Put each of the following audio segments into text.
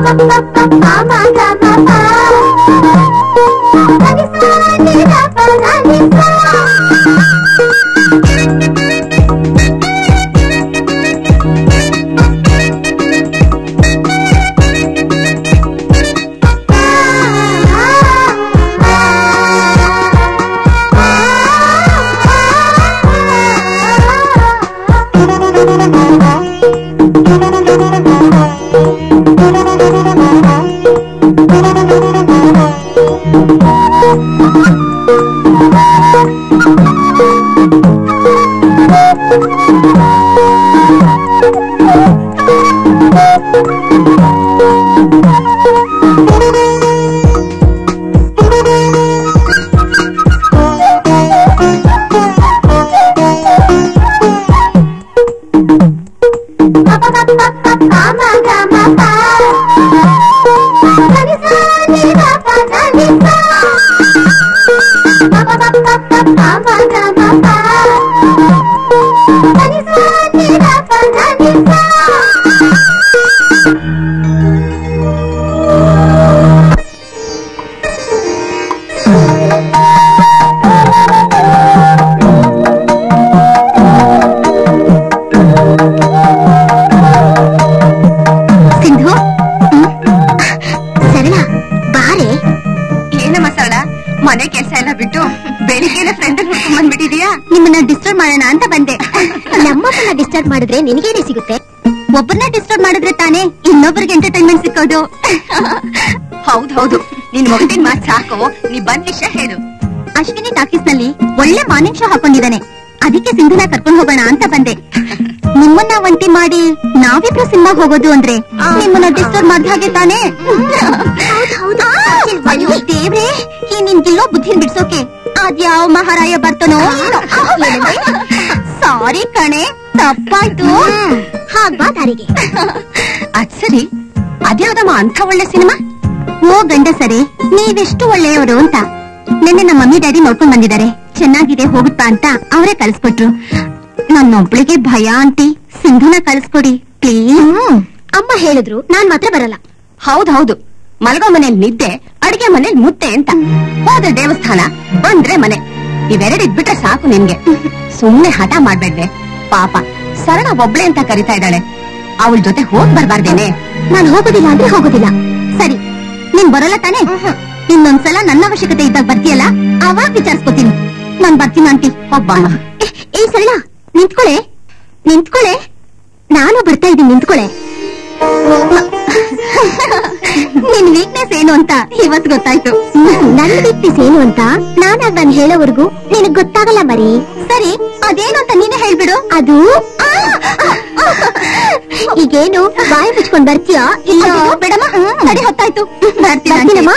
ಮಾಡಿದ್ರೆ ನಿನಗೇನೆ ಸಿಗುತ್ತೆ. ಒಬ್ಬರನ್ನ ಡಿಸ್ಟರ್ಬ್ ಮಾಡಿದ್ರೆ ತಾನೇ ಇನ್ನೊಬ್ಬರಿಗೆ ಎಂಟರ್ಟೈನ್ಮೆಂಟ್ ಸಿಕ್ಕೋದು. ಹೌದೌದು, ನಿನ್ ಮಗನಿಗೆ ಮಾತು ಸಾಕು. ನೀ ಬಂದ ವಿಷಯ ಹೇಳು. ಅಶ್ವಿನಿ ಟಾಕೀಸ್ ನಲ್ಲಿ ಒಳ್ಳೆ ಮಾರ್ನಿಂಗ್ ಶೋ ಹಾಕೊಂಡಿದ್ದಾನೆ. ಅದಕ್ಕೆ ಸಿಂಧುನ ಕರ್ಕೊಂಡು ಹೋಗೋಣ ಅಂತ ಬಂದೆ. ನಿಮ್ಮನ್ನ ಒಂಟಿ ಮಾಡಿ ನಾವಿಬ್ರು ಸಿನಿಮಾ ಹೋಗೋದು ಅಂದ್ರೆ ನಿಮ್ಮನ್ನ ಡಿಸ್ಟರ್ಬ್ ಮಾಡಿದ ಹಾಗೆ ತಾನೇ. ದೇವ್ರೆ, ಈ ನಿನ್ಗಿಲ್ಲೋ ಬುದ್ಧಿನ್ ಬಿಡ್ಸೋಕೆ ಅದ್ಯಾವ ಮಹಾರಾಯ ಬರ್ತಾನೋ. ಸಾರಿ ಕಣೆ, ತಪ್ಪಾಯ್ತು. ಹಾಗ್ಬಾ ದಾರಿಗೆ. ಅದ್ ಸರಿ, ಅದ್ಯಾವ್ದಮ್ಮ ಅಂತ ಒಳ್ಳೆ ಸಿನಿಮಾ? ಓ ಗಂಡ ಸರಿ, ನೀವೆಷ್ಟು ಒಳ್ಳೆಯವರು ಅಂತ ನಿನ್ನೆ ನಮ್ಮ ಮಮ್ಮಿ ಡ್ಯಾಡಿ ನೋಡ್ಕೊಂಡ್ ಬಂದಿದ್ದಾರೆ. ಚೆನ್ನಾಗಿದೆ ಹೋಗುತ್ತಾ ಅಂತ ಅವರೇ ಕಳ್ಸ್ಕೊಟ್ರು. ನನ್ನೊಬ್ಳಿಗೆ ಭಯ ಆಂಟಿ, ಸಿಂಧುನ ಕಳ್ಸ್ಕೊಡಿ ಪ್ಲೀಸ್. ಅಮ್ಮ ಹೇಳಿದ್ರು, ನಾನ್ ಮಾತ್ರ ಬರಲ್ಲ. ಹೌದೌದು, ಮಲ್ಗೋ ಮನೇಲಿ ನಿದ್ದೆ, ಅಡಿಗೆ ಮನೇಲಿ ಮುದ್ದೆ ಅಂತ. ಹೋದ್ರೆ ದೇವಸ್ಥಾನ, ಬಂದ್ರೆ ಮನೆ, ಇವೆರಡಿದ್ಬಿಟ್ರೆ ಸಾಕು ನಿನ್ಗೆ. ಸುಮ್ನೆ ಹಠ ಮಾಡ್ಬೇಡ್ವೆ. ಪಾಪ ಸರಳ ಒಬ್ಳೆ ಅಂತ ಕರಿತಾ ಇದ್ದಾಳೆ, ಅವಳ ಜೊತೆ ಹೋಗ್ ಬರ್ಬಾರ್ದೇನೆ? ನಾನ್ ಹೋಗೋದಿಲ್ಲ ಅಂದ್ರೆ ಹೋಗೋದಿಲ್ಲ. ಸರಿ, ನೀನ್ ಬರಲ್ಲ ತಾನೆ? ಇನ್ನೊಂದ್ಸಲ ನನ್ನ ಅವಶ್ಯಕತೆ ಇದ್ದಾಗ ಬರ್ತೀಯಲ್ಲ, ಅವಾಗ ವಿಚಾರಿಸ್ಕೊತೀನಿ. ನಾನ್ ಬರ್ತೀನಿ ಆಂಟಿ. ಒಬ್ಬ ಏ ಸರಳ, ನಿಂತ್ಕೊಳೆ ನಿಂತ್ಕೊಳೆ. ನಾನು ಬರ್ತಾ ಇದ್ದೀನಿ, ನಿಂತ್ಕೊಳೆ. ನಿನ್ ವೀಕ್ನೆಸ್ ಏನು ಅಂತ ಇವತ್ತು ಗೊತ್ತಾಯ್ತು. ನನ್ ವೀಕ್ನೆಸ್ ಏನು ಅಂತ ನಾನ್ ಹೇಳೋವರೆಗೂ ನಿನಗ್ ಗೊತ್ತಾಗಲ್ಲ ಮರಿ. ಸರಿ, ಅದೇನು ಅಂತ ನೀನೇ ಹೇಳ್ಬಿಡು. ಅದು ಈಗೇನು ಬಾಯಿ ಮುಚ್ಕೊಂಡ್ ಬರ್ತೀಯಾ? ಇಲ್ಲ ಬೇಡಮ್ಮ, ಸರಿ ಹೊತ್ತಾಯ್ತು, ಬರ್ತೀನಮ್ಮ.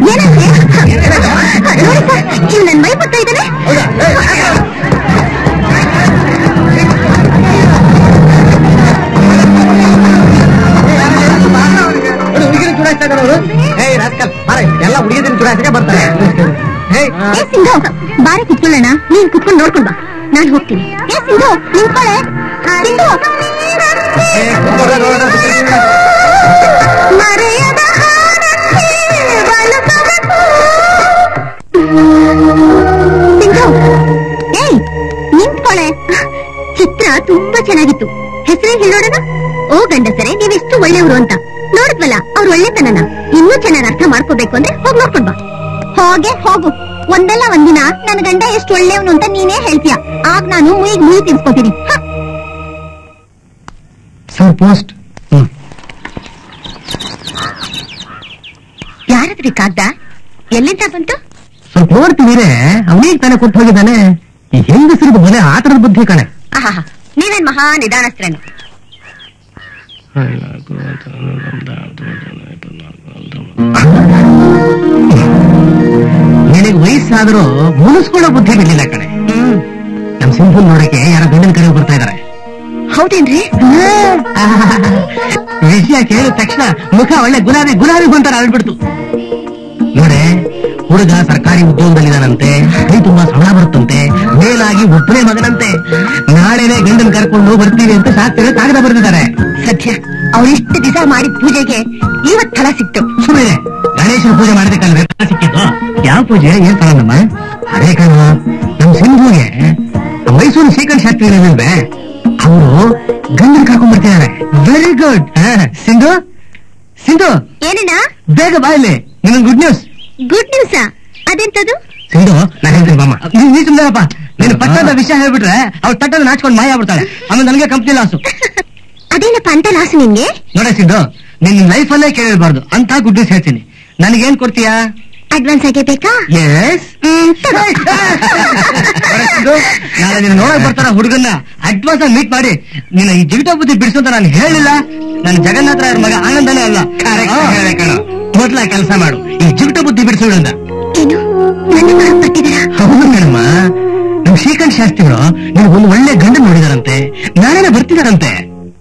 ಇವ್ ನನ್ ಮೈ ಬರ್ತಾ ಇದ್ದಾನೆ. ಹುಡುಗಿನ ಚುಡಾಯಿಸ್ತಾ ಎಲ್ಲ ಹುಡುಗಿನ ಚುಡಾಯಿಸಕ್ಕೆ ಬರ್ತಾರೆ. ಸಿಂಧು ಬಾರಿ ಕುತ್ಕೊಳ್ಳೋಣ, ನೀನ್ ಕುತ್ಕೊಂಡು ನೋಡ್ಕೊಂಡ್ ಬಾ, ನಾನ್ ಹೋಗ್ತೀನಿ. ಸಿಂಧು ನಿಂತ್ಕೊಳ್ಳೆ. ಸಿಂಧು ಸಿಂಧು ಏಯ್ ನಿಂತ್ಕೊಳ್ಳೆ. ಚಿತ್ರ ತುಂಬಾ ಚೆನ್ನಾಗಿತ್ತು. ಹೆಸರೇ ಹೇಳೋಣ. ಓ ಗಂಡಸರೇ, ನೀವೆಷ್ಟು ಒಳ್ಳೆಯವರು ಅಂತ. ನೋಡಿದ್ವಲ್ಲ ಅವ್ರ ಒಳ್ಳೆತನನ. ಇನ್ನೂ ಚೆನ್ನಾಗಿ ಅರ್ಥ ಮಾಡ್ಕೋಬೇಕು ಅಂದ್ರೆ ಹೋಗ್ ನೋಡ್ಕೊಂಡ್ ಬಾ. ಹೋಗೆ ಹೋಗು. ಒಂದಲ್ಲ ಒಂದಿನ ನನ್ನ ಗಂಡ ಎಷ್ಟು ಒಳ್ಳೆಯವನು ಅಂತ ನೀನೇ ಹೇಳ್ತೀಯ. ಆಗ ನಾನು ಮುಯಿ ತಿನ್ಸ್ಕೊತೀನಿ. ಪೋಸ್ಟ್ ಯಾರದ್ರಿ ಕಾಗ್ದ? ಎಲ್ಲಿಂದ ಬಂತು? ಸ್ವಲ್ಪ ನೋಡ್ತೀವಿರೇ, ಅವನಿಗೆ ತಾನೇ ಕೊಟ್ಟು ಹೋಗಿದ್ದಾನೆ. ಈ ಹೆಂಗಸರಿಗೂ ಬಲೆ ಆತರದ ಬುದ್ಧಿ ಕಣೆ. ನೀವೇನ್ ಮಹಾ ನಿಧಾನಸ್ತ್ರೇನು? ನಿನಗೆ ವಯಸ್ಸಾದ್ರೂ ಮುನಿಸ್ಕೊಳ್ಳೋ ಬುದ್ಧಿ ಬಿಡ್ಲಿಲ್ಲ ಕಣೆ. ನಮ್ ಸಿಂಪಲ್ ನೋಡಕ್ಕೆ ಯಾರ ಗಂಡನ ಕಡೆ ಬರ್ತಾ ಇದಾರೆ. ಹೌದೇನ್ರಿ? ವಿಷಯ ಕೇಳಿದ ತಕ್ಷಣ ಮುಖ ಒಳ್ಳೆ ಗುಲಾಬಿ ಬಂತಾರ ಆಗ್ಬಿಡ್ತು. ನೋಡೆ, ಹುಡುಗ ಸರ್ಕಾರಿ ಉದ್ಯೋಗದಲ್ಲಿದ್ದಾನಂತೆ, ಕೈ ತುಂಬಾ ಸಂಬಳ ಬರುತ್ತಂತೆ, ಮೇಲಾಗಿ ಒಬ್ಬನೇ ಮಗನಂತೆ. ನಾಳೆನೆ ಗಂಡನ್ ಕರ್ಕೊಂಡು ಬರ್ತೀವಿ ಅಂತ ಶಾಸ್ತ್ರಿ ಕಾಗದ ಬರೆದಿದ್ದಾರೆ. ಸದ್ಯ ಅವಳಿಷ್ಟು ದಿವಸ ಮಾಡಿದ ಪೂಜೆಗೆ ಇವತ್ ಫಲ ಸಿಕ್ತು. ಸುಮ್ಮನೆ ಗಣೇಶನ ಪೂಜೆ ಮಾಡೋದಕ್ಕಲ್ವೇ ಫಲ ಸಿಕ್ಕಿದ್ದು? ಯಾವ ಪೂಜೆ ಏನ್ ಫಲನಮ್ಮ? ಅದೇ ಕಣ, ನಮ್ ಸಿಂಧುಗೆ ಮೈಸೂರು ಶ್ರೀಕಂಠ ಶಾಸ್ತ್ರಿ ಇಲ್ವೇ, ಅವರು ಗಂಡನ್ ಕರ್ಕೊಂಡ್ ಬರ್ತಿದ್ದಾರೆ. Very good. ಸಿಂಧು ಏನೇನಾ? ಬೇಗ ಬಾ ಇಲ್ಲಿ, ನಿನಗೆ ಗುಡ್ ನ್ಯೂಸ್. Good news? ಅದೆಂತದು? ಸಿಂಧು, ನಾನು ಹೇಳ್ತೀನಿ ಬಾಮ್ಮ. ನೀ ಸುಮ್ಮನೆಪ್ಪ. ನೀನು ಪಟ್ಟದ ವಿಷಯ ಹೇಳ್ಬಿಟ್ರೆ ಅವ್ಳು ತಟ್ಟದ ನಾಚ್ಕೊಂಡು ಮಾಯ ಆಗ್ಬಿಡ್ತಾಳೆ. ಆಮೇಲೆ ನನಗೆ ಕಂಪ್ನಿ ಲಾಸು. ಅದೇನಪ್ಪ ಅಂತ ಲಾಸು ನಿನ್ಗೆ? ನೋಡ ಸಿಂಧು, ನಿನ್ ಲೈಫ್ ಅಲ್ಲೇ ಕೇಳಿರ್ಬಾರ್ದು ಅಂತ ಗುಡ್ ನ್ಯೂಸ್ ಹೇಳ್ತೀನಿ. ನನಗೇನ್ ಕೊಡ್ತೀಯಾ? ಅಡ್ವಾನ್ಸ್ ಆಗಿ ಬೇಕಾ? ಎಸ್. ನಾಳೆ ನೀನು ನೋಡಕ್ ಬರ್ತಾರ ಹುಡುಗನ್ನ ಅಡ್ವಾನ್ಸ್ ಆಗಿ ಮೀಟ್ ಮಾಡಿ ನಿನ್ನ ಈ ಜಿಗಿಟ ಬುದ್ಧಿ ಬಿಡಿಸು ಅಂತ ನಾನು ಹೇಳಿಲ್ಲ. ನನ್ನ ಜಗನ್ನಾಥ ಅವ್ರ ಮಗ ಆನಂದನೇ ಅಲ್ಲ. ಮೊದ್ಲ ಕೆಲಸ ಮಾಡು, ಈ ಜಿಗಿಟ ಬುದ್ಧಿ ಬಿಡಿಸೋಳು ಅಂತ. ಏನು ನನ್ನ ಪಟ್ಟಿದ್ದೀರಾ? ಹೌದು ಮೇಡಮ್ಮ, ನಮ್ ಶ್ರೀಕಂಠ ಶಾಸ್ತ್ರಿಗಳು ನಿಮ್ಗೆ ಒಂದು ಒಳ್ಳೆ ಗಂಡ ನೋಡಿದಾರಂತೆ, ನಾಳೆನೆ ಬರ್ತಿದಾರಂತೆ.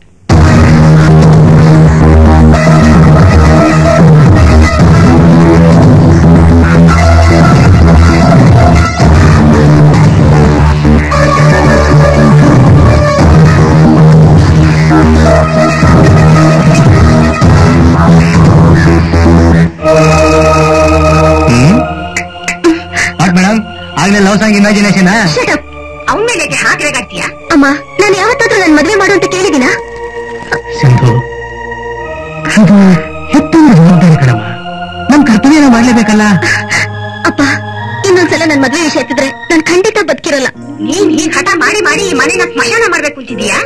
ಮೇಡಮ್, ಆಗ್ಲೇ ಲವ್ ಸಾಂಗ್ ಇಮ್ಯಾಜಿನೇಷನ್. ಅವನ ಮೇಲೆ ಹಾಕ್ರೆಗಾಡ್ತೀಯಾ? ಅಮ್ಮ, ನಾನು ಯಾವತ್ತಾದ್ರೂ ನನ್ ಮದ್ವೆ ಮಾಡು ಅಂತ ಕೇಳಿದಿನ? ಸಿಂಧು, ಅದು ಹೆತ್ತೊಂದು ಜವಾಬ್ದಾರಿ ಕಣಮ್ಮ. ನಮ್ ಕರ್ತವ್ಯನ ಮಾಡ್ಲೇಬೇಕಲ್ಲ. ಅಪ್ಪ, ಇನ್ನೊಂದ್ಸಲ ನನ್ ಮದ್ವೆ ವಿಷಯ ಎತ್ತಿದ್ರೆ ನಾನ್ ಖಂಡಿತ ಬದುಕಿರಲ್ಲ. ನೀನ್ ಹೀಗ್ ಹಠ ಮಾಡಿ ಮಾಡಿ ಈ ಮನೆನ ಸ್ಮಶಾನ ಮಾಡ್ಬೇಕು ಅಂತಿದೀಯಾ?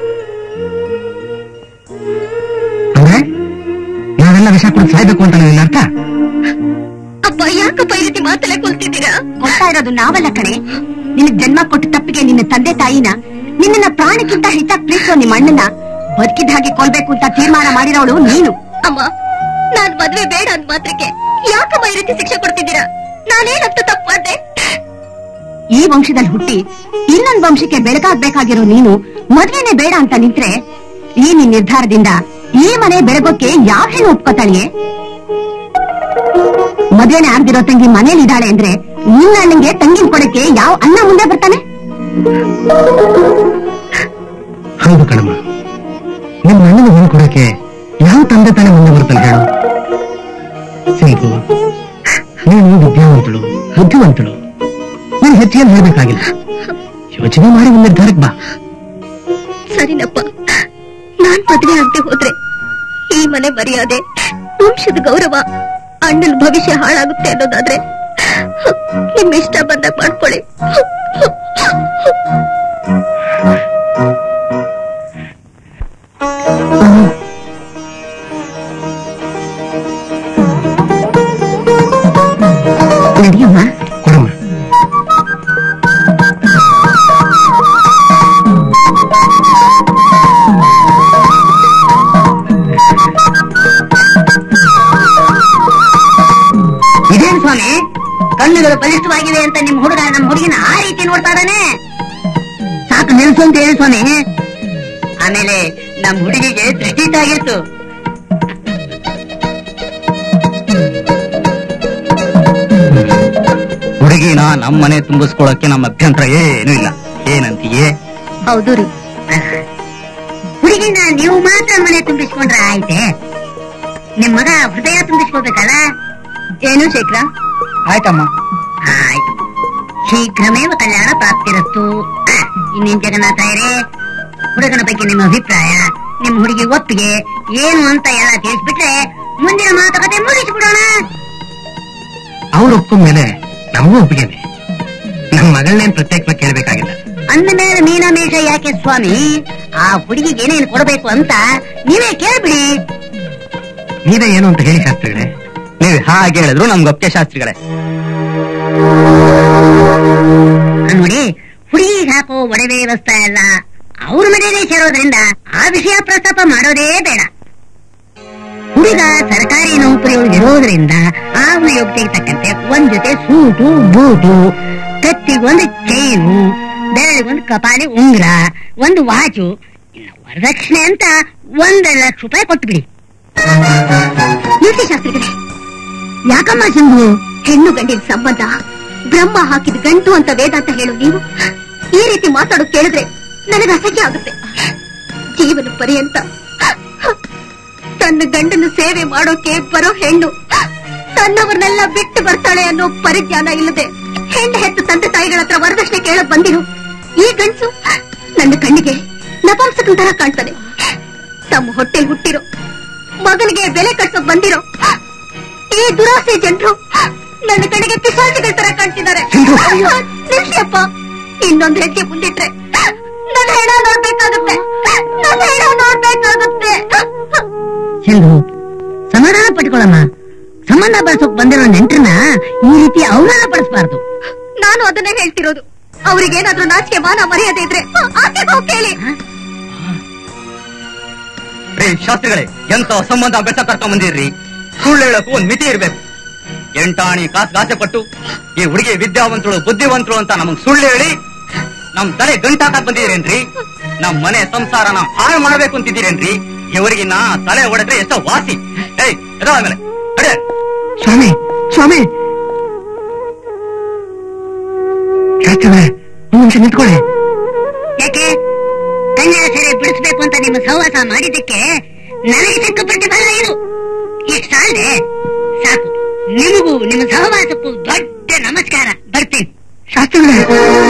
ಅಂದ್ರೆ ನಾವೆಲ್ಲ ವಿಷ ಕೊಟ್ಟು ಸಾಯ್ಬೇಕು ಅಂತ ನಿನ್ನ ಅರ್ಥ? ಅಪ್ಪ, ಯಾಕಪ್ಪ ಈ ರೀತಿ ಮಾತಲ್ಲೇ ಕೊಲ್ತಿದ್ದೀರಾ? ಕೊಡ್ತಾ ಇರೋದು ನಾವಲ್ಲ ಕಣೆ. ನಿನಗ್ ಜನ್ಮ ಕೊಟ್ಟ ತಪ್ಪಿಗೆ ನಿನ್ನ ತಂದೆ ತಾಯಿನ, ನಿನ್ನ ಪ್ರಾಣಕ್ಕಿಂತ ಹೆಚ್ಚಾಗಿ ಪ್ರೀತಿಸೋ ನಿಮ್ಮ ಅಣ್ಣನ ಬದುಕಿದ ಹಾಗೆ ಕೊಲ್ಬೇಕು ಅಂತ ತೀರ್ಮಾನ ಮಾಡಿರೋಳು ನೀನು. ಅಮ್ಮ, ನಾನ್ ಮದ್ವೆ ಬೇಡ ಅಂದ್ ಮಾತ್ರಕ್ಕೆ ಯಾಕಮ್ಮ ಈ ರೀತಿ ಶಿಕ್ಷೆ ಕೊಡ್ತಿದ್ದೀರಾ? ನಾನೇನಂತ ತಪ್ಪು ಮಾಡ್ದೆ? ಈ ವಂಶದಲ್ಲಿ ಹುಟ್ಟಿ ಇನ್ನೊಂದ್ ವಂಶಕ್ಕೆ ಬೆಳಕಾಗ್ಬೇಕಾಗಿರೋ ನೀನು ಮದ್ವೆನೆ ಬೇಡ ಅಂತ ನಿಂತ್ರೆ ಈ ನಿನ್ ನಿರ್ಧಾರದಿಂದ ಈ ಮನೆ ಬೆಳಗೋಕೆ ಯಾವ ಹೆಣ್ಣು ಒಪ್ಕೋತಾಳಿಯೇ? ಮದ್ವೆನೆ ಆಗ್ದಿರೋ ತಂಗಿ ಮನೇಲಿ ಇದ್ದಾಳೆ ಅಂದ್ರೆ ನಿನ್ನ ಅಣ್ಣಂಗೆ ತಂಗಿನ ಕೊಡಕ್ಕೆ ಯಾವ ಅಣ್ಣ ಮುಂದೆ ಬರ್ತಾನೆ? ಹೌದು ಕಣಮ್ಮ, ನಿಮ್ಮ ಅಣ್ಣನ ಹೆಣ್ಣು ಕೊಡಕ್ಕೆ ಯಾವ ತಂದೆ ತಾನೇ ಮುಂದೆ ಬರ್ತಾನೆ ಹೇಳು? ಸಿಂಧು, ನೀನು ವಿದ್ಯಾವಂತಳು, ಬುದ್ಧಿವಂತಳು, ನೀನು ಹೆಚ್ಚೇನು ಹೇಳ್ಬೇಕಾಗಿಲ್ಲ. ಯೋಚನೆ ಮಾಡಿ ಒಂದು ನಿರ್ಧಾರಕ್ಕೆ ಬಾ. ಸರಿನಪ್ಪ, ನಾನ್ ಮದ್ವೆ ಆಗದೆ ಹೋದ್ರೆ ಈ ಮನೆ ಮರ್ಯಾದೆ, ವಂಶದ ಗೌರವ, ಅಣ್ಣನ ಭವಿಷ್ಯ ಹಾಳಾಗುತ್ತೆ ಅನ್ನೋದಾದ್ರೆ ನಿಮ್ ಇಷ್ಟ ಬಂದಾಗ ಮಾಡ್ಕೊಳ್ಳಿ. ನಡಿಯಮ್ಮ. ಕೊಡಮ್ಮ. ಕಣ್ಣುಗಳು ಬಲಿಷ್ಠವಾಗಿವೆ ಅಂತ ನಿಮ್ ಹುಡುಗ ನಮ್ ಹುಡುಗಿನ ಆ ರೀತಿ ನೋಡ್ತಾ ಇದ್ದಾನೆ. ಸಾಕು ನಿಲ್ಸು ಅಂತ ಹೇಳಿ ಸ್ವಾಮಿ. ಆಮೇಲೆ ನಮ್ ಹುಡುಗಿಗೆ ದೃಷ್ಟಿ ತಾಗಿತ್ತು. ಹುಡುಗಿನ ನಮ್ಮನೆ ತುಂಬಿಸ್ಕೊಳಕ್ಕೆ ನಮ್ಮ ಅಭ್ಯಂತರ ಏನೂ ಇಲ್ಲ. ಏನಂತೀಯೇ? ಹೌದು ರೀ. ಹುಡುಗಿನ ನೀವು ಮಾತ್ರ ಮನೆ ತುಂಬಿಸ್ಕೊಂಡ್ರೆ ಆಯ್ತೆ, ನಿಮ್ ಮಗ ಹೃದಯ ತುಂಬಿಸ್ಕೋಬೇಕಲ್ಲ. ಏನು ಶೇಖರ? ಆಯ್ತಮ್ಮ. ಆಯ್ತು. ಶೀಘ್ರಮೇವ ಕಲ್ಯಾಣ ಪ್ರಾಪ್ತಿರತ್ತು. ಇನ್ನೇನ್ ಜಗನ್ನಾಥ ಇರೇ, ಹುಡುಗನ ಬಗ್ಗೆ ನಿಮ್ಮ ಅಭಿಪ್ರಾಯ, ನಿಮ್ ಹುಡುಗಿ ಒಪ್ಪಿಗೆ ಏನು ಅಂತ ಎಲ್ಲ ತಿಳಿಸ್ಬಿಟ್ರೆ ಮುಂದಿನ ಮಾತುಕತೆ ಮುಗಿಸ್ಬಿಡೋಣ. ಅವ್ರು ಒಪ್ಕೊಂಡ ಮೇಲೆ ನಮಗೂ ಒಪ್ಪಿಗೆನೆ. ನಮ್ಮ ಮಗಳನ್ನೇನ್ ಪ್ರತ್ಯೇಕವಾಗಿ ಕೇಳ್ಬೇಕಾಗಿಲ್ಲ. ಅಂದ ಮೇಲೆ ಮೀನಾಮೇಷ ಯಾಕೆ ಸ್ವಾಮಿ? ಆ ಹುಡುಗಿಗೆ ಏನೇನು ಕೊಡಬೇಕು ಅಂತ ನೀವೇ ಕೇಳ್ಬಿಡಿ. ನೀವೇ ಏನು ಅಂತ ಹೇಳಿ ಶಾಸ್ತ್ರಿಗಳೇ. ನೀವು ಹಾಗೆ ಹೇಳಿದ್ರು ನಮ್ಗೆ ಒಪ್ಪಿಗೆ ಶಾಸ್ತ್ರಿಗಳೇ. ನೋಡಿ, ಹುಡುಗಿಗೆ ಹಾಕೋ ಒಡವೆ ವ್ಯವಸ್ಥೆ ಎಲ್ಲ ಅವ್ರ ಮನೆಯಲ್ಲೇ ಸೇರೋದ್ರಿಂದ ಆ ವಿಷಯ ಪ್ರಸ್ತಾಪ ಮಾಡೋದೇ ಬೇಡ. ಹುಡುಗ ಸರ್ಕಾರಿ ನೌಕರಿಯೊಳಗಿರೋದ್ರಿಂದ ಅವನ ಯೋಗ್ಯತೆಗೆ ತಕ್ಕಂತೆ ಒಂದ್ ಜೊತೆ ಸೂಟು ಬೂಟು, ಕತ್ತಿಗೊಂದು ಚೈನು, ಬೆರಳಿಗೊಂದು ಕಪಾಲಿ ಉಂಗ್ರ, ಒಂದು ವಾಚು, ಇನ್ನು ವರದಕ್ಷಿಣೆ ಅಂತ 1 ಲಕ್ಷ ರೂಪಾಯಿ ಕೊಟ್ಬಿಡಿ. ಶಾಸ್ತ್ರಿಗಳೇ, ಯಾಕಮ್ಮ ಸಿಂಧು, ಹೆಣ್ಣು ಗಂಡಿನ ಸಂಬಂಧ ಬ್ರಹ್ಮ ಹಾಕಿದ ಗಂಟು ಅಂತ ವೇದಾಂತ ಹೇಳು ನೀವು ಈ ರೀತಿ ಮಾತಾಡೋದು ಕೇಳಿದ್ರೆ ನನಗೆ ಅಸಹ್ಯ ಆಗುತ್ತೆ. ಜೀವನ ಪರ್ಯಂತ ತನ್ನ ಗಂಡನ ಸೇವೆ ಮಾಡೋಕೆ ಬರೋ ಹೆಣ್ಣು ತನ್ನವರನ್ನೆಲ್ಲ ಬಿಟ್ಟು ಬರ್ತಾಳೆ ಅನ್ನೋ ಪರಿಜ್ಞಾನ ಇಲ್ಲದೆ ಹೆಣ್ಣು ಹೆತ್ತು ತಂದೆ ತಾಯಿಗಳ ಹತ್ರ ವರದಕ್ಷಿಣೆ ಕೇಳಕ್ ಬಂದಿರು ಈ ಗಂಡಸು ನನ್ನ ಕಣ್ಣಿಗೆ ನಪಾಂಸಕನ ತರ ಕಾಣ್ತಾನೆ. ತಮ್ಮ ಹೊಟ್ಟೆಲ್ ಹುಟ್ಟಿರೋ ಮಗನಿಗೆ ಬೆಲೆ ಕಟ್ಸೋಕ್ ಬಂದಿರೋ ಈ ದುರಾಸೆ ಜನರು ನನ್ನ ಕಡೆಗೆ ಪಿಶಾಚಿಗಳ ತರ ಕಾಣ್ತಿದ್ದಾರೆ. ನಿಲ್ಸಿಯಪ್ಪ, ಇನ್ನೊಂದು ಹೆಜ್ಜೆ ಮುಂದಿಟ್ರೆ ನನ್ನ ಹೆಣ ನೋಡ್ಬೇಕಾಗುತ್ತೆ. ಸಿಂಧು, ಸಮಾಧಾನ ಪಟ್ಕೊಳ್ಳಮ್ಮ. ಸಂಬಂಧ ಬಳಸೋಕ್ ಬಂದಿರೋ ನೆಂಟ್ರನ್ನ ಈ ರೀತಿ ಅವಮಾನ ಪಡಿಸಬಾರ್ದು. ನಾನು ಅದನ್ನೇ ಹೇಳ್ತಿರೋದು. ಅವ್ರಿಗೇನಾದ್ರೂ ನಾಚಿಕೆ ಮಾನ ಮರ್ಯಾದೆ ಇದ್ರೆ ಆಚೆ ಹೋಗಿ ಕೇಳಿ. ಶಾಸ್ತ್ರಿಗಳೇ, ಎಂತ ಸಂಬಂಧ ಬೆಸ ಕರ್ಕೊಂಡ್ ಬಂದಿರ್ರಿ. ಸುಳ್ಳು ಹೇಳಕ್ಕೂ ಒಂದ್ ಮಿತಿ ಇರ್ಬೇಕು. 8 ಆಣಿ ಕಾಸು ಪಟ್ಟು ಈ ಹುಡುಗಿ ವಿದ್ಯಾವಂತಳು ಬುದ್ಧಿವಂತಳು ಅಂತ ನಮಗ್ ಸುಳ್ಳು ಹೇಳಿ ನಮ್ ತಲೆ ಗಂಟಾಕಕ್ ಬಂದಿದ್ದೀರೇನ್ರಿ? ನಮ್ ಮನೆ ಸಂಸಾರನ ಹಾಳು ಮಾಡ್ಬೇಕು ಅಂತಿದ್ದೀರೇನ್ರಿ? ಇವರಿಗೆ ನಾ ತಲೆ ಹೊಡೆದ್ರೆ ಎಷ್ಟೋ ವಾಸಿ. ಮೇಲೆ ಸ್ವಾಮಿ ಸ್ವಾಮಿ ಶಾಸ್ತ್ರಿಗಳೇ, ಒಂದು ನಿಮಿಷ ನಿಂತ್ಕೊಳ್ಳಿ. ಯಾಕೆ ಕನ್ಯಾ ಸೆರೆ ಬಿಡಿಸ್ಬೇಕು ಅಂತ ನಿಮ್ಮ ಸಹವಾಸ ಮಾಡಿದ್ದಕ್ಕೆ ನನಗೆ ಸಿಕ್ಕ ಪ್ರತಿಫಲ ಇದು. ಇಷ್ಟ ಅಲ್ಲದೆ ಸಾಕು. ನಿಮಗೂ ನಿಮ್ಮ ಸಹವಾಸಕ್ಕೂ ದೊಡ್ಡ ನಮಸ್ಕಾರ. ಬರ್ತೀನಿ. ಶಾಸ್ತ್ರಿಗಳೇ,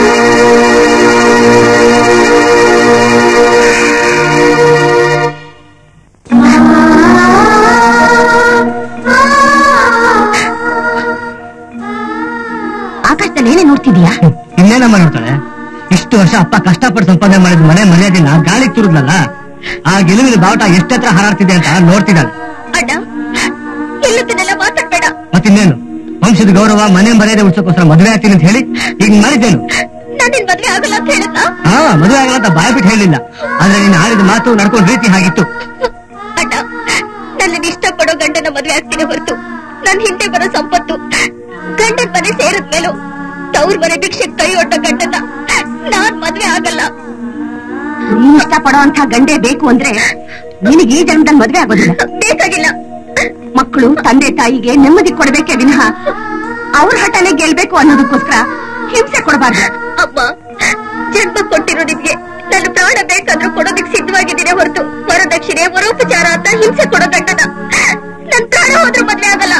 ಆಕಾಶದಲ್ಲಿ ಏನೇ ನೋಡ್ತಿದ್ಯಾ? ಇನ್ನೇನಮ್ಮ ನೋಡ್ತಾಳೆ? ಇಷ್ಟು ವರ್ಷ ಅಪ್ಪ ಕಷ್ಟಪಟ್ಟು ಸಂಪಾದನೆ ಮಾಡಿದ ಮನೆ ಮರ್ಯಾದೆನ ಗಾಳಿಗೆ ತುರುದ್ಲಲ್ಲ, ಆ ಗೆಲುವಿನ ಬಾವುಟ ಎಷ್ಟತ್ರ ಹಾರಾಡ್ತಿದೆ ಅಂತ ನೋಡ್ತಿದ್ದಾಳೆ. ಅಣ್ಣ, ಇಲ್ಲದನ್ನೆಲ್ಲ ಮಾತಾಡ್ಬೇಡ. ಮತ್ತಿನ್ನೇನು, ವಂಶದ ಗೌರವ ಮನೆ ಮರ್ಯಾದೆ ಉಳಿಸೋಕೋಸ್ಕರ ಮದುವೆ ಆಗ್ತೀನಿ ಅಂತ ಹೇಳಿ ಈಗ ಮಾಡಿದ್ದೇನು? ನಾನಿನ್ ಮದ್ವೆ ಆಗಲ್ಲ ಅಂತ ಹೇಳಿದ್ನ? ಮದುವೆ ಆಗಲ್ಲ ಅಂತ ಬಾಯ್ ಬಿಟ್ಟು ಹೇಳಿಲ್ಲ. ಆದ್ರೆ ನೀನು ಆಡಿದ ಮಾತು ನಡ್ಕೊಂಡ್ ರೀತಿ ಹಾಗಿತ್ತು. ಅಣ್ಣ, ನನ್ನ ಇಷ್ಟಪಡೋ ಗಂಡನ ಮದ್ವೆ ಆಗ್ತೀನಿ ಹೊರತು ನನ್ ಹಿಂದೆ ಬರೋ ಸಂಪತ್ತು ಗಂಡನ ಮನೆ ಸೇರಿದ್ಮೇಲೂ ತವ್ರ ಮನೆ ಭಿಕ್ಷೆ ಕೈ ಒಟ್ಟ ಗಂಡನ ನಾನ್ ಮದ್ವೆ ಆಗಲ್ಲ. ನೀನ್ ಇಷ್ಟಪಡೋ ಅಂತ ಗಂಡೆ ಬೇಕು ಅಂದ್ರೆ ನಿನಗೆ ಈ ಜನ್ಮದಲ್ಲಿ ಮದ್ವೆ ಆಗೋದಿಲ್ಲ. ಬೇಕಾಗಿಲ್ಲ. ಮಕ್ಕಳು ತಂದೆ ತಾಯಿಗೆ ನೆಮ್ಮದಿ ಕೊಡಬೇಕೇ ವಿನಃ ಅವ್ರ ಹಠನೆ ಗೆಲ್ಬೇಕು ಅನ್ನೋದಕ್ಕೋಸ್ಕರ ಹಿಂಸೆ ಕೊಡಬಾರ್ದು. ಅಮ್ಮ, ಜನ್ಮ ಕೊಟ್ಟಿರೋ ನಿಮ್ಗೆ ನನ್ನ ಪ್ರಾಣ ಬೇಕಾದ್ರೂ ಕೊಡೋದಕ್ಕೆ ಸಿದ್ಧವಾಗಿದ್ದೀನಿ ಹೊರತು ವರದಕ್ಷಿಣೆ ವರೋಪಚಾರ ಅಂತ ಹಿಂಸೆ ಕೊಡೋ ಗಂಡನ ನನ್ ಪ್ರಾಣ ಹೋದ್ರೂ ಮದ್ವೆ ಆಗಲ್ಲ.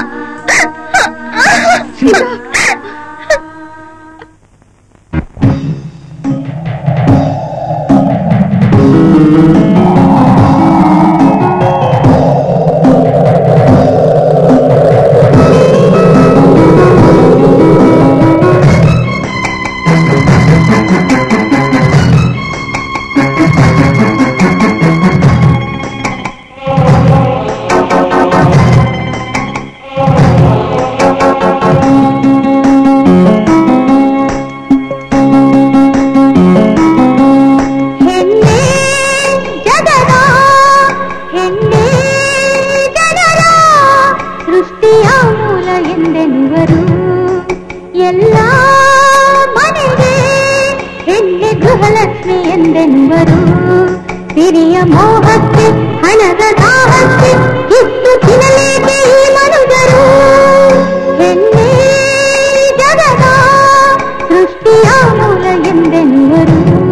ಎಂದೆನ್ನುವರು. ಸಿರಿಯ ಮೋಹಕ್ಕೆ ಹಣದ ದಾಹಕ್ಕೆ ಇಷ್ಟು ತಿನ್ನಲೇಕೆ ಈ ಮನುಜರು. ಹೆಣ್ಣೆ ಜಗದ ಸೃಷ್ಟಿಯ ಮೂಲ ಎಂದೆನ್ನುವರು.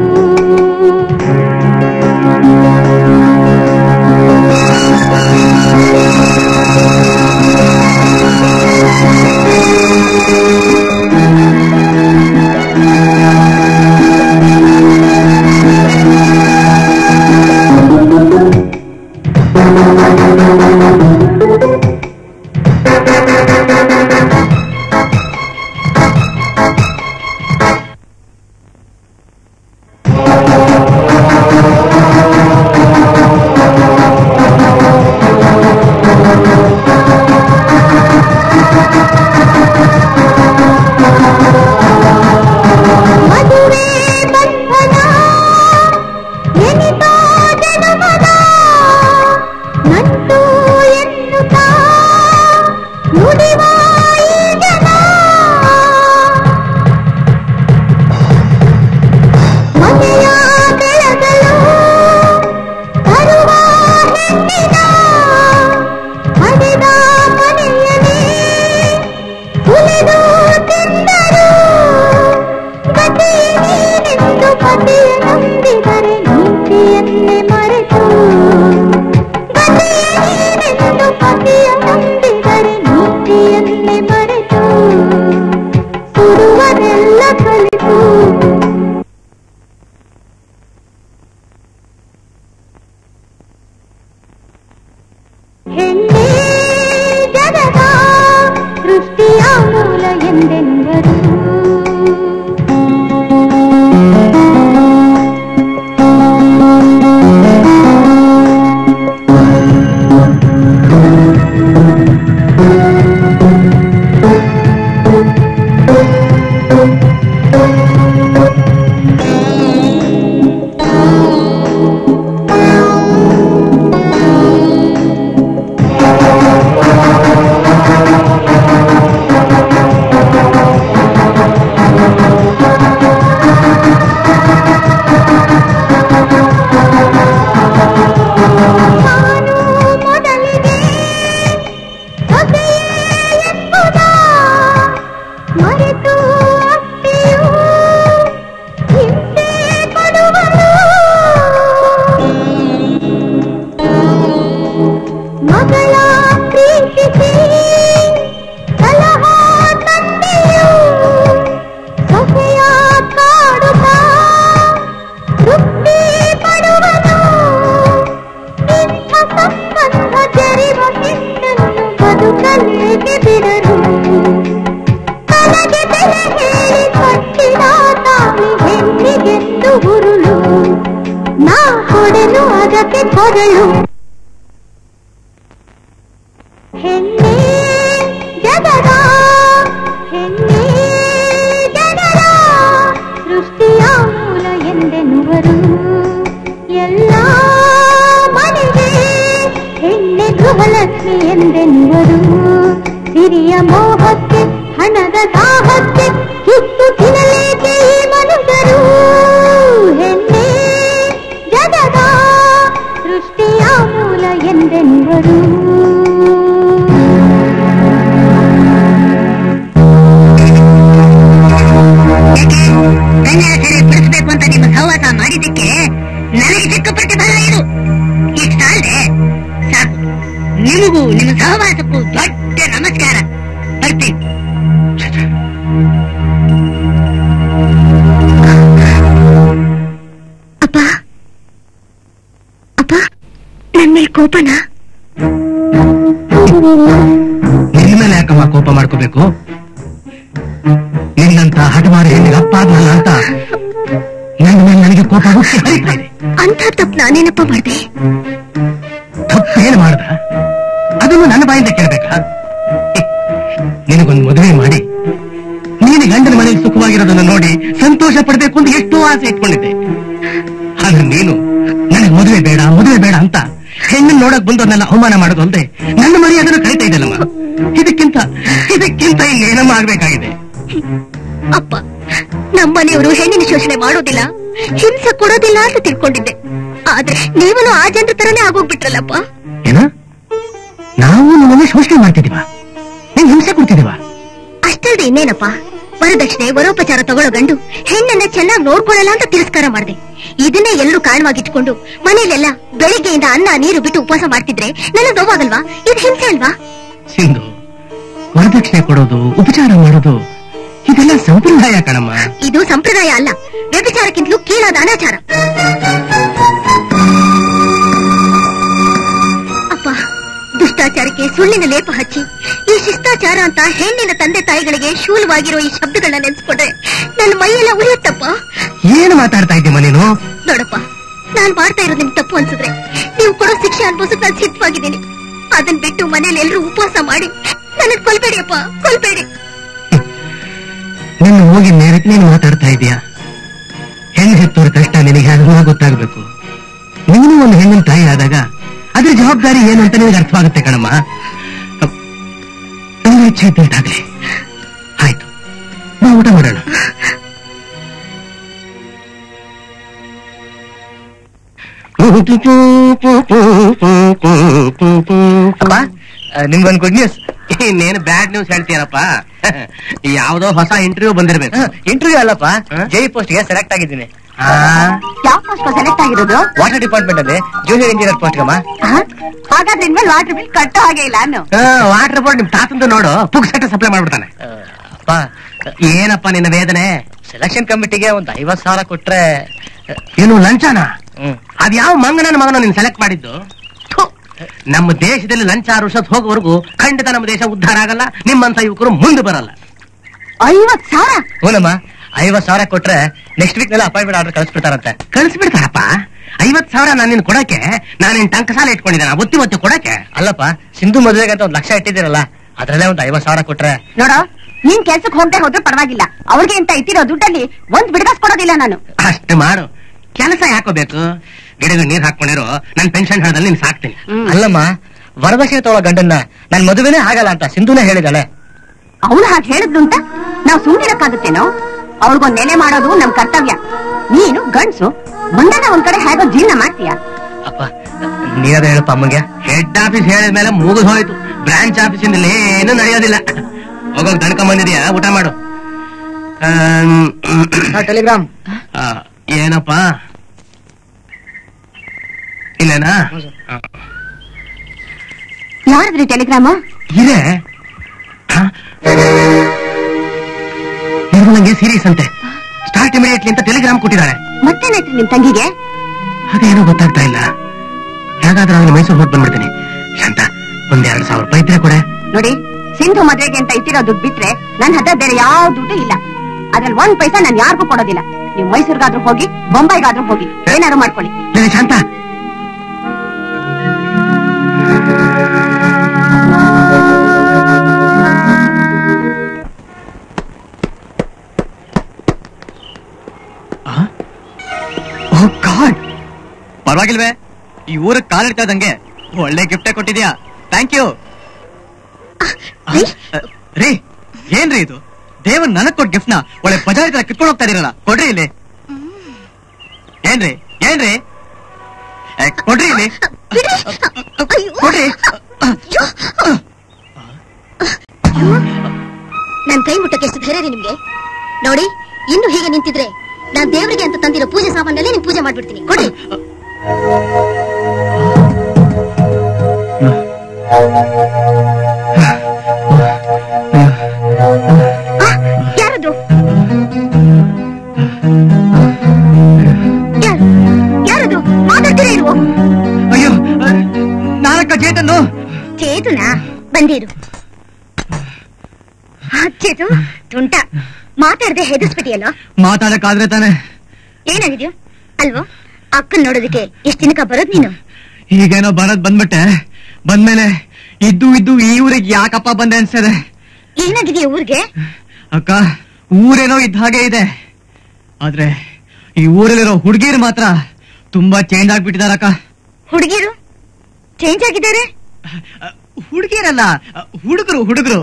ಕೋಪ ಮಾಡ್ಕೋಬೇಕು. ನಿನ್ನಂತ ಹಠಮಾರಿ ಹೆಣ್ಣಿಗೆ ಅಪ್ಪ ಆದ್ನಲ್ಲ ಅಂತ ನನ್ನ ಮೇಲೆ ನನಗೆ ಕೋಪ ಹುಟ್ಟಿ ಹರಿತಾ ಇದೆ. ಅಂತ ತಪ್ಪು ನಾನೇನಪ್ಪ ಮಾಡಿದೆ? ತಪ್ಪೇನು ಮಾಡ್ದ? ಅದನ್ನು ನನ್ನ ಬಾಯಿಂದ ಕೇಳ್ಬೇಕಾ? ನಿನಗೊಂದು ಮದುವೆ ಮಾಡಿ ನೀನು ಗಂಡನ ಮನೆಯಲ್ಲಿ ಸುಖವಾಗಿರೋದನ್ನು ನೋಡಿ ಸಂತೋಷ ಪಡಬೇಕು ಅಂತ ಎಷ್ಟೋ ಆಸೆ ಇಟ್ಕೊಂಡಿದ್ದೆ. ಆದ್ರೆ ನೀನು ನನಗೆ ಮದುವೆ ಬೇಡ ಮದುವೆ ಬೇಡ ಅಂತ ಹೆಣ್ಣನ್ನು ನೋಡಕ್ ಬಂದವನ್ನೆಲ್ಲ ಅವಮಾನ ಮಾಡೋದು ಅಲ್ಲದೆ ನನ್ನ ಮರ್ಯಾದನ್ನು ಕಳೀತಾ ಇದ್ದಲ್ಲಮ್ಮ. ಇದಕ್ಕಿಂತ ಇನ್ನೇನಮ್ಮ ಆಗ್ಬೇಕಾಗಿದೆ? ಅಪ್ಪ, ನಮ್ಮನೆಯವರು ಹೆಣ್ಣಿನ ಶೋಷಣೆ ಮಾಡೋದಿಲ್ಲ, ಹಿಂಸೆ ಕೊಡೋದಿಲ್ಲ ಅಂತ ತಿಳ್ಕೊಂಡಿದ್ದೆ. ಆದ್ರೆ ನೀವು ಆ ಜನರ ತರನೇ ಆಗೋಗ್ಬಿಟ್ರಲ್ಲಪ್ಪ. ಏನ ನಾವು ನಿಮ್ಮನ್ನ ಶೋಷಣೆ ಮಾಡ್ತಿದೀವ, ನೀನ್ ಹಿಂಸೆ ಕೊಡ್ತಿದೀವ? ಅಷ್ಟಲ್ದೆ ಇನ್ನೇನಪ್ಪ, ವರದಕ್ಷಿಣೆ ವರೋಪಚಾರ ತಗೊಳ್ಳೋ ಗಂಡು ಹೆಣ್ಣನ್ನ ಚೆನ್ನಾಗಿ ನೋಡ್ಕೊಳ್ಳಲ್ಲ ಅಂತ ತಿರಸ್ಕಾರ ಮಾಡಿದೆ. ಇದನ್ನೇ ಎಲ್ಲರೂ ಕಾರಣವಾಗಿಟ್ಕೊಂಡು ಮನೇಲೆಲ್ಲ ಬೆಳಿಗ್ಗೆಯಿಂದ ಅನ್ನ ನೀರು ಬಿಟ್ಟು ಉಪವಾಸ ಮಾಡ್ತಿದ್ರೆ ನನಗೆ ನೋವಾಗಲ್ವಾ? ಇದು ಹಿಂಸೆ ಅಲ್ವಾ? ಸಿಂಧು, ವರದಕ್ಷಿಣೆ ಕೊಡೋದು, ಉಪಚಾರ ಮಾಡೋದು ಇದೆಲ್ಲ ಸಂಪ್ರದಾಯ ಕಣಮ್ಮ. ಇದು ಸಂಪ್ರದಾಯ ಅಲ್ಲ, ವ್ಯಭಿಚಾರಕ್ಕಿಂತಲೂ ಕೀಳಾದ ಅನಾಚಾರ. ಅಪ್ಪ, ದುಷ್ಟಾಚಾರಕ್ಕೆ ಸುಳ್ಳಿನ ಲೇಪ ಹಚ್ಚಿ ಈ ಶಿಷ್ಟಾಚಾರ ಅಂತ ಹೆಣ್ಣಿನ ತಂದೆ ತಾಯಿಗಳಿಗೆ ಶೂಲವಾಗಿರೋ ಈ ಶಬ್ದಗಳನ್ನ ನೆನ್ಸ್ಕೊಂಡ್ರೆ ನನ್ನ ಮೈಯೆಲ್ಲ ಉಳಿಯುತ್ತಪ್ಪ. ಏನು ಮಾತಾಡ್ತಾ ಇದ್ದೀಮ್ಮ ನೀನು? ನೋಡಪ್ಪ, ನಾನ್ ಮಾಡ್ತಾ ಇರೋದು ನಿಮ್ಗೆ ತಪ್ಪು ಅನ್ಸಿದ್ರೆ ನೀವು ಕೊಡೋ ಶಿಕ್ಷೆ ಅನ್ಭವಿಸಕ್ ನಾನು ಸಿದ್ಧವಾಗಿದ್ದೀನಿ. ಅದನ್ ಬಿಟ್ಟು ಮನೇಲಿ ಎಲ್ರೂ ಉಪವಾಸ ಮಾಡಿ ನನಗ್ ಕೊಲ್ಬೇಡಿ ಅಪ್ಪ, ಕೊಲ್ಬೇಡಿ. ನಿನ್ನ ಹೋಗಿ ನೇರಕ್ಕೆ ನೀನು ಮಾತಾಡ್ತಾ ಇದೀಯಾ? ಹೆಣ್ಣು ಹೆತ್ತೋರ ಕಷ್ಟ ನಿನಗೆ ಅನುಭವ ಗೊತ್ತಾಗಬೇಕು. ನೀನು ಒಂದು ಹೆಣ್ಣಿನ ತಾಯಿ ಆದಾಗ ಅದ್ರ ಜವಾಬ್ದಾರಿ ಏನು ಅಂತ ನಿನಗೆ ಅರ್ಥವಾಗುತ್ತೆ ಕಣಮ್ಮ. ನನ್ನ ಇಚ್ಛೆ ಇದ್ದಂತಾಗ್ಲಿ. ಆಯ್ತು, ನಾ ಊಟ ಮಾಡೋಣ. ಅಪ್ಪ, ನಿಮ್ಗೊಂದು ಗುಡ್ ನ್ಯೂಸ್. ಇನ್ನೇನು ಬ್ಯಾಡ್ ನ್ಯೂಸ್ ಹೇಳ್ತೀಯನಪ್ಪ? ಯಾವ್ದೋ ಹೊಸ ಇಂಟರ್ವ್ಯೂ ಬಂದಿರ್ಬೇಕು. ಇಂಟರ್ವ್ಯೂ ಅಲ್ಲಪ್ಪ, ಜೈ ಪೋಸ್ಟ್ ಗೆ ಸೆಲೆಕ್ಟ್ ಆಗಿದ್ದೀನಿ. ಯಾವ ಪೋಸ್ಟ್ ಸೆಲೆಕ್ಟ್ ಆಗಿರೋದು? ವಾಟರ್ ಡಿಪಾರ್ಟ್ಮೆಂಟ್ ಅಲ್ಲಿ ಜೂನಿಯರ್ ಇಂಜಿನಿಯರ್ ಪೋಸ್ಟ್ ಗಮ್ಮ. ಹಾಗಾದ್ರೆ ಇನ್ಮೇಲೆ ವಾಟರ್ ಬಿಲ್ ಕಟ್ಟೋ ಹಾಗೆ ಇಲ್ಲ. ವಾಟರ್ ಬೋರ್ಡ್ ನಿಮ್ ತಾತಂದು ನೋಡು, ಪುಕ್ ಸೆಟ್ ಸಪ್ಲೈ ಮಾಡ್ಬಿಡ್ತಾನೆ. ಅಪ್ಪ, ಏನಪ್ಪ ನಿನ್ನ ವೇದನೆ? ಸೆಲೆಕ್ಷನ್ ಕಮಿಟಿಗೆ ಒಂದು 50,000 ಕೊಟ್ರೆ. ಏನು ಲಂಚನ? ಅದ್ ಯಾವ ಮಂಗನ ಮಗನ ನೀನ್ ಸೆಲೆಕ್ಟ್ ಮಾಡಿದ್ದು? ನಮ್ಮ ದೇಶದಲ್ಲಿ ಲಂಚ ರುಷತ್ ಹೋಗೋವರೆಗೂ ಖಂಡಿತ ನಮ್ಮ ದೇಶ ಉದ್ಧಾರ ಆಗಲ್ಲ, ನಿಮ್ಮಂತ ಯುವಕರು ಮುಂದೆ ಬರಲ್ಲ. 50,000? ಹೂನಮ್ಮ, 50,000 ಕೊಟ್ರೆ ನೆಕ್ಸ್ಟ್ ವೀಕ್ ನೆಲ್ಲ ಅಪಾಯಿಂಟ್ಮೆಂಟ್ ಆರ್ಡರ್ ಕಳಿಸ್ಬಿಡ್ತಾರಂತೆ. ಕಳಿಸ್ಬಿಡ್ತಾರಪ್ಪ? 50,000 ನಾನು ನಿನ್ ಕೊಡಕ್ಕೆ ನಾನೇನ್ ಟಂಕಸಾಲ ಇಟ್ಕೊಂಡಿದ್ದೇನೆ ಒತ್ತಿ ಒತ್ತಿ ಕೊಡಕ್ಕೆ? ಅಲ್ಲಪ್ಪ, ಸಿಂಧು ಮದುವೆಗೆ ಅಂತ 1,00,000 ಇಟ್ಟಿದ್ದೀರಲ್ಲ, ಅದ್ರಲ್ಲೇ ಒಂದು 50,000 ಕೊಟ್ರೆ. ನೋಡೋ, ನೀನ್ ಕೆಲ್ಸಕ್ಕೆ ಹೋಗದೆ ಹೋದ್ರೆ ಪರವಾಗಿಲ್ಲ, ಅವ್ರಿಗೆ ಅಂತ ಇಟ್ಟಿರೋ ದುಡ್ಡಲ್ಲಿ ಒಂದ್ ಬಿಡಗಾಸ್ಕೊಡೋದಿಲ್ಲ ನಾನು. ಅಷ್ಟು ಮಾಡು, ಕೆಲಸ ಯಾಕೋಬೇಕು? ಗಿಡಗಳು ನೀರ್ ಹಾಕೊಂಡಿರೋ ನನ್ ಪೆನ್ಷನ್ ಹಣದಲ್ಲಿ ನೀನ್ ಸಾಕ್ತೀನಿ. ಅಲ್ಲಮ್ಮ, ವರದಕ್ಷಿಣೆ ತಗೊಳ್ಳೋ ಗಂಡನ್ನ ನನ್ ಮದುವೆನೇ ಆಗಲ್ಲ ಅಂತ ಸಿಂಧುನೇ ಹೇಳಿದಾಳೆ. ಅವಳು ಹಾಗೆ ಹೇಳಿದ್ಲು ಅಂತ ನಾವ್ ಸುಮ್ನಿರಕ್ಕಾಗುತ್ತೇನೋ? ಅವ್ರಿಗೊಂದ್ ನೆಲೆ ಮಾಡೋದು ನಮ್ ಕರ್ತವ್ಯ. ನೀನು ಗಂಡ್ಸು, ಮುಂದೆ ಒಂದ್ ಕಡೆ ಹೇಗೋ ಜೀವನ ಮಾಡ್ತೀಯ. ಅಪ್ಪ, ನೀವದ ಹೇಳಪ್ಪ ಅಮ್ಮಂಗೆ. ಹೆಡ್ ಆಫೀಸ್ ಹೇಳಿದ್ಮೇಲೆ ಮುಗಿದು ಹೋಯ್ತು, ಬ್ರಾಂಚ್ ಆಫೀಸಿಂದ ಏನು ನಡೆಯೋದಿಲ್ಲ. ಹೋಗೋಕ್ ದಣ್ಕೊಂಡ್ ಬಂದಿದ್ಯಾ? ಊಟ ಮಾಡು. ಟೆಲಿಗ್ರಾಮ್. ಏನಪ್ಪ? ಇಲ್ಲೇನಾ? ಯಾರದ್ರಿ ಟೆಲಿಗ್ರಾಮ? ಇದೆ. ನಿರ್ಮಲಂಗೆ ಸೀರಿಯಸ್ ಅಂತೆ, ಸ್ಟಾರ್ಟ್ ಇಮಿಡಿಯೇಟ್ಲಿ ಅಂತ ಟೆಲಿಗ್ರಾಮ್ ಕೊಟ್ಟಿದ್ದಾರೆ. ಮತ್ತೇನಾಯ್ತು ನಿಮ್ ತಂಗಿಗೆ? ಅದೇನೋ ಗೊತ್ತಾಗ್ತಾ ಇಲ್ಲ. ಹೇಗಾದ್ರೂ ನಾನು ಮೈಸೂರು ಹೋಗಿ ಬಂದ್ಬಿಡ್ತೀನಿ. ಶಾಂತ, ಒಂದ್ 2,000 ರೂಪಾಯಿ ಇದ್ರೆ ಕೊಡೆ. ನೋಡಿ, ಸಿಂಧು ಮದ್ವೆಗೆ ಅಂತ ಇಟ್ಟಿರೋ ದುಡ್ಡು ಬಿಟ್ರೆ ನನ್ ಹತ್ರ ಬೇರೆ ಯಾವ ದುಡ್ಡು ಇಲ್ಲ. ಅದ್ರಲ್ಲಿ 1 ಪೈಸಾ ನಾನು ಯಾರಿಗೂ ಕೊಡೋದಿಲ್ಲ. ನೀವು ಮೈಸೂರ್ಗಾದ್ರೂ ಹೋಗಿ, ಬೊಂಬೈಗಾದ್ರೂ ಹೋಗಿ, ಏನಾದ್ರು ಮಾಡ್ಕೊಳ್ಳಿ. ಶಾಂತ, ಪರವಾಗಿಲ್ವೇ? ಈ ಊರಿಗೆ ಕಾಲಿಡ್ತಾ ಇದ್ದಂಗೆ ಒಳ್ಳೆ ಗಿಫ್ಟೇ ಕೊಟ್ಟಿದ್ಯಾ. Thank you. ರೀ, ಏನ್ರಿ ಇದು? ದೇವನ್ ನನಗ್ ಕೊಟ್ಟ ಗಿಫ್ಟ್ ನ ಒಳ್ಳೆ ಬಜಾರ್ ತರ ಕಿತ್ಕೊಂಡು ಹೋಗ್ತಾ ಇದೀರಲ್ಲ, ಕೊಡ್ರಿ ಇಲ್ಲಿ. ಏನ್ರಿ ಏನ್ರಿ ಕೊಡ್ರಿ ಇಲ್ಲಿ, ಕೊಡ್ರಿ. ನನ್ ಕೈ ಮುಟ್ಟಕ್ಕೆ ಎಷ್ಟು ಧೈರ್ಯ ನಿಮ್ಗೆ? ನೋಡಿ, ಇನ್ನು ಹೀಗೆ ನಿಂತಿದ್ರೆ ನಾನ್ ದೇವರಿಗೆ ಅಂತ ತಂದಿರೋ ಪೂಜೆ ಸಾಮಾನಲ್ಲಿ ನಿಮ್ ಪೂಜೆ ಮಾಡ್ಬಿಡ್ತೀನಿ. ಕೊಡ್ರಿ. ಯಾರದು? ಯಾರದು? ಮಾತಾಡ್ತೀರಾ ಇಲ್ವೋ? ಅಯ್ಯೋ, ನಾನಕ್ಕ ಚೇತನ್ನು. ಚೇತುನಾ? ಬಂದಿರು. ಚೇತು, ತುಂಟ, ಮಾತಾಡದೆ ಹೆದರ್ಸ್ಬಿಟ್ಟಿಯಲ್ಲ. ಮಾತಾಡಕ್ಕಾದ್ರೆ ತಾನೆ. ಏನಾಗಿದ್ಯೋ ಅಲ್ವೋ? ಅಕ್ಕನ್ ನೋಡೋದಕ್ಕೆ ಎಷ್ಟ್ ದಿನಕ್ಕ ಬರೋದ್ ನೀನು? ಈಗೇನೋ ಬರೋದ್ ಬಂದ್ಬಿಟ್ಟೆ. ಬಂದ್ಮೇಲೆ ಇದ್ದು ಈ ಊರಿಗೆ ಯಾಕಪ್ಪ ಬಂದೆ ಅನ್ಸದೆ. ಏನಾಗಿದೆಯಾ ಊರಿಗೆ? ಅಕ್ಕ, ಊರೇನೋ ಇದ್ದ ಹಾಗೆ ಇದೆ, ಆದ್ರೆ ಈ ಊರಲ್ಲಿರೋ ಹುಡುಗಿರು ಮಾತ್ರ ತುಂಬಾ ಚೇಂಜ್ ಆಗ್ಬಿಟ್ಟಿದಾರಕ್ಕ. ಹುಡುಗಿರು ಚೇಂಜ್ ಆಗಿದ್ದಾರೆ? ಹುಡುಗಿರಲ್ಲ, ಹುಡುಗರು.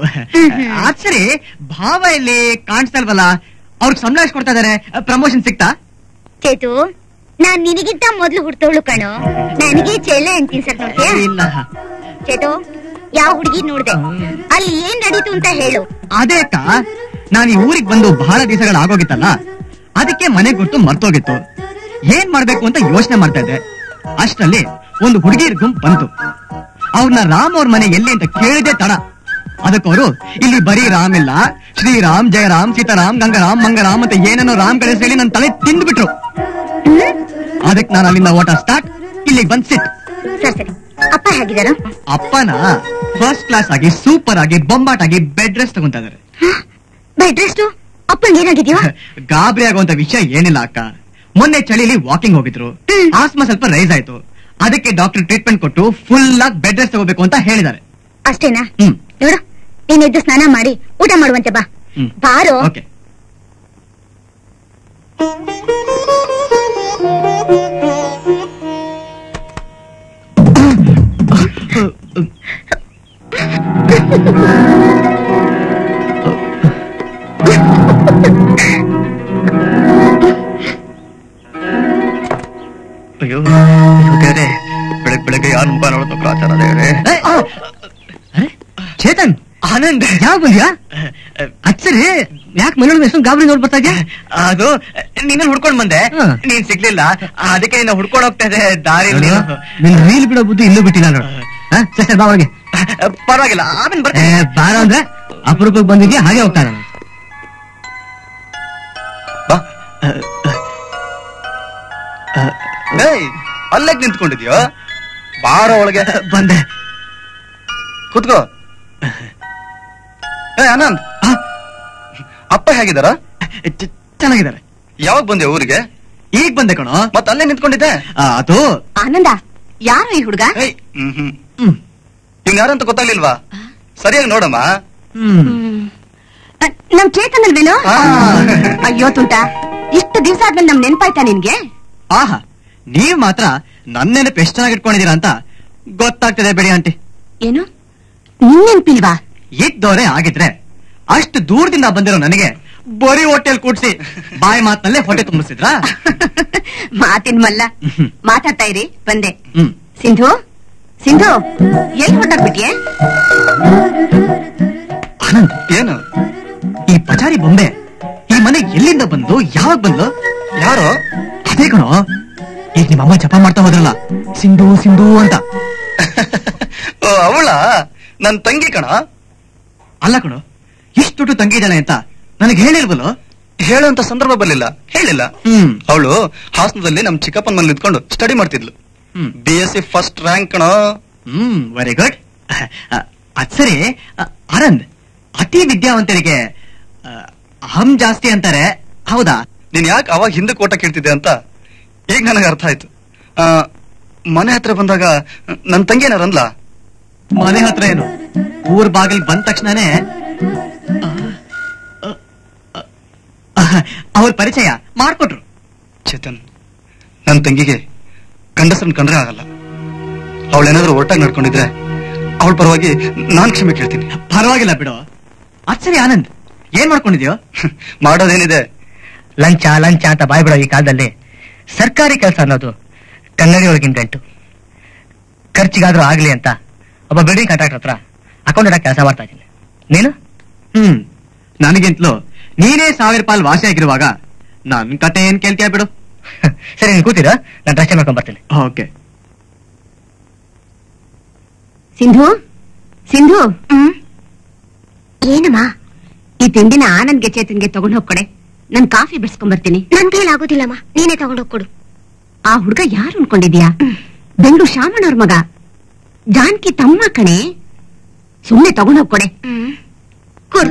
ಆಶ್ಚರ್ಯ, ಭಾವ ಇಲ್ಲಿ ಕಾಣಿಸ್ತಾ ಇಲ್ವಲ್ಲ? ಅವ್ರಿಗೆ ಸಂಬಳ ಎಷ್ಟು ಕೊಡ್ತಾ ಇದಾರೆ? ಪ್ರಮೋಷನ್ ಸಿಕ್ತಾ? ಚೇತು, ನಾನ್ ನಿನಗಿಂತ ಮೊದ್ಲು ಹುಡ್ತೋಳು ಕಣೋ. ನನಗೆ ಚೆಲ್ಲ ಅಂತೀನಿ ಸರ್. ನೋಡ್ತೀಯಾ? ಇಲ್ಲ ಚೇತು, ಯಾವ ಹುಡುಗಿ ನೋಡ್ದೆ? ಅಲ್ಲಿ ಏನ್ ನಡೀತು ಅಂತ ಹೇಳು. ಅದೇ ಅಕ್ಕ, ನಾನು ಈ ಊರಿಗೆ ಬಂದು ಬಹಳ ದಿವಸಗಳಾಗೋಗಿತ್ತಲ್ಲ, ಅದಕ್ಕೆ ಮನೆ ಗುರ್ತು ಮರ್ತೋಗಿತ್ತು. ಏನ್ ಮಾಡ್ಬೇಕು ಅಂತ ಯೋಚನೆ ಮಾಡ್ತಾ ಇದ್ದೆ. ಅಷ್ಟರಲ್ಲಿ ಒಂದು ಹುಡುಗಿರ್ ಗುಂಪು ಬಂತು. ಅವ್ರನ್ನ ರಾಮ್ ಅವ್ರ ಮನೆ ಎಲ್ಲಿ ಅಂತ ಕೇಳಿದೆ ತಡ. ಅದಕ್ಕವರು ಇಲ್ಲಿ ಬರೀ ರಾಮ್ ಇಲ್ಲ, ಶ್ರೀರಾಮ್, ಜಯರಾಮ್, ಸೀತಾರಾಮ್, ಗಂಗಾರಾಮ್, ಮಂಗರಾಮ್ ಅಂತ ಏನೇನೋ ರಾಮ್ ಕಡೆ ಹೇಳಿ ನನ್ನ ತಲೆ ತಿಂದ್ಬಿಟ್ರು. ಅದಕ್ಕೆ ನಾನು ಅಲ್ಲಿಂದ ಓಟ ಸ್ಟಾರ್ಟ್, ಇಲ್ಲಿಗೆ ಬಂದ್ ಸಿಟ್. ಸರಿ, ಅಪ್ಪ ಹೇಗಿದಾರ? ಅಪ್ಪನ ಫಸ್ಟ್ ಕ್ಲಾಸ್ ಆಗಿ, ಸೂಪರ್ ಆಗಿ, ಬೊಂಬಾಟ್ ಆಗಿ ಬೆಡ್ ರೆಸ್ಟ್ ತಗೊಂತಾ ಇದಾರೆ. Bed rest? ಅಪ್ಪಂಗೆ ಏನಾಗಿದ್ಯಾ? ಗಾಬರಿ ಆಗುವಂತ ವಿಷಯ ಏನಿಲ್ಲ ಅಕ್ಕ. ಮೊನ್ನೆ ಚಳಿಲಿ ವಾಕಿಂಗ್ ಹೋಗಿದ್ರು, ಆಸ್ಮಾ ಸ್ವಲ್ಪ ರೈಸ್ ಆಯ್ತು. ಅದಕ್ಕೆ ಡಾಕ್ಟರ್ ಟ್ರೀಟ್ಮೆಂಟ್ ಕೊಟ್ಟು ಫುಲ್ ಆಗಿ ಬೆಡ್ ರೆಸ್ಟ್ ತಗೋಬೇಕು ಅಂತ ಹೇಳಿದ್ದಾರೆ. ಅಷ್ಟೇನಾ? ನೋಡು, ನೀನ್ ಎದ್ದು ಸ್ನಾನ ಮಾಡಿ ಊಟ ಮಾಡುವಂತೆ ಬಾ. ಬಾರೋ. ಓಕೆ. ಅಯ್ಯೋ ದೇವ್ರೆ, ಬೆಳಗ್ಗೆ ಯಾರು ಮುಖ ನೋಡೋದು ಗ್ರಾಚಾರ ದೇವ್ರೆ. ಚೇತನ್, ಆನಂದ್, ಯಾವ ಬಂದ್ಯಾ? ಅಚ್ಚರಿ, ಯಾಕೆ ಮನೆಯೊಳಗೆ ಎಷ್ಟೊಂದು ಗಾಬರಿ ನೋಡ್ ಬರ್ತಾ ಇದ್ಯಾ? ಅದು ನಿನ್ನ ಹುಡ್ಕೊಂಡ್ ಬಂದೆ, ನೀನ್ ಸಿಗ್ಲಿಲ್ಲ, ಅದಕ್ಕೆ ನಿನ್ನ ಹುಡ್ಕೊಂಡ್ ಹೋಗ್ತಾ ಇದೆ ದಾರಿ. ನಿನ್ ರೀಲ್ ಬಿಡೋ ಬುದ್ಧಿ ಇಲ್ಲೂ ಬಿಟ್ಟಿಲ್ಲ ನೋಡು. ಸರ್ ಬಾ ಒಳಗೆ. ಪರವಾಗಿಲ್ಲ, ಆಮೇಲೆ ಬರ್ತೀನಿ. ಬಾರ ಅಂದ್ರೆ ಅಪರೂಪಕ್ಕೆ ಬಂದಿದ್ಯಾ, ಹಾಗೆ ಹೋಗ್ತಾ ಇದ್ದಾನೆ. ಅಲ್ಲೇಕ್ ನಿಂತ್ಕೊಂಡಿದ್ಯೋ? ಬಾರ ಒಳಗೆ. ಬಂದೆ, ಕೂತ್ಕೋ. ಆನಂದ್, ಅಪ್ಪ ಹೇಗಿದಾರ? ಚೆನ್ನಾಗಿದ್ದಾರೆ. ಯಾವಾಗ ಬಂದೆ ಊರಿಗೆ? ಈಗ ಬಂದೆ ಕಣೋ. ಮತ್ತ ಅಲ್ಲೇ ನಿಂತ್ಕೊಂಡಿದ್ದೆ. ಅದು ಆನಂದ, ಯಾರು ಈ ಹುಡುಗ? ಇವ್ನ ಯಾರಂತ ಗೊತ್ತಾಗ್ಲಿಲ್ವಾ? ಸರಿಯಾಗಿ ನೋಡಮ್ಮ. ನಮ್ ಚೇತನ್ ಅಲ್ವೇನೋ? ಅಯ್ಯೋ ತುಂಟ, ಇಷ್ಟು ದಿವಸ ಆದ್ಮೇಲೆ ನಮ್ ನೆನ್ಪಾಯ್ತಾ ನಿನ್ಗೆ? ಆಹಾ, ನೀವ್ ಮಾತ್ರ ನನ್ನ ನೆನಪು ಎಷ್ಟು ಚೆನ್ನಾಗಿ ಇಟ್ಕೊಂಡಿದೀರಾ ಅಂತ ಗೊತ್ತಾಗ್ತದೆ ಬಿಡಿ ಆಂಟಿ. ಏನು, ನಿನ್ ನೆನ್ಪಿಲ್ವಾ? ಇದ್ದವರೇ ಆಗಿದ್ರೆ ಅಷ್ಟು ದೂರದಿಂದ ಬಂದಿರೋ ನನಗೆ ಬರೀ ಹೋಟೆಲ್ ಕೂಡ್ಸಿ ಬಾಯಿ ಮಾತನಲ್ಲೇ ಹೊಟ್ಟೆ ತುಂಬಿಸಿದ್ರಾ? ಮಾತಿನ ಮಲ್ಲ, ಮಾತಾಡ್ತಾ ಇರಿ, ಬಂದೆ. ಸಿಂಧು, ಸಿಂಧು, ಎಲ್ಲಿ ಹೊರಟಾಗ್ಬಿಟ್ಟಿಯೇ? ಆನಂದ್, ಏನು ಈ ಪಚಾರಿ ಬೊಂಬೆ ಈ ಮನೆಗೆ ಎಲ್ಲಿಂದ ಬಂದು ಯಾವಾಗ ಬಂದು? ಯಾರು? ಅದೇ ಕಣೋ, ಈಗ ನಿಮ್ಮ ಅಮ್ಮ ಜಪ ಮಾಡ್ತಾ ಹೋದ್ರಲ್ಲ, ಸಿಂಧು ಸಿಂಧು ಅಂತ. ಅವಳ ನನ್ ತಂಗಿ ಕಣ. ಅಲ್ಲ ಕಣೋ, ಇಷ್ಟು ದೊಡ್ಡ ತಂಗಿ ಇದ್ದಾಳೆ ಅಂತ ನನಗೆ ಹೇಳಿಲ್ವಲ್ಲೋ? ಹೇಳುವಂತ ಸಂದರ್ಭ ಬರ್ಲಿಲ್ಲ, ಹೇಳಿಲ್ಲ. ಅವಳು ಹಾಸನದಲ್ಲಿ ನಮ್ ಚಿಕ್ಕಪ್ಪನ ಮನೇಲಿ ನಿಂತ್ಕೊಂಡು ಸ್ಟಡಿ ಮಾಡ್ತಿದ್ಲು. BSc ಫಸ್ಟ್ ರ್ಯಾಂಕ್ ಕಣ. Very good. ಅದ್ ಸರಿ ಆನಂದ್, ಅತಿ ವಿದ್ಯಾವಂತರಿಗೆ ಅಹಂ ಜಾಸ್ತಿ ಅಂತಾರೆ, ಹೌದಾ? ನೀನ್ ಯಾಕೆ ಅವಾಗ ಹಿಂದೆ ಕೋಟ ಕೇಳ್ತಿದ್ದೆ ಅಂತ ಈಗ ನನಗೆ ಅರ್ಥ ಆಯ್ತು. ಮನೆ ಹತ್ರ ಬಂದಾಗ ನನ್ ತಂಗಿ ಏನಾರ ಅಂದ್ಲಾ? ಮನೆ ಹತ್ರ ಏನು, ಊರ್ ಬಾಗಿಲ್ ಬಂದ ತಕ್ಷಣನೇ ಅವ್ರ ಪರಿಚಯ ಮಾಡ್ಕೊಟ್ರು. ಚೇತನ್, ನನ್ ತಂಗಿಗೆ ಗಂಡಸರನ್ನ ಕಂಡ್ರೆ ಆಗಲ್ಲ. ಅವಳೇನಾದ್ರೂ ಒಟ್ಟಾಗಿ ನಡ್ಕೊಂಡಿದ್ರೆ ಅವಳ ಪರವಾಗಿ ನಾನ್ ಕ್ಷಮೆ ಕೇಳ್ತೀನಿ. ಪರವಾಗಿಲ್ಲ ಬಿಡು. ಅಚ್ಚರಿ ಆನಂದ್, ಏನ್ ಮಾಡ್ಕೊಂಡಿದ್ಯೋ? ಮಾಡೋದೇನಿದೆ, ಲಂಚ ಲಂಚ ಅಂತ ಬಾಯ್ ಬಿಡೋ ಈ ಕಾಲದಲ್ಲಿ ಸರ್ಕಾರಿ ಕೆಲಸ ಅನ್ನೋದು ಕನ್ನಡಿ ಒಳಗಿನ ಗಂಟು. ಖರ್ಚಿಗಾದ್ರೂ ಆಗ್ಲಿ ಅಂತ ಒಬ್ಬ ಬಿಲ್ಡಿಂಗ್ ಕಾಂಟ್ರಾಕ್ಟರ್ ಹತ್ರ ಅಕೌಂಟ್ ಕೆಲಸ ಮಾಡ್ತಾ ಇದ್ದೀನಿ. ನೀನು? ನನಗಿಂತಲೂ ನೀನೇ 1000 ರೂಪಾಯಿ ವಾಸಿ ಆಗಿರುವಾಗ ನನ್ ಕತೆ ಏನ್ ಕೇಳ್ತೀಯ ಬಿಡು. ಸರಿ, ನೀನ್ ಕೂತೀರಾ, ನಾನು ಡ್ರೆಸ್ ಮಾಡ್ಕೊಂಡ್ ಬರ್ತೀನಿ. ಓಕೆ. ಸಿಂಧು, ಸಿಂಧು, ಏನಮ್ಮ? ಈ ತಿಂಡಿನ ಆನಂದ್ಗೆ ಚೇತನ್ಗೆ ತಗೊಂಡ್ ಹೋಗ್ಕೊಡೆ, ನನ್ ಕಾಫಿ ಬಿಡ್ಸ್ಕೊಂಡ್ ಬರ್ತೀನಿ. ನನ್ ಕೈಲಾಗೋದಿಲ್ಲಮ್ಮ, ನೀನೇ ತಗೊಂಡೋಗ್ಕೊಡು. ಆ ಹುಡುಗ ಯಾರು ಅನ್ಕೊಂಡಿದ್ಯಾ? ಬೆಂಗಳೂರು ಶಾಮಣ್ಣವ್ರ ಮಗ, ಜಾನ್ಕಿ ತಮ್ಮ ಕಣೆ. ಸುಮ್ನೆ ತಗೊಂಡ್ ಹೋಗ್ಕೊಡೆ. ಕೊಡು.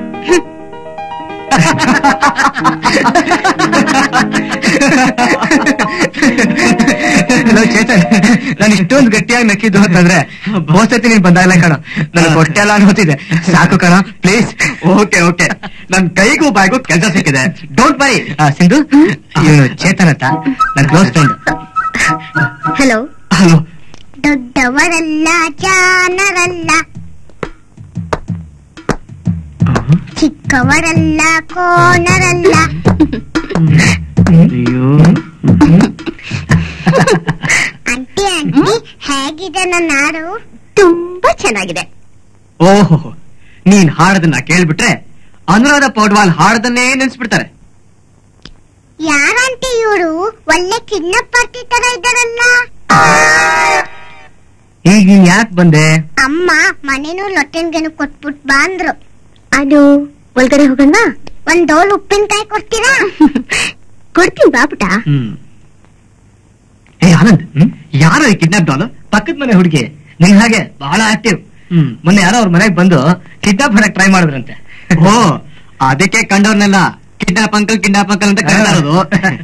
ಚೇತನ್, ನಾನು ಇಷ್ಟೊಂದು ಗಟ್ಟಿಯಾಗಿ ನಕ್ಕಿದ್ದು ಅಂತಂದ್ರೆ ಬಹುಸತಿ ನೀನ್ ಬಂದಾಗಲ್ಲ ಕಣ, ನನಗೆ ಹೊಟ್ಟೆ ಎಲ್ಲ ಅನ್ಕೋತಿದೆ. ಸಾಕು ಕಣ, ಪ್ಲೀಸ್. ಓಕೆ ಓಕೆ, ನನ್ ಕೈಗೂ ಬಾಯಿಗೂ ಕೆಲಸ ಸಿಕ್ಕಿದೆ, ಡೋಂಟ್ ವರಿ. ಸಿಂಧು, ಇವನು ಚೇತನ್ ಅಂತ ನನ್ನ ಕ್ಲೋಸ್ ಫ್ರೆಂಡ್. ಹಲೋ. ಹಲೋ. ದೊಡ್ಡವರಲ್ಲ, ಜಾನರಲ್ಲ, ಚಿಕ್ಕವರಲ್ಲ, ಕೋಣರಲ್ಲ. ಅಯ್ಯೋ ಆಂಟಿ ಆಂಟಿ ಹೇಗಿದೆ ನನ್ನ ಹಾಡು? ತುಂಬಾ ಚೆನ್ನಾಗಿದೆ. ಓಹೋ, ನೀನ್ ಹಾಡದನ್ನ ಕೇಳ್ಬಿಟ್ರೆ ಅನುರಾಧ ಪೌಡ್ವಾಲ್ ಹಾಡದನ್ನೇ ನೆನ್ಸ್ಬಿಡ್ತಾರೆ. ಯಾರಂಟಿ ಇವರು? ಒಳ್ಳೆ ಕಿಡ್ನಾಪರ್ತಿ ತರ ಇದ್ದಾರಲ್ಲ. ಈಗ ನೀನ್ ಯಾಕೆ ಬಂದೆ? ಅಮ್ಮ ಮನೇನು ಲೊಟ್ಟೆನ್ಗೆನು ಕೊಟ್ಬಿಟ್ ಬಾ ಅಂದ್ರು. ಅದು ಒಳಗಡೆ ಹೋಗೋಣ. ಒಂದ್ ಡೋಲ್ ಉಪ್ಪಿನಕಾಯಿ ಕೊಡ್ತೀರಾ? ಕೊಡ್ತೀನಿ ಬಾಪುಟ. ಏ ಆನಂದ್, ಯಾರು ಈ ಕಿಡ್ನಾಪ್ ಡಾಲ್? ಪಕ್ಕದ ಮನೆ ಹುಡುಗಿ, ನಿನ್ ಹಾಗೆ ಬಹಳ ಆಕ್ಟಿವ್. ಮೊನ್ನೆ ಯಾರೋ ಅವ್ರ ಮನೆಗೆ ಬಂದು ಕಿಡ್ನಾಪ್ ಮಾಡಕ್ ಟ್ರೈ ಮಾಡಿದ್ರಂತೆ. ಓ, ಅದಕ್ಕೆ ಕಂಡವ್ರನ್ನೆಲ್ಲ ಕಿಡ್ನಾಪ್ ಅಂಕಲ್ ಅಂತ ಕರೀತಾ ಇರೋದು.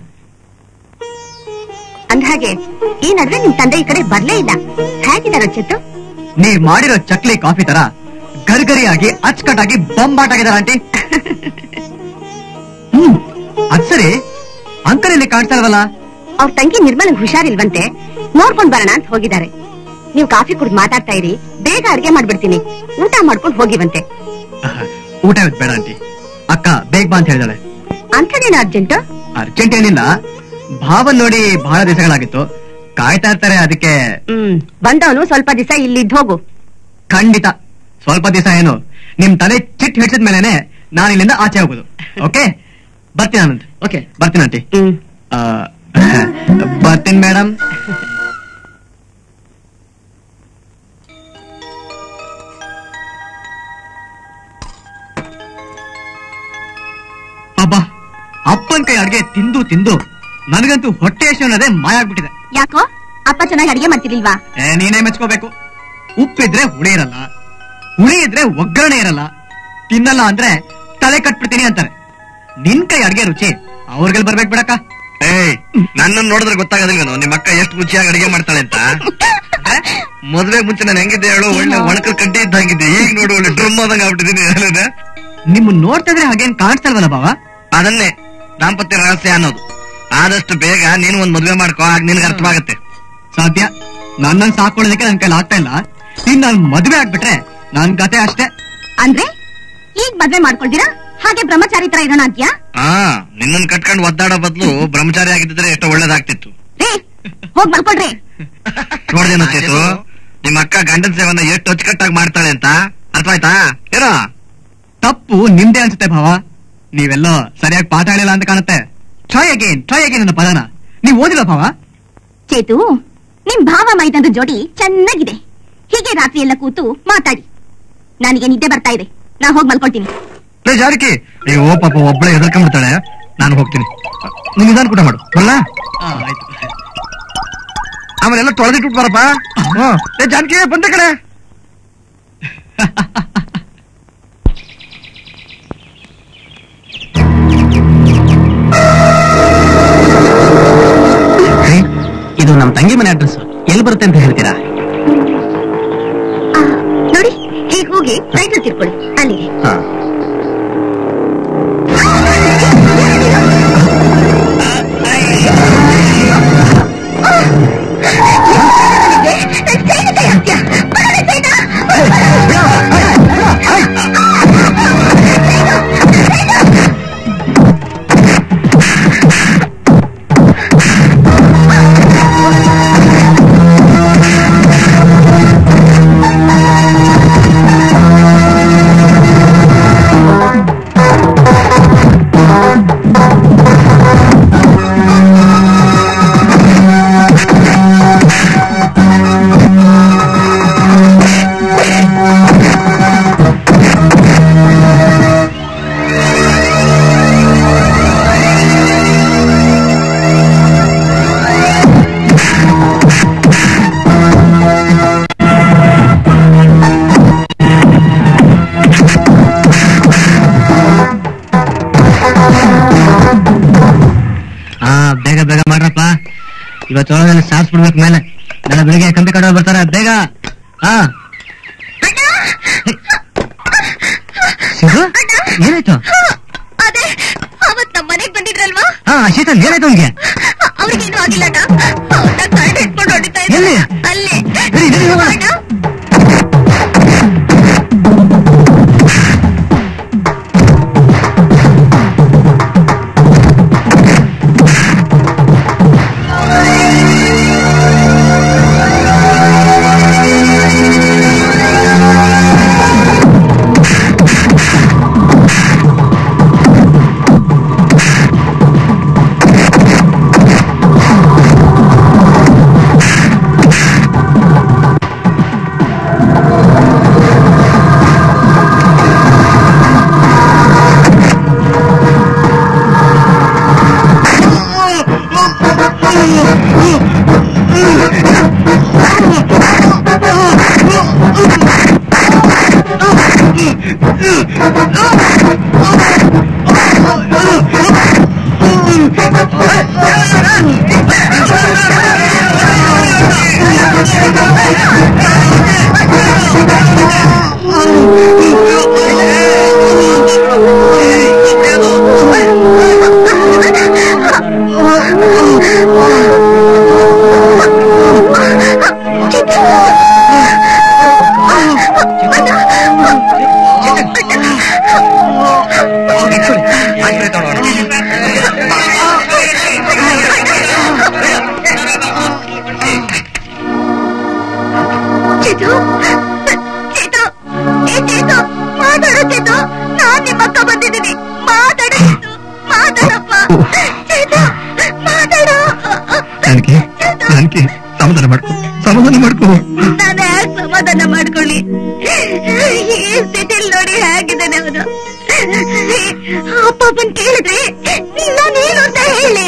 ಅಂದ್ಹಾಗೆ ಈ ನಡುವೆ ನಿಮ್ ತಂದೆ ಈ ಕಡೆ ಬರ್ಲೇ ಇಲ್ಲ. ಹೇಗಿದಾರ ಚೆತ್ತು? ನೀವ್ ಮಾಡಿರೋ ಚಕ್ಲಿ ಕಾಫಿ ತರ ಗರ್ಗರಿಯಾಗಿ ಅಚ್ಚಕಟ್ಟಾಗಿ ಬೊಂಬಾಟಾಗಿದಾರ ಆಂಟಿ. ಅದ್ ಸರಿ, ಅಂಕಲ್ ಇಲ್ಲಿ ಕಾಣ್ತಾ ಇಲ್ವಲ್ಲ? ಅವ್ರ ತಂಗಿ ನಿರ್ಮಲಂಗ್ ಹುಷಾರಿಲ್ವಂತೆ, ನೋಡ್ಕೊಂಡ್ ಬರೋಣ ಅಂತ ಹೋಗಿದ್ದಾರೆ. ನೀವು ಕಾಫಿ ಕುಡ್ದು ಮಾತಾಡ್ತಾ ಇರಿ, ಬೇಗ ಅಡ್ಗೆ ಮಾಡ್ಬಿಡ್ತೀನಿ. ಊಟ ಮಾಡ್ಕೊಂಡು ಹೋಗಿವಂತೆ. ಊಟ ಇವತ್ತು ಬೇಡ ಆಂಟಿ, ಅಕ್ಕ ಬೇಗ ಬಾ ಅಂತ ಹೇಳಿದಾಳೆ. ಅಂಥದ್ದೇನು ಅರ್ಜೆಂಟ್? ಅರ್ಜೆಂಟ್ ಏನಿಲ್ಲ, ಭಾವನ್ ನೋಡಿ ಬಹಳ ದಿವಸಗಳಾಗಿತ್ತು, ಕಾಯ್ತಾ ಇರ್ತಾರೆ ಅದಕ್ಕೆ. ಬಂದವನು ಸ್ವಲ್ಪ ದಿವಸ ಇಲ್ಲಿದ್ದು ಹೋಗು. ಖಂಡಿತ ಸ್ವಲ್ಪ ದಿವಸ ಏನು, ನಿಮ್ ತಲೆ ಚಿಟ್ ಹಿಡಿಸಿದ ಮೇಲೆನೆ ನಾನು ಇಲ್ಲಿಂದ ಆಚೆ ಹೋಗುದು. ಓಕೆ, ಬರ್ತೀನಿ ಆನಂದ್. ಓಕೆ, ಬರ್ತೀನಿ ಆಂಟಿ. ಬರ್ತೀನಿ ಮೇಡಮ್. ಅಬ್ಬಾ, ಅಪ್ಪನ್ ಕೈ ಅಡ್ಗೆ ತಿಂದು ತಿಂದು ನನಗಂತೂ ಹೊಟ್ಟೆ ಹಸಿವು ಅನ್ನೋದೇ ಮಾಯ ಆಗ್ಬಿಟ್ಟಿದೆ. ಯಾಕೋ ಅಪ್ಪ ಚೆನ್ನಾಗಿ ಅಡಿಗೆ ಮಾಡ್ತಿರ್ಲಿಲ್ವಾ? ನೀನೇ ಮೆಚ್ಕೋಬೇಕು. ಉಪ್ಪಿದ್ರೆ ಹುಳಿ ಇರಲ್ಲ, ಹುಳಿ ಇದ್ರೆ ಒಗ್ಗರಣೆ ಇರಲ್ಲ, ತಿನ್ನಲ್ಲ ಅಂದ್ರೆ ತಲೆ ಕಟ್ಬಿಡ್ತೀನಿ ಅಂತಾರೆ. ನಿನ್ ಕೈ ಅಡ್ಗೆ ರುಚಿ ಅವ್ರಿಗೆಲ್ ಬರ್ಬೇಕು ಬಿಡಕ್ಕ. ನನ್ನ ನೋಡಿದ್ರೆ ಗೊತ್ತಾಗೋದಿಲ್ವೇನೋ ನಿಮ್ಮ ಅಕ್ಕ ಎಷ್ಟು ರುಚಿಯಾಗಿ ಅಡಿಗೆ ಮಾಡ್ತಾಳೆ ಅಂತ. ಮದ್ವೆ ಮುಂಚೆ ನಾನು ಹೆಂಗಿದ್ದೆ ಹೇಳು, ಒಳ್ಳೆ ಒಣಕಲ್ ಕಡ್ಡಿ ಇದ್ದಾಗಿದ್ದೆ. ಈಗ ನೋಡು ಒಳ್ಳೆ ಡ್ರಮ್ ಆದಂಗ ಆಗ್ಬಿಟ್ಟಿದ್ದೀನಿ. ನಿಮ್ಮನ್ನ ನೋಡ್ತಾ ಇದ್ರೆ ಹಾಗೇನ್ ಕಾಣಿಸ್ತಲ್ವಲ್ಲ ಬಾವ? ಅದನ್ನೇ ದಾಂಪತ್ಯ ರಹಸ್ಯ ಅನ್ನೋದು. ಆದಷ್ಟು ಬೇಗ ನೀನು ಒಂದ್ ಮದ್ವೆ ಮಾಡ್ಕೋ, ಆಗ ನಿನ್ಗೆ ಅರ್ಥವಾಗತ್ತೆ. ಸಾಧ್ಯ, ನನ್ನನ್ನು ಸಾಕೊಳ್ಳೋದಕ್ಕೆ ನನ್ ಕೈಲಿ ಆಗ್ತಾ ಇಲ್ಲ. ಇನ್ ನಾನ್ ಮದ್ವೆ ಆಗ್ಬಿಟ್ರೆ ನನ್ ಕತೆ ಅಷ್ಟೇ. ಅಂದ್ರೆ ಈಗ ಮದ್ವೆ ಮಾಡ್ಕೊಳ್ತೀರಾ? ಹಾಗೆ ಬ್ರಹ್ಮಚಾರಿ ತರ ಇರೋಣ ಅಂತ್ಯಾ? ನಿನ್ನನ್ ಕಟ್ಕೊಂಡ್ ಒದ್ದಾಡೋ ಬದಲು ಬ್ರಹ್ಮಚಾರಿ ಆಗಿದ್ರೆ ಎಷ್ಟೋ ಒಳ್ಳೇದಾಗ್ತಿತ್ತು. ಹೋಗ್ ಮಲ್ಕೊಳ್ರಿ. ನೋಡ್ದೇನೋ ಚೇತು, ನಿಮ್ಮ ಅಕ್ಕ ಗಂಡನ ಸೇವನ ಎಷ್ಟು ಅಚ್ಚುಕಟ್ಟಾಗಿ ಮಾಡ್ತಾಳೆ ಅಂತ. ಅರ್ಥ ಆಯ್ತಾ? ಏನೋ ತಪ್ಪು ನಿಮ್ದೇ ಅನ್ಸುತ್ತೆ ಭಾವ, ನೀವೆಲ್ಲೋ ಸರಿಯಾಗಿ ಪಾಠ ಹೇಳಿಲ್ಲ ಅಂತ ಕಾಣುತ್ತೆ. ಟ್ರೈ ಅಗೇನ್ ನನ್ನ ಪದನ ನೀವ್ ಓದಿಲ್ಲ ಭಾವ? ಚೇತು, ನಿಮ್ ಭಾವ ಮೈದಂದು ಜೋಡಿ ಚೆನ್ನಾಗಿದೆ. ಹೀಗೆ ರಾತ್ರಿ ಎಲ್ಲ ಕೂತು ಮಾತಾಡಿ. ನನಗೆ ನಿದ್ದೆ ಬರ್ತಾ ಇದೆ, ನಾ ಹೋಗಿ ಮಲ್ಕೊಳ್ತೀನಿ. ಜಾರಕಿ, ಅಯ್ಯೋ ಪಾಪ ಒಬ್ಬಳೆ ಹೆದರ್ಕೊಂಡ್ಬಿಡ್ತಾಳೆ. ನಾನು ಹೋಗ್ತೀನಿ, ನೀನ್ ನಿಧಾನ ಕೂಟ ಮಾಡು. ಬರಲ್ಲ? ಆಯ್ತು. ಆಮೇಲೆ ಎಲ್ಲ ತೊಳೆದಿಟ್ಟು ಬರಪ್ಪ. ಜಾನಕಿ ಬಂದ ಕಡೆ. ಇದು ನಮ್ ತಂಗಿ ಮನೆ ಅಡ್ರೆಸ್, ಎಲ್ಲಿ ಬರುತ್ತೆ ಅಂತ ಹೇಳ್ತೀರಾ? ನೋಡಿ, ಈಗ ಹೋಗಿ ಸೈಕಲ್ ತಿರ್ಕೊಳ್ಳಿ, ಅಲ್ಲಿಗೆ. ಬೇಗ ಮಾಡ್ರಪ್ಪ, ಇವತ್ತು ಒಳಗಡೆ ಸಾರಿಸ್ಬಿಡ್ಬೇಕು. ಮೇಲೆ ನಾಳೆ ಬೆಳಿಗ್ಗೆ ಕಂಪಿ ಕಡೆ ಬರ್ತಾರೆ, ಬೇಗ. ಏನಾಯ್ತು? ಅದೇ ಅವತ್ ನಮ್ಮ ಮನೆಗ್ ಬಂದಿದ್ರಲ್ವಾ? ಶೀತಲ್, ಏನಾಯ್ತು ಅವ್ನಿಗೆ? ಅವ್ರಿಗೇನು ಆಗಿಲ್ಲ. ಹಿಡ್ಕೊಂಡು ಹೊಡಿತಾ ಎಲ್ಲಿ? ಅಲ್ಲೇ. ಸಮಾಧಾನ ಮಾಡ್ಕೊಳ್ಳಿ. ಈ ಸ್ಥಿತಿಲ್ ನೋಡಿ ಹೇಗಿದ್ದಾನೆ ಅವನು. ಅಪ್ಪನ್ ಕೇಳಿದ್ರೆ ನಾನೇನು ಅಂತ ಹೇಳಿ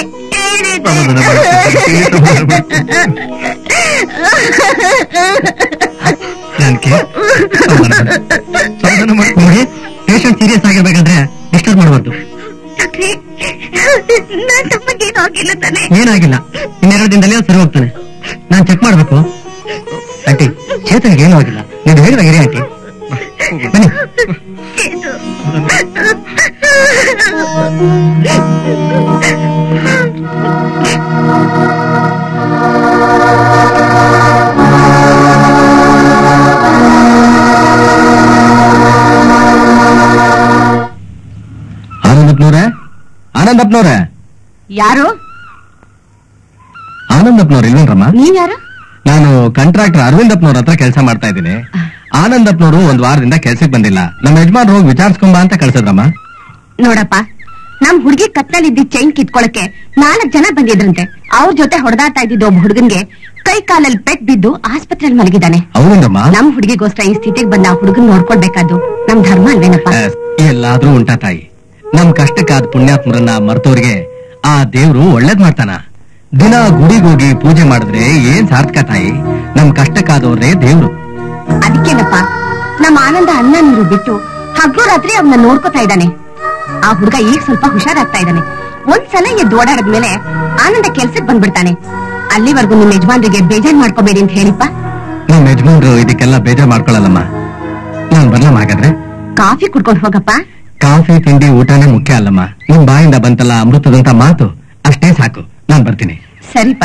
ನೋಡಿ. ಪೇಷಂಟ್ ಸೀರಿಯಸ್ ಆಗಿರ್ಬೇಕಂದ್ರೆ ಡಿಸ್ಟರ್ಬ್ ಮಾಡಬಾರ್ದು. ನನ್ನ ತಮ್ಮಗೇನು ಆಗಿಲ್ಲ ತಾನೆ? ಏನಾಗಿಲ್ಲ, ಇನ್ನೆರಡು ದಿನದಲ್ಲಿ ಸರಿ ಹೋಗ್ತಾನೆ. ನಾನ್ ಚೆಕ್ ಮಾಡ್ಬೇಕು. ಆಂಟಿ, ಚೇತನ್ಗೆ ಏನೂ ಆಗಿಲ್ಲ, ನೀವು ಹೇಳಿದಾಗಿರಿ ಆಂಟಿ. ಬನ್ನಿ. ಆನಂದಪ್ಪನವ್ರೆ, ಯಾರು? ಆನಂದಪ್ಪನವ್ರು ಇಲ್ವೇನ್ರಮ್ಮ? ನೀವ್ಯಾರು? ನಾನು ಕಾಂಟ್ರಾಕ್ಟರ್ ಅರವಿಂದಪ್ಪನವ್ರ ಹತ್ರ ಕೆಲಸ ಮಾಡ್ತಾ ಇದ್ದೀನಿ. ಆನಂದಪ್ಪನವರು ಒಂದ್ ವಾರದಿಂದ ಕೆಲ್ಸಕ್ಕೆ ಬಂದಿಲ್ಲ. ನಮ್ಮ ಯಜಮಾನ್ ಹೋಗಿ ವಿಚಾರಿಸ್ಕೊಂಬ ಅಂತ ಕಳ್ಸದ್ರಮ್ಮ. ನೋಡಪ್ಪ, ನಮ್ ಹುಡುಗಿ ಕತ್ತಲಿದ್ದ ಚೈನ್ ಕಿತ್ಕೊಳಕ್ಕೆ 4 ಜನ ಬಂದಿದ್ರಂತೆ. ಅವ್ರ ಜೊತೆ ಹೊಡೆದಾಡ್ತಾ ಇದ್ದಿದ್ದು ಒಬ್ಬ ಹುಡುಗನ್ಗೆ ಕೈ ಕಾಲಲ್ಲಿ ಪೆಟ್ ಬಿದ್ದು ಆಸ್ಪತ್ರೆಯಲ್ಲಿ ಮಲಗಿದ್ದಾನೆ. ಹೌದಮ್ಮ. ನಮ್ ಹುಡುಗಿಗೋಸ್ಕರ ಈ ಸ್ಥಿತಿಗೆ ಬಂದ ಆ ಹುಡುಗನ್ ನೋಡ್ಕೊಳ್ಬೇಕಾದ್ದು ನಮ್ ಧರ್ಮ ಅಲ್ವೇನಪ್ಪ? ಎಲ್ಲಾದ್ರೂ ಉಂಟಾ ತಾಯಿ? ನಮ್ ಕಷ್ಟಕ್ಕಾದ ಪುಣ್ಯಾತ್ಮರನ್ನ ಮರ್ತವ್ರಿಗೆ ಆ ದೇವ್ರು ಒಳ್ಳೇದ್ ಮಾಡ್ತಾನ. ದಿನ ಗುಡಿಗೋಗಿ ಪೂಜೆ ಮಾಡಿದ್ರೆ ಏನ್ ಸಾರ್ಥಕ ತಾಯಿ? ನಮ್ ಕಷ್ಟಕ್ಕಾದವ್ರೇ ದೇವ್ರು. ಅದಕ್ಕೇನಪ್ಪ, ನಮ್ಮ ಆನಂದ ಅನ್ನ ನೀರು ಬಿಟ್ಟು ಹಗ್ಲು ರಾತ್ರಿ ಅವನ್ನ ನೋಡ್ಕೊತಾ ಇದ್ದಾನೆ. ಆ ಹುಡುಗ ಈಗ ಸ್ವಲ್ಪ ಹುಷಾರಾಗ್ತಾ ಇದ್ದಾನೆ. ಒಂದ್ಸಲ ಎದ್ದು ಓಡಾಡದ್ಮೇಲೆ ಆನಂದ ಕೆಲ್ಸಕ್ ಬಂದ್ಬಿಡ್ತಾನೆ. ಅಲ್ಲಿವರೆಗೂ ನಿಮ್ ಯಜಮಾನ್ರಿಗೆ ಬೇಜಾರ್ ಮಾಡ್ಕೋಬೇಡಿ ಅಂತ ಹೇಳಿಪ್ಪ. ನಮ್ ಯಜಮಾನ್ರು ಇದಕ್ಕೆಲ್ಲ ಬೇಜಾರ್ ಮಾಡ್ಕೊಳಲ್ಲಮ್ಮ. ನಾನ್ ಬರ್ಲಮ್ಮ ಹಾಗಾದ್ರೆ? ಕಾಫಿ ಕುಡ್ಕೊಂಡು ಹೋಗಪ್ಪ. ಕಾಫಿ ತಿಂಡಿ ಊಟನೇ ಮುಖ್ಯ ಅಲ್ಲಮ್ಮ. ನಿಮ್ ಬಾಯಿಂದ ಬಂತಲ್ಲ ಅಮೃತದಂತ ಮಾತು, ಅಷ್ಟೇ ಸಾಕು. ನಾನ್ ಬರ್ತೀನಿ. ಸರಿಪಾ.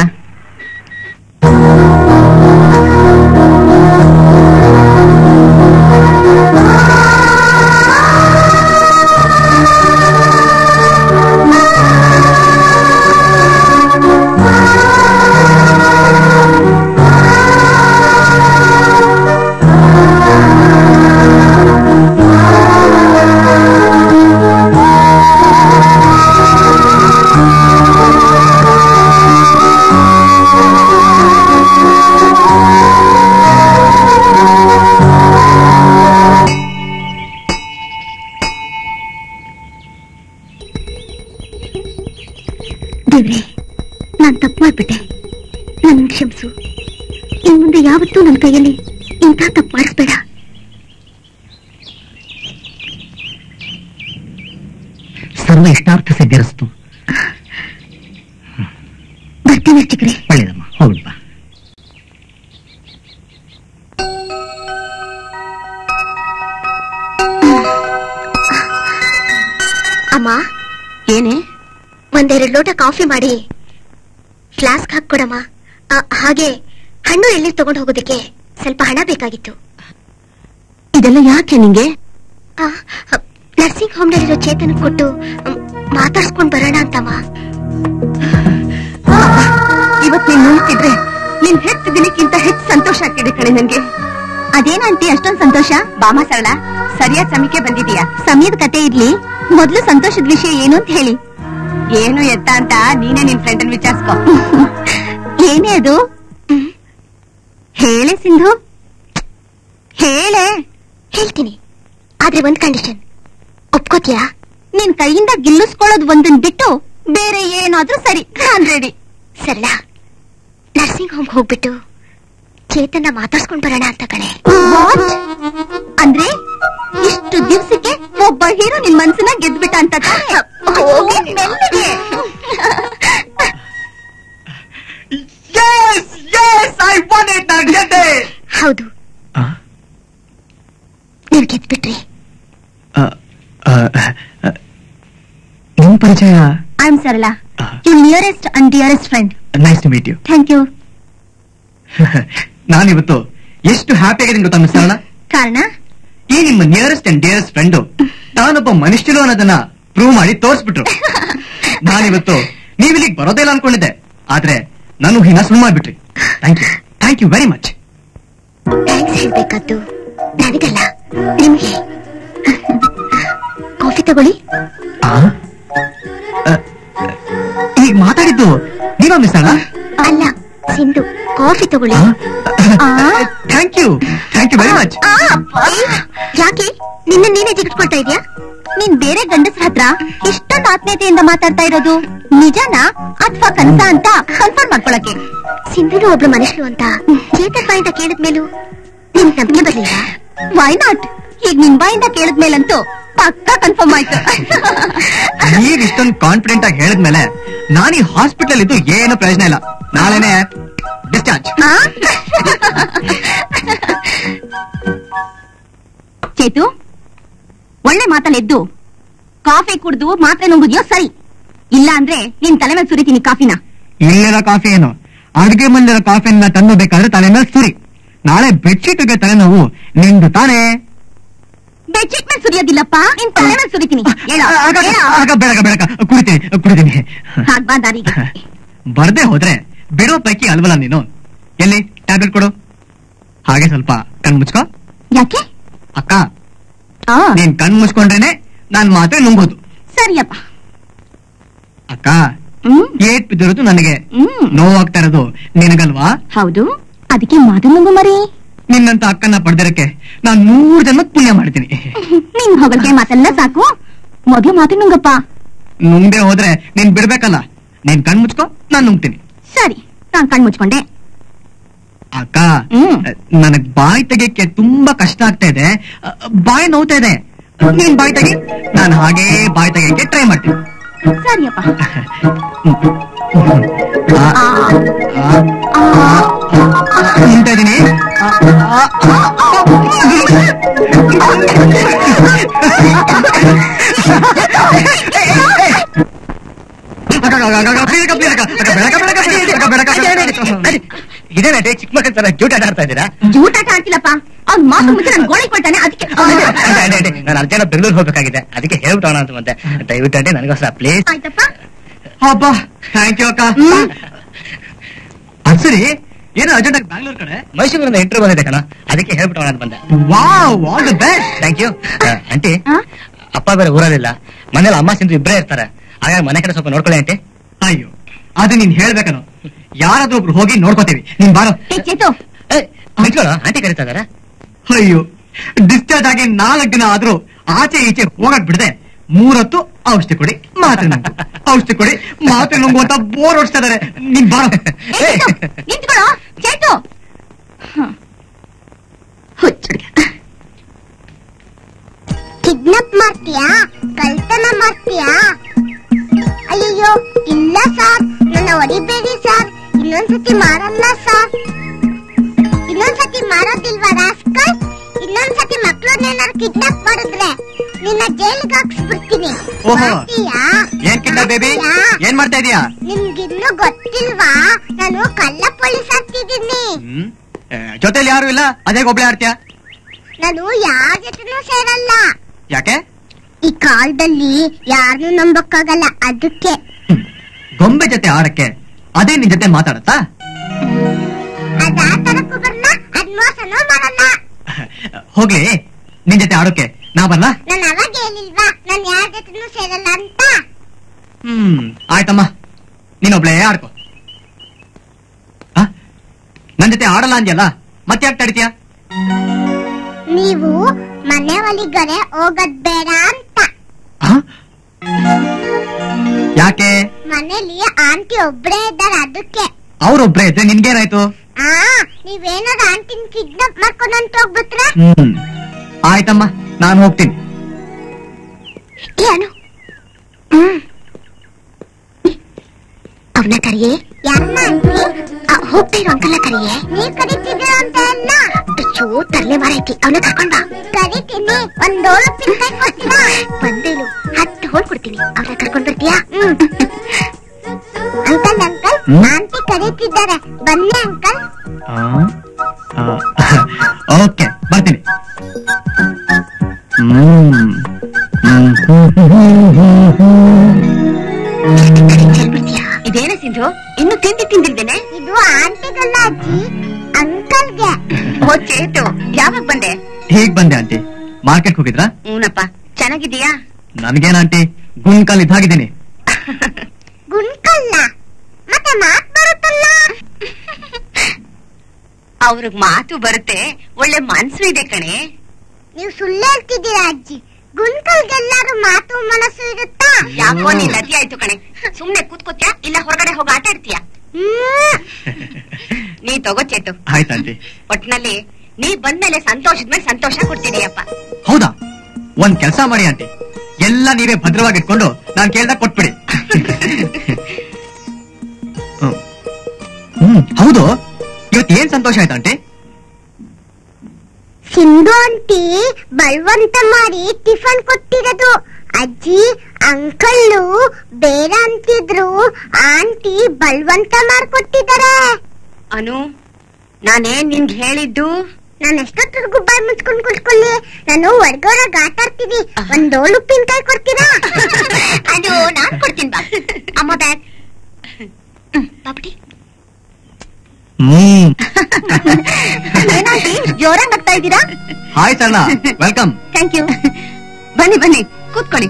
ದೇವ್ರೆ, ನಾನ್ ತಪ್ಪು ಮಾಡ್ಬಿಟ್ಟೆ, ನನ್ ಕ್ಷಮಿಸು. ಇನ್ ಮುಂದೆ ಯಾವತ್ತೂ ನನ್ನ ಕೈಯಲ್ಲಿ ಇಂಥ ತಪ್ಪು ಮಾಡಿಸ್ಬೇಡ. ಸರ್ವ ಇಷ್ಟಾರ್ಥ ಸಿದ್ಧಿರಸ್ತು. ಬರ್ತೀನಿ ಅರ್ಚಕ್ರೆ. ಒಳ್ಳೇದಮ್ಮ, ಹೋಗ್ಬಿಡ್ಬಾ. ಅಮ್ಮ, ಏನೇ? 1-2 ಲೋಟ ಕಾಫಿ ಮಾಡಿ ಫ್ಲಾಸ್ಕ್ ಹಾಕೊಡಮ್ಮ. ಹಾಗೆ ಹಣ್ಣು ಎಲ್ಲಿ ತಗೊಂಡು ಹೋಗೋದಕ್ಕೆ ಸ್ವಲ್ಪ ಹಣ ಬೇಕಾಗಿತ್ತು. ಇದೆಲ್ಲ ಯಾಕೆ ನಿಂಗೆ? ನರ್ಸಿಂಗ್ ಹೋಮ್ ನಲ್ಲಿರೋ ಚೇತನ ಕೊಟ್ಟು ಮಾತಾಡ್ಸ್ಕೊಂಡ್ ಬರೋಣ ಅಂತಮ್ಮ. ಇವತ್ ನೀನ್ ನೋಡ್ತಿದ್ರೆ ನಿನ್ ಹೆಚ್ಚು ದಿನಕ್ಕಿಂತ ಹೆಚ್ಚು ಸಂತೋಷ ಆಗ್ತಿದೆ ಕಣೆ ನನ್ಗೆ. ಅದೇನಂಟಿ ಅಷ್ಟೊಂದ್ ಸಂತೋಷ? ಬಾಮ ಸರಳ, ಸರಿಯಾದ ಸಮಯಕ್ಕೆ ಬಂದಿದೀಯಾ. ಸಮಯದ ಕತೆ ಇರ್ಲಿ, ಮೊದ್ಲು ಸಂತೋಷದ ವಿಷಯ ಏನು ಅಂತ ಹೇಳಿ. ಏನು ಎತ್ತ ಅಂತ ನೀನೇ ನಿನ್ ಫ್ರೆಂಡ್ ವಿಚಾರಿಸ್ಕೊ. ಏನೇ ಅದು? ಹೇಳೆ ಸಿಂಧು, ಹೇಳೆ. ಹೇಳ್ತೀನಿ, ಆದ್ರೆ ಒಂದ್ ಕಂಡೀಷನ್. ಒಪ್ಕೋತಿಯಾ? ನಿನ್ ಕೈಯಿಂದ ಗಿಲ್ಲಿಸ್ಕೊಳ್ಳೋದು ಒಂದನ್ ಬಿಟ್ಟು ಬೇರೆ ಏನಾದ್ರೂ ಸರಿ, ನಾನ್ ರೆಡಿ. ಸರಳ, ನರ್ಸಿಂಗ್ ಹೋಮ್ ಹೋಗ್ಬಿಟ್ಟು ಚೇತನ ಮಾತಾಡ್ಸ್ಕೊಂಡ್ ಬರೋಣ ಅಂತ ಕಣೆ. ಅಂದ್ರೆ ಇಷ್ಟು ದಿವ್ಸಕ್ಕೆ ಒಬ್ಬ ಹೀರೋ ನಿನ್ ಮನ್ಸನ್ನ ಗೆದ್ಬಿಟ್ಟ ಅಂತ ತಾನೆ? ಮೆಲ್ಲಿಗೆ. Yes! ಐ ವಾನ್ ಇಟ್, ನಾನು ಗೆದ್ದೆ. ಹೌದು, ನೀವು ಗೆದ್ಬಿಟ್ರಿ. ನಿಮ್ ಪರಿಚಯ? ಐ ಆಮ್ Sarala, your nearest and dearest friend. Nice to meet you. Thank you. ನಾನಿವತ್ತು ಎಷ್ಟು ಹ್ಯಾಪಿ ಆಗಿದ್ದೀನಿ ಗೊತ್ತಾ ಮಿಸ್ ಸರಳ? ಕಾರಣ? ಈ ನಿಮ್ಮ ನಿಯರೆಸ್ಟ್ ಅಂಡ್ ಡಿಯರೆಸ್ಟ್ ಫ್ರೆಂಡ್ ತಾನೊಬ್ಬ ಮನುಷ್ಯರು ಅನ್ನೋದನ್ನ ಪ್ರೂವ್ ಮಾಡಿ ತೋರಿಸ್ಬಿಟ್ರು. ನಾನಿವತ್ತು ನೀವಿಲ್ಲಿಗೆ ಬರೋದೇ ಇಲ್ಲ ಅನ್ಕೊಂಡಿದ್ದೆ, ಆದ್ರೆ ನಾನು ಹಿನ ಸುಳ್ಳು ಮಾಡ್ಬಿಟ್ರಿ. Thank you very much. Thanks ಹೇಳ್ಬೇಕಾದ್ದು ನನಗಲ್ಲ, ನಿಮ್ಗೆ. ಕಾಫಿ ತಗೊಳ್ಳಿ. ಈಗ ಮಾತಾಡಿದ್ದು ನೀವಾ ಮಿಸ್ ಸರಳ? ಅಲ್ಲ, ಸಿಂಧು. ಕಾಫಿ ತಗೊಳ್ಳಿ. Thank you very much. ಯಾಕೆ ನೀನೇ ಜಿಗಿಟ್ಕೊಳ್ತಾ ಇದೀಯಾ? ನೀನ್ ಬೇರೆ ಗಂಡಸ್ರ ಹತ್ರ ಎಷ್ಟೊಂದು ಆತ್ಮೀಯತೆಯಿಂದ ಮಾತಾಡ್ತಾ ಇರೋದು ನಿಜನಾ ಅಥವಾ ಕನಸ ಅಂತ ಕನ್ಫರ್ಮ್ ಮಾಡ್ಕೊಳಕ್ಕೆ? ಸಿಂಧುನು ಒಬ್ಳು ಮನುಷ್ಯರು ಅಂತ ಚೇತನ್ ಬಾಯಿಂದ ಕೇಳಿದ್ಮೇಲೂ ನಿನ್ ನಂಬಿಕೆ ಬರ್ಲಿಲ್ಲ? Why not? ಈಗ ನಿನ್ ಬಾಯಿಂದ ಕೇಳಿದ್ಮೇಲಂತೂ ಪಕ್ಕಾ ಕನ್ಫರ್ಮ್ ಆಯ್ತು. ಈಗ ಇಷ್ಟೊಂದು ಕಾನ್ಫಿಡೆಂಟ್ ಆಗಿ ಹೇಳಿದ್ಮೇಲೆ ನಾನು ಈ ಹಾಸ್ಪಿಟಲ್ ಇದ್ದು ಏನು ಪ್ರಯೋಜನ ಇಲ್ಲ. ನಾಳೆನೆ ಡಿಸ್ಚಾರ್ಜ್. ಚೇತು, ಒಳ್ಳೆ ಮಾತಲ್ಲೆದ್ದು ಕಾಫಿ ಕುಡ್ದು ಮಾತ್ರೆ ನುಂಗುದ್ಯೋ ಸರಿ, ಇಲ್ಲ ಅಂದ್ರೆ ನಿನ್ ತಲೆ ಮೇಲೆ ಸುರಿತೀನಿ ಕಾಫಿನ. ಇಲ್ಲಿರೋ ಕಾಫಿ ಏನು, ಅಡುಗೆ ಮನೆಯ ಕಾಫಿನ ತಂದು ಬೇಕಾದ್ರೆ ತಲೆ ಮೇಲೆ ಸುರಿ. ನಾಳೆ ಬೆಡ್ಶೀಟ್ಗೆ ತಲೆನೋವು ನಿಂದು ತಾನೇ. ಬೆಡ್ಶೀಟ್ ಮೇಲೆ ಸುರಿಯೋದಿಲ್ಲಪ್ಪ, ನಿನ್ ತಲೆ ಮೇಲೆ ಸುರಿತೀನಿ. ಬೆಳಕ ಕುಡಿತೀನಿ. ಹಾಗ್ಬಾ ದಾರಿಗೆ. ಬರ್ದೆ ಹೋದ್ರೆ ಬಿಡೋ ಪೈಕಿ ಅಲ್ವಲ್ಲ ನೀನು. ಎಲ್ಲಿ ಟ್ಯಾಬ್ಲೆಟ್ ಕೊಡು. ಹಾಗೆ ಸ್ವಲ್ಪ ಕಣ್ ಮುಚ್ಕೋ. ಯಾಕೆ ಅಕ್ಕ, ನೀನ್ ಕಣ್ ಮುಚ್ಕೊಂಡ್ರೇನೆ ನಾನ್ ಮಾತ್ರ ನುಂಗೋದು. ಸರಿಯಪ್ಪ. ಅಕ್ಕ, ಏಟ್ ಬಿದ್ದಿರೋದು ನನಗೆ, ನೋವಾಗ್ತಾ ಇರೋದು ನಿನಗಲ್ವಾ? ಹೌದು, ಅದಕ್ಕೆ ಮಾತು ನುಂಗು ಮರಿ. ನಿನ್ನಂತ ಅಕ್ಕನ ಪಡೆದಿರಕ್ಕೆ ನಾನ್ 100 ಜನ್ಮಕ್ ಪುಣ್ಯ ಮಾಡ್ತೀನಿ. ನಿನ್ ಹೊಗಳಿಕೆ ಮಾತೆಲ್ಲ ಸಾಕು, ಮೊದ್ಲು ಮಾತು ನುಂಗಪ್ಪ. ನುಂಗದೆ ಹೋದ್ರೆ ನೀನ್ ಬಿಡ್ಬೇಕಲ್ಲ. ನೀನ್ ಕಣ್ ಮುಚ್ಕೋ, ನಾನ್ ನುಂಗ್ತೀನಿ. ಸರಿ, ನಾನ್ ಕಣ್ ಮುಚ್ಕೊಂಡೆ. ಅಕ್ಕ, ನನಗ್ ಬಾಯಿ ತೆಗಿಯಕ್ಕೆ ತುಂಬಾ ಕಷ್ಟ ಆಗ್ತಾ ಇದೆ, ಬಾಯಿ ನೋವ್ತಾ ಇದೆ. ನೀನ್ ಬಾಯಿ ತೆಗಿ, ನಾನು ಹಾಗೇ ಬಾಯಿ ತೆಗಿಯಕ್ಕೆ ಟ್ರೈ ಮಾಡ್ತೀನಿ. ಸರಿಯಪ್ಪ. ನಿಂತ ಇದೀನಿ. ಇದೇನಟೆ ಚಿಕ್ಕ ಮಕ್ಕಳ ತರ ಜೂಟಾಟ ಆಡ್ತಾ ಇದ್ದೀರಾ? ಜೂಟಾಟ ಆಡ್ತಿಲ್ಲಪ್ಪ, ಅವ್ನ್ ಮಾತು ಮುಂಚೆ ನಾನು ಗೋಳಿ ಕೊಳ್ತಾನೆ. ಅದಕ್ಕೆ ನಾನು ಅರ್ಜೆಂಟ್ ಬೆಂಗಳೂರು ಹೋಗ್ಬೇಕಾಗಿದೆ, ಅದಕ್ಕೆ ಹೇಳ್ಬಿಟ್ಟೋಣ ಅಂತ ಮತ್ತೆ. ದಯವಿಟ್ಟು ಅಡ್ಡೆ ನನಗೋಸ್ಕರ ಪ್ಲೀಸ್. ಆಯ್ತಪ್ಪ. ಹಬ್ಬ, ಥ್ಯಾಂಕ್ ಯು ಅಕ್ಕ. ಅದ್ ಸರಿ, ಏನು ಅರ್ಜೆಂಟ್ ಆಗಿ ಬ್ಯಾಂಗ್ಳೂರ್ ಕಡೆ? ಮೈಸೂರಿಂದ ಇಂಟರ್ವ್ಯೂ ಬಂದಿದೆ ಕಣ, ಅದಕ್ಕೆ ಹೇಳ್ಬಿಟ್ಟೋಣ ಅಂತ ಬಂದೆ. Wow, all the best. Thank you. Aunty, ಅಪ್ಪ ಬೇರೆ ಊರಲ್ಲಿಲ್ಲ, ಮನೇಲಿ ಅಮ್ಮ ಸಿಂಧು ಇಬ್ಬರೇ ಇರ್ತಾರೆ, ಹಾಗಾಗಿ ಮನೆ ಕಡೆ ಸ್ವಲ್ಪ ನೋಡ್ಕೊಳ್ಳಿ ಆಂಟಿ. ಅಯ್ಯೋ, ಅದು ನೀನ್ ಹೇಳ್ಬೇಕನು, ಯಾರಾದ್ರೂ ಒಬ್ರು ಹೋಗಿ ನೋಡ್ಕೋತೀವಿ. ನೀನ್ ಬಾರೋ. ಚೇತು, ಆಂಟಿ ಕರೀತಾ ಇದಾರ? ಅಯ್ಯೋ, ಡಿಸ್ಚಾರ್ಜ್ ಆಗಿ 4 ದಿನ ಆದ್ರೂ ಆಚೆ ಈಚೆ ಹೋಗಕ್ ಬಿಡದೆ 3 ಹೊತ್ತು ಔಷಧಿ ಕೊಡಿ ಮಾತ್ರೆ ನುಂಗು, ಔಷಧಿ ಕೊಡಿ ಮಾತ್ರೆ ನುಂಗು ಅಂತ ಬೋರ್ ಹೊಡ್ಸ್ತಾ ಇದಾರೆ. ನೀನ್ ಬಾರೋ. ನಿಂತ್ಕೊಳ್ಳೋ ಚೇತು. ಕಿಡ್ನಾಪ್ ಮಾಡ್ತೀಯಾ? ಕಳ್ತನ ಮಾಡ್ತೀಯಾ? ಅಯ್ಯೋ ಇಲ್ಲ ಸರ್, ನನ್ನ ಹೊಡಿಬೇಡಿ ಸರ್. ಇನ್ನೊಂದ್ಸತಿ ಮಾಡಲ್ಲ ಸರ್. ಇನ್ನೊಂದ್ಸತಿ ಮಾಡೋದಿಲ್ವಾ ರಾಸ್ಕಲ್? ಇನ್ನೊಂದ್ಸತಿ ಮಕ್ಳನ್ನೇನಾದ್ರು ಕಿಡ್ನಾಪ್ ಮಾಡಿದ್ರೆ ನಿನ್ನ ಜೈಲಿಗೆ ಹಾಕ್ಸ್ಬಿಡ್ತೀನಿ. ಏನ್ ಕಿಡ್ನಾಪ್ ಬೇಬಿ? ಏನ್ ಮಾಡ್ತಾ ಇದೀಯಾ? ನಿಮ್ಗಿನ್ನೂ ಗೊತ್ತಿಲ್ವಾ? ನಾನು ಕಳ್ಳ ಪೊಲೀಸ್ ಆಗ್ತಿದ್ದೀನಿ. ಜೊತೆಲಿ ಯಾರು ಇಲ್ಲ, ಅದೇ ಒಬ್ಳೆ ಆಡ್ತೀಯಾ? ನಾನು ಯಾರ ಜೊತೆನೂ ಸೇರಲ್ಲ. ಯಾಕೆ? ಈ ಕಾಲದಲ್ಲಿ ಯಾರನ್ನೂ ನಂಬಕ್ಕಾಗಲ್ಲ, ಅದಕ್ಕೆ. ಗೊಂಬೆ ಜೊತೆ ಆಡಕ್ಕೆ ಅದೇ ನಿನ್ ಜೊತೆ ಮಾತಾಡತ್ತಾ? ಅದಾತರಕ್ಕೂ ಬರಲ್ಲ, ಅದ್ಮೋಸನೂ ಮಾಡಲ್ಲ. ಹೋಗ್ಲಿ, ನಿನ್ ಜೊತೆ ಆಡೋಕೆ ನಾ ಬರಲ್ಲ. ನಾನು ಅವಾಗ ಹೇಳಿಲ್ವಾ ನಾನು ಯಾರ ಜೊತೆನೂ ಸೇರಲ್ಲ ಅಂತ? ಆಯ್ತಮ್ಮ, ನೀನೊಬ್ಳೆ ಆಡ್ಕೊ. ನನ್ ಜೊತೆ ಆಡಲ್ಲ ಅಂದ್ಯಲ್ಲ, ಮತ್ತೆ ಯಾಕೆ ತಡಿತೀಯ? ನೀವು ಮನೆ ಒಳಗಡೆ ಹೋಗದ್ ಬೇಡ ಅಂತ. ಯಾಕೆ? ಮನೇಲಿ ಆಂಟಿ ಒಬ್ರೇ ಇದ್ದಾರೆ, ಅದಕ್ಕೆ. ಅವ್ರೊಬ್ರೇ ಇದ್ರೆ ನಿನ್ಗೇನಾಯ್ತು? ನೀವೇನಾದ್ರು ಆಂಟಿನ ಕಿಡ್ನಾಪ್ ಮಾಡ್ಕೊಂಡಂತ ಹೋಗ್ಬಿಟ್ರೆ? ಆಯ್ತಮ್ಮ, ನಾನು ಹೋಗ್ತೀನಿ. ಏನು? ಅವನ ಕರಿಯೇ? ಯಾರನ್ನ? ಹೋಗ್ತೀರೋ ಅಂಕಲ್ನ ಕರಿಯೇ. ನೀವ್ ಕರಿತಿದ್ದೀರ ಅಂತ ಅಲ್ಲ. ಅಯ್ಯೋ ತರ್ಲೆ ಮಾರೈತಿ, ಅವನ ಕರ್ಕೊಂಡ್ ಬಾ. ಕರಿತೀನಿ. ಒಂದ್ ಹೋಳು ಪಿಂಕಾಯಿ ಕೊಡ್ತೀರಾ? ಬಂದೇನು 10 ಹೋಳು ಕೊಡ್ತೀನಿ, ಅವ್ರ ಕರ್ಕೊಂಡ್ ಬರ್ತೀಯಾ? ಅಂಕಲ್ ಅಂಕಲ್, ಆಂಟಿ ಕರೀತಿದ್ದಾರೆ, ಬನ್ನಿ ಅಂಕಲ್. ಓಕೆ, ಬರ್ತೀನಿ. ಇದೇನ ಸಿಂಧು, ಇನ್ನು ತಿಂದಿದ್ದೇನೆ. ಇದು ಆಂಟಿಗಲ್ಲ ಅಜ್ಜಿ, ಅಂಕಲ್ಗೆ. ಓ ಚೇತು, ಯಾವಾಗ ಬಂದೆ? ಹೀಗ್ ಬಂದೆ ಆಂಟಿ. ಮಾರ್ಕೆಟ್ ಹೋಗಿದ್ರಾ? ಹೂನಪ್ಪ. ಚೆನ್ನಾಗಿದ್ದೀಯಾ? ನನ್ಗೇನ ಆಂಟಿ, ಗುಂಡ್ಕಾಲ್ ಇದ್ದಾಗಿದ್ದೀನಿ. ಗುಂಡ್ಕಲ್ಲ ಮತ್ತೆ ಮಾತ್ ಬರುತ್ತಲ್ಲ. ಅವ್ರಿಗೆ ಮಾತು ಬರುತ್ತೆ, ಒಳ್ಳೆ ಮನ್ಸು ಇದೆ ಕಣೆ. ನೀವು ಸುಳ್ಳು ಹೇಳ್ತಿದ್ದೀರಾ ಅಜ್ಜಿ. ಗುಂಡ್ಕಲ್ಗೆಲ್ಲಾರು ಮಾತು ಮನಸ್ಸು ಇರುತ್ತಾ? ಯಾಕೋ ನೀನ್ ಅತಿ ಆಯ್ತು ಕಣೆ. ಸುಮ್ನೆ ಕೂತ್ಕೋತ್ಯಾ ಇಲ್ಲ ಹೊರಗಡೆ ಹೋಗಿ ಆಟ ಆಡ್ತೀಯಾ? ನೀ ತಗೋ ಚೇತು. ಆಯ್ತಾಂಟಿ. ಒಟ್ನಲ್ಲಿ ನೀ ಬಂದ್ಮೇಲೆ ಸಂತೋಷದ ಮೇಲೆ ಸಂತೋಷ ಕೊಡ್ತಿದೀಯಪ್ಪ. ಹೌದಾ? ಒಂದ್ ಕೆಲ್ಸ ಮಾಡಿ ಆಂಟಿ, ಎಲ್ಲ ನೀವೇ ಭದ್ರವಾಗಿ ಇಟ್ಕೊಂಡು ನಾನ್ ಕೇಳ್ದಾಗ ಕೊಟ್ಬಿಡಿ. ಹೌದು, ಇವತ್ತು ಏನ್ ಸಂತೋಷ ಆಯ್ತು ಆಂಟಿ? ಸಿಂಧು ಆಂಟಿ ಬಲವಂತ ಮಾಡಿ ಟಿಫನ್ ಕೊಟ್ಟಿರೋದು. ಅಜ್ಜಿ ಅಂಕಲ್ಲು ಬೇಡ ಅಂತಿದ್ರು, ಆಂಟಿ ಬಲವಂತ ಮಾಡ್ಕೊಟ್ಟಿದ್ದಾರೆ. ಅನು, ನಾನೇನ್ ನಿನ್ಗೆ ಹೇಳಿದ್ದು? ನಾನು ಎಷ್ಟೊತ್ತಿಗೂ ಬಾಯಿ ಮುಚ್ಕೊಂಡ್ ಕುತ್ಕೊಳ್ಳಿ, ನಾನು ಹೊರ್ಗೋರಾಗ ಆಟ ಆಡ್ತೀನಿ. ಒಂದ್ ಹೋಳು ಉಪ್ಪಿನಕಾಯಿ ಕೊಡ್ತೀರಾ? ಅದು ನಾನ್ ಕೊಡ್ತೀನಿ ಬಾ. ಅಮ್ಮ ಬ್ಯಾಗ್ ಬಾಬುಟಿ. ಏನಾಗಿ ಜೋರಾಗಿ ನಗ್ತಾ ಇದ್ದೀರಾ? ಹಾಯ್ ಸಣ್ಣ, ವೆಲ್ಕಮ್. Thank you. ಬನ್ನಿ ಬನ್ನಿ ಕೂತ್ಕೊಳ್ಳಿ.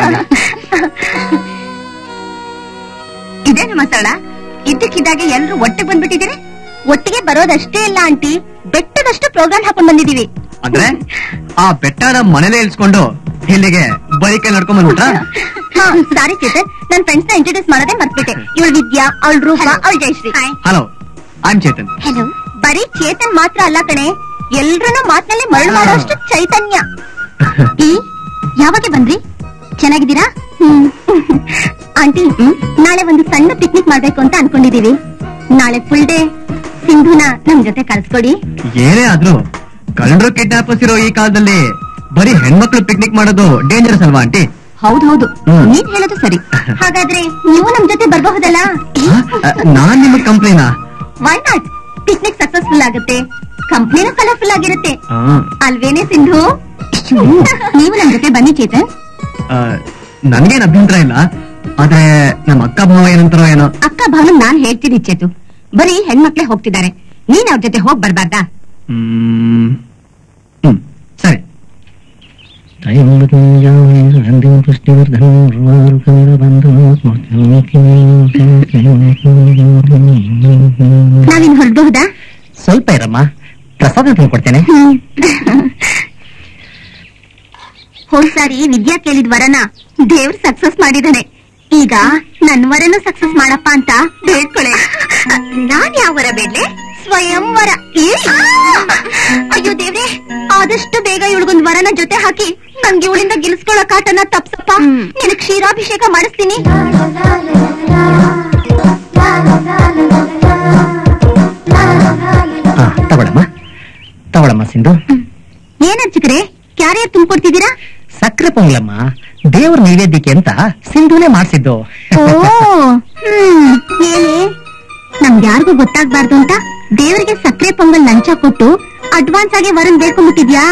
ಇದೇನು ಮಸಾಳ, ಇದ್ದಕ್ಕಿದ್ದಾಗೆ ಎಲ್ರು ಒಟ್ಟಿಗೆ ಬಂದ್ಬಿಟ್ಟಿದ್ದೀರಿ? ಒಟ್ಟಿಗೆ ಬರೋದಷ್ಟೇ ಇಲ್ಲ ಆಂಟಿ, ಬೆಟ್ಟದಷ್ಟು ಪ್ರೋಗ್ರಾಮ್ ಹಾಕೊಂಡ್ ಬಂದಿದೀವಿ. ಅಂದ್ರೆ ಆ ಬೆಟ್ಟನ ಮನೇಲೆ ಇಳಿಸ್ಕೊಂಡು ಇಲ್ಲಿಗೆ ಬೈಕ್ ನಡ್ಕೊಂಡ್ ಬಂದ್ಬಿಟ್ರ? ಸಾರಿ ಚೇತನ್, ನನ್ ಫ್ರೆಂಡ್ಸ್ ನ ಇಂಟ್ರೊಡ್ಯೂಸ್ ಮಾಡೋದೇ ಮರ್ತ್ಬಿಟ್ಟೆ. ಇವಳು ವಿದ್ಯಾ, ಅವಳು ರೂಪ, ಅವಳು Jayashree. Hello, I am Chetan. Hello. ಬರೀ ಚೇತನ್ ಮಾತ್ರ ಅಲ್ಲ ಕಣೆ, ಎಲ್ರನ್ನೂ ಮಾತ್ನಲ್ಲಿ ಮರಳು ಮಾಡೋಷ್ಟು ಚೈತನ್ಯ. ಯಾವಾಗ ಬಂದ್ರಿ? ಚೆನ್ನಾಗಿದ್ದೀರಾ? ಆಂಟಿ, ನಾಳೆ ಒಂದು ಸಣ್ಣ ಪಿಕ್ನಿಕ್ ಮಾಡ್ಬೇಕು ಅಂತ ಅನ್ಕೊಂಡಿದೀವಿ. ನಾಳೆ ಫುಲ್ ಡೇ ಸಿಂಧುನ ನಮ್ ಜೊತೆ ಕಳ್ಸ್ಕೊಡಿ. ಏನೇ ಆದ್ರೂ ಕಳ್ಳರು ಕಿಡ್ನಾಪರ್ಸ್ ಇರೋ ಈ ಕಾಲದಲ್ಲಿ ಬರೀ ಹೆಣ್ಮಕ್ಳು ಪಿಕ್ನಿಕ್ ಮಾಡೋದು ಡೇಂಜರಸ್ ಅಲ್ವಾ ಆಂಟಿ? ಹೌದೌದು, ನೀನ್ ಹೇಳೋದು ಸರಿ. ಹಾಗಾದ್ರೆ ನೀವು ನಮ್ ಜೊತೆ ಬರ್ಬಹುದಲ್ಲ? ನಾನ್ ನಿಮಗ್ ಕಂಪ್ನಿನಾ? Why not? ಪಿಕ್ನಿಕ್ ಸಕ್ಸಸ್ಫುಲ್ ಆಗುತ್ತೆ, ಕಂಪ್ನಿನೂ ಕಲರ್ಫುಲ್ ಆಗಿರುತ್ತೆ ಅಲ್ವೇನೆ ಸಿಂಧು? ನೀವು ನಮ್ ಜೊತೆ ಬನ್ನಿ ಚೇತನ್. ನನ್ಗೇನ್ ಅಭ್ಯಂತರ ಇಲ್ಲ, ಆದ್ರೆ ನಮ್ಮ ಅಕ್ಕ ಭಾವ ಏನಂತಾರೋ ಏನೋ. ಅಕ್ಕ ಭಾವನ ನಾನ್ ಹೇಳ್ತೀನಿ ಚೇತು, ಬರೀ ಹೆಣ್ಮಕ್ಳೇ ಹೋಗ್ತಿದ್ದಾರೆ, ನೀನ್ ಅವ್ರ ಜೊತೆ ಹೋಗ್ ಬರ್ಬಾರ್ದಾ? ಸರಿ. ನಾವಿನ್ ಹೊರಡಬಹುದಾ? ಸ್ವಲ್ಪ ಇರಮ್ಮ, ಪ್ರಸಾದ ತಂದ್ಕೊಡ್ತೇನೆ. ಹೋದ್ಸಾರಿ ವಿದ್ಯಾ ಕೇಳಿದ ವರನ ದೇವ್ರು ಸಕ್ಸಸ್ ಮಾಡಿದಾನೆ. ಈಗ ನನ್ ವರನು ಸಕ್ಸಸ್ ಮಾಡಪ್ಪ ಅಂತ ಬೇಡ್ಕೊಳೆ. ನಾನ್ ಯಾವ ವರ ಬೇಡ್ಲೆ? ಸ್ವಯಂವರ. ಅಯ್ಯೋ ದೇವ್ರೆ, ಆದಷ್ಟು ಬೇಗ ಇವಳಿಗೊಂದ್ ವರನ ಜೊತೆ ಹಾಕಿ ನನ್ಗೆ ಇವಳಿಂದ ಗೆಲ್ಸ್ಕೊಳ್ಳೋ ಕಾಟನ ತಪ್ಸಪ್ಪ. ನಿನಗ್ ಕ್ಷೀರಾಭಿಷೇಕ ಮಾಡಿಸ್ತೀನಿ. ತಗೊಳಮ್ಮ ಸಿಂಧು. ಏನಂಚಿಕ್ರೆ, ಕ್ಯಾರಿಯರ್ ತುಂಬಿಕೊಡ್ತಿದ್ದೀರಾ? ಸಕ್ಕರೆ ಪೊಂಗಲಮ್ಮ, ದೇವ್ರ ನೈವೇದ್ಯಕ್ಕೆ ಅಂತ ಸಿಂಧುನೇ ಮಾಡಿಸಿದ್ದು. ಏನೇ, ನಮ್ಗೆ ಯಾರಿಗೂ ಗೊತ್ತಾಗ್ಬಾರ್ದು ಅಂತ ದೇವರಿಗೆ ಸಕ್ಕರೆ ಪೊಂಗಲ್ ಲಂಚ ಕೊಟ್ಟು ಅಡ್ವಾನ್ಸ್ ಆಗಿ ವರನ್ ಬೇಡ್ಕೊಂಡ್ಬಿಟ್ಟಿದ್ಯಾ?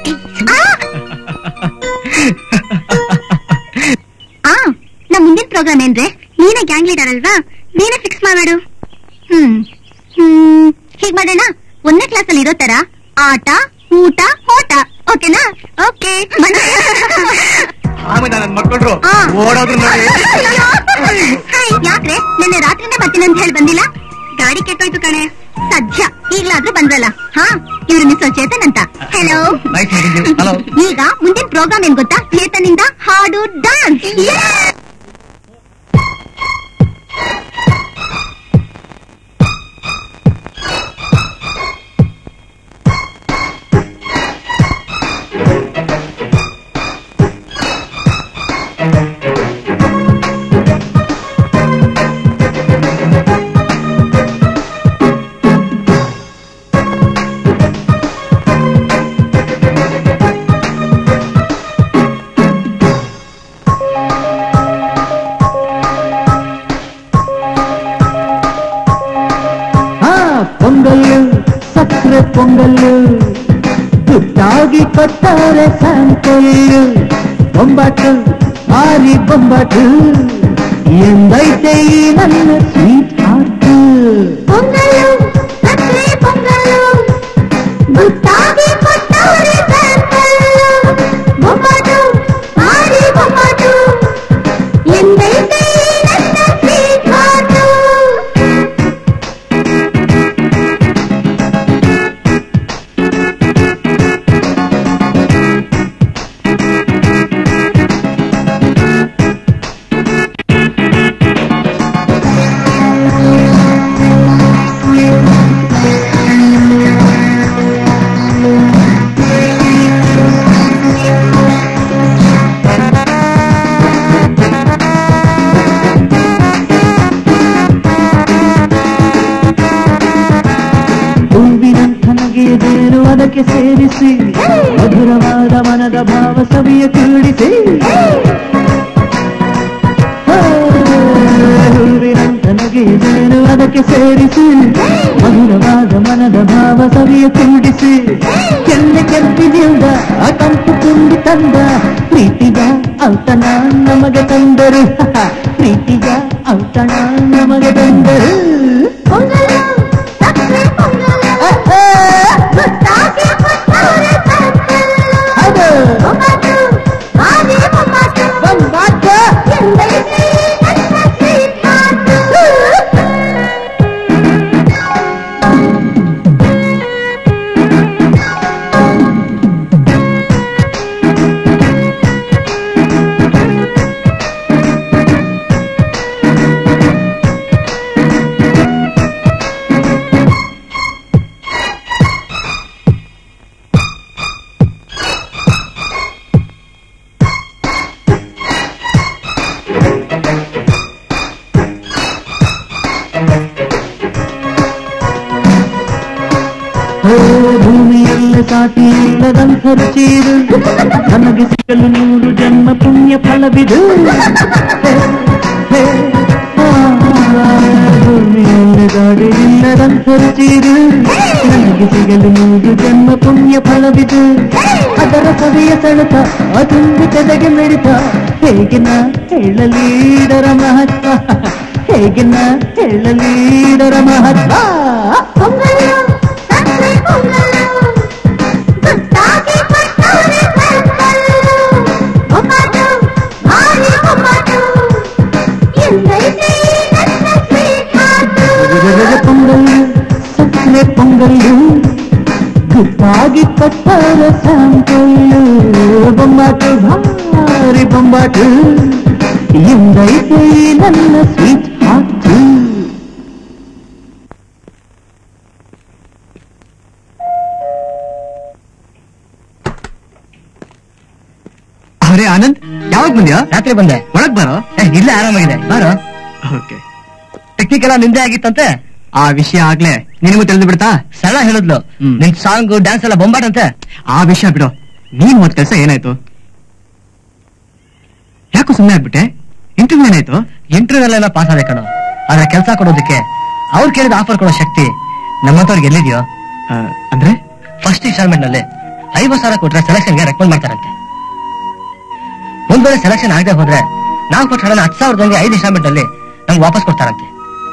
ನಮ್ ಮುಂದಿನ ಪ್ರೋಗ್ರಾಮ್ ಏನ್ರೆ? ನೀನೇ ಗ್ಯಾಂಗ್ ಲೀಡರ್ ಅಲ್ವಾ, ನೀನೇ ಫಿಕ್ಸ್ ಮಾಡ್ಬೇಡು. ಹೀಗ್ ಮಾಡೋಣ, 1ನೇ ಕ್ಲಾಸ್ ಅಲ್ಲಿ ಇರೋ ತರ ಆಟ, ಊಟ, ಓಟ. ಓಕೆನಾ? ಓಕೆ. ನನ್ ಮಕ್ಕಳು ಓಡೋದ್ರು ನೋಡಿ. ಯಾಕ್ರೆ, ನಿನ್ನೆ ರಾತ್ರಿನೇ ಬರ್ತೀನಿ ಅಂತ ಹೇಳಿ ಬಂದಿಲ್ಲ? ಗಾಡಿ ಕೆಟ್ಟೋಯ್ತು ಕಣೆ. ಸದ್ಯ ಈಗ್ಲಾದ್ರೂ ಬಂದ್ರಲ್ಲ. ಇವ್ರು ಮಿಸ್ ಚೇತನ್ ಅಂತ. ಹೆಲೋ. ಈಗ ಮುಂದಿನ ಪ್ರೋಗ್ರಾಮ್ ಏನ್ ಗೊತ್ತಾ? ಚೇತನ್ ಇಂದ ಹಾಡು, ಡಾನ್ಸ್. ಪೊಂಗಲ್ಲು ತುಟ್ಟಾಗಿ ಕೊಟ್ಟರೆ ಸಂಕೊಲ್ಲು ಬೊಂಬಾಟು ಭಾರಿ ಬೊಂಬಾಟು ಎಂದೈತೆ ಈ ನನ್ನ ಸ್ವೀಟ್ ಹಾರ್ಟ್ ಪೊಂಗಲು ಸಕ್ಕರೆ ಪೊಂಗಲು ಗುಟ್ಟಾಗಿ ಕೊಟ್ಟವರೆ ಸ್ಯಾಂಪಲ್ಲು ಬೊಂಬಾಟು ಭಾರಿ ಬೊಂಬಾಟು ಎಂದೈತೆ ಈ ನನ್ನ ಸ್ವೀಟ್ ಹಾರ್ಟ್ ಹೂವಿನಂಥನಗೆದೇನು ಅದಕ್ಕೆ ಸೇರಿಸಿ ಮಧುರವಾದ ಮನದ ಭಾವ ಸವಿಯ ಕೂಡಿಸಿ ಹೂವಿನಂಥನಗೆದೇನು ಅದಕ್ಕೆ ಸೇರಿಸಿ ಮಧುರವಾದ ಮನದ ಭಾವ ಸವಿಯ ಕೂಡಿಸಿ ಕೆಂಪಿನಿಂದ ಆ ಕಂಪು ತುಂಬಿ ತಂದ ಪ್ರೀತಿಯ ಔತಣ ನಮಗೆ ತಂದರು ಪ್ರೀತಿಯ ಔತಣ ನಮಗೆ ತಂದರು ಪೊಂಗಲು ಸಕ್ಕರೆ ಪೊಂಗಲು ಗುಟ್ಟಾಗಿ ಕೊಟ್ಟವರೆ ಸ್ಯಾಂಪಲ್ಲು ಅದು ಬೊಂಬಾಟು ಭಾರಿ ಬೊಂಬಾಟು ಬೊಂಬಾಟ ಎಂದೈತೆ ಈ ನನ್ನ ಸ್ವೀಟ್ ಹಾರ್ಟ್ ಭೂಮಿಯಲ್ಲಿ ಸಾಟಿ ಇಲ್ಲದಂಥ ರುಚಿದು ನಮಗೆ ಸಿಗಲು 100 ಜನ್ಮ ಪುಣ್ಯ ಫಲವಿದು ಭೂಮಿಯಲ್ಲಿ ಸಾಟಿ ಇಲ್ಲದಂಥ ರುಚಿದು ನಮಗೆ ಸಿಗಲು 100 ಜನ್ಮ ಪುಣ್ಯ ಫಲವಿದು ಅದರ ಸವಿಯ ಸೆಳೆತ ಅದೊಂದು ತೆಗೆಗೆ ಮಿಡಿತ ಹೇಗಿನ ಹೇಳಲೀಡರ ಮಹತ್ವ ಹೇಗಿನ ಹೇಳಲೀಡರ ಮಹತ್ವ ಪೊಂಗಲು ಸಕ್ಕರೆ ಪೊಂಗಲು ಗುಟ್ಟಾಗಿ ಕೊಟ್ಟವರೆ ಸ್ಯಾಂಪಲ್ಲು ಬೊಂಬಾಟು ಭಾರಿ ಬೊಂಬಾಟು ಎಂದೈತೆ ಈ ನನ್ನ ಸ್ವೀಟ್ ಹಾರ್ಟ್ ಪೊಂಗಲ್ಲು ಸಕ್ಕರೆ ಪೊಂಗಲ್ಲು ಗುಟ್ಟಾಗಿ ಕೊಟ್ಟವರೆ ಸ್ಯಾಂಪಲ್ಲು ಬೊಂಬಾಟು ಭಾರಿ ಬೊಂಬಾಟು ಎಂದೈತೆ ಈ ನನ್ನ ಸ್ವೀಟ್ ಹಾರ್ಟ್ ಅರೆ ಆನಂದ್, ಯಾವಾಗ ಬಂದ್ಯಾ? ರಾತ್ರಿ ಬಂದೆ. ಒಳಗ್ ಬರೋ. ಇಲ್ಲ, ಆರಾಮಾಗಿದೆ, ಬಾರೋ. ಓಕೆ. ಟೆಕ್ನಿಕಲ್ ನಿಂದೆ ಆಗಿತ್ತಂತೆ. ಆ ವಿಷಯ ಆಗ್ಲೇ ನಿನಗೂ ತಿಳಿದು ಬಿಡ್ತಾ? ಸಲ ಹೇಳಿದ್ಲು, ನಿನ್ ಸಾಂಗ್ ಡ್ಯಾನ್ಸ್ ಎಲ್ಲ ಬೊಂಬಾಟಂತೆ. ಆ ವಿಷಯ ಬಿಡು. ನೀನ್ ಹೋದ್ ಕೆಲಸ ಏನಾಯ್ತು? ಯಾಕೋ ಸುಮ್ಮನೆ ಆಗ್ಬಿಟ್ಟೆ? ಇಂಟರ್ವ್ಯೂ ಏನಾಯ್ತು? ಇಂಟರ್ವ್ಯೂಲೆಲ್ಲ ಪಾಸ್ ಆದೆ ಕಣೋ. ಆದ್ರೆ ಕೆಲಸ ಕೊಡೋದಕ್ಕೆ ಅವ್ರು ಕೇಳಿದ ಆಫರ್ ಕೊಡೋ ಶಕ್ತಿ ನಮ್ಮಂತವ್ರಿಗೆ ಎಲ್ಲಿದೆಯೋ? ಅಂದ್ರೆ ಫಸ್ಟ್ ಇನ್ಸ್ಟಾಲ್ಮೆಂಟ್ ನಲ್ಲಿ 50,000 ಕೊಟ್ರೆ ಸೆಲೆಕ್ಷನ್ಗೆ ರೆಕಮೆಂಡ್ ಮಾಡ್ತಾರಂತೆ. ಒಂದ್ ವೇಳೆ ಸೆಲೆಕ್ಷನ್ ಆಗದೆ ಹೋದ್ರೆ ನಾವು ಕೊಟ್ಟ ಹಣನ 10,000 5 ಇನ್ಸ್ಟಾಲ್ಮೆಂಟ್ ನಲ್ಲಿ ನಮ್ಗೆ ವಾಪಸ್ ಕೊಡ್ತಾರಂತೆ.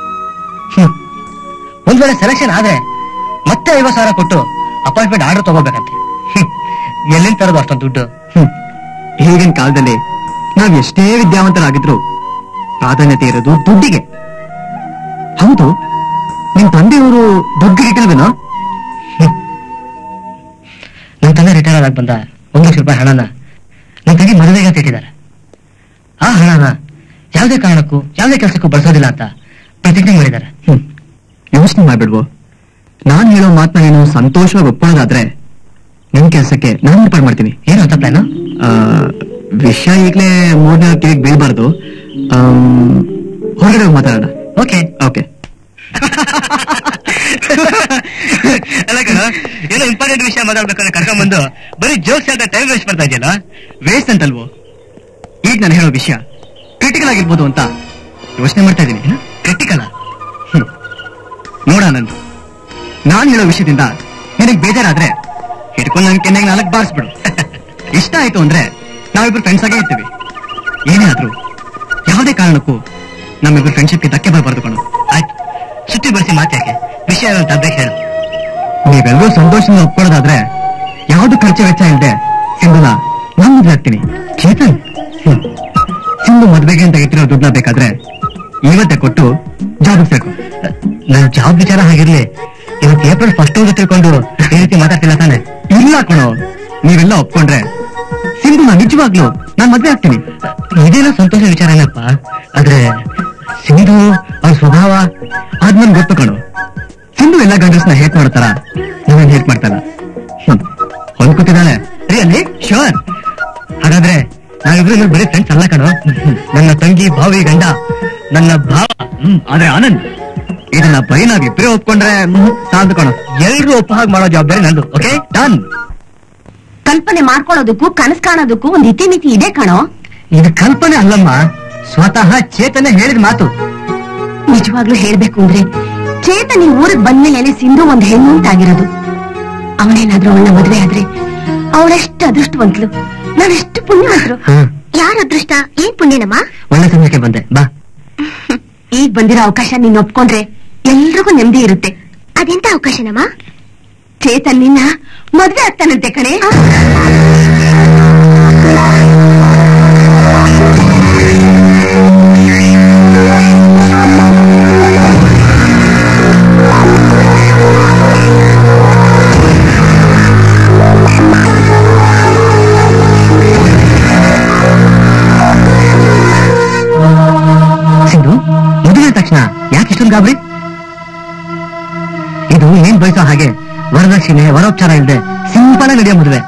ಒಂದ್ ವೇಳೆ ಸೆಲೆಕ್ಷನ್ ಆದ್ರೆ ಮತ್ತೆ 50,000 ಕೊಟ್ಟು ಅಪಾಯಿಂಟ್ಮೆಂಟ್ ಆರ್ಡರ್ ತಗೋಬೇಕಂತೆ. ಎಲ್ಲಿಂದ ತರೋದು ಅಷ್ಟೊಂದು ದುಡ್ಡು? ಈಗಿನ ಕಾಲದಲ್ಲಿ ನಾವ್ ಎಷ್ಟೇ ವಿದ್ಯಾವಂತರಾಗಿದ್ರು ಪ್ರಾಧಾನ್ಯತೆ ಇರೋದು ದುಡ್ಡಿಗೆ. ಹೌದು, ನಿಮ್ ತಂದೆಯವರು ದುಡ್ಡು ಇಟ್ಟಿಲ್ವೇನೋ? ನನ್ ತಂದೆ ರಿಟೈರ್ ಆದಾಗ ಬಂದ 1 ಲಕ್ಷ ರೂಪಾಯಿ ಹಣನ ನನ್ ತಂಗಿ ಮದುವೆಗೆ ಅಂತ ಇಟ್ಟಿದ್ದಾರೆ. ಆ ಹಣನ ಯಾವುದೇ ಕಾರಣಕ್ಕೂ ಯಾವುದೇ ಕೆಲಸಕ್ಕೂ ಬಳಸೋದಿಲ್ಲ ಅಂತ ಪ್ರತಿಜ್ಞೆ ಮಾಡಿದ್ದಾರೆ. ಯೋಚನೆ ಮಾಡ್ಬಿಡ್ವು. ನಾನ್ ಹೇಳೋ ಮಾತನ್ನ ನೀನು ಸಂತೋಷವಾಗಿ ಒಪ್ಕೊಳ್ಳೋದಾದ್ರೆ ನಿಮ್ ಕೆಲ್ಸಕ್ಕೆ ನಾನು ಏರ್ಪಾಡು ಮಾಡ್ತೀನಿ. ಏನು ಅಂತ ಪ್ಲಾನು? ವಿಷಯ ಈಗಲೇ 3ನೇ ಕಿವಿಗೆ ಬೀಳ್ಬಾರ್ದು. ಹೊರಗಡೆ ಹೋಗಿ ಮಾತಾಡೋಣ. Okay okay. ಅಲ್ಲ ಕಣ, ಏನೋ ಇಂಪಾರ್ಟೆಂಟ್ ವಿಷಯ ಮಾತಾಡ್ಬೇಕಾದ್ರೆ ಕರ್ಕೊಂಡ್ಬಂದು ಬರೀ ಜೋಕ್ಸ್ ಹೇಳ್ತಾ ಟೈಮ್ ವೇಸ್ಟ್ ಮಾಡ್ತಾ ಇದೆಯಲ್ಲ. ವೇಸ್ಟ್ ಅಂತಲ್ವೋ, ಈಗ ನಾನು ಹೇಳೋ ವಿಷಯ ಕ್ರಿಟಿಕಲ್ ಆಗಿರ್ಬೋದು ಅಂತ ಯೋಚನೆ ಮಾಡ್ತಾ ಇದ್ದೀನಿ. ಕ್ರಿಟಿಕಲ್ ನೋಡ ಆನಂದ್, ನಾನು ಹೇಳೋ ವಿಷಯದಿಂದ ನಿನಗೆ ನಿನಗ್ ಬೇಜಾರಾದ್ರೆ ಹಿಡ್ಕೊಂಡು ನನ್ ಕೆನ್ನೆಗೆ 4 ಬಾರಿಸ್ಬಿಡು. ಇಷ್ಟ ಆಯ್ತು ಅಂದ್ರೆ ನಾವಿಬ್ರು ಫ್ರೆಂಡ್ಸ್ ಆಗೇ ಇರ್ತೀವಿ. ಏನೇ ಆದ್ರೂ ಯಾವುದೇ ಕಾರಣಕ್ಕೂ ನಮ್ಮಿಬ್ರು ಫ್ರೆಂಡ್ಶಿಪ್ಗೆ ಧಕ್ಕೆ ಬರಬಾರ್ದು ಕಣು. ಆಯ್ತು, ಸುತ್ತಿ ಬರ್ಸಿ ಮಾತ್ಯಾಕೆ, ವಿಷಯ ಅಂತ ಅದೇ ಹೇಳು. ನೀವೆಲ್ಲರೂ ಸಂತೋಷದಿಂದ ಒಪ್ಕೊಳ್ಳೋದಾದ್ರೆ ಯಾವ್ದು ಖರ್ಚು ವೆಚ್ಚ ಇಲ್ಲದೆ ಸಿಂಧುನ ನಾನು ಮದ್ವೆ ಆಗ್ತೀನಿ. ಚೇತನ್, ಸಿಂಧು ಮದ್ವೆಗೆ ಅಂತ ಇಟ್ಟಿರೋ ದುಡ್ಡನ್ನ ಬೇಕಾದ್ರೆ ಇವತ್ತೇ ಕೊಟ್ಟು ಜಾಬಿಸ್ಬೇಕು. ನನ್ ಜಾಬ್ ವಿಚಾರ ಹಾಗಿರ್ಲಿ, ಇವತ್ತು ಏಪ್ರಿಲ್ 1 ತಿಳ್ಕೊಂಡು ಈ ರೀತಿ ಮಾತಾಡ್ತಿಲ್ಲ ತಾನೆ? ಇಲ್ಲ ಕಣೋ, ನೀವೆಲ್ಲ ಒಪ್ಕೊಂಡ್ರೆ ಸಿಂಧುನ ನಿಜವಾಗ್ಲೂ ನಾನ್ ಮದ್ವೆ ಆಗ್ತೀನಿ. ಇದೇನೋ ಸಂತೋಷ ವಿಚಾರನಪ್ಪ. ಆದ್ರೆ ಸಿಂಧು ಅವ್ರ ಸ್ವಭಾವ ಅದ್ ನನ್ ಗೊತ್ತು ಕಣೋ. ಸಿಂಧು ಎಲ್ಲ ಗಂಡಸ್ನ ಹೇಟ್ ಮಾಡ್ತಾರ, ನೀವೇನ್ ಹೇಟ್ ಮಾಡ್ತಾರ? ಹೊಂದ್ಕೊತಿದ್ದಾಳೆ. Really sure. ಹಾಗಾದ್ರೆ ನಾವಿಬ್ರು ಬರೀ ಫ್ರೆಂಡ್ಸ್ ಅಲ್ಲ ಕಣೋ. ನನ್ನ ತಂಗಿ, ಭಾವಿ, ಗಂಡ, ನನ್ನ ಭಾವ. ಆದ್ರೆ ಆನಂದ್, ಇದನ್ನ ಬರೀ ನಾವಿಬ್ಬರೇ ಒಪ್ಕೊಂಡ್ರೆ ಸಾಲದು ಕಣೋ. ಎಲ್ರು ಒಪ್ಪ ಹಾಗೆ ಮಾಡೋ ಜವಾಬ್ದಾರಿ ನಂದು. Okay, done. ಕಲ್ಪನೆ ಮಾಡ್ಕೊಳ್ಳೋದಕ್ಕೂ ಕನಸು ಕಾಣೋದಕ್ಕೂ ಒಂದು ಇತಿಮಿತಿ ಇದೆ ಕಣೋ. ಇದು ಕಲ್ಪನೆ ಅಲ್ಲಮ್ಮ, ಸ್ವತಃ ಚೇತನ ಹೇಳಿದ ಮಾತು. ನಿಜವಾಗ್ಲೂ ಹೇಳ್ಬೇಕು ಅಂದ್ರೆ ಚೇತನ್ ಈ ಊರಿಗೆ ಬಂದ್ಮೇಲೆ ಸಿಂಧು ಒಂದು ಹೆಣ್ಣು ಅಂತಾಗಿರೋದು. ಅವಳೇನಾದ್ರೂ ಅವಳ ಮದ್ವೆ ಆದ್ರೆ ಅವಳೆಷ್ಟು ಅದೃಷ್ಟವಂತಲು, ನಾವೆಷ್ಟು ಪುಣ್ಯವಂತರು. ಯಾರ ಅದೃಷ್ಟ, ಏನ್ ಪುಣ್ಯನಮ್ಮ? ಒಳ್ಳೆ ಸಮಯಕ್ಕೆ ಬಂದೆ ಬಾ. ಈಗ ಬಂದಿರೋ ಅವಕಾಶ ನೀನ್ ಒಪ್ಕೊಂಡ್ರೆ ಎಲ್ರಿಗೂ ನೆಮ್ಮದಿ ಇರುತ್ತೆ. ಅದೆಂತ ಅವಕಾಶನಮ್ಮ? ಚೇತನ್ ನಿನ್ನ ಮದ್ವೆ ಆಗ್ತಾನಂತೆ ಕಣೆ. ಸಿಂಧು, ಮದುವೆ ತಕ್ಷಣ ಯಾಕೆ ಇಷ್ಟೊಂದು ಗಾಬರಿ? ಇದು ಏನ್ ಬಯಸೋ ಹಾಗೆ ವರದಕ್ಷಿಣೆ ವರೋಪಚಾರ ಇಲ್ಲದೆ ಸಿಂಪಲ್ ನಡೆಯೋ ಮದುವೆ.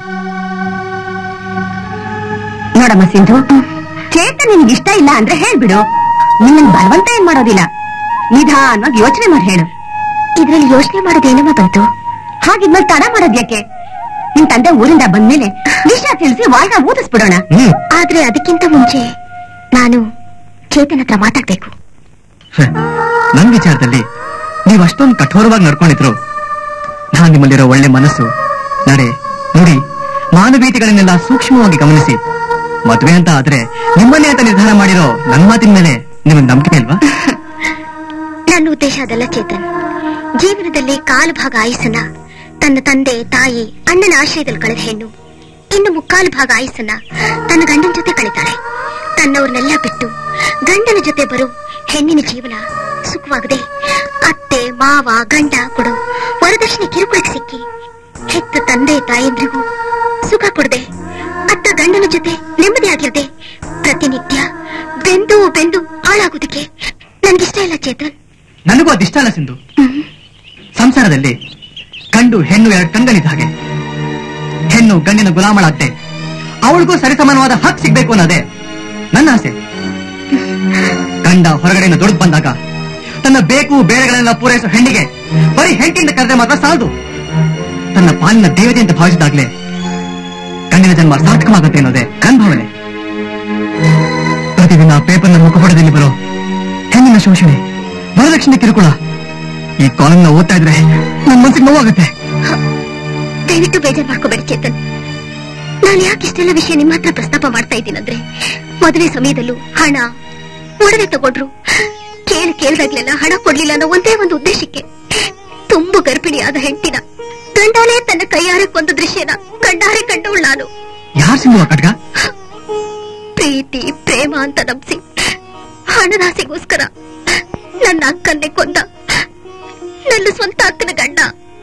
ನೋಡಮ್ಮ ಸಿಂಧು, ಚೇತನ್ ನಿನ್ಗೆ ಇಷ್ಟ ಇಲ್ಲ ಅಂದ್ರೆ ಹೇಳ್ಬಿಡು. ನಿನ್ನ ಬಲವಂತ ಏನ್ ಮಾಡೋದಿಲ್ಲ. ನಿಧಾನವಾಗಿ ಯೋಚನೆ ಮಾಡಿ ಹೇಳು. ಇದ್ರಲ್ಲಿ ಯೋಚನೆ ಮಾಡೋದೇನಮ್ಮ ಬಂತು? ಹಾಗಿದ್ಮೇಲೆ ತಡ ಮಾಡೋದ್ಯಾಕೆ? ನಿನ್ ತಂದೆ ಊರಿಂದ ಬಂದ್ಮೇಲೆ ವಿಷಯ ತಿಳಿಸಿ ವಾಯ್ದ ಊದಿಸ್ಬಿಡೋಣ. ಆದ್ರೆ ಅದಕ್ಕಿಂತ ಮುಂಚೆ ನಾನು ಚೇತನ್ ಹತ್ರ ಮಾತಾಡ್ಬೇಕು. ನನ್ ವಿಚಾರದಲ್ಲಿ ನೀವ್ ಅಷ್ಟೊಂದು ಕಠೋರವಾಗಿ ನಡ್ಕೊಂಡಿದ್ರು ನಾನ್ ನಿಮ್ಮಲ್ಲಿರೋ ಒಳ್ಳೆ ಮನಸ್ಸು, ನಡೆ, ನುಡಿ, ಮಾನವೀಯತೆಗಳನ್ನೆಲ್ಲ ಸೂಕ್ಷ್ಮವಾಗಿ ಗಮನಿಸಿ ಮದ್ವೆ ಅಂತ ಆದ್ರೆ ನಿಮ್ಮನ್ನೇ ಅಂತ ನಿರ್ಧಾರ ಮಾಡಿರೋ ನನ್ ಮಾತಿನ ಮೇಲೆ ನಿಮಗೆ ನಂಬಿಕೆ ಅಲ್ವಾ? ನನ್ನ ಉದ್ದೇಶ ಅದಲ್ಲ ಚೇತನ್. ಜೀವನದಲ್ಲಿ ಕಾಲು ಭಾಗ ಆಯುಸ್ಸನ್ನ ತನ್ನ ತಂದೆ, ತಾಯಿ, ಅಣ್ಣನ ಆಶ್ರಯದಲ್ಲಿ ಕಳೆದ ಹೆಣ್ಣು ಇನ್ನು 3/4 ಭಾಗ ಆಯುಸ್ಸನ್ನ ತನ್ನ ಗಂಡನ ಜೊತೆ ಕಳೀತಾಳೆ. ತನ್ನವ್ರನ್ನೆಲ್ಲ ಬಿಟ್ಟು ಗಂಡನ ಜೊತೆ ಬರೋ ಹೆಣ್ಣಿನ ಜೀವನ ಸುಖವಾಗದೆ ಅತ್ತೆ, ಮಾವ, ಗಂಡ ಕೊಡು ವರದಕ್ಷಿಣೆ ಕಿರುಕುಳಕ್ಕೆ ಸಿಕ್ಕಿ ಹೆತ್ತ ತಂದೆ ತಾಯಂದ್ರಿಗೂ ಸುಖ ಕೊಡದೆ ಅತ್ತ ಗಂಡನ ಜೊತೆ ನೆಮ್ಮದಿಯಾಗಿರದೆ ಪ್ರತಿನಿತ್ಯ ಬೆಂದು ಬೆಂದು ಹಾಳಾಗೋದಕ್ಕೆ ನನ್ಗಿಷ್ಟ ಇಲ್ಲ ಚೇತನ್. ನನಗೂ ಅದಿಷ್ಟ ಅಲ್ಲ ಸಿಂಧು. ಸಂಸಾರದಲ್ಲಿ ಗಂಡು ಹೆಣ್ಣು 2 ಕಂಗಳಿದ್ದ ಹಾಗೆ ಹೆಣ್ಣು ಗಂಡಿನ ಗುಲಾಮಳಾಗ್ದೆ ಅವಳಿಗೂ ಸರಿಸಮಾನವಾದ ಹಕ್ಕು ಸಿಗ್ಬೇಕು ಅನ್ನೋದೇ ನನ್ನ ಆಸೆ. ಗಂಡ ಹೊರಗಡೆಯಿಂದ ದುಡ್ದು ಬಂದಾಗ ತನ್ನ ಬೇಕು ಬೇಳೆಗಳನ್ನೆಲ್ಲ ಪೂರೈಸೋ ಹೆಣ್ಣಿಗೆ ಬರೀ ಹೆಂಡತಿಯಿಂದ ಕರೆದ್ರೆ ಮಾತ್ರ ಸಾಲದು. ತನ್ನ ಪಾಲಿನ ದೇವತೆ ಅಂತ ಭಾವಿಸಿದಾಗ್ಲೇ ಗಂಡಿನ ಜನ್ಮ ಸಾರ್ಥಕವಾಗುತ್ತೆ ಅನ್ನೋದೇ ನನ್ನ ಭಾವನೆ. ಪ್ರತಿದಿನ ಪೇಪರ್ನ ಮುಖಪಡದಲ್ಲಿ ಬರೋ ಹೆಣ್ಣಿನ ಶೋಷಣೆ, ವರದಕ್ಷಿಣೆ ಕಿರುಕುಳ ಈ ಕಾಲಂನ ಓದ್ತಾ ಇದ್ರೆ ನನ್ನ ಮನಸ್ಸಿಗೆ ನೋವಾಗುತ್ತೆ. ದಯವಿಟ್ಟು ಬೇಜಾರು ಮಾಡ್ಕೋಬೇಡಿ ಚೇತನ್. ನಾನು ಯಾಕೆ ಇಷ್ಟೆಲ್ಲ ವಿಷಯ ನಿಮ್ಮ ಹತ್ರ ಪ್ರಸ್ತಾಪ ಮಾಡ್ತಾ ಇದ್ದೀನಂದ್ರೆ ಮದುವೆ ಸಮಯದಲ್ಲೂ ಹಣ ಒಡವೆ ತಗೊಂಡ್ರು ಕೇಳ್ದಾಗ್ಲೆಲ್ಲ ಹಣ ಕೊಡ್ಲಿಲ್ಲ ಅನ್ನೋ ಒಂದೇ ಒಂದು ಉದ್ದೇಶಕ್ಕೆ ತುಂಬು ಗರ್ಭಿಣಿಯಾದ ಹೆಂಡತಿನ ಗಂಡಾಲೇ ತನ್ನ ಕೈಯಾರೆ ಕೊಂದ ದೃಶ್ಯನ ಕಣ್ಣಾರೆ ಕಂಡವಳು ನಾನು. ಯಾರು ಸಿಂಧು ಕಟ್ಗ? ಪ್ರೀತಿ ಪ್ರೇಮ ಅಂತ ನಂಬಿಸಿ ಹಣದಾಸೆಗೋಸ್ಕರ ನನ್ನ ಅಕ್ಕನ್ನೇ ಕೊಂದ ನನ್ನ ಸ್ವಂತ ಅಕ್ಕನ ಗಂಡ.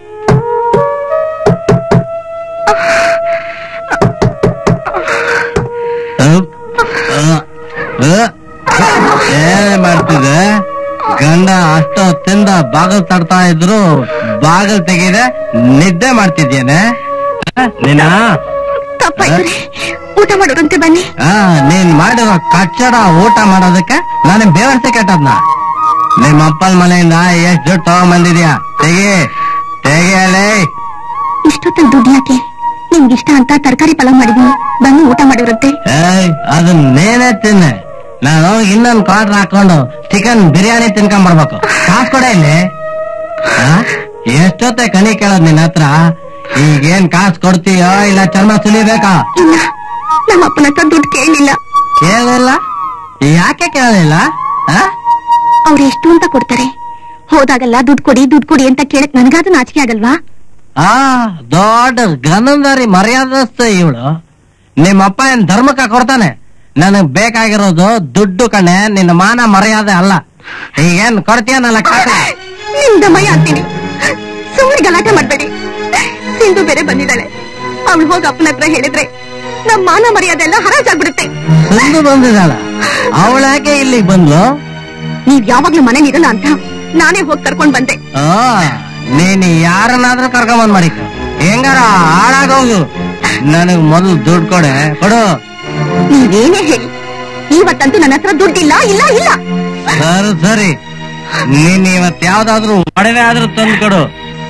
ಏನೇ ಮಾಡ್ತಿದೆ? ಗಂಡ ಅಷ್ಟೊತ್ತಿಂದ ಬಾಗಲ್ ತಡ್ತಾ ಇದ್ರು ಬಾಗಲ್ ತೆಗಿದೆ ನಿದ್ದೆ ಮಾಡ್ತಿದ್ದೇನೆ. ನೀನ ತಪ್ಪಾಯ್ತು, ಊಟ ಮಾಡೋರಂತೆ ಬನ್ನಿ. ನೀನ್ ಮಾಡಿರೋ ಕಚ್ಚಡ ಊಟ ಮಾಡೋದಕ್ಕೆ ನಾನು ಬೇವರ್ಸೆ ಕೆಟ್ಟದ್ನ. ನಿಮ್ಮ ಅಪ್ಪನ ಮನೆಯಿಂದ ಎಷ್ಟ್ ದುಡ್ಡು ತಗೊಂಬಂದಿದ್ಯಾ? ತೆಗಿಯಲೇ. ಇಷ್ಟೊತ್ತಲ್ಲಿ ದುಡ್ಡು ಯಾಕೆ? ನಿಮ್ಗಿಷ್ಟ ಅಂತ ತರಕಾರಿ ಪಲಾವ್ ಮಾಡಿದೀನಿ, ಬನ್ನಿ ಊಟ ಮಾಡಿರಂತೆ. ಅದನ್ನ ನೇನೇ ತಿನ್ನೆ. ನಾನು ಇನ್ನೊಂದು ಕ್ವಾರ್ಟರ್ ಹಾಕೊಂಡು ಚಿಕನ್ ಬಿರಿಯಾನಿ ತಿನ್ಕೊಂಡ್ ಬರ್ಬೇಕು. ಕಾಸು ಕೊಡ ಇಲ್ಲಿ. ಎಷ್ಟೊತ್ತೆ ಕಣಿ ಕೇಳೋದ್ ನಿನ್ನ ಹತ್ರ? ಈಗೇನ್ ಕಾಸು ಕೊಡ್ತೀಯೋ ಇಲ್ಲ ಚರ್ಮ ಸುಲಿಬೇಕಾ? ಇಲ್ಲ, ನಮ್ಮ ಅಪ್ಪನ ಹತ್ರ ದುಡ್ಡು ಕೇಳಲಿಲ್ಲ. ಕೇಳಿಲ್ಲ? ಯಾಕೆ ಕೇಳಲಿಲ್ಲ? ಅವ್ರು ಎಷ್ಟು ಅಂತ ಕೊಡ್ತಾರೆ? ಹೋದಾಗಲ್ಲ ದುಡ್ಡು ಕೊಡಿ ಅಂತ ಕೇಳಕ್ ನನಗಾದ್ರೂ ನಾಚಿಕೆ ಆಗಲ್ವಾ? ದೊಡ್ಡ ಗನಂದಾರಿ ಮರ್ಯಾದಸ್ತ ಇವಳು. ನಿಮ್ಮಪ್ಪ ಏನ್ ಧರ್ಮಕ್ಕ ಕೊಡ್ತಾನೆ? ನನಗ್ ಬೇಕಾಗಿರೋದು ದುಡ್ಡು ಕಣೆ, ನಿನ್ನ ಮಾನ ಮರ್ಯಾದೆ ಅಲ್ಲ. ಈಗೇನ್ ಕೊಡ್ತೀಯನಲ್ಲ ಕಾಸು? ನಿಮ್ದ ಮೈ ಅಂತೀನಿ, ಸುಮ್ಮನೆ ಗಲಾಟೆ ಮಾಡ್ಬೇಡಿ. ಸಿಂಧು ಬೇರೆ ಬಂದಿದ್ದಾಳೆ, ಅವಳು ಹೋಗಿ ಅಪ್ಪನ ಹತ್ರ ಹೇಳಿದ್ರೆ ನಮ್ ಮಾನ ಮರ್ಯಾದೆ ಎಲ್ಲ ಹರಾಜಾಗ್ಬಿಡುತ್ತೆ. ಸಿಂಧು ಬಂದಿದ್ದಾಳ? ಅವಳ್ಯಾಕೆ ಇಲ್ಲಿಗೆ ಬಂದ್ಲು? ನೀವ್ ಯಾವಾಗ್ಲೂ ಮನೇಲಿರಲ್ಲ ಅಂತ ನಾನೇ ಹೋಗಿ ಕರ್ಕೊಂಡ್ ಬಂದೆ. ನೀನ್ ಯಾರನ್ನಾದ್ರೂ ಕರ್ಕೊಂಬಂದ್ ಮಾಡಿಕ, ಹೆಂಗಾರ ಹಾಳಾಗೋಗು. ನನಗ್ ಮೊದಲು ದುಡ್ಡು ಕೊಡು. ನೀವೇನೇ ಹೇಳಿ, ಇವತ್ತಂತೂ ನನ್ನ ಹತ್ರ ದುಡ್ಡಿಲ್ಲ. ಇಲ್ಲ ಇಲ್ಲ. ಸರಿ, ನೀನ್ ಇವತ್ ಯಾವ್ದಾದ್ರು ಒಡವೆ ಆದ್ರೂ ತಂದು ಕೊಡು.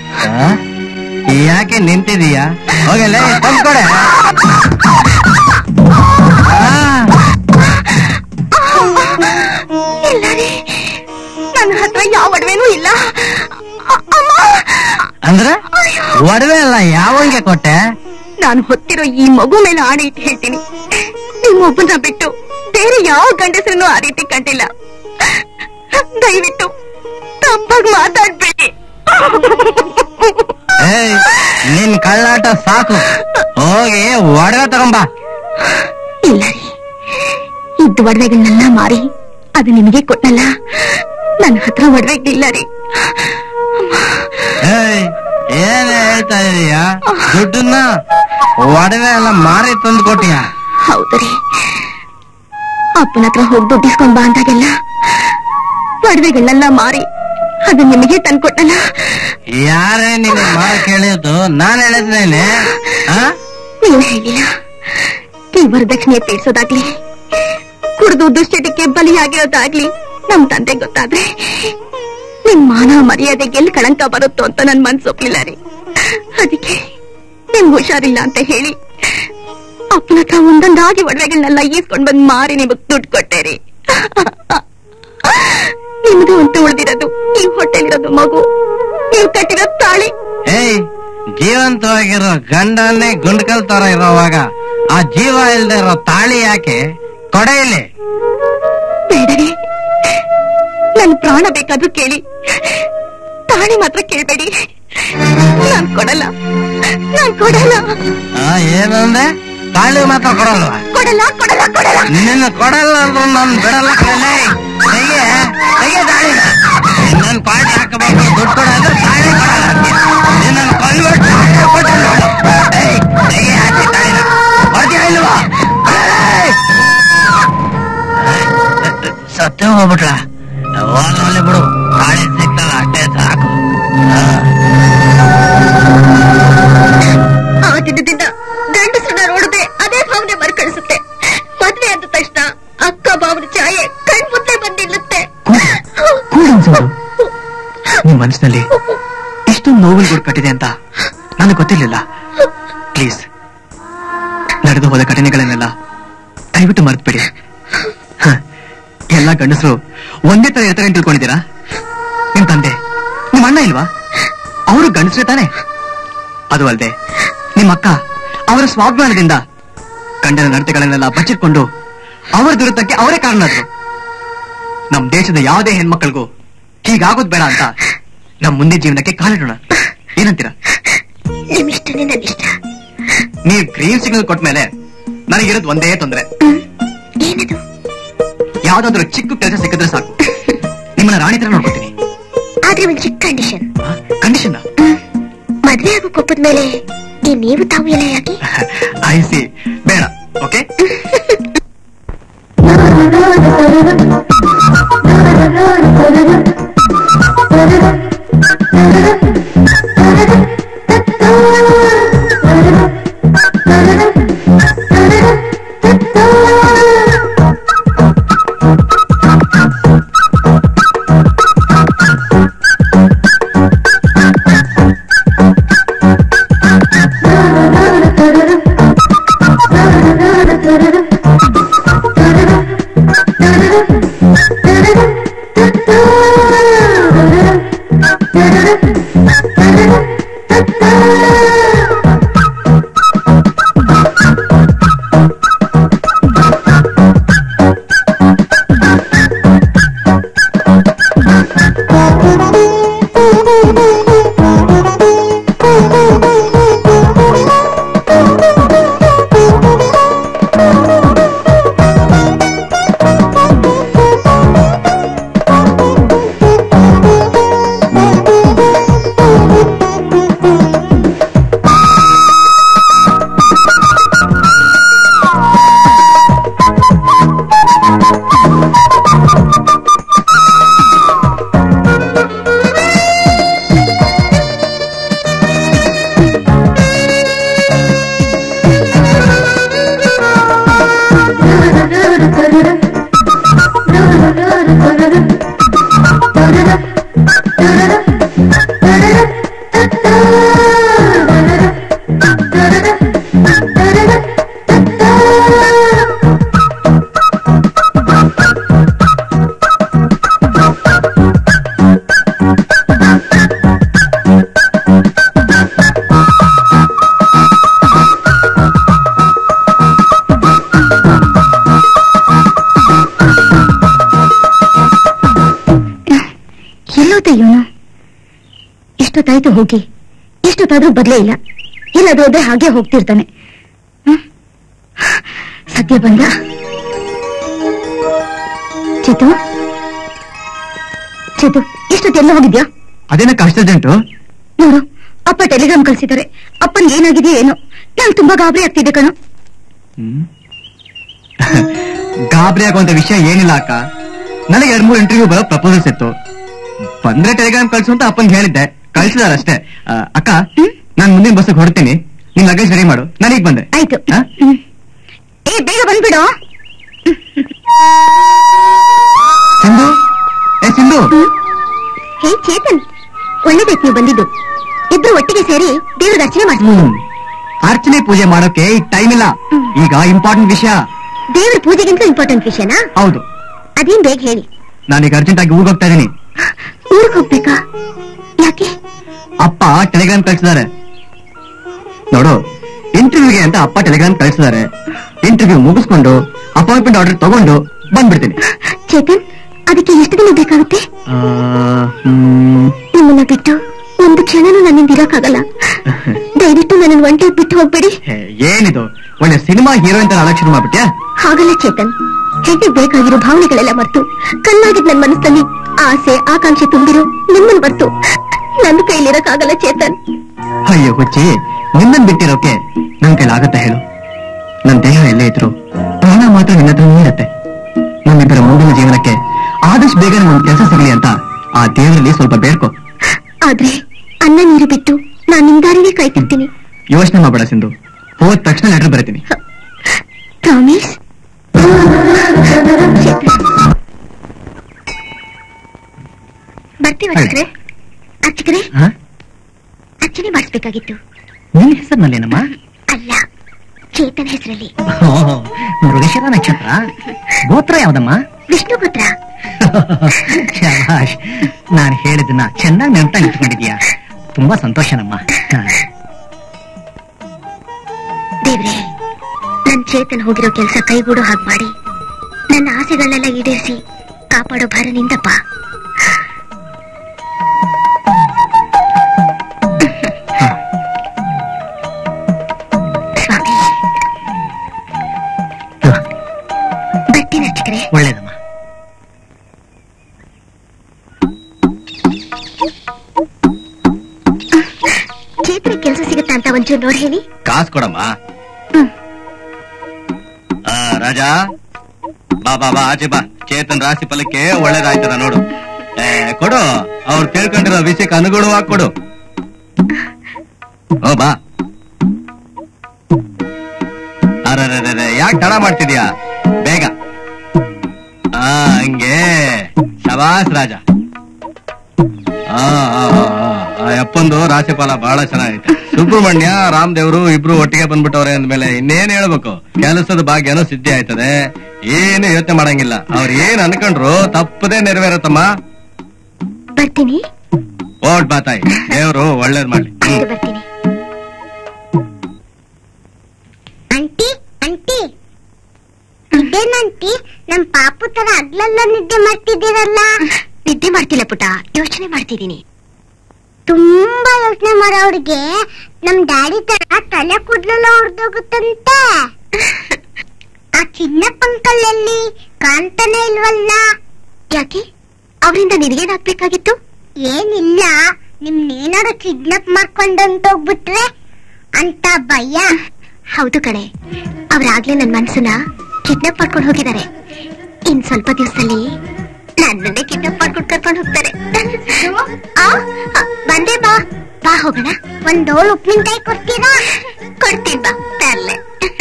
ಯಾಕೆ ನಿಂತಿದೀಯಾ? ಹೋಗಲ್ಲ, ತಂದು ಕೊಡೆ. ಇಲ್ಲ ರೀ, ನನ್ನ ಹತ್ರ ಯಾವ ಒಡವೆನೂ ಇಲ್ಲ. ಅಂದ್ರೆ ಒಡವೆ ಅಲ್ಲ, ಯಾವಂಗೆ ಕೊಟ್ಟೆ? ನಾನು ಹೊತ್ತಿರೋ ಈ ಮಗು ಮೇಲೆ ಆಣೆ ಇಟ್ಟು ಹೇಳ್ತೀನಿ, ನಿಮ್ಮೊಬ್ಬನ ಬಿಟ್ಟು ಬೇರೆ ಯಾವ ಗಂಡಸರನ್ನು ಆ ರೀತಿ ಕಂಡಿಲ್ಲ. ದಯವಿಟ್ಟು ತಪ್ಪಾಗಿ ಮಾತಾಡ್ಬೇಡಿ. ನಿನ್ ಕಳ್ಳಾಟ ಸಾಕು, ಹೋಗಿ ಒಡವೆ ತಗೊಂಬ. ಇಲ್ಲ ರೀ, ಇದ್ದ ಒಡವೆಗಳನ್ನೆಲ್ಲ ಮಾರಿ ಅದು ನಿಮಗೆ ಕೊಟ್ಟಲ್ಲ. ನನ್ನ ಹತ್ರ ಒಡವೆಗಳಿಲ್ಲ ರೀ. ಏನ್ ಹೇಳ್ತಾ ಇದೀಯಾ? ದುಡ್ಡನ್ನ ಒಡವೆ ಎಲ್ಲ ಮಾರಿ ತಂದು ಕೊಟ್ಟಿಯ? ಹೌದ್ರಿ, ಅಪ್ಪನ ಹತ್ರ ಹೋಗಿ ದುಡ್ಡಿಸ್ಕೊಂಡ್ ಬಾ ಅಂದಾಗೆಲ್ಲ ಒಡವೆಗಳನ್ನೆಲ್ಲ ಮಾರಿ ಅದು ನಿಮಗೆ ತಂದ್ಕೊಟ್ಟಲ್ಲ. ಯಾರೇ ನೀನು ಮಾರಕ್ ಹೇಳಿದ್ದು? ನಾನ್ ಹೇಳಿದ್ನೇನೆ? ನೀವು ಹೇಳಿಲ್ಲ. ಈ ವರದಕ್ಷಿಣೆ ತೀರ್ಸೋದಾಗ್ಲಿ, ಕುಡಿದು ದುಶ್ಚಟಕ್ಕೆ ಬಲಿಯಾಗಿರೋದಾಗ್ಲಿ ನಮ್ ತಂದೆ ಗೊತ್ತಾದ್ರೆ ನಿಮ್ ಮಾನ ಮರ್ಯಾದೆಗೆ ಎಲ್ಲಿ ಕಳಂಕ ಬರುತ್ತೋ ಅಂತ ನನ್ ಮನ್ಸೊಪ್ಲಿಲ್ಲ ರೀ. ಅದಕ್ಕೆ ನಿಮ್ಗೆ ಹುಷಾರಿಲ್ಲ ಅಂತ ಹೇಳಿ ಅಪ್ಪನ ಹತ್ರ ಒಂದೊಂದಾಗಿ ಒಡವೆಗಳನ್ನೆಲ್ಲ ಈಸ್ಕೊಂಡ್ ಬಂದ್ ಮಾರಿ ನಿಮಗ್ ದುಡ್ಡು ಕೊಟ್ಟೆ ರೀ. ನಿಮ್ದು ಅಂತ ಉಳಿದಿರೋದು ಈ ಹೊಟ್ಟೆಲಿರೋದು ಮಗು, ನೀವು ಕಟ್ಟಿರೋ ತಾಳಿ. ಜೀವಂತವಾಗಿರೋ ಗಂಡನ್ನೇ ಗುಂಡ್ಕಲ್ ತರ ಇರೋವಾಗ ಆ ಜೀವ ಇಲ್ದೇ ಇರೋ ತಾಳಿ ಯಾಕೆ? ಕೊಡೆಯಲ್ಲಿ ಬೇಡರಿ, ನನ್ ಪ್ರಾಣ ಬೇಕಾದ್ರೂ ಕೇಳಿ, ತಾಳಿ ಮಾತ್ರ ಕೇಳ್ಬೇಡಿ. ನಾನ್ ಕೊಡಲ್ಲ. ಏನಂದ್ರೆ ತಾಳಿ ಮಾತ್ರ ಕೊಡಲ್ವಾ? ಕೊಡಲ್ಲ. ನಿನ್ನ ಕೊಡಲ್ಲ ಅಂದ್ರು ನಾನು ಬಿಡಲ್ಲ. ತಾಳಿ ನನ್ ಪಾಟಿ ಹಾಕಬೇಕು, ದುಡ್ಡು ಕೊಡಲ್ಲ, ತಾಳಿ ಕೊಡಲ್ಲ. ನಿನ್ನ ಸತ್ಯ ಹೋಗ್ಬಿಟ್ರ ಹೋಗಲಿ ಬಿಡು, ತಾಳಿ ಸಿಗ್ತಲ್ಲ ಅಷ್ಟೇ ಸಾಕು. ಆ ದಿನದಿಂದ ಗಂಡಸರನ್ನ ನೋಡದೆ ಅದೇ ಭಾವನೆ ಮರುಕಳಿಸುತ್ತೆ. ಮದ್ವೆ ಆದ ತಕ್ಷಣ ಅಕ್ಕ ಭಾವನ ಛಾಯೆ ಕಣ್ಮುಂದೆ ಬಂದಿಲ್ಲುತ್ತೆ. ನಿಮ್ ಮನಸ್ಸಿನಲ್ಲಿ ಇಷ್ಟೊಂದು ನೋವಿನ ಗುಡ್ ಕಟ್ಟಿದೆ ಅಂತ ನನಗೆ ಗೊತ್ತಿರ್ಲಿಲ್ಲ. ಪ್ಲೀಸ್, ನಡೆದು ಹೋದ ಘಟನೆಗಳನ್ನೆಲ್ಲ ದಯವಿಟ್ಟು ಮರೆತುಬಿಡಿ. ಎಲ್ಲಾ ಗಂಡಸರು ಒಂದೇ ತರ ಇರ್ತಾರೆ ಅಂತ ತಿಳ್ಕೊಂಡಿದ್ದೀರಾ? ನಿಮ್ ತಂದೆ, ನಿಮ್ ಅಣ್ಣ ಇಲ್ವಾ? ಅವರು ಗಂಡಸರೇ ತಾನೆ? ಅದು ಅಲ್ಲದೆ ನಿಮ್ಮ ಅಕ್ಕ ಅವರ ಸ್ವಾಭಿಮಾನದಿಂದ ಗಂಡನ ನಡತೆಗಳನ್ನೆಲ್ಲ ಬಚ್ಚಿಟ್ಕೊಂಡು ಅವರ ದುರಿತಕ್ಕೆ ಅವರೇ ಕಾರಣರು. ನಮ್ ದೇಶದ ಯಾವುದೇ ಹೆಣ್ಮಕ್ಳಿಗೂ ಹೀಗಾಗೋದ್ ಬೇಡ ಅಂತ ನಮ್ ಮುಂದೆ ಜೀವನಕ್ಕೆ ಕಾಲಿಡೋಣ. ಏನಂತೀರಾ? ನೀವ್ ಗ್ರೀನ್ ಸಿಗ್ನಲ್ ಕೊಟ್ಮೇಲೆ ನನಗಿರೋದು ಒಂದೇ ತೊಂದರೆ. ಯಾವ್ದಾದ್ರು ಚಿಕ್ಕ ಕೆಲಸ ಸಿಕ್ಕಿದ್ರೆ ಸಾಕು, ನಿಮ್ಮನ್ನ ರಾಣಿ ತರ ನೋಡ್ಕೊತೀನಿ. ಆದ್ರೆ ಒಂದು ಚಿಕ್ಕ ಕಂಡೀಷನ್. ಕಂಡೀಷನ್? ಮದ್ವೆ ಆಗೋ ಕೊಪ್ಪದ ಮೇಲೆ ನೀವು ತಾವು ಎಲ್ಲ ಯಾಕೆ? ಐಸಿ ಬೇಡ. ಓಕೆ, ಎಷ್ಟೊತ್ತಾಯ್ತು ಹೋಗಿ, ಎಷ್ಟೊತ್ತಾದ್ರೂ ಬದಲೇ ಇಲ್ಲ. ಎಲ್ಲಾದ್ರೂ ಹೋದ್ರೆ ಹಾಗೆ ಹೋಗ್ತಿರ್ತಾನೆ. ಸದ್ಯ ಬಂದ. ಚೇತು, ಚೇತು, ಎಷ್ಟೊತ್ತೆಲ್ಲ ಹೋಗಿದ್ಯಾ? ಅದೇನಕ್ಕ ಅಷ್ಟು ಅರ್ಜೆಂಟು? ನೋಡು, ಅಪ್ಪ ಟೆಲಿಗ್ರಾಮ್ ಕಳ್ಸಿದ್ದಾರೆ. ಅಪ್ಪನ್ ಏನಾಗಿದೆಯೋ ಏನೋ, ನಂಗೆ ತುಂಬಾ ಗಾಬರಿ ಆಗ್ತಿದೆ ಕಣೋ. ಗಾಬರಿ ಆಗುವಂತ ವಿಷಯ ಏನಿಲ್ಲ ಅಕ್ಕ. ನನಗೆ 2-3 ಇಂಟರ್ವ್ಯೂ ಬರೋ ಪ್ರಪೋಸಲ್ಸ್ ಇತ್ತು. ಬಂದ್ರೆ ಟೆಲಿಗ್ರಾಮ್ ಕಳ್ಸು ಅಂತ ಅಪ್ಪನ್ ಹೇಳಿದ್ದೆ, ಕಳ್ಸಿದಾರಷ್ಟೇ. ಅಕ್ಕ, ನಾನ್ ಮುಂದಿನ ಬಸ್ಸಿಗೆ ಹೊರಡ್ತೀನಿ, ನಿನ್ ಲಗೇಜ್ ರೆಡಿ ಮಾಡು, ನಾನೀಗ ಬಂದೆ. ಆಯ್ತು. ಏ, ಬೇಗ ಬಂದ್ಬಿಡು. ಸಿಂಧು, ಏ ಸಿಂಧು. ಹೇ ಚೇತನ್, ಒಳ್ಳೇದೈತ್ ನೀವು ಬಂದಿದ್ದು. ಇಬ್ರು ಒಟ್ಟಿಗೆ ಸೇರಿ ದೇವ್ರಿಗೆ ಅರ್ಚನೆ ಮಾಡ್ತೀವಿ. ಅರ್ಚನೆ ಪೂಜೆ ಮಾಡೋಕೆ ಈಗ ಟೈಮ್ ಇಲ್ಲ, ಈಗ ಇಂಪಾರ್ಟೆಂಟ್ ವಿಷಯ. ದೇವ್ರ ಪೂಜೆಗಿಂತ ಇಂಪಾರ್ಟೆಂಟ್ ವಿಷಯನಾ? ಹೌದು. ಅದೇನ್ ಬೇಗ ಹೇಳಿ. ನಾನೀಗ ಅರ್ಜೆಂಟ್ ಆಗಿ ಊರಿಗೆ ಹೋಗ್ತಾ ಇದೀನಿ. ಊರಿಗೆ ಹೋಗ್ಬೇಕಾ? ಯಾಕೆ? ಅಪ್ಪ ಟೆಲಿಗ್ರಾಮ್ ಕಳ್ಸಿದ್ದಾರೆ. ನೋಡು, ಇಂಟರ್ವ್ಯೂಗೆ ಅಂತ ಅಪ್ಪ ಟೆಲಿಗ್ರಾಮ್ ಕಳ್ಸಿದ್ದಾರೆ. ಇಂಟರ್ವ್ಯೂ ಮುಗಿಸ್ಕೊಂಡು ಅಪಾಯಿಂಟ್ಮೆಂಟ್ ಆರ್ಡರ್ ತಗೊಂಡು ಬಂದ್ಬಿಡ್ತೀನಿ. ಚೇತನ್, ಅದಕ್ಕೆ ಎಷ್ಟು ದಿನ ಬೇಕಾಗುತ್ತೆ? ನಿಮ್ಮನ್ನ ಬಿಟ್ಟು ಒಂದು ಕ್ಷಣನೂ ನನ್ನಿಂದ ಇರಕ್ಕಾಗಲ್ಲ. ದಯವಿಟ್ಟು ನನ್ನ ಒಂಟಿಗೆ ಬಿಟ್ಟು ಹೋಗ್ಬೇಡಿ. ಏನಿದು, ಒಳ್ಳೆ ಸಿನಿಮಾ ಹೀರೋಯಿನ್ ತರ ಆಡಕ್ ಶುರು ಮಾಡ್ಬಿಟ್ಯಾ? ಹಾಗಲ್ಲ ಚೇತನ್, ಹೆಣ್ಣಿಗೆ ಬೇಕಾಗಿರೋ ಭಾವನೆಗಳೆಲ್ಲ ಮರ್ತು ಕಲ್ಲಾಗಿದ್ ನನ್ನ ಮನಸ್ಸಲ್ಲಿ ಆಸೆ ಆಕಾಂಕ್ಷೆ ತುಂಬಿರೋ ನಿಮ್ಮನ್ ಬರ್ತು ನನ್ನ ಕೈಲಿರಕ್ಕಾಗಲ್ಲ ಚೇತನ್. ಅಯ್ಯೋ ಹುಚ್ಚಿ, ನಿನ್ನನ್ ಬಿಟ್ಟಿರೋಕೆ ನನ್ ಕೈಲಾಗತ್ತೆ ಹೇಳು? ನನ್ ದೇಹ ಎಲ್ಲೇ ಇದ್ರು ಪ್ರಾಣ ಮಾತ್ರ ನಿನ್ನ ಹತ್ರ ನೀರತ್ತೆ. ನಮ್ಮಿಬ್ಬರ ಮುಂದಿನ ಜೀವನಕ್ಕೆ ಆದಷ್ಟು ಬೇಗ ಒಂದ್ ಕೆಲಸ ಸಿಗಲಿ ಅಂತ ಆ ದೇವರಲ್ಲಿ ಸ್ವಲ್ಪ ಬೇಡ್ಕೊ. ಆದ್ರೆ ಅನ್ನ ನೀರು ಬಿಟ್ಟು ನಾನ್ ನಿಮ್ ದಾರಿನೇ ಕಾಯ್ತಿರ್ತೀನಿ. ಯೋಚನೆ ಮಾಡ್ಬೇಡ ಸಿಂಧು, ಹೋದ ತಕ್ಷಣ ಲೆಟರ್ ಬರೀತೀನಿ. ಪ್ರಾಮಿಸ್? ಬರ್ತೀವಿ ಅರ್ಚಕರೇ. ಅರ್ಚಕರೇ, ಅರ್ಚನೆ ಮಾಡಿಸ್ಬೇಕಾಗಿತ್ತು. ನಿನ್ನ ಹೆಸರಿನಲ್ಲೇನಮ್ಮ? ಅಲ್ಲ, ಚೇತನ್ ಹೆಸರಲ್ಲಿ. ಮೃಗಶಿರ ನಕ್ಷತ್ರ. ಗೋತ್ರ ಯಾವ್ದಮ್ಮ? ವಿಷ್ಣು ಪುತ್ರ. ಶಾಬಾಷ್, ನಾನು ಹೇಳಿದ್ದನ್ನ ಚೆನ್ನಾಗಿ ನೆನಪಾಗಿ ಇಟ್ಕೊಂಡಿದ್ಯಾ. ತುಂಬಾ ಸಂತೋಷನಮ್ಮ. ದೇವ್ರೆ, ನನ್ ಚೇತನ್ ಹೋಗಿರೋ ಕೆಲಸ ಕೈಗೂಡೋ ಹಾಗೆ ಮಾಡಿ ನನ್ನ ಆಸೆಗಳನ್ನೆಲ್ಲ ಈಡೇರಿಸಿ ಕಾಪಾಡೋ ಭಾರ ನಿಂದಪ್ಪ. ಸ್ವಾಮಿ, ಬರ್ತೀನಿ ಅರ್ಚಕರೇ. ಒಳ್ಳೇದಮ್ಮ. ಚೇತನ ಕೆಲಸ ಸಿಗುತ್ತಾ ಅಂತ ಒಂಚೂರು ನೋಡಿ ಹೇಳಿ. ಕಾಸು ಕೊಡಮ್ಮ. ರಾಜಾ, ಬಾ ಬಾ ಬಾ, ಆಚೆ ಬಾ. ಚೇತನ್ ರಾಶಿ ಫಲಕ್ಕೆ ಒಳ್ಳೇದಾಯ್ತದ ನೋಡು. ಕೊಡು, ಅವ್ರು ಕೇಳ್ಕೊಂಡಿರೋ ವಿಷಯಕ್ಕೆ ಅನುಗುಣವಾಗಿ ಕೊಡು. ಓ ಬಾ. ಅರೆ, ಯಾಕೆ ತಡ ಮಾಡ್ತಿದ್ಯಾ? ಬೇಗ. ಹಂಗೆ. ಶಬಾಸ್ ರಾಜ. ಅಪ್ಪಂದು ರಾಶಿಫಲ ಬಹಳ ಚೆನ್ನಾಗೈತೆ. ಸುಬ್ರಹ್ಮಣ್ಯ ರಾಮದೇವ್ರು ಇಬ್ರು ಒಟ್ಟಿಗೆ ಬಂದ್ಬಿಟ್ಟವ್ರೆ ಅಂದ್ಮೇಲೆ ಇನ್ನೇನ್ ಹೇಳ್ಬೇಕು? ಕೆಲಸದ ಭಾಗ್ಯನೂ ಸಿದ್ಧಿ ಆಯ್ತದೆ. ಏನು ಯೋಚನೆ ಮಾಡಂಗಿಲ್ಲ. ಅವ್ರು ಏನ್ ಅನ್ಕೊಂಡ್ರು ತಪ್ಪದೇ ನೆರವೇರತ್ತಮ್ಮ. ಬರ್ತೀನಿ. ಓಟ್ ಬಾ ತಾಯಿ, ದೇವ್ರು ಒಳ್ಳೇದ್ ಮಾಡ್ಲಿ. ಬರ್ತೀನಿ. ಆಂಟಿ, ಆಂಟಿ, ಇದೇನಂಟಿ ನಮ್ ಪಾಪು ತರ ಹಗ್ಲೆಲ್ಲ ನಿದ್ದೆ ಮಾಡ್ತಿದ್ದೀರಲ್ಲ? ನಿದ್ದೆ ಮಾಡ್ತಿಲ್ಲ ಪುಟ, ಯೋಚನೆ ಮಾಡ್ತಿದ್ದೀನಿ. ತುಂಬಾ ಯೋಚನೆ ಮಾಡೋರಿಗೆ ನಮ್ ಡ್ಯಾಡಿ ತರ ತಲೆ ಕೂದಲೆಲ್ಲ ಹೊಡೆದೋಗುತ್ತಂತೆ. ಆ ಚಿನ್ನಪ್ಪ ಅಂಕಲ್ ಎಲ್ಲಿ ಕಾಣ್ತಾನೆ ಇಲ್ವಲ್ಲ? ಯಾಕೆ? ಅವರಿಂದ ನಿನಗೇನಾಗ್ಬೇಕಾಗಿತ್ತು? ಏನಿಲ್ಲ, ನಿಮ್ನೇನಾದ್ರು ಕಿಡ್ನಾಪ್ ಮಾಡ್ಕೊಂಡಂತೋಗ್ಬಿಟ್ರೆ ಅಂತ ಭಯ. ಹೌದು ಕಣೆ, ಅವ್ರಾಗ್ಲೇ ನನ್ ಮನ್ಸನ್ನ ಕಿಡ್ನಾಪ್ ಮಾಡ್ಕೊಂಡು ಹೋಗಿದ್ದಾರೆ. ಇನ್ ಸ್ವಲ್ಪ ದಿವಸದಲ್ಲಿ ನನ್ನನ್ನೇ ಕಿಡ್ನಾಪ್ ಮಾಡ್ಕೊಂಡು ಕರ್ಕೊಂಡು ಹೋಗ್ತಾರೆ. ಬಂದೆ, ಬಾ ಬಾ ಹೋಗೋಣ. ಒಂದ್ ಹೋಳು ಉಪ್ಪಿನಕಾಯಿ ಕೊಡ್ತೀರಾ? ಕೊಡ್ತೀನಿ ಬಾ, ತರ್ಲೆ.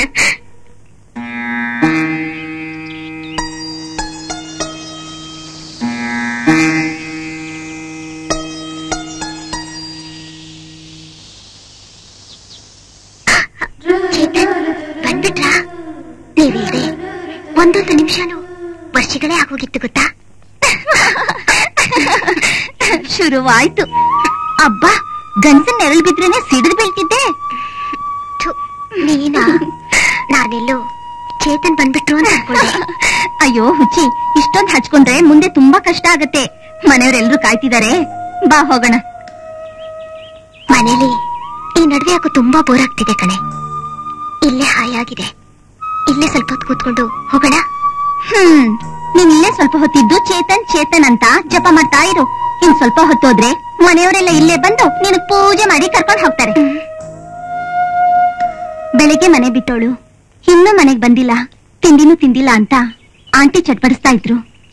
ಚೇತನ್, ಬಂದ್ಬಿಟ್ರಾ? ನೀವಿಲ್ದೆ ಒಂದೊಂದು ನಿಮಿಷನೂ ವರ್ಷಗಳೇ ಆಗೋಗಿತ್ತು ಗೊತ್ತಾ? ಶುರುವಾಯ್ತು. ಅಬ್ಬಾ, ಗನ್ಸನ್ ನೆರಳು ಬಿದ್ರೇನೆ ಸಿಡಿದು ಬೀಳ್ತಿದ್ದೆ. ನೀನಾ? ನಾನೆಲ್ಲೋ ಚೇತನ್ ಬಂದ್ಬಿಟ್ರು ಅಂತ ಅನ್ಕೊಂಡೆ. ಅಯ್ಯೋ ಹುಚ್ಚಿ, ಇಷ್ಟೊಂದು ಹಚ್ಕೊಂಡ್ರೆ ಮುಂದೆ ತುಂಬಾ ಕಷ್ಟ ಆಗತ್ತೆ. ಮನೆಯವರೆಲ್ಲರೂ ಕಾಯ್ತಿದ್ದಾರೆ, ಬಾ ಹೋಗೋಣ. ಮನೇಲಿ ಈ ನಡುವೆ ಯಾಕೋ ತುಂಬಾ ಬೋರ್ ಆಗ್ತಿದೆ ಕಣೆ. ಇಲ್ಲೇ ಹಾಯಾಗಿದೆ. ಇಲ್ಲೇ ಸ್ವಲ್ಪ ಹೊತ್ತು ಕೂತ್ಕೊಂಡು ಹೋಗೋಣ. ನೀನ್ ಇಲ್ಲೇ ಸ್ವಲ್ಪ ಹೊತ್ತಿದ್ದು ಚೇತನ್ ಚೇತನ್ ಅಂತ ಜಪ ಮಾಡ್ತಾ ಇರು. ಇನ್ ಸ್ವಲ್ಪ ಹೊತ್ತೋದ್ರೆ ಮನೆಯವರೆಲ್ಲ ಇಲ್ಲೇ ಬಂದು ನಿನಗ್ ಪೂಜೆ ಮಾಡಿ ಕರ್ಕೊಂಡು ಹೋಗ್ತಾರೆ. ಬೆಳಿಗ್ಗೆ ಮನೆ ಬಿಟ್ಟೋಳು ಇನ್ನೂ ಮನೆಗ್ ಬಂದಿಲ್ಲ, ತಿಂಡಿನೂ ತಿಂದಿಲ್ಲ ಅಂತ ಆಂಟಿ ಚಟ್ಪಡಿಸ್ತಾ ಇದ್ರು.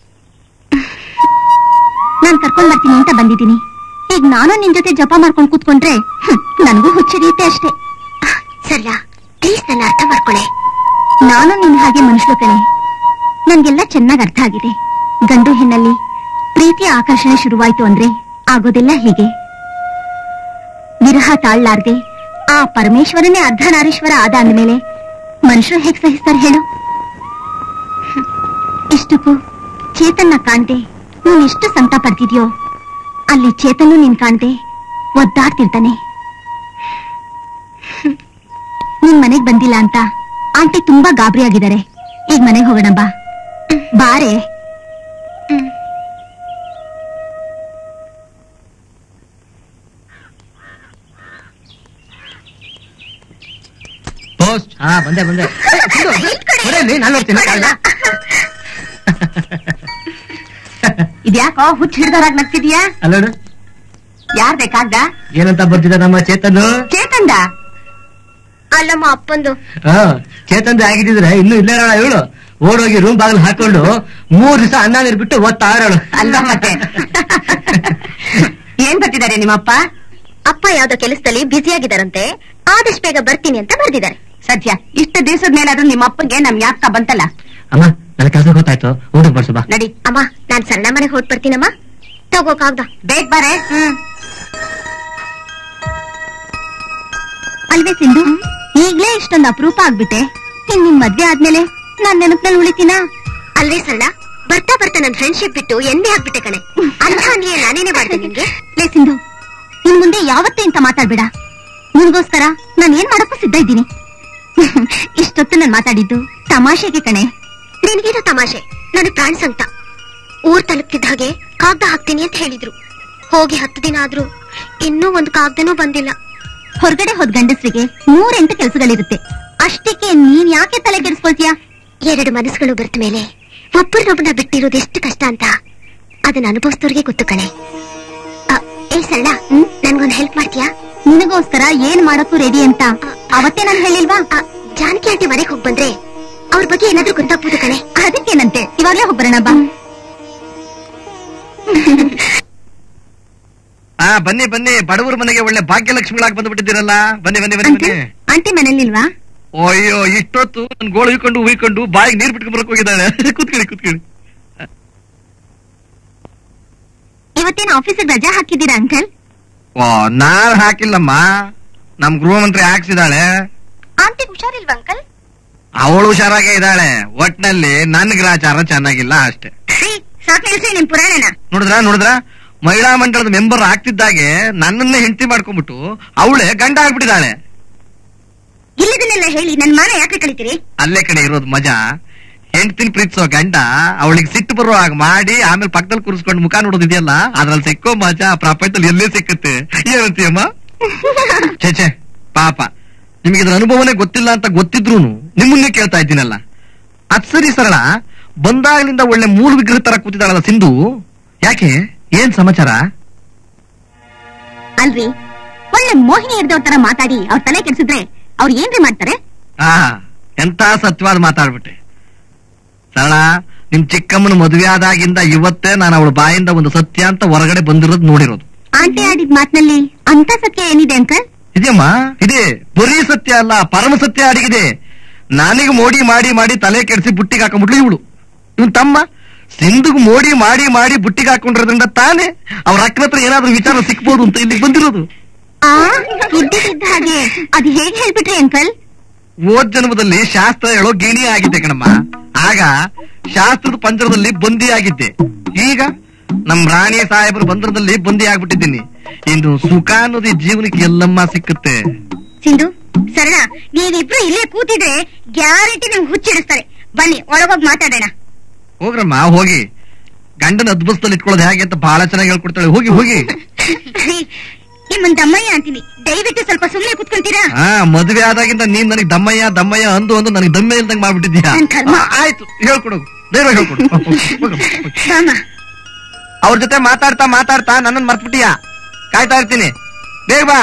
ನಾನ್ ಕರ್ಕೊಂಡ್ ಬರ್ತೀನಿ ಅಂತ ಬಂದಿದ್ದೀನಿ. ಈಗ ನಾನು ನಿನ್ ಜೊತೆ ಜಪ ಮಾಡ್ಕೊಂಡ್ ಕೂತ್ಕೊಂಡ್ರೆ ನನ್ಗೂ ಹುಚ್ಚರಿಯುತ್ತೆ ಅಷ್ಟೇ. ಸರಿಯಾ, ಪ್ಲೀಸ್ ನನ್ನ ಅರ್ಥ ಮಾಡ್ಕೊಳೆ. ನಾನು ನಿನ್ ಹಾಗೆ ಮನುಷ್ಯರು ಕಣೆ. ನನ್ಗೆಲ್ಲ ಚೆನ್ನಾಗ್ ಅರ್ಥ ಆಗಿದೆ. ಗಂಡು ಹೆಣ್ಣಲ್ಲಿ ಪ್ರೀತಿಯ ಆಕರ್ಷಣೆ ಶುರುವಾಯ್ತು ಅಂದ್ರೆ ಆಗೋದೆಲ್ಲ ಹೀಗೆ. ವಿರಹ ತಾಳ್ಲಾರ್ದೆ ಆ ಪರಮೇಶ್ವರನೇ ಅರ್ಧನಾರೀಶ್ವರ ಆದ ಅಂದ್ಮೇಲೆ ಮನುಷ್ಯರು ಹೇಗ್ ಸಹಿಸ್ತಾರೆ ಹೇಳು? ಇಷ್ಟಕ್ಕೂ ಚೇತನ್ನ ಕಾಣ್ದೆ ನೀನ್ ಎಷ್ಟು ಸಂಕಟ ಪಡ್ತಿದ್ಯೋ ಅಲ್ಲಿ ಚೇತನ್ನು ನೀನ್ ಕಾಣ್ದೆ ಒದ್ದಾಡ್ತಿರ್ತಾನೆ. ನಿನ್ ಮನೆಗ್ ಬಂದಿಲ್ಲ ಅಂತ ಆಂಟಿ ತುಂಬಾ ಗಾಬರಿ ಆಗಿದ್ದಾರೆ. ಈಗ ಮನೆಗೆ ಹೋಗೋಣ ಬಾ. ಬಾರೆ. ಪೋಸ್ಟ್. ಬಂದೆ ಬಂದೆ. ನಾನು ನೋಡ್ತೀನಿ. ಇದ್ಯಾಕೋ ಹುಚ್ಚ ಹಿಡ್ದಾರಾಗ್ ನಗ್ತಿದ್ಯಾ? ಅಲ್ಲೋಡು ಯಾರ್ ಬೇಕಾಗ್ದ? ಏನಂತ ಬರ್ತಿದ್ದ ನಮ್ಮ ಚೇತನ್. ಚೇತನ್ದ ಅಲ್ಲಮ್ಮ ಅಪ್ಪಂದು. ಚೇತನ್ದ ಆಗಿದ್ರೆ ಇನ್ನು ಇಲ್ಲೇ ಇರೋಣ ಇವಳು. ಓಡೋಗಿ ರೂಮ್ ಬಾಗಿಲು ಹಾಕೊಂಡು 3 ದಿವಸ ಅನ್ನ ನೀರು ಬಿಟ್ಟು ಓದ್ತಾ ಇರೋಳು. ಅಲ್ಲ ಮತ್ತೆ ಏನ್ ಬರ್ತಿದ್ದಾರೆ ನಿಮ್ಮಪ್ಪ? ಅಪ್ಪ ಯಾವ್ದೋ ಕೆಲಸದಲ್ಲಿ ಬ್ಯುಸಿ ಆಗಿದಾರಂತೆ. ಆದಷ್ಟು ಬೇಗ ಬರ್ತೀನಿ ಅಂತ ಬರ್ದಿದ್ದಾರೆ. ಸತ್ಯ, ಇಷ್ಟು ದಿವಸದ ಮೇಲಾದ್ರೂ ನಿಮ್ಮ ಅಪ್ಪಗೆ ನಮ್ ಯಾಕ ಬಂತಲ್ಲ. ಅಮ್ಮ ನನ್ನ ಕೆಲಸ ಗೊತ್ತಾಯ್ತು, ಊಟಕ್ಕೆ ಬರ್ಸು ಬಾ. ನಡಿ ಅಮ್ಮ, ನಾನ್ ಸಣ್ಣ ಮನೆಗೆ ಹೊರಟ್ ಬರ್ತೀನಮ್ಮ. ತಗೋಕಾಗ್ದ ಬೇಗ ಬಾರೆ. ಅಲ್ವೇ ಸಿಂಧು, ಈಗ್ಲೇ ಇಷ್ಟೊಂದು ಅಪರೂಪ ಆಗ್ಬಿಟ್ಟೆ. ಇನ್ ನಿಮ್ ಮದ್ವೆ ಆದ್ಮೇಲೆ ನಾನ್ ನೆನಪಿನಲ್ಲಿ ಉಳಿತೀನ? ಅಲ್ವೇ ಸರಳ, ಬರ್ತಾ ಬರ್ತಾ ನನ್ ಫ್ರೆಂಡ್ಶಿಪ್ ಬಿಟ್ಟು ಎಂದೇ ಆಗ್ಬಿಟ್ಟೆ ಕಣೆ. ಅಂತ ಅನ್ಯಾಯ ನಾನೇನೆ ಮಾಡ್ದೆ ನಿನ್ಗೆ. ಲೇ ಸಿಂಧು, ಇನ್ ಮುಂದೆ ಯಾವತ್ತೇ ಅಂತ ಮಾತಾಡ್ಬೇಡ. ನಿನ್ಗೋಸ್ಕರ ನಾನ್ ಏನ್ ಮಾಡಕ್ಕೂ ಸಿದ್ಧ ಇದ್ದೀನಿ. ಇಷ್ಟೊತ್ತು ನಾನ್ ಮಾತಾಡಿದ್ದು ತಮಾಷೆಗೆ ಕಣೆ. ನಿನ್ಗೇನು ತಮಾಷೆ? ನನಗ್ ಪ್ರಾಣ ಸಂಕಟ. ಊರ್ ತಲುಪ್ತಿದ್ದ ಹಾಗೆ ಕಾಗ್ದ ಹಾಕ್ತೀನಿ ಅಂತ ಹೇಳಿದ್ರು. ಹೋಗಿ 10 ದಿನ ಆದ್ರೂ ಇನ್ನೂ ಒಂದು ಕಾಗ್ದನೂ ಬಂದಿಲ್ಲ. ಹೊರಗಡೆ ಹೋದ್ ಗಂಡಸ್ರಿಗೆ 3-8 ಕೆಲಸಗಳಿರುತ್ತೆ. ಅಷ್ಟಕ್ಕೆ ನೀನ್ ಯಾಕೆ ತಲೆ ಕೆಡಿಸ್ಕೊಳ್ತೀಯ? 2 ಮನಸ್ಸುಗಳು ಬರ್ತ ಮೇಲೆ ಒಬ್ಬರನ್ನೊಬ್ಬನ ಬಿಟ್ಟಿರೋದು ಎಷ್ಟು ಕಷ್ಟ ಅಂತ ಅದನ್ನ ಅನುಭವಿಸ್ತವ್ರಿಗೆ ಗೊತ್ತು ಕಣೆ. ಏ ಸರಳ, ನನ್ಗೊಂದು ಹೆಲ್ಪ್ ಮಾಡ್ತೀಯಾ? ನಿನಗೋಸ್ಕರ ಏನ್ ಮಾಡಕ್ಕೂ ರೆಡಿ ಅಂತ ಅವತ್ತೇ ನಾನು ಹೇಳಿಲ್ವಾ? ಜಾನಕಿ ಆಂಟಿ ಮನೆಗೆ ಹೋಗ್ ಬಂದ್ರೆ ಅವ್ರ ಬಗ್ಗೆ ಏನಾದ್ರೂ ಗೊತ್ತಾಗ್ಬೋದು ಕಣೆ. ಅದಕ್ಕೇನಂತೆ, ಇವಾಗ್ಲೇ ಹೋಗ್ಬರೋಣ ಬಾ. ಬನ್ನಿ ಬನ್ನಿ, ಬಡವರ ಮನೆಗೆ ಒಳ್ಳೆ ಭಾಗ್ಯಲಕ್ಷ್ಮಿಗಳಾಗಿ ಬಂದ್ಬಿಟ್ಟಿದ್ದೀರಲ್ಲ. ಬನ್ನಿ ಬನ್ನಿ ಬನ್ನಿ ಬನ್ನಿ. ಆಂಟಿ ಮನೇಲಿಲ್ವಾ? ಅಯ್ಯೋ, ಇಷ್ಟೊತ್ತು ನನ್ ಗೋಳು ಉಯ್ಕೊಂಡು ಬಾಯಿಗೆ ನೀರ್ ಬಿಟ್ಕೊಂಡ್ ಬರಕ್ ಹೋಗಿದ್ದಾಳೆ. ಕೂತ್ಕೊಳ್ಳಿ ಕೂತ್ಕೊಳ್ಳಿ. ಇವತ್ತೇನು ಆಫೀಸಿಗೆ ರಜಾ ಹಾಕಿದ್ದೀರಾ ಅಂಕಲ್? ನಾನ್ ಹಾಕಿಲ್ಲಮ್ಮ, ನಮ್ ಗೃಹ ಮಂತ್ರಿ ಹಾಕ್ಸಿದಾಳೆ. Aunty ಹುಷಾರಿಲ್ವಾ uncle? ಅವಳು ಹುಷಾರಾಗೇ ಇದ್ದಾಳೆ. ಒಟ್ನಲ್ಲಿ ನನ್ ಗ್ರಾಚಾರ ಚೆನ್ನಾಗಿಲ್ಲ ಅಷ್ಟೇ. ಸಾಕು ನಿಲ್ಸಿ ನಿಮ್ ಪುರಾಣನ. ನೋಡಿದ್ರ ಮಹಿಳಾ ಮಂಡಳದ ಮೆಂಬರ್ ಆಗ್ತಿದ್ದಾಗೆ ನನ್ನನ್ನೇ ಹೆಂಡತಿ ಮಾಡ್ಕೊಂಡ್ಬಿಟ್ಟು ಅವಳೇ ಗಂಡ ಆಗ್ಬಿಟ್ಟಿದ್ದಾಳೆ. ಇಲ್ಲದನ್ನೆಲ್ಲ ಹೇಳಿ ನನ್ ಮಾನ ಯಾಕೆ ಕಳಿತೀರಿ? ಅಲ್ಲೇ ಕಡೆ ಇರೋದು ಮಜಾ. ಹೆಂಡತಿನ ಪ್ರೀತಿಸೋ ಗಂಡ ಅವಳಿಗೆ ಸಿಟ್ಟು ಬರೋ ಹಾಗೆ ಮಾಡಿ ಆಮೇಲೆ ಪಕ್ಕದಲ್ಲಿ ಕೂರಿಸ್ಕೊಂಡು ಮುಖ ನೋಡೋದಿದೆಯಲ್ಲ, ಅದ್ರಲ್ಲಿ ಸಿಕ್ಕೋ ಮಜಾ ಪ್ರಪಂಚದಲ್ಲಿ ಎಲ್ಲೇ ಸಿಕ್ಕುತ್ತೆ. ಏನಂತೀಯಮ್ಮ? ಛೇ ಪಾಪ, ನಿಮಗೆ ಇದ್ರ ಅನುಭವನೇ ಗೊತ್ತಿಲ್ಲ ಅಂತ ಗೊತ್ತಿದ್ರು ನಿಮ್ಮನ್ನೇ ಕೇಳ್ತಾ ಇದ್ದೀನಲ್ಲ. ಅದ್ ಸರಿ ಸರಳ, ಬಂದಾಗಲಿಂದ ಒಳ್ಳೆ ಮೂಲ ವಿಗ್ರಹ ತರ ಕೂತಿದ್ದಾಳಲ್ಲ ಸಿಂಧು, ಯಾಕೆ? ಏನ್ ಸಮಾಚಾರ? ಅಲ್ರಿ, ಒಳ್ಳೆ ಮೋಹಿನಿ ಇರ್ದವ್ರ ತರ ಮಾತಾಡಿ ಅವ್ರ ತಲೆ ಕೆಡಿಸಿದ್ರೆ ಅವ್ರು ಏನ್ರಿ ಮಾಡ್ತಾರೆ? ಎಂತ ಸತ್ಯವಾದ ಮಾತಾಡ್ಬಿಟ್ಟೆ ಸರಳ. ನಿಮ್ ಚಿಕ್ಕಮ್ಮನ ಮದುವೆ ಆದಾಗಿಂದ ಇವತ್ತೇ ನಾನು ಅವಳ ಬಾಯಿಂದ ಒಂದು ಸತ್ಯ ಅಂತ ಹೊರಗಡೆ ಬಂದಿರೋದು ನೋಡಿರೋದು. ಆಂಟಿ ಆಡಿದ ಮಾತಿನಲ್ಲಿ ಅಂತ ಸತ್ಯ ಏನಿದೆ ಅಂಕಲ್? ಇದೆಯಮ್ಮ, ಇದೆ. ಬರೀ ಸತ್ಯ ಅಲ್ಲ, ಪರಮ ಸತ್ಯ ಅಡಗಿದೆ. ನನಗೆ ಮೋಡಿ ಮಾಡಿ ಮಾಡಿ ತಲೆ ಕೆಡಿಸಿ ಬುಟ್ಟಿಗೆ ಹಾಕೊಂಡ್ಬಿಟ್ಲು ಇವಳು. ಇವನ್ ತಮ್ಮ ಸಿಂಧುಗ್ ಮೋಡಿ ಮಾಡಿ ಮಾಡಿ ಬುಟ್ಟಿಗೆ ಹಾಕೊಂಡಿರೋದ್ರಿಂದ ತಾನೇ ಅವ್ರ ಅಕ್ಕನ ಹತ್ರ ಏನಾದ್ರೂ ವಿಚಾರ ಸಿಕ್ಬೋದು ಅಂತ ಇಲ್ಲಿಗೆ ಬಂದಿರೋದು. ಇದ್ದಿದ್ದ ಹಾಗೆ ಅದು ಹೇಗೆ ಹೇಳ್ಬಿಟ್ರಿ ಅಂಕಲ್? ಓದ್ ಜನ್ಮದಲ್ಲಿ ಶಾಸ್ತ್ರ ಹೇಳೋ ಗಿಣಿ ಆಗಿದ್ದೆ ಕಣಮ್ಮ. ಆಗ ಶಾಸ್ತ್ರದ ಪಂಜರದಲ್ಲಿ ಬಂದಿ ಆಗಿದ್ದೆ. ಈಗ ನಮ್ ರಾಣಿ ಸಾಹೇಬರ ಬಂದರದಲ್ಲಿ ಬಂದಿ ಆಗ್ಬಿಟ್ಟಿದ್ದೀನಿ. ಇನ್ನು ಸುಖ ಅನ್ನೋದು ಈ ಜೀವನಕ್ಕೆ ಎಲ್ಲಮ್ಮ ಸಿಕ್ಕುತ್ತೆ. ಸಿಂಧು, ಸರಳ, ನೀವಿಬ್ರು ಇಲ್ಲೇ ಕೂತಿದ್ರೆ ಗ್ಯಾರಂಟಿ ನಮ್ಗೆ ಹುಚ್ಚಿಡಿಸ್ತಾರೆ. ಬನ್ನಿ ಒಳಗೋಗಿ ಮಾತಾಡೋಣ. ಹೋಗ್ರಮ್ಮ ಹೋಗಿ. ಗಂಡನ ಅದ್ಭುತದಲ್ಲಿ ಇಟ್ಕೊಳ್ಳೋದು ಹೇಗೆ ಅಂತ ಬಹಳ ಚೆನ್ನಾಗಿ ಹೇಳ್ಕೊಡ್ತಾಳೆ. ಹೋಗಿ ಹೋಗಿ. ನಿಮ್ಮನ್ ದಮ್ಮಯ್ಯ ಅಂತೀನಿ, ದಯವಿಟ್ಟು ಸ್ವಲ್ಪ ಸುಮ್ಮನೆ ಕುತ್ಕೊಂತೀರಾ? ಮದುವೆ ಆದಾಗಿಂದ ನೀನ್ ನನಗೆ ದಮ್ಮಯ್ಯ ದಮ್ಮಯ್ಯ ಅಂದು ನನಗೆ ದಮ್ಮೆ ಇಲ್ದಂಗ್ ಮಾಡ್ಬಿಟ್ಟಿದ್ಯಾ. ಆಯ್ತು, ಹೇಳ್ಕೊಡು, ಬೇಗ ಹೇಳ್ಕೊಡು. ಅವ್ರ ಜೊತೆ ಮಾತಾಡ್ತಾ ಮಾತಾಡ್ತಾ ನನ್ನನ್ನು ಮರ್ತ್ಬಿಟ್ಟಿಯಾ? ಕಾಯ್ತಾ ಇರ್ತೀನಿ, ಬೇಗ ಬಾ.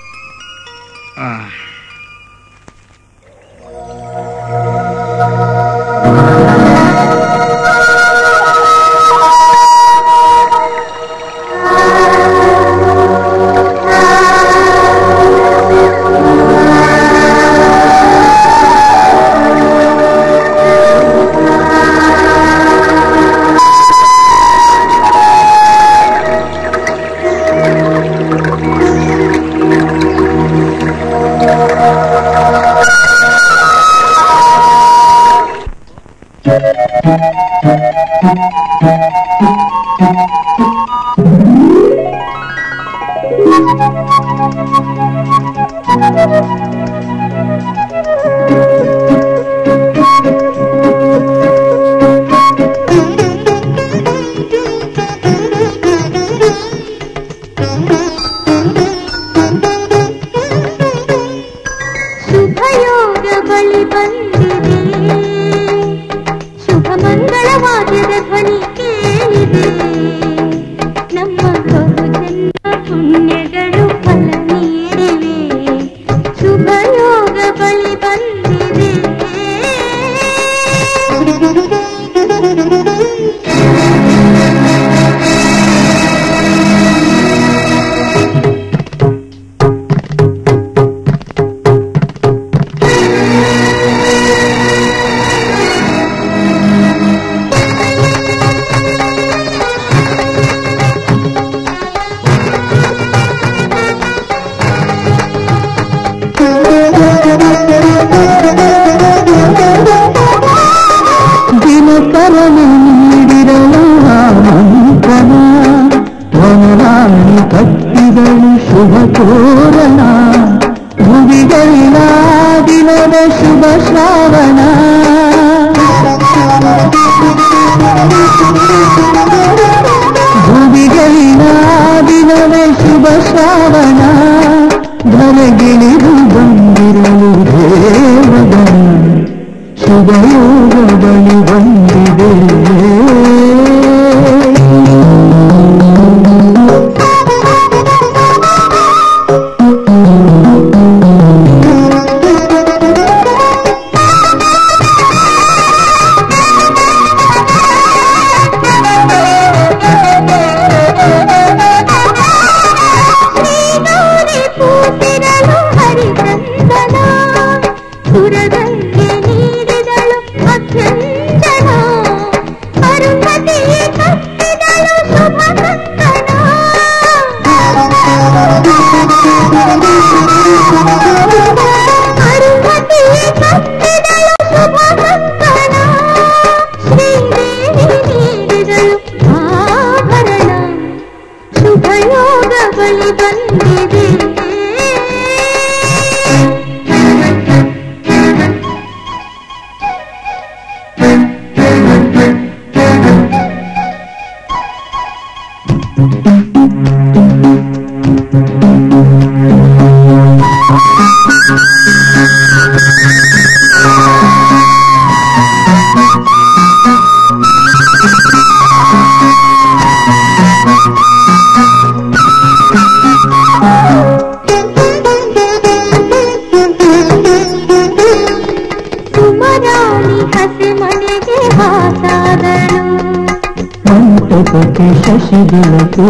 ಶಶಿದಳಕು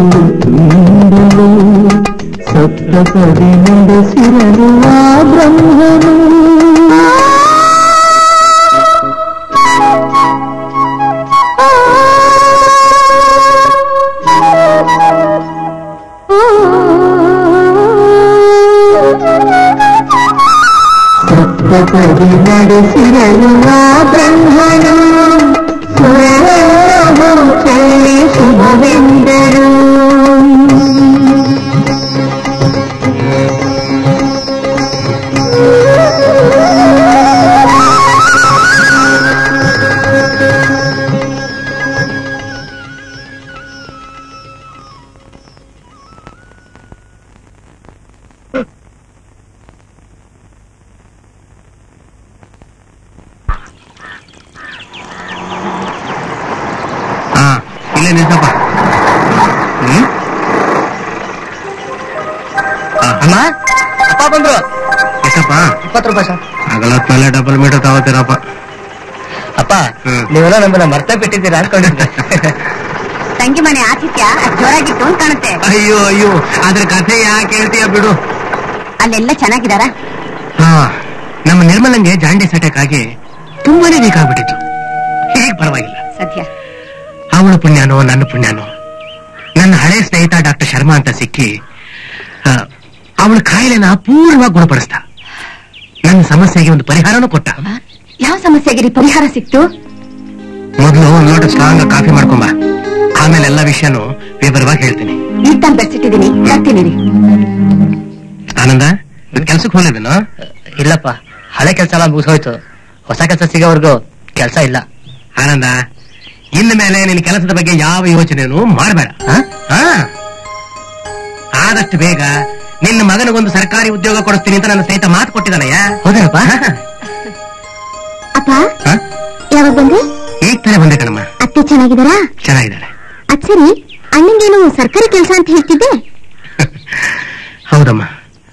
ತುಂಡಲು ಸಪ್ತಪದಿ ನಡೆಸಿರಲು ಆ ಬ್ರಹ್ಮನು ಸಪ್ತಪದಿ ನಡೆಸಿರಲು ಆ ಬ್ರಹ್ಮನು ಚಲ್ಲಿ ಶುಭವೆಂದರು. ಇಲ್ಲೇ ನಿಲ್ಸಪ್ಪ. ಅಮ್ಮ ಅಪ್ಪ ಬಂದ್ರು. ಎಷ್ಟಪ್ಪ? 20 ರೂಪಾಯಿ ಸರ್. ಆಗಲೇ ಡಬಲ್ ಮೀಟರ್ ತಗೋತೀರಪ್ಪ. ಅಪ್ಪ ನೀವೆಲ್ಲ ನಮ್ಮನ್ನ ಮರ್ತ ಬಿಟ್ಟಿದ್ದೀರಾ ಅನ್ಕೊಂಡಿದ್ದೆ. ತಂಗಿ ಮನೆ ಆತಿಥ್ಯ ಜೋರಾಗಿತ್ತು ಅಂತ ಕಾಣುತ್ತೆ. ಅಯ್ಯೋ ಅಯ್ಯೋ, ಅದ್ರ ಕಥೆ ಯಾಕೆ ಹೇಳ್ತೀಯ ಬಿಡು. ಅಲ್ಲೆಲ್ಲ ಚೆನ್ನಾಗಿದಾರ? ಹಾ, ನಮ್ಮ ನಿರ್ಮಲಂಗೆ ಜಾಂಡೀಸ್ ಅಟ್ಯಾಕ್ ಆಗಿ ತುಂಬಾನೇ ಬೇಕಾಗ್ಬಿಟ್ಟಿತ್ತು. ಹೇಗ್ ಪರವಾಗಿಲ್ಲ. ಸದ್ಯ ಅವಳ ಪುಣ್ಯನೋ ನನ್ನ ಪುಣ್ಯನೋ, ನನ್ನ ಹಳೆ ಸ್ನೇಹಿತ ಡಾಕ್ಟರ್ ಶರ್ಮಾ ಅಂತ ಸಿಕ್ಕಿ ಅವಳ ಕಾಯಿಲೆನ ಪೂರ್ಣವಾಗಿ ಗುಣಪಡಿಸ್ದ. ನನ್ನ ಸಮಸ್ಯೆಗೆ ಒಂದು ಪರಿಹಾರನೂ ಕೊಟ್ಟ. ಯಾವ ಸಮಸ್ಯೆಗೆ ಪರಿಹಾರ ಸಿಕ್ತು? ಮೊದಲು ಒಂದು ಲೋಟ ಸ್ಟ್ರಾಂಗ್ ಕಾಫಿ ಮಾಡ್ಕೊಂಬ, ಆಮೇಲೆ ಎಲ್ಲ ವಿಷಯನೂ ವಿವರವಾಗಿ ಹೇಳ್ತೀನಿ. ಈಗ ತಾನು ಬೆಳೆಸಿಟ್ಟಿದ್ದೀನಿ, ಬರ್ತೀನಿ. ಆನಂದ, ಕೆಲ್ಸಕ್ಕೆ ಹೋಗ್ಲೇವೇನೋ? ಇಲ್ಲಪ್ಪ, ಹಳೆ ಕೆಲಸ ಎಲ್ಲ ಮುಗಿಸೋಯ್ತು. ಹೊಸ ಕೆಲಸ ಸಿಗೋವರೆಗೂ ಕೆಲಸ ಇಲ್ಲ. ಆನಂದ, ಇನ್ನು ಮೇಲೆ ನಿನ್ನ ಕೆಲಸದ ಬಗ್ಗೆ ಯಾವ ಯೋಚನೆನೂ ಮಾಡಬೇಡ. ಆದಷ್ಟು ಬೇಗ ನಿನ್ನ ಮಗನಿಗೊಂದು ಸರ್ಕಾರಿ ಉದ್ಯೋಗ ಕೊಡಿಸ್ತೀನಿ ಅಂತ ನನ್ನ ಸ್ನೇಹಿತ ಮಾತು ಕೊಟ್ಟಿದ್ದಾನಯ್ಯ. ಹೌದಪ್ಪ? ಅಪ್ಪ ಯಾವಾಗ ಬಂದ್ರಿ? ಈಗ ತಾನೇ ಬಂದೆ ಕಣಮ್ಮ. ಅತ್ತೆ ಚೆನ್ನಾಗಿದಾರಾ? ಚೆನ್ನಾಗಿದ್ದಾರೆ. ಅದ್ ಸರಿ, ಅಣ್ಣಂಗೇನು ಸರ್ಕಾರಿ ಕೆಲಸ ಅಂತ ಹೇಳ್ತಿದ್ದೆ? ಹೌದಮ್ಮ,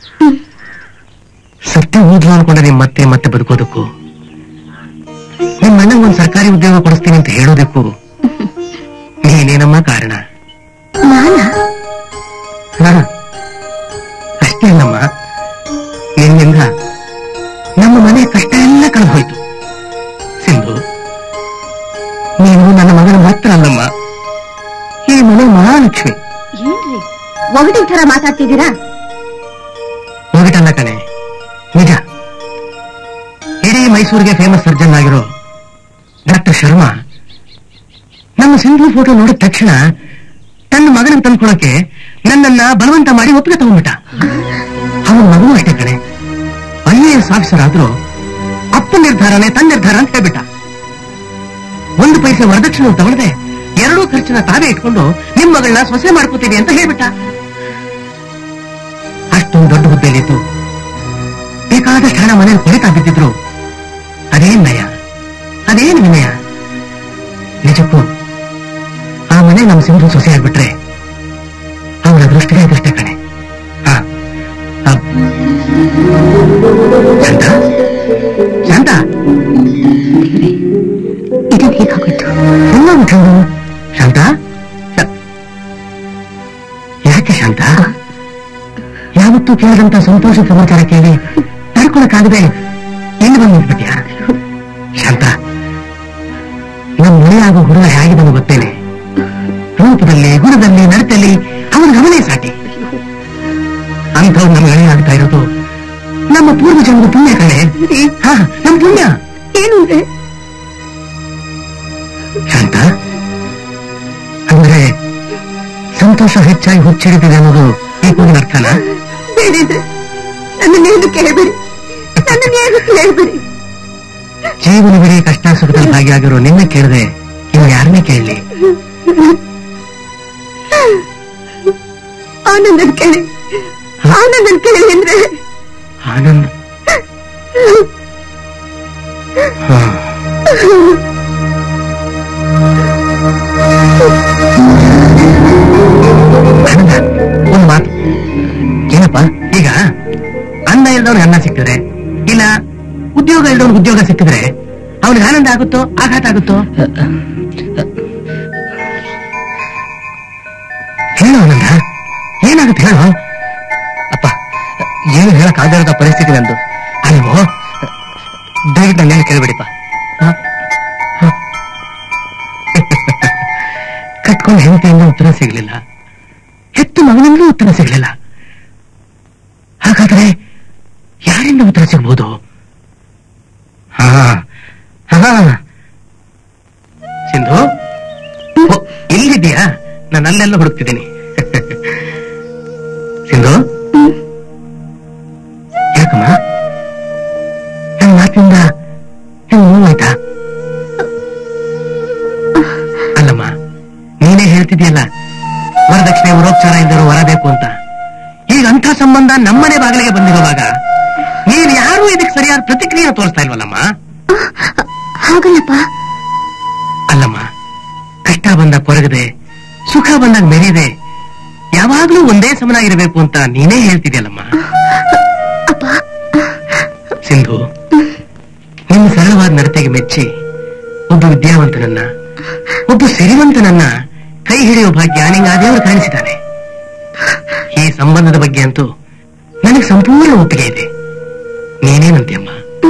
ಸತ್ಯ ಹೋದ್ಲು ಅನ್ಕೊಂಡೆ ನಿಮ್ ಮತ್ತೆ ಮತ್ತೆ ಬದುಕೋದಕ್ಕೂ, ನಿಮ್ ಅಣ್ಣಂಗೆ ಒಂದು ಸರ್ಕಾರಿ ಉದ್ಯೋಗ ಕೊಡಿಸ್ತೀನಿ ಅಂತ ಹೇಳೋದಕ್ಕೂ ನೀನೇನಮ್ಮ ಕಾರಣ? ಅಷ್ಟೇ ಅಲ್ಲಮ್ಮ, ನಿನ್ನಿಂದ ನಮ್ಮ ಮನೆ ಕಷ್ಟ ಎಲ್ಲ ಕಳೆದು ಹೋಯ್ತು. ಸಿಂಧು, ನೀನು ನನ್ನ ಮಗನ ಮಾತ್ರ ಅಲ್ಲಮ್ಮ, ಈ ಮನೆ ಮಹಾಲಕ್ಷ್ಮಿ. ಏನ್ರಿ ಒಗಟಿನ ತರ ಮಾತಾಡ್ತಿದ್ದೀರಾ? ಒಗಟಲ್ಲ ಕಣೆ, ನಿಜ. ಇಡೀ ಮೈಸೂರಿಗೆ ಫೇಮಸ್ ಸರ್ಜನ್ ಆಗಿರೋ ಡಾಕ್ಟರ್ ಶರ್ಮಾ ನಮ್ಮ ಸಿಂಧು ಫೋಟೋ ನೋಡಿದ ತಕ್ಷಣ ತನ್ನ ಮಗನ ತಂದ್ಕೊಳಕ್ಕೆ ನನ್ನನ್ನ ಬಲವಂತ ಮಾಡಿ ಒಪ್ಪಿಗೆ ತಗೊಂಡ್ಬಿಟ್ಟ. ಅವನ ಮಗನೂ ಅಷ್ಟೇ ಕಣೆ, IAS ಆಫೀಸರ್ ಆದ್ರೂ ಅಪ್ಪ ನಿರ್ಧಾರನೇ ತನ್ನ ನಿರ್ಧಾರ ಅಂತ ಹೇಳ್ಬಿಟ್ಟ. ಒಂದು ಪೈಸೆ ವರದಕ್ಷಿಣೆ ತಗೊಳ್ಳದೆ ಎರಡೂ ಖರ್ಚಿನ ತಾವೇ ಇಟ್ಕೊಂಡು ನಿಮ್ ಮಗಳನ್ನ ಸೊಸೆ ಮಾಡ್ಕೋತೀನಿ ಅಂತ ಹೇಳ್ಬಿಟ್ಟ. ಅಷ್ಟೊಂದು ದೊಡ್ಡ ಹುದ್ದೆಯಲ್ಲಿತ್ತು, ಬೇಕಾದಷ್ಟು ಹಣ ಮನೇಲಿ ಕೊಳಿತಾ ಬಿದ್ದಿದ್ರು ಅದೇನ್ ನಯ, ಅದೇನ್ ವಿನಯ. ನಿಜಕ್ಕೂ ಆ ಮನೆ ನಮ್ಮ ಸಿಂಧು ಸೊಸೆ ಆಗ್ಬಿಟ್ರೆ ಅವಳ ದೃಷ್ಟಿಗೆ ಇದಷ್ಟೇ ಕಣೆ. ಶಾಂತ, ಶಾಂತ, ಇದು ಹೇಗಾಗೋಯ್ತು? ಶಾಂತ, ಯಾಕೆ ಶಾಂತ? ಯಾವತ್ತೂ ಕೇಳಿದಂತ ಸಂತೋಷ ಸಮಾಚಾರ ಕೇಳಿ ತಡ್ಕೊಳಕ್ಕಾಗದೆ ಎಲ್ಲಿ ಬಂದು ನಿಂತ್ಬಿಟ್ಯಾ? ಶಾಂತ, ನಮ್ಮ ಮನೆಯಾಗೋ ಹುಡುಗ ಹೇಗಿದನು ಗೊತ್ತೇನೆ. ರೂಪದಲ್ಲಿ, ಗುಣದಲ್ಲಿ, ನಡತೆಯಲ್ಲಿ ಅವನ ಗಮನೇ ಸಾಟಿ. ಅಂಥವ್ರು ನಮ್ಮ ಗಣೆ ಆಗ್ತಾ ಇರೋದು ನಮ್ಮ ಪೂರ್ವಜನ್ಮದ ಪುಣ್ಯ ಕಣೆ. ನಮ್ಮ ಪುಣ್ಯ. ಏನು ಶಾಂತ, ಅಂದ್ರೆ ಸಂತೋಷ ಹೆಚ್ಚಾಗಿ ಹುಚ್ಚಿಡಿದಿದೆ ಅನ್ನೋದು ಈ ಕೂಗಿನ ಅರ್ಥನ? ನನ್ನನ್ನೇನು ಕೇಳಬೇಡಿ, ನನ್ನನ್ನೇನು ಕೇಳಬೇಡಿ. ಜೀವನವಿಡೀ ಕಷ್ಟ ಸುಖದಲ್ಲಿ ಭಾಗಿಯಾಗಿರೋ ನಿನ್ನೆ ಕೇಳದೆ ಇನ್ನು ಯಾರನ್ನೇ ಕೇಳಲಿ? ಆನಂದನ್ ಕೇಳಿ, ಆನಂದನ್ ಕೇಳಿ ಅಂದ್ರೆ ಆನಂದ್. ಒಂದು ಮಾತು ಏನಪ್ಪ, ಈಗ ಅನ್ನ ಇಲ್ದವ್ನಿಗೆ ಅನ್ನ ಸಿಕ್ಕಿದ್ರೆ, ಇಲ್ಲ ಉದ್ಯೋಗ ಇಲ್ದವ್ನಿಗೆ ಉದ್ಯೋಗ ಸಿಕ್ಕಿದ್ರೆ ಅವನಿಗೆ ಆನಂದ ಆಗುತ್ತೋ ಆಘಾತ ಆಗುತ್ತೋ? ಹೇಳು ಆನಂದ, ಏನಾಗುತ್ತೆ ಹೇಳು. ಅಪ್ಪ, ಏನು ಹೇಳಕ್ ಆಗದ ಪರಿಸ್ಥಿತಿ ನಂದು. ಅಲ್ವೋ? ದಯವಿಟ್ಟು ನನ್ನೇನು ಕೇಳ್ಬೇಡಿಪ್ಪ. ಕಟ್ಕೊಂಡು ಹೆಂಡತಿಯಿಂದ ಉತ್ತರ ಸಿಗ್ಲಿಲ್ಲ, ಹೆತ್ತು ಮಗನಿಂದಲೂ ಉತ್ತರ ಸಿಗ್ಲಿಲ್ಲ. ಹಾಗಾದ್ರೆ ಯಾರಿಂದ ಉತ್ತರ ಸಿಗ್ಬೋದು? ಸಿಂಧು, ಇಲ್ಲಿದ್ಯಾ? ನಾನು ಅಲ್ಲೆಲ್ಲ ಹುಡುಕ್ತಿದ್ದೀನಿ. ಸಿಂಧು, ಯಾಕಮ್ಮ ನನ್ನ ಮಾತಿಂದ ನೋವಾಯ್ತಾ? ಅಲ್ಲಮ್ಮ, ನೀನೇ ಹೇಳ್ತಿದ್ಯಲ್ಲ ವರದಕ್ಷಿಣೆ ವರೋಪಚಾರ ಇದ್ದರೂ ವರ ಬೇಕು ಅಂತ. ಈಗ ಅಂಥ ಸಂಬಂಧ ನಮ್ಮನೆ ಬಾಗಿಲಿಗೆ ಬಂದಿರುವಾಗ ನೀನ್ ಯಾರು ಇದಕ್ಕೆ ಸರಿಯಾದ ಪ್ರತಿಕ್ರಿಯೆ ತೋರಿಸ್ತಾ ಇಲ್ವಲ್ಲಮ್ಮ? ಹಾಗಲ್ಲಪ್ಪ. ಅಲ್ಲಮ್ಮ, ಕಷ್ಟ ಬಂದಾಗ ಕೊರಗದೆ, ಸುಖ ಬಂದಾಗ ಮೆರೆಯದೆ, ಯಾವಾಗ್ಲೂ ಒಂದೇ ಸಮನಾಗಿರಬೇಕು ಅಂತ ನೀನೇ ಹೇಳ್ತಿದ್ಯಲ್ಲಮ್ಮ. ಸಿಂಧು, ನಿನ್ನ ಸರಳವಾದ ನಡತೆಗೆ ಮೆಚ್ಚಿ ಒಬ್ಬ ವಿದ್ಯಾವಂತನನ್ನ, ಒಬ್ಬ ಸಿರಿವಂತನನ್ನ ಕೈ ಹಿಡಿಯುವ ಭಾಗ್ಯ ನಿಂಗೆ ಆ ದೇವರು ಕಾಣಿಸಿದ್ದಾನೆ. ಈ ಸಂಬಂಧದ ಬಗ್ಗೆ ಅಂತೂ ನನಗೆ ಸಂಪೂರ್ಣ ಒಪ್ಪಿಗೆ ಇದೆ. ನೀನೇನಂತೀಯಮ್ಮ?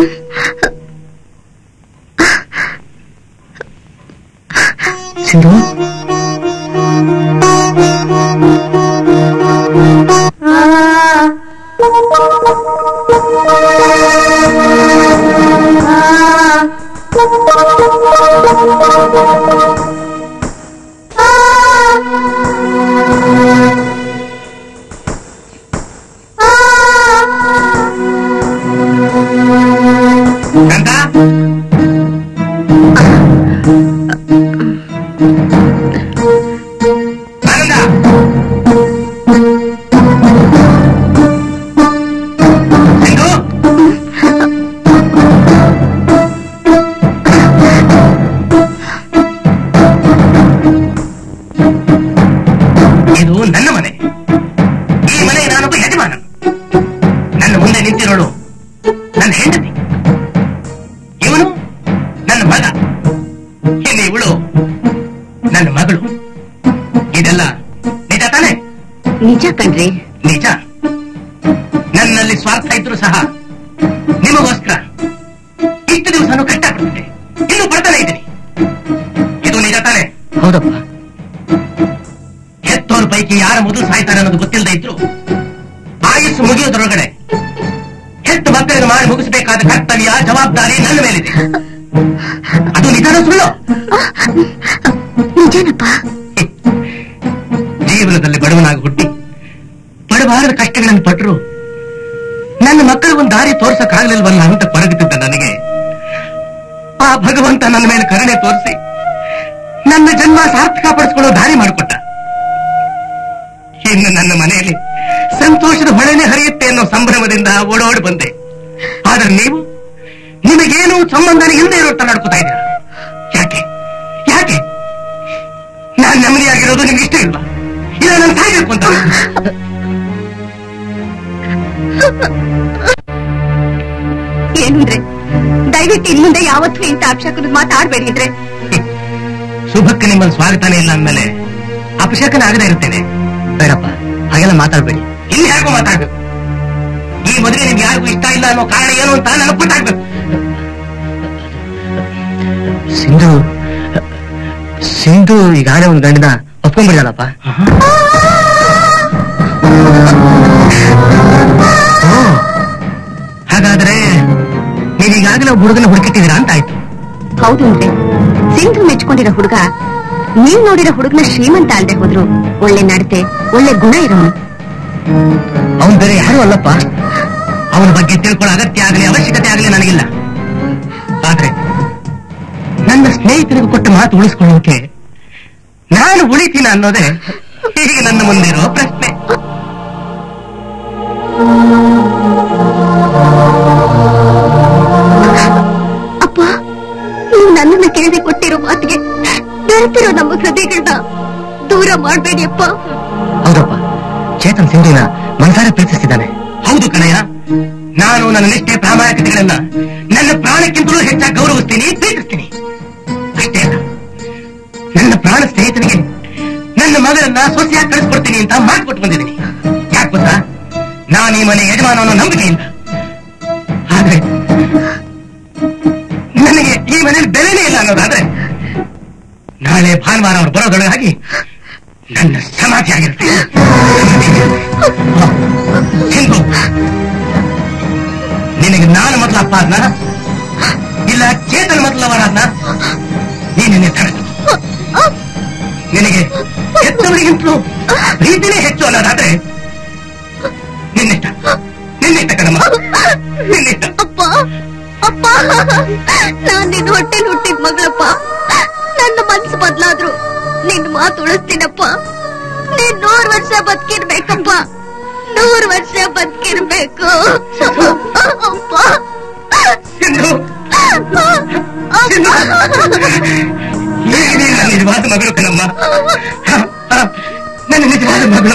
ಸಿಂಧು, ನಿಜ ಕಣ್ರಿ, ನಿಜ. ನನ್ನಲ್ಲಿ ಸ್ವಾರ್ಥ ಇದ್ರು ಸಹ ನಿಮಗೋಸ್ಕರ ಇಷ್ಟು ದಿವಸನೂ ಕಷ್ಟಪಡ್ತಿದ್ದೆ, ಇನ್ನು ಪಡ್ತಾನೆ ಇದ್ದೀನಿ. ಇದು ನಿಜ ತಾನೆ? ಹೌದಪ್ಪ. ಹೆತ್ತೋರ್ ಪೈಕಿ ಯಾರ ಮೊದಲು ಸಾಯ್ತಾರೆ ಅನ್ನೋದು ಗೊತ್ತಿಲ್ಲದೆ ಇದ್ರು ಆಯುಸ್ಸು ಮುಗಿಯೋದ್ರೊಳಗಡೆ ಹೆತ್ತು ಮಕ್ಕಳಿಗೆ ಮಾಡಿ ಮುಗಿಸಬೇಕಾದ ಕರ್ತವ್ಯ, ಜವಾಬ್ದಾರಿ ನನ್ನ ಮೇಲಿದೆ. ಅದು ನಿಜಾನ ಸುಳ್ಳು? ನಿಜನಪ್ಪ. ಜೀವನದಲ್ಲಿ ಬಡವನಾಗಿ ಹುಟ್ಟಿ ಪಡಬಾರದ ಕಷ್ಟಗಳನ್ನು ಪಟ್ಟರು ನನ್ನ ಮಕ್ಕಳಿಗೊಂದು ದಾರಿ ತೋರ್ಸಕ್ಕಾಗಲಿಲ್ವಲ್ಲ ಅಂತ ಕೊರಗುತ್ತಿದ್ದ ನನಗೆ ಆ ಭಗವಂತ ನನ್ನ ಮೇಲೆ ಕರುಣೆ ತೋರಿಸಿ ನನ್ನ ಜನ್ಮ ಸಾರ್ಥಕ ಪಡಿಸ್ಕೊಳ್ಳೋ ದಾರಿ ಮಾಡಿಕೊಟ್ಟ. ಇನ್ನು ನನ್ನ ಮನೆಯಲ್ಲಿ ಸಂತೋಷದ ಹೊಳೆನೆ ಹರಿಯುತ್ತೆ ಅನ್ನೋ ಸಂಭ್ರಮದಿಂದ ಓಡೋಡಿ ಬಂದೆ. ಆದ್ರೆ ನೀವು ನಿಮಗೇನು ಸಂಬಂಧನೇ ಇಲ್ಲದೆ ಇರೋ ನಡ್ಕೋತಾ ಇದ್ದೀರಾ. ಯಾಕೆ ಯಾಕೆ? ನಾನ್ ನೆಮ್ಮದಿಯಾಗಿರೋದು ನಿಮ್ಗೆ ಇಷ್ಟ ಇಲ್ವಾ? ಇಲ್ಲ ನಾನು ಸಾಯ್ಬೇಕು ಅಂತ? ಏನ್ರೆ ದಯವಿಟ್ಟು ಇನ್ಮುಂದೆ ಯಾವತ್ತೂ ಇಂಥ ಅಪಶಕನದ ಮಾತಾಡ್ಬೇಡಿದ್ರೆ. ಶುಭಕ್ಕೆ ನಿಮ್ಮಲ್ಲಿ ಸ್ವಾಗತನೇ ಇಲ್ಲ ಅಂದ್ಮೇಲೆ ಅಪಶಕನ ಆಗದೆ ಇರುತ್ತೇನೆ. ಬೇಡಪ್ಪ, ಹಾಗೆಲ್ಲ ಮಾತಾಡ್ಬೇಡಿ. ಇಲ್ಲಿ ಯಾರಿಗೂ ಮಾತಾಡ್ಬೇಕು. ಈ ಮದುವೆ ನಿಮ್ಗೆ ಯಾರಿಗೂ ಇಷ್ಟ ಇಲ್ಲ ಅನ್ನೋ ಕಾರಣ ಏನು ಅಂತ ನನಗೆ ಗೊತ್ತಾಗ್ಬೇಕು. ಸಿಂಧು ಸಿಂಧು ಈಗಾಗಲೇ ಒಂದು ಗಂಡನ ಒಪ್ಕೊಂಡ್ಬಿಡಲ್ಲಪ್ಪ. ಹಾಗಾದ್ರೆ ನೀವೀಗಾಗಲೇ ಒಬ್ಬ ಹುಡುಗನ ಹುಡುಕಿಟ್ಟಿದ್ದೀರಾ ಅಂತ ಆಯ್ತು. ಹೌದು ಅಂದ್ರೆ ಸಿಂಧು ಮೆಚ್ಕೊಂಡಿರೋ ಹುಡುಗ ನೀವ್ ನೋಡಿರೋ ಹುಡುಗನ ಶ್ರೀಮಂತ ಅಲ್ದೆ ಹೋದ್ರು ಒಳ್ಳೆ ನಡತೆ, ಒಳ್ಳೆ ಗುಣ ಇರೋನು. ಅವನ್ ಬೇರೆ ಯಾರು ಅಲ್ಲಪ್ಪ. ಅವನ ಬಗ್ಗೆ ತಿಳ್ಕೊಳ್ಳೋ ಅಗತ್ಯ ಆಗಲಿ ಅವಶ್ಯಕತೆ ಆಗಲಿ ನನಗಿಲ್ಲ. ಆದ್ರೆ ನನ್ನ ಸ್ನೇಹಿತನಿಗೆ ಕೊಟ್ಟ ಮಾತು ಉಳಿಸ್ಕೊಳ್ಳೋಕೆ ನಾನು ಉಳಿತೀನ ಅನ್ನೋದೇ ಈಗ ನನ್ನ ಮುಂದಿರೋ ಪ್ರಶ್ನೆ. ಅಪ್ಪ, ನೀವು ನನ್ನನ್ನು ಕೇಳದೆ ಕೊಟ್ಟಿರೋ ಮಾತಿಗೆ ಬೆರೆತಿರೋ ನಮ್ಮ ಹೃದಯಗಳನ್ನ ದೂರ ಮಾಡಬೇಡಿ ಅಪ್ಪ. ಹೌದಪ್ಪ, ಚೇತನ್ ಸಿಂಧುನ ಮನಸಾರ ಪ್ರೀತಿಸ್ತಿದ್ದಾನೆ. ಹೌದು ಕಣಯ್ಯ, ನಾನು ನನ್ನ ನಿಷ್ಠೆ ಪ್ರಾಮಾಣಿಕತೆಗಳನ್ನ ನನ್ನ ಪ್ರಾಣಕ್ಕಿಂತಲೂ ಹೆಚ್ಚಾಗಿ ಗೌರವಿಸ್ತೀನಿ, ಪ್ರೀತಿಸ್ತೀನಿ. ಅಷ್ಟೇ ಅಲ್ಲ, ನನ್ನ ಪ್ರಾಣ ಸ್ನೇಹಿತನಿಗೆ ನನ್ನ ಮಗಳನ್ನ ಸೊಸೆಯಾಗಿ ಕಳಿಸ್ಕೊಡ್ತೀನಿ ಅಂತ ಮಾತು ಕೊಟ್ಟು ಬಂದಿದ್ದೀನಿ. ಯಾಕೆ ಗೊತ್ತಾ? ನಾನು ಈ ಮನೆ ಯಜಮಾನ ಅನ್ನೋ ನಂಬಿಕೆಯಿಂದ. ಆದ್ರೆ ನನಗೆ ಈ ಮನೇಲಿ ಬೆಲೆನೇ ಇಲ್ಲ ಅನ್ನೋದಾದ್ರೆ ನಾಳೆ ಭಾನುವಾರ ಅವ್ರು ಬರೋದೊಳಗಾಗಿ ನನ್ನ ಸಮಾಧಿ ಆಗಿರುತ್ತೆ. ಸಿಂಧು, ನಿನಗೆ ನಾನು ಮೊದಲ ಅಪ್ಪ ಆದ್ನ ಇಲ್ಲ ಚೇತನ್ ಮೊದಲವರಾದ್ನ? ನೀನು ನಿರ್ಧಾರ ತಗೋ. ನಿನಗೆ ಹೆಚ್ಚವರಿಗಿಂತಲೂ ಪ್ರೀತಿನೇ ಹೆಚ್ಚು ಅನ್ನೋದಾದ್ರೆ ನಿನ್ನಿಷ್ಟ, ನಿನ್ನಿಷ್ಟ ಕಣಮ್ಮ, ನಿನ್ನಿಷ್ಟ. ಅಪ್ಪ ಅಪ್ಪ, ನಾನ್ ನಿನ್ನ ಹೊಟ್ಟೆಲ್ ಹುಟ್ಟಿದ ಮಗಳಪ್ಪ. ನನ್ನ ಮನ್ಸು ಬದಲಾದ್ರು ನಿನ್ ಮಾತು ಉಳಿಸ್ತೀನಪ್ಪ. ನೀನ್ 100 ವರ್ಷ ಬದುಕಿರ್ಬೇಕಪ್ಪ, 100 ವರ್ಷ ಬದುಕಿರ್ಬೇಕು ಅಪ್ಪ. ಸಿಂಧು, ನನ್ನ ನಿಜವಾದ ಮಗಳು ಕಣಮ್ಮ, ನನ್ನ ನಿಜವಾದ ಮಗಳು.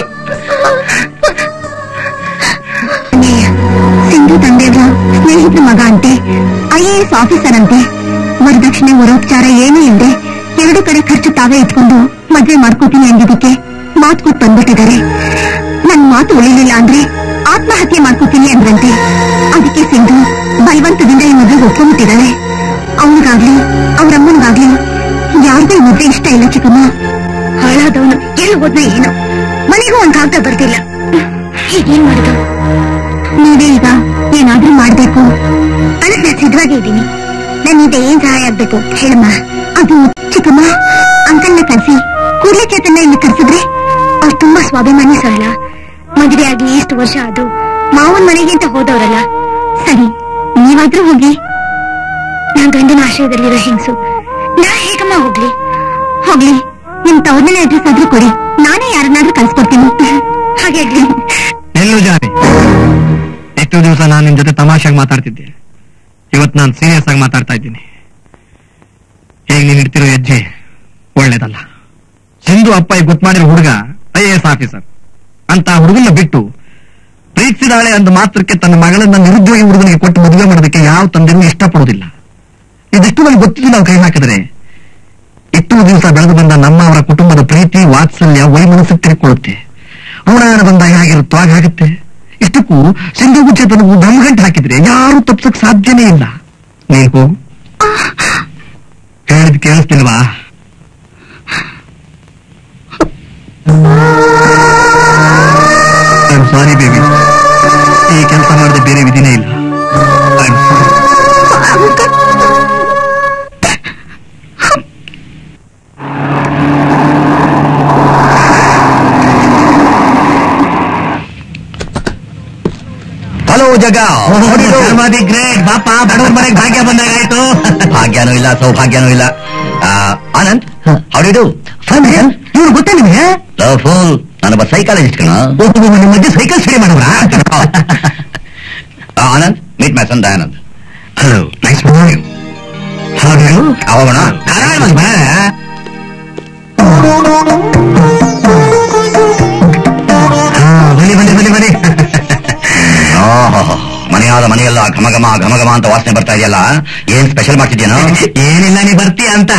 ಸಿಂಧು ತಂದೆಯವರ ಸ್ನೇಹಿತರ ಮಗ ಅಂತೆ, IAS ಆಫೀಸರ್ ಅಂತೆ. ವರದಕ್ಷಿಣೆ ವರೋಪಚಾರ ಏನೂ ಇಲ್ಲದೆ 2 ಕಡೆ ಖರ್ಚು ತಾವೇ ಇಟ್ಕೊಂಡು ಮದ್ವೆ ಮಾಡ್ಕೋತೀನಿ ಅಂದಿದ್ದಕ್ಕೆ ಮಾತು ಕೊಟ್ಟು ಬಂದ್ಬಿಟ್ಟಿದ್ದಾರೆ. ನನ್ ಮಾತು ಉಳಿಲಿಲ್ಲ ಅಂದ್ರೆ ಆತ್ಮಹತ್ಯೆ ಮಾಡ್ಕೋತೀನಿ ಅಂದ್ರಂತೆ. ಅದಕ್ಕೆ ಸಿಂಧು ಬಲವಂತದಿಂದ ಈ ಮದ್ವೆಗೆ ಒಪ್ಕೊಂಡ್ಬಿಟ್ಟಿದ್ದಾಳೆ. ಅವನಿಗಾಗ್ಲಿ ಅವ್ರಮ್ಮನಿಗಾಗ್ಲಿ ಯಾರಿಗೂ ಈ ಮದ್ವೆ ಇಷ್ಟ ಇಲ್ಲ ಚಿಕ್ಕಮ್ಮ. ಹಾಳಾದವನು ಎಲ್ಲಿ ಹೋದ್ನ ಏನೋ, ಮನೆಗೂ ಒಂದ್ ಕಾಗ್ದ ಬರ್ತಿಲ್ಲ. ಹೀಗೇನ್ ಮಾಡುದು? ನೀವೇ ಈಗ ಏನಾದ್ರೂ ಮಾಡ್ಬೇಕು. ಅದಕ್ಕೆ ನಾನು ಸಿದ್ಧವಾಗೇ ಇದ್ದೀನಿ. ನನ್ನಿದೆ ಏನ್ ಸಹಾಯ ಆಗ್ಬೇಕು ಹೇಳಮ್ಮ. ಅದು ಚಿಕ್ಕಮ್ಮ, ಅಂಕಲ್ನ ಕರ್ಸಿ ಕೂಡಲೇ ಚೇತನ ಇಲ್ಲಿ ಕರ್ಸಿದ್ರೆ ಅವ್ರು ತುಂಬಾ ಸ್ವಾಭಿಮಾನಿ ಸರಳ. ಮದುವೆ ಆಗಿ ಎಷ್ಟು ವರ್ಷ ಆದ್ರೂ ಮಾವನ್ ಮನೆಗೆ ಅಂತ ಹೋದವರಲ್ಲ. ಸರಿ, ನೀವಾದ್ರೂ ಹೋಗಿ. ನಾನ್ ಗಂಡನ ಆಶ್ರಯದಲ್ಲಿರೋ ಹೆಂಗಸು, ನಾ ಹೇಗಮ್ಮ ಹೋಗ್ಲಿ? ಹೋಗ್ಲಿ, ನಿಮ್ ತವ್ರನೇ ಅಡ್ರೆಸ್ ಆದ್ರೂ ಕೊಡಿ, ನಾನೇ ಯಾರನ್ನಾದ್ರೂ ಕಳ್ಸ್ಕೊಡ್ತೀನಿ. ಹಾಗೆ ಆಗ್ಲಿ. ಎಲ್ಲೂ ಜಾರಿ, ಎಷ್ಟು ದಿವಸ ನಾನು ನಿಮ್ ಜೊತೆ ತಮಾಷೆಯಾಗಿ ಮಾತಾಡ್ತಿದ್ದೆ, ಇವತ್ತು ನಾನು ಸೀರಿಯಸ್ ಆಗಿ ಮಾತಾಡ್ತಾ ಇದ್ದೀನಿ. ಹೇಗೆ ನೀನ್ ಇಡ್ತಿರೋ ಹೆಜ್ಜೆ ಒಳ್ಳೇದಲ್ಲ. ಸಿಂಧು ಅಪ್ಪ ಈಗ ಗೊತ್ತು ಮಾಡಿರೋ ಹುಡುಗ IAS ಆಫೀಸರ್ ಅಂತ ಹುಡುಗನ ಬಿಟ್ಟು ಪ್ರೀತಿಸಿದಾಳೆ ಅಂದ ಮಾತ್ರಕ್ಕೆ ತನ್ನ ಮಗಳನ್ನ ನಿರುದ್ಯೋಗಿ ಹುಡುಗನಿಗೆ ಕೊಟ್ಟು ಮದುವೆ ಮಾಡೋದಕ್ಕೆ ಯಾವ ತಂದೆನೂ ಇಷ್ಟಪಡುವುದಿಲ್ಲ. ಇದಿಷ್ಟು ನನಗೆ ಗೊತ್ತಿದ್ದು ನಾವು ಕೈ ಹಾಕಿದ್ರೆ ಇಷ್ಟು ದಿವಸ ಬೆಳೆದು ಬಂದ ನಮ್ಮ ಅವರ ಕುಟುಂಬದ ಪ್ರೀತಿ ವಾತ್ಸಲ್ಯ ವೈಮನಸ್ಸು ತಿಳ್ಕೊಳ್ಳುತ್ತೆ. ಋಣಾನ ಬಂದಾಗ ಹೇಗಿರುತ್ತೋ ಹಾಗಾಗುತ್ತೆ. ಇಷ್ಟಕ್ಕೂ ಸಿಂಧು ಚೇತನಗೂ ದಮಗಂಟು ಹಾಕಿದ್ರೆ ಯಾರು ತಪ್ಸಕ್ ಸಾಧ್ಯನೇ ಇಲ್ಲ. ನೀನ್ ಹೋಗು. ಹೇಳಿದ್ ಕೇಳಿಸ್ತಿಲ್ವಾ? ಸಾರಿ ಬೇಬಿ, ಈ ಕೆಲಸ ಮಾಡದೆ ಬೇರೆ ವಿಧಿನೇ ಇಲ್ಲ. ಹಲೋ ಜಗ, ಗ್ರೇಟ್ ಬಾಪ, ಬಡವರ ಮನೆಗೆ ಭಾಗ್ಯ ಬಂದಾಗಾಯ್ತು. ಭಾಗ್ಯನೂ ಇಲ್ಲ, ಸೌಭಾಗ್ಯನೂ ಇಲ್ಲ. Anand, how do? ಇವ್ರು ಗೊತ್ತೇ ನಿಮಗೆ? ಫುಲ್ ನಾನೊಬ್ಬ ಸೈಕಾಲಜಿಸ್ಟ್ ಕಣ. ನಿಮ್ಮ ಮಧ್ಯೆ ಸೈಕಲ್ ಸ್ಟಡಿ ಮಾಡೋರ? Anand, meet my son Dayanand. Hello, nice morning. ಹಾಗೆ ಅವಣ ಬನ್ನಿ ಬನ್ನಿ ಬನ್ನಿ ಬನ್ನಿ. ಮನೆಯಾದ ಮನೆಯೆಲ್ಲ ಘಮಘಮ ಘಮಘಮ ಅಂತ ವಾಸನೆ ಬರ್ತಾ ಇದೆಯಲ್ಲ, ಏನ್ ಸ್ಪೆಷಲ್ ಮಾಡ್ತಿದ್ಯೇನೋ? ಏನಿಲ್ಲ, ನೀ ಬರ್ತೀಯ ಅಂತ.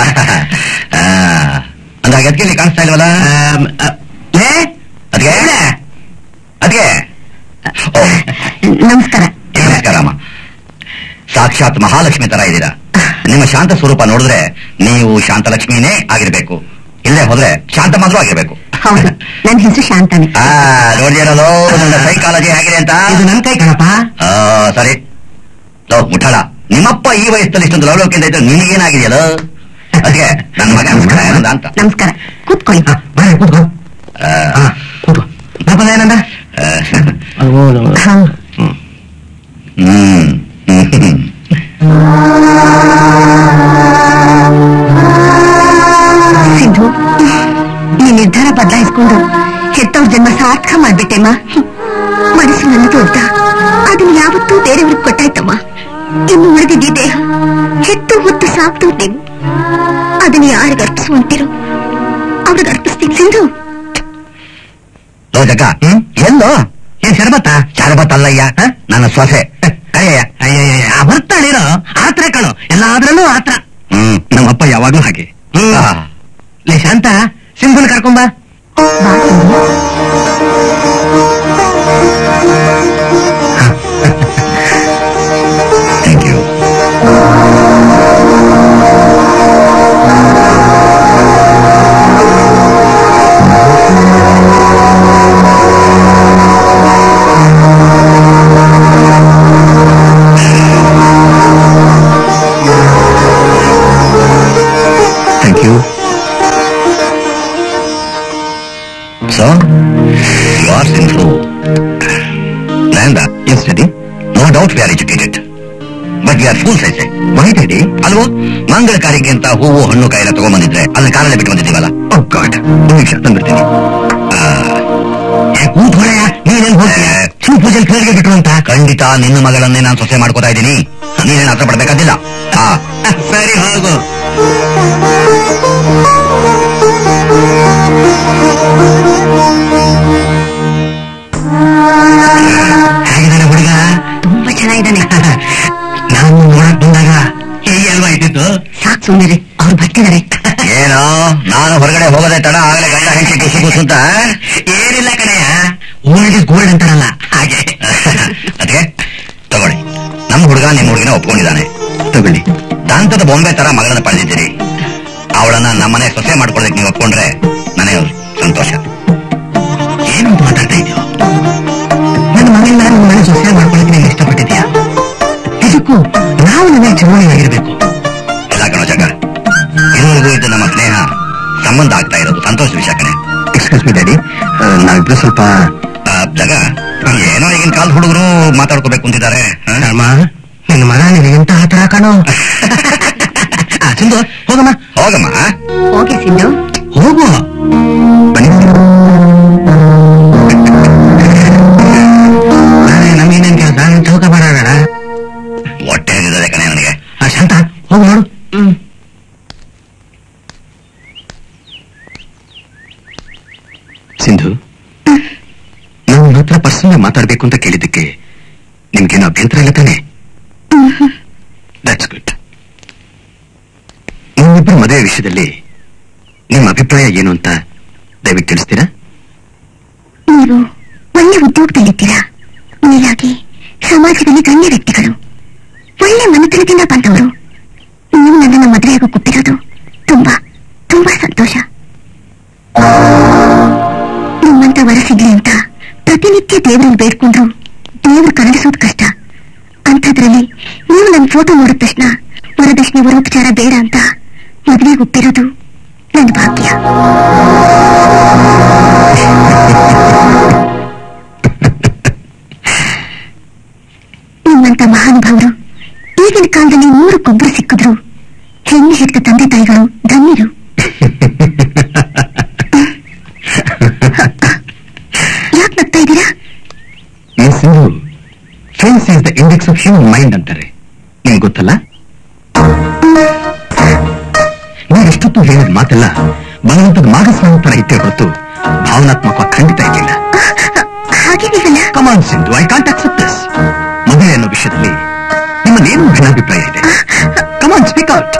ಅಂದಾಗ ಅದಕ್ಕೆ ಕಾಣಿಸ್ತಾ ಇಲ್ವಲ್ಲ? ಅದಕ್ಕೆ ನಮಸ್ಕಾರ. ನಮಸ್ಕಾರ ಅಮ್ಮ. ಸಾಕ್ಷಾತ್ ಮಹಾಲಕ್ಷ್ಮಿ ತರ ಇದ್ದೀರಾ. ನಿಮ್ಮ ಶಾಂತ ಸ್ವರೂಪ ನೋಡಿದ್ರೆ ನೀವು ಶಾಂತಲಕ್ಷ್ಮಿನೇ ಆಗಿರ್ಬೇಕು, ಇಲ್ಲೇ ಹೋದ್ರೆ ಶಾಂತ ಮಾತ್ರ ಆಗಿರ್ಬೇಕು. ಹೌದು, ನನ್ನ ಹೆಸರು ಶಾಂತಾನೆ. ನೋಡಿದಿರಲ್ಲೋ ನನ್ನ ಸೈಕಾಲಜಿ ಹೇಗಿದೆ ಅಂತ. ಇದು ನನ್ ಕೈ ಕಣಪ್ಪ. ಸರಿ, ಮುಠಾಳ, ನಿಮ್ಮಪ್ಪ ಈ ವಯಸ್ಸಲ್ಲಿ ಇಷ್ಟೊಂದು ಲವಲೋಕಿಯಿಂದ ಇದ್ರೆ ನಿನಗೇನಾಗಿದೆಯಲ್ಲ? ಅದಕ್ಕೆ ನನ್ನ ಮಗ ಆನಂದ ಅಂತ. ನಮಸ್ಕಾರ, ಕೂತ್ಕೊಳ್ಳಿ. ಬನ್ನಿ ಕೂತ್ಕೋ. ಕೂತ್ಕೋ. ಏನಂದ? ಸಿಂಧು, ಈ ನಿರ್ಧಾರ ಬದಲಾಯಿಸ್ಕೊಂಡು ಹೆತ್ತವ್ರ ಜನ್ಮ ಸಾರ್ಥಕ ಮಾಡ್ಬಿಟ್ಟೆಮ್ಮ. ಮನಸ್ಸು ನನ್ನದು ಅಂತ ಅದನ್ನ ಯಾವತ್ತೂ ಬೇರೆಯವ್ರಿಗೆ ಕೊಟ್ಟಾಯ್ತಮ್ಮ. ಇನ್ನು ಉಳಿದಿದ್ದ ದೇಹ ಹೆತ್ತು ಹೊತ್ತು ಸಾಕ್ತು ನೀವು. ಅದನ್ನ ಯಾರಿಗೆ ಅರ್ಪಿಸುವಂತಿರೋ ಅವ್ರಿಗೆ ಅರ್ಪಿಸ್ತೀನಿ. ಸಿಂಧು, ಜಗ ಎಲ್ಲೋ? ಏನ್ ಶರಬತ್ತ? ಶರಬತ್ತಲ್ಲಯ್ಯ, ನನ್ನ ಸೊಸೆ. ಅಯ್ಯಯ್ಯ, ಬರ್ತಾಳೇನೋ ಆತ್ರ ಕಣೋ, ಎಲ್ಲಾದ್ರಲ್ಲೂ ಆತ್ರ. ನಮ್ಮಪ್ಪ ಯಾವಾಗ್ಲೂ ಹಾಗೆ. ಲೇ ಶಾಂತ, ಸಿಂಧುನ ಕರ್ಕೊಂಬ. Thank you. Thank you. So, you are sinful. Nanda, yes, Daddy. No doubt we are educated. But we are fools, I say. Why, Daddy? ಅಲ್ವೋ, ಮಂಗಳ ಕಾರ್ಯಕ್ಕೆ ಅಂತ ಹೂವು ಹಣ್ಣು ಕಾಯಿಲ್ಲ ತಗೊಂಡ್ಬಂದಿದ್ರೆ ಅದನ್ನ ಕಾರಲ್ಲೇ ಬಿಟ್ಟು ಬಂದಿದ್ದೀವಲ್ಲ. ಓ ಗಾಡ್, ನಿಮಿಷ ತಂದಿರ್ತೀನಿ. ಕೂತ್ಕೊಳ್ಳಯ್ಯ, ನೀನೇನ್ ಹೋಗ್ತೀಯ? ಶಿವ ಪೂಜೆಗೆ ಕೇಳಿಗೆ ಬಿಟ್ರು ಅಂತ. ಖಂಡಿತ ನಿನ್ನ ಮಗಳನ್ನೇ ನಾನು ಸೊಸೆ ಮಾಡ್ಕೋತಾ ಇದ್ದೀನಿ. ನೀನೇನು ಹತ್ರ ಪಡ್ಬೇಕಾದಿಲ್ಲ. ಸರಿ ಹೋಗು. ಹೇಗಿದ್ದಾನೆ ಹುಡುಗ? ತುಂಬಾ ಚೆನ್ನಾಗಿದ್ದಾನೆ. ನಾನು ನೋಡಕ್ ಬಂದಾಗ ಹೇಗೆ ಅಲ್ವಾ ಇದ್ದಿದ್ದು? ಸಾಕು ಸುಮ್ಮನೆ, ಅವ್ರು ಬರ್ತಿದ್ದಾರೆ. ಏನೋ ನಾನು ಹೊರಗಡೆ ಹೋಗೋದೇ ತಡ ಆಗಲೇ ಗಂಡ ಹೆಂಡತಿ ಕುಸು ಕುಸು ಅಂತ. ಏನಿಲ್ಲ ಕಣಯ್ಯ, ಓಲ್ಡ್ ಇಸ್ ಗೋಲ್ಡ್ ಅಂತಾರಲ್ಲ ಹಾಗೆ. ಅದಕ್ಕೆ ತಗೊಳ್ಳಿ, ನಮ್ಮ ಹುಡುಗ ನಿಮ್ಮ ಹುಡುಗಿನ ಒಪ್ಕೊಂಡಿದ್ದಾನೆ. ತಗೊಳ್ಳಿ. ದಾಂತದ ಬೊಂಬೆ ತರ ಮಗಳನ್ನ ಪಡೆದಿದ್ದೀರಿ. ಅವಳನ್ನ ನಮ್ಮನೆ ಸೊಸೆ ಮಾಡ್ಕೊಳ್ಳೋದಕ್ಕೆ ನೀವು ಒಪ್ಕೊಂಡ್ರೆ ನನಗೆ ಸಂತೋಷ. ಏನಂತ ಮಾತಾಡ್ತಾ ಇದೆಯೋ? ನನ್ನ ಮಗಳನ್ನ ನಿಮ್ಮ ಮನೆ ಸೊಸೆ ಮಾಡ್ಕೊಳ್ಳೋಕೆ ನೀನು ಇಷ್ಟಪಟ್ಟಿದ್ಯಾ? ಇದಕ್ಕೂ ನಾವು ನನಗೆ ಚುನಾವಣೆಯಾಗಿರ್ಬೇಕು. ಇಲ್ಲ ಕಣೋ ಜಗ, ಇದುವರೆಗೂ ಇದ್ದ ನಮ್ಮ ಸ್ನೇಹ ಸಂಬಂಧ ಆಗ್ತಾ ಇರೋದು ಸಂತೋಷ ವಿಷಯ ಕಣೆ. ಎಕ್ಸ್ಕ್ಯೂಸ್ ಮಿ ಡ್ಯಾಡಿ, ನಾವಿಬ್ರು ಸ್ವಲ್ಪ ಜಗ, ಏನೋ ಈಗಿನ ಕಾಲದ ಹುಡುಗರು ಮಾತಾಡ್ಕೋಬೇಕು ಅಂತಿದ್ದಾರೆ. ಧರ್ಮ, ನಿನ್ನ ಮಗ ನಿನಗಿಂತ ಹತ್ರ ಕಾಣೋ. ಸಿಂಧು, ಹೋಗಮ್ಮ ಹೋಗಮ್ಮ. ಓಕೆ ಸಿಂಧು, ಹೋಗು. ಬನ್ನಿ. ನಮಗೇನೇನ್ ಕೆಲಸ ಚೌಕ ಮಾಡೋಣ. ಹೊಟ್ಟೆ ಹರಿದಿದೆ ಕಣೆ ನನಗೆ. ಶಾಂತ, ಹೋಗು ನೋಡು. ಸಿಂಧು, ನಾವು ಹತ್ರ ಪರ್ಸನಲ್ ಮಾತಾಡ್ಬೇಕು ಅಂತ ಕೇಳಿದ್ದಕ್ಕೆ ನಿಮ್ಗೇನು ಅಭ್ಯಂತರ ಇಲ್ಲ ತಾನೆ? That's good. ನಿಮ್ಮಿಬ್ಬರ ಮದುವೆ ವಿಷಯದಲ್ಲಿ ನಿಮ್ಮ ಅಭಿಪ್ರಾಯ ಏನು ಅಂತ ದಯವಿಟ್ಟು ತಿಳಿಸ್ತೀರಾ? ನೀವು ಒಳ್ಳೆ ಉದ್ಯೋಗದಲ್ಲಿದ್ದೀರಾ. ಮೇಲಾಗಿ ಸಮಾಜದಲ್ಲಿ ಗಣ್ಯ ವ್ಯಕ್ತಿಗಳು, ಒಳ್ಳೆ ಮನೆತನದಿಂದ ಬಂದವರು. ನೀವು ನನ್ನನ್ನು ಮದುವೆಯಾಗಿ ಕೊಟ್ಟಿರೋದು ತುಂಬಾ ತುಂಬಾ ಸಂತೋಷ. ನಿಮ್ಮಂತ ವರ ಸಿಗ್ಲಿ ಅಂತ ಪ್ರತಿನಿತ್ಯ ದೇವರಲ್ಲಿ ಬೇಡ್ಕೊಂಡ್ರು ದೇವರು ಕನ್ನಡಿಸೋದು ಕಷ್ಟ. ಅಂಥದ್ರಲ್ಲಿ ನೀವು ನನ್ನ ಫೋಟೋ ನೋಡಿದ ತಕ್ಷಣ ವರದಕ್ಷಿಣೆ ವರೋಪಚಾರ ಬೇಡ ಅಂತ ಮದುವೆಗೆ ಒಪ್ಪಿರೋದು ನನ್ನ ಭಾಗ್ಯ. ನಿಮ್ಮಂತ ಮಹಾನುಭಾವರು ಈಗಿನ ಕಾಲದಲ್ಲಿ 100ಕ್ಕೊಬ್ಬರು ಸಿಕ್ಕಿದ್ರು ಹೆಣ್ಣು ಹೆತ್ತ ತಂದೆ ತಾಯಿಗಳು ಧನ್ಯರು. ಯಾಕೆ ನಗ್ತಾ ಇದ್ದೀರಾ? Face is the index of human mind ಅಂತಾರೆ, ನಿಮ್ಗೆ ಗೊತ್ತಲ್ಲ? ನೀವೆಷ್ಟೊತ್ತು ಹೇಳಿದ ಮಾತೆಲ್ಲ ಭಗವಂತದ ಮಾಗಸ್ವಾಮಿ ತರ ಇತ್ತೇ ಹೊರತು ಭಾವನಾತ್ಮಕ ಖಂಡಿತ ಇರಲಿಲ್ಲ. ಹಾಗೇನಿಲ್ಲ. Come on Sindhu, I can't accept this. ಮದುವೆ ಅನ್ನೋ ವಿಷಯದಲ್ಲಿ ನಿಮ್ಮಲ್ಲೇನು ಭಿನ್ನಾಭಿಪ್ರಾಯ ಇದೆ? Come on speak out.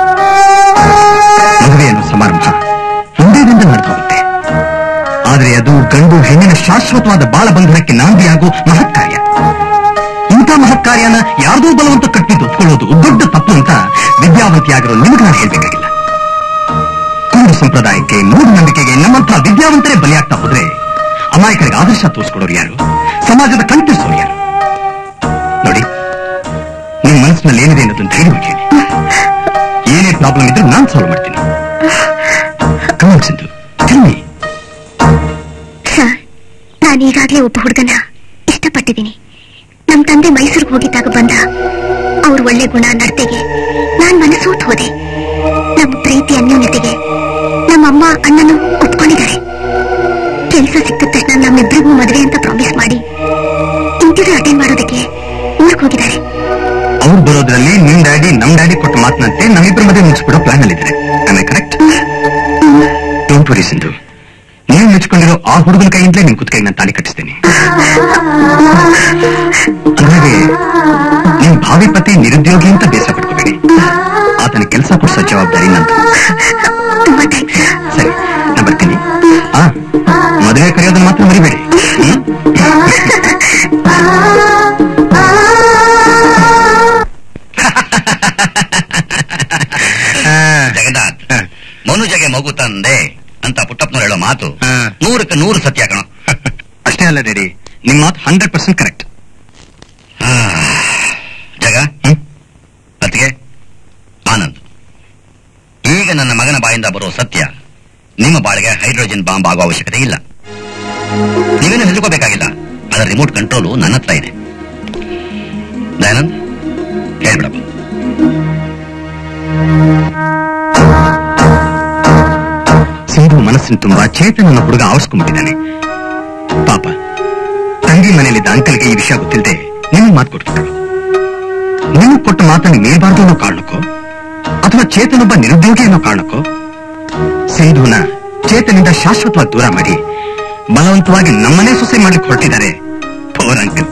ಮದುವೆ ಅನ್ನೋ ಸಮಾರಂಭ ಒಂದೇ ದಿನದಲ್ಲಿ ನಡೆದು ಹೋಗುತ್ತೆ. ಆದರೆ ಅದು ಗಂಡು ಹೆಣ್ಣಿನ ಶಾಶ್ವತವಾದ ಬಾಳ ಬಂಧನಕ್ಕೆ ನಾಂದಿಯಾಗುವ ಮಹತ್ ಕಾರ್ಯ. ಇಂಥ ಮಹತ್ ಕಾರ್ಯನ ಯಾರ್ದೋ ಬಲವಂತ ಕಟ್ಟಿದ್ದು ಒಪ್ಕೊಳ್ಳೋದು ದೊಡ್ಡ ತಪ್ಪು ಅಂತ ವಿದ್ಯಾವಂತಿಯಾಗಿರೋ ನಿಮಗೆ ನಾನು ಹೇಳ್ಬೇಕಾಗಿಲ್ಲ. ಕುರುಡು ಸಂಪ್ರದಾಯಕ್ಕೆ, ಮೂಢನಂಬಿಕೆಗೆ ನಮ್ಮಂತಹ ವಿದ್ಯಾವಂತರೇ ಬಲಿಯಾಗ್ತಾ ಹೋದ್ರೆ ಅಮಾಯಕರಿಗೆ ಆದರ್ಶ ತೋರಿಸ್ಕೊಡೋರು ಯಾರು? ಸಮಾಜದ ಕಣ್ತಿರಿಸೋರು ಯಾರು? ನೋಡಿ, ನಿಮ್ ಮನಸ್ಸಿನಲ್ಲಿ ಏನಿದೆ ಅನ್ನೋದನ್ನ ಧೈರ್ಯವಾಗಿ ಹೇಳಿ. ಏನೇ ಪ್ರಾಬ್ಲಮ್ ಇದ್ರೂ ನಾನು ಸಾಲ್ವ್ ಮಾಡ್ತೀನಿ. ಕಮಲ್ ಸಿಂಧು, ತಿಳಿಮಿ. ಸರ್, ನಾನು ಈಗಾಗಲೇ ಒಬ್ಬ ಹುಡುಗನ ಇಷ್ಟಪಟ್ಟಿದ್ದೀನಿ. ನಮ್ ತಂದೆ ಮೈಸೂರಿಗೆ ಹೋಗಿದ್ದಾಗ ಬಂದ ಅವ್ರ ಒಳ್ಳೆ ಗುಣ ನಡತೆಗೆ ನಾನ್ ಮನಸ್ಸೋತ್ ಹೋದೆ. ನಮ್ಮ ಪ್ರೀತಿ ಅನ್ಯೋನ್ಯತೆಗೆ ನಮ್ಮಮ್ಮ ಅಣ್ಣನು ಒಪ್ಕೊಂಡಿದ್ದಾರೆ. ಕೆಲಸ ಸಿಕ್ಕಿದ ತಕ್ಷಣ ನಮ್ಮಿಬ್ಬರಿಗೂ ಮದುವೆ ಅಂತ ಪ್ರಾಮಿಸ್ ಮಾಡಿ ಇಂಟರ್ವ್ಯೂ ಅಟೆಂಡ್ ಮಾಡೋದಕ್ಕೆ ಊರಿಗೆ ಹೋಗಿದ್ದಾರೆ. ಅವ್ರು ಬರೋದ್ರಲ್ಲಿ ನಿಮ್ ಡ್ಯಾಡಿ ನಮ್ ಡ್ಯಾಡಿ ಕೊಟ್ಟ ಮಾತನಂತೆ ನಮ್ಮಿಬ್ಬರ ಮದುವೆ ಮುಗಿಸ್ಬಿಡೋ ಪ್ಲಾನ್ ಅಲ್ಲಿ ಇದ್ದಾರೆ. ಕರೆಕ್ಟ್? ಡೋಂಟ್ ವರಿ ಸಿಂಧು, ನೀವು ಮೆಚ್ಕೊಂಡಿರೋ ಆ ಹುಡುಗನ ಕೈಯಿಂದಲೇ ನಿಮ್ ಕುತ್ತಿಗೆಗೆ ನಾನು ತಾಳಿ ಕಟ್ಟಿಸ್ತೇನೆ. ಅಂದಾಗೆ ನಿಮ್ ಭಾವಿ ಪತಿ ನಿರುದ್ಯೋಗಿ ಅಂತ ಬೇಸರ ಪಡ್ಕೋಬೇಡಿ. ಆತನ ಕೆಲಸ ಕೊಡಿಸೋ ಜವಾಬ್ದಾರಿ ನಂದು. ತುಂಬಾ ಥ್ಯಾಂಕ್ಸ್. ಸರಿ, ನಾ ಬರ್ತೀನಿ. ಮದುವೆ ಕರೆಯೋದನ್ನ ಮಾತ್ರ ಮರಿಬೇಡಿ. ಜಗನ್ನಾಥ್, ಮನುಜಗೆ ಮಗು ತಂದೆ ಅಂತ ಪುಟ್ಟಪ್ಪನವ್ರು ಹೇಳೋ ಮಾತು 100ಕ್ಕೆ 100 ಸತ್ಯ ಕಣ. ಅಷ್ಟೇ ಅಲ್ಲ ಡ್ಯಾಡಿ, ನಿಮ್ ಮಾತು 100% ಕರೆಕ್ಟ್. ಜಗ, ಅತ್ತಿಗೆ, ಆನಂದ್, ಈಗ ನನ್ನ ಮಗನ ಬಾಯಿಂದ ಬರೋ ಸತ್ಯ ನಿಮ್ಮ ಬಾಳಿಗೆ ಹೈಡ್ರೋಜನ್ ಬಾಂಬ್ ಆಗುವ ಅವಶ್ಯಕತೆ ಇಲ್ಲ. ನೀವೇನು ಹೆದರ್ಕೋಬೇಕಾಗಿಲ್ಲ. ಅದರ ರಿಮೋಟ್ ಕಂಟ್ರೋಲು ನನ್ನ ಹತ್ರ ಇದೆ. ದಯಾನಂದ್, ಹೇಳ್ಬಿಡಪ್ಪ. ಸಿಂಧು ಮನಸ್ಸಿನ ತುಂಬಾ ಚೇತನನ ಹುಡುಗ ಆವರಿಸ್ಕೊಂಡ್ಬಿಟ್ಟಿದ್ದಾನೆ. ಪಾಪ, ತಂಗಿ ಮನೆಯಲ್ಲಿದ್ದ ಅಂಕಲ್ಗೆ ಈ ವಿಷಯ ಗೊತ್ತಿಲ್ಲದೆ ನಿಮಗೆ ಮಾತು ಕೊಡ್ತಿದ್ರು. ನಿಮಗೆ ಕೊಟ್ಟ ಮಾತನ್ನು ಮೇಲ್ಬಾರ್ದು ಅನ್ನೋ ಕಾರಣಕ್ಕೋ ಅಥವಾ ಚೇತನೊಬ್ಬ ನಿರುದ್ಯೋಗಿ ಅನ್ನೋ ಕಾರಣಕ್ಕೂ ಸಿಂಧುನ ಚೇತನಿಂದ ಶಾಶ್ವತವಾಗಿ ದೂರ ಮಾಡಿ ಬಲವಂತವಾಗಿ ನಮ್ಮನೆ ಸೊಸೆ ಮಾಡ್ಲಿಕ್ಕೆ ಹೊರಟಿದ್ದಾರೆ ಪವರ್ ಅಂಕಲ್.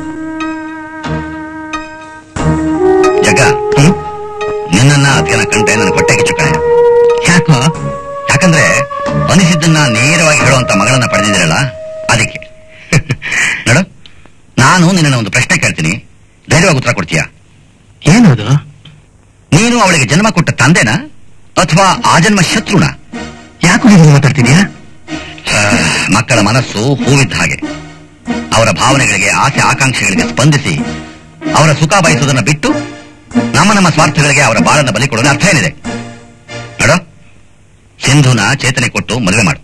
ಜಗ, ನಿನ್ನ ಅದೇನ ಕಂಡ್ರೆ ನನ್ನ ಹೊಟ್ಟೆ ಕಿಚ್ಚು ಕಣೆ. ಯಾಕೋ? ಯಾಕಂದ್ರೆ ಅನಿಸಿದ್ದನ್ನ ನೇರವಾಗಿ ಹೇಳುವಂತ ಮಗಳನ್ನ ಪಡೆದಿದ್ದೀರಲ್ಲ, ಅದಕ್ಕೆ. ನೋಡು, ನಾನು ನಿನ್ನ ಒಂದು ಪ್ರಶ್ನೆ ಕೇಳ್ತೀನಿ, ಧೈರ್ಯವಾಗಿ ಉತ್ತರ ಕೊಡ್ತೀಯಾ? ಏನದು? ನೀನು ಅವಳಿಗೆ ಜನ್ಮ ಕೊಟ್ಟ ತಂದೆನಾ ಅಥವಾ ಆ ಜನ್ಮ ಶತ್ರುನ? ಯಾಕೋ ಹೀಗೆ ಮಾತಾಡ್ತಿದ್ಯಾ? ಮಕ್ಕಳ ಮನಸ್ಸು ಹೂವಿದ್ದ ಹಾಗೆ. ಅವರ ಭಾವನೆಗಳಿಗೆ, ಆಸೆ ಆಕಾಂಕ್ಷೆಗಳಿಗೆ ಸ್ಪಂದಿಸಿ ಅವರ ಸುಖ ಬಯಸುವುದನ್ನು ಬಿಟ್ಟು ನಮ್ಮ ಸ್ವಾರ್ಥಗಳಿಗೆ ಅವರ ಬಾಳನ್ನ ಬಲಿ ಕೊಡೋದು ಅರ್ಥ ಏನಿದೆ? ನೋಡು, ಸಿಂಧುನ ಚೇತನೆ ಕೊಟ್ಟು ಮದುವೆ ಮಾಡು.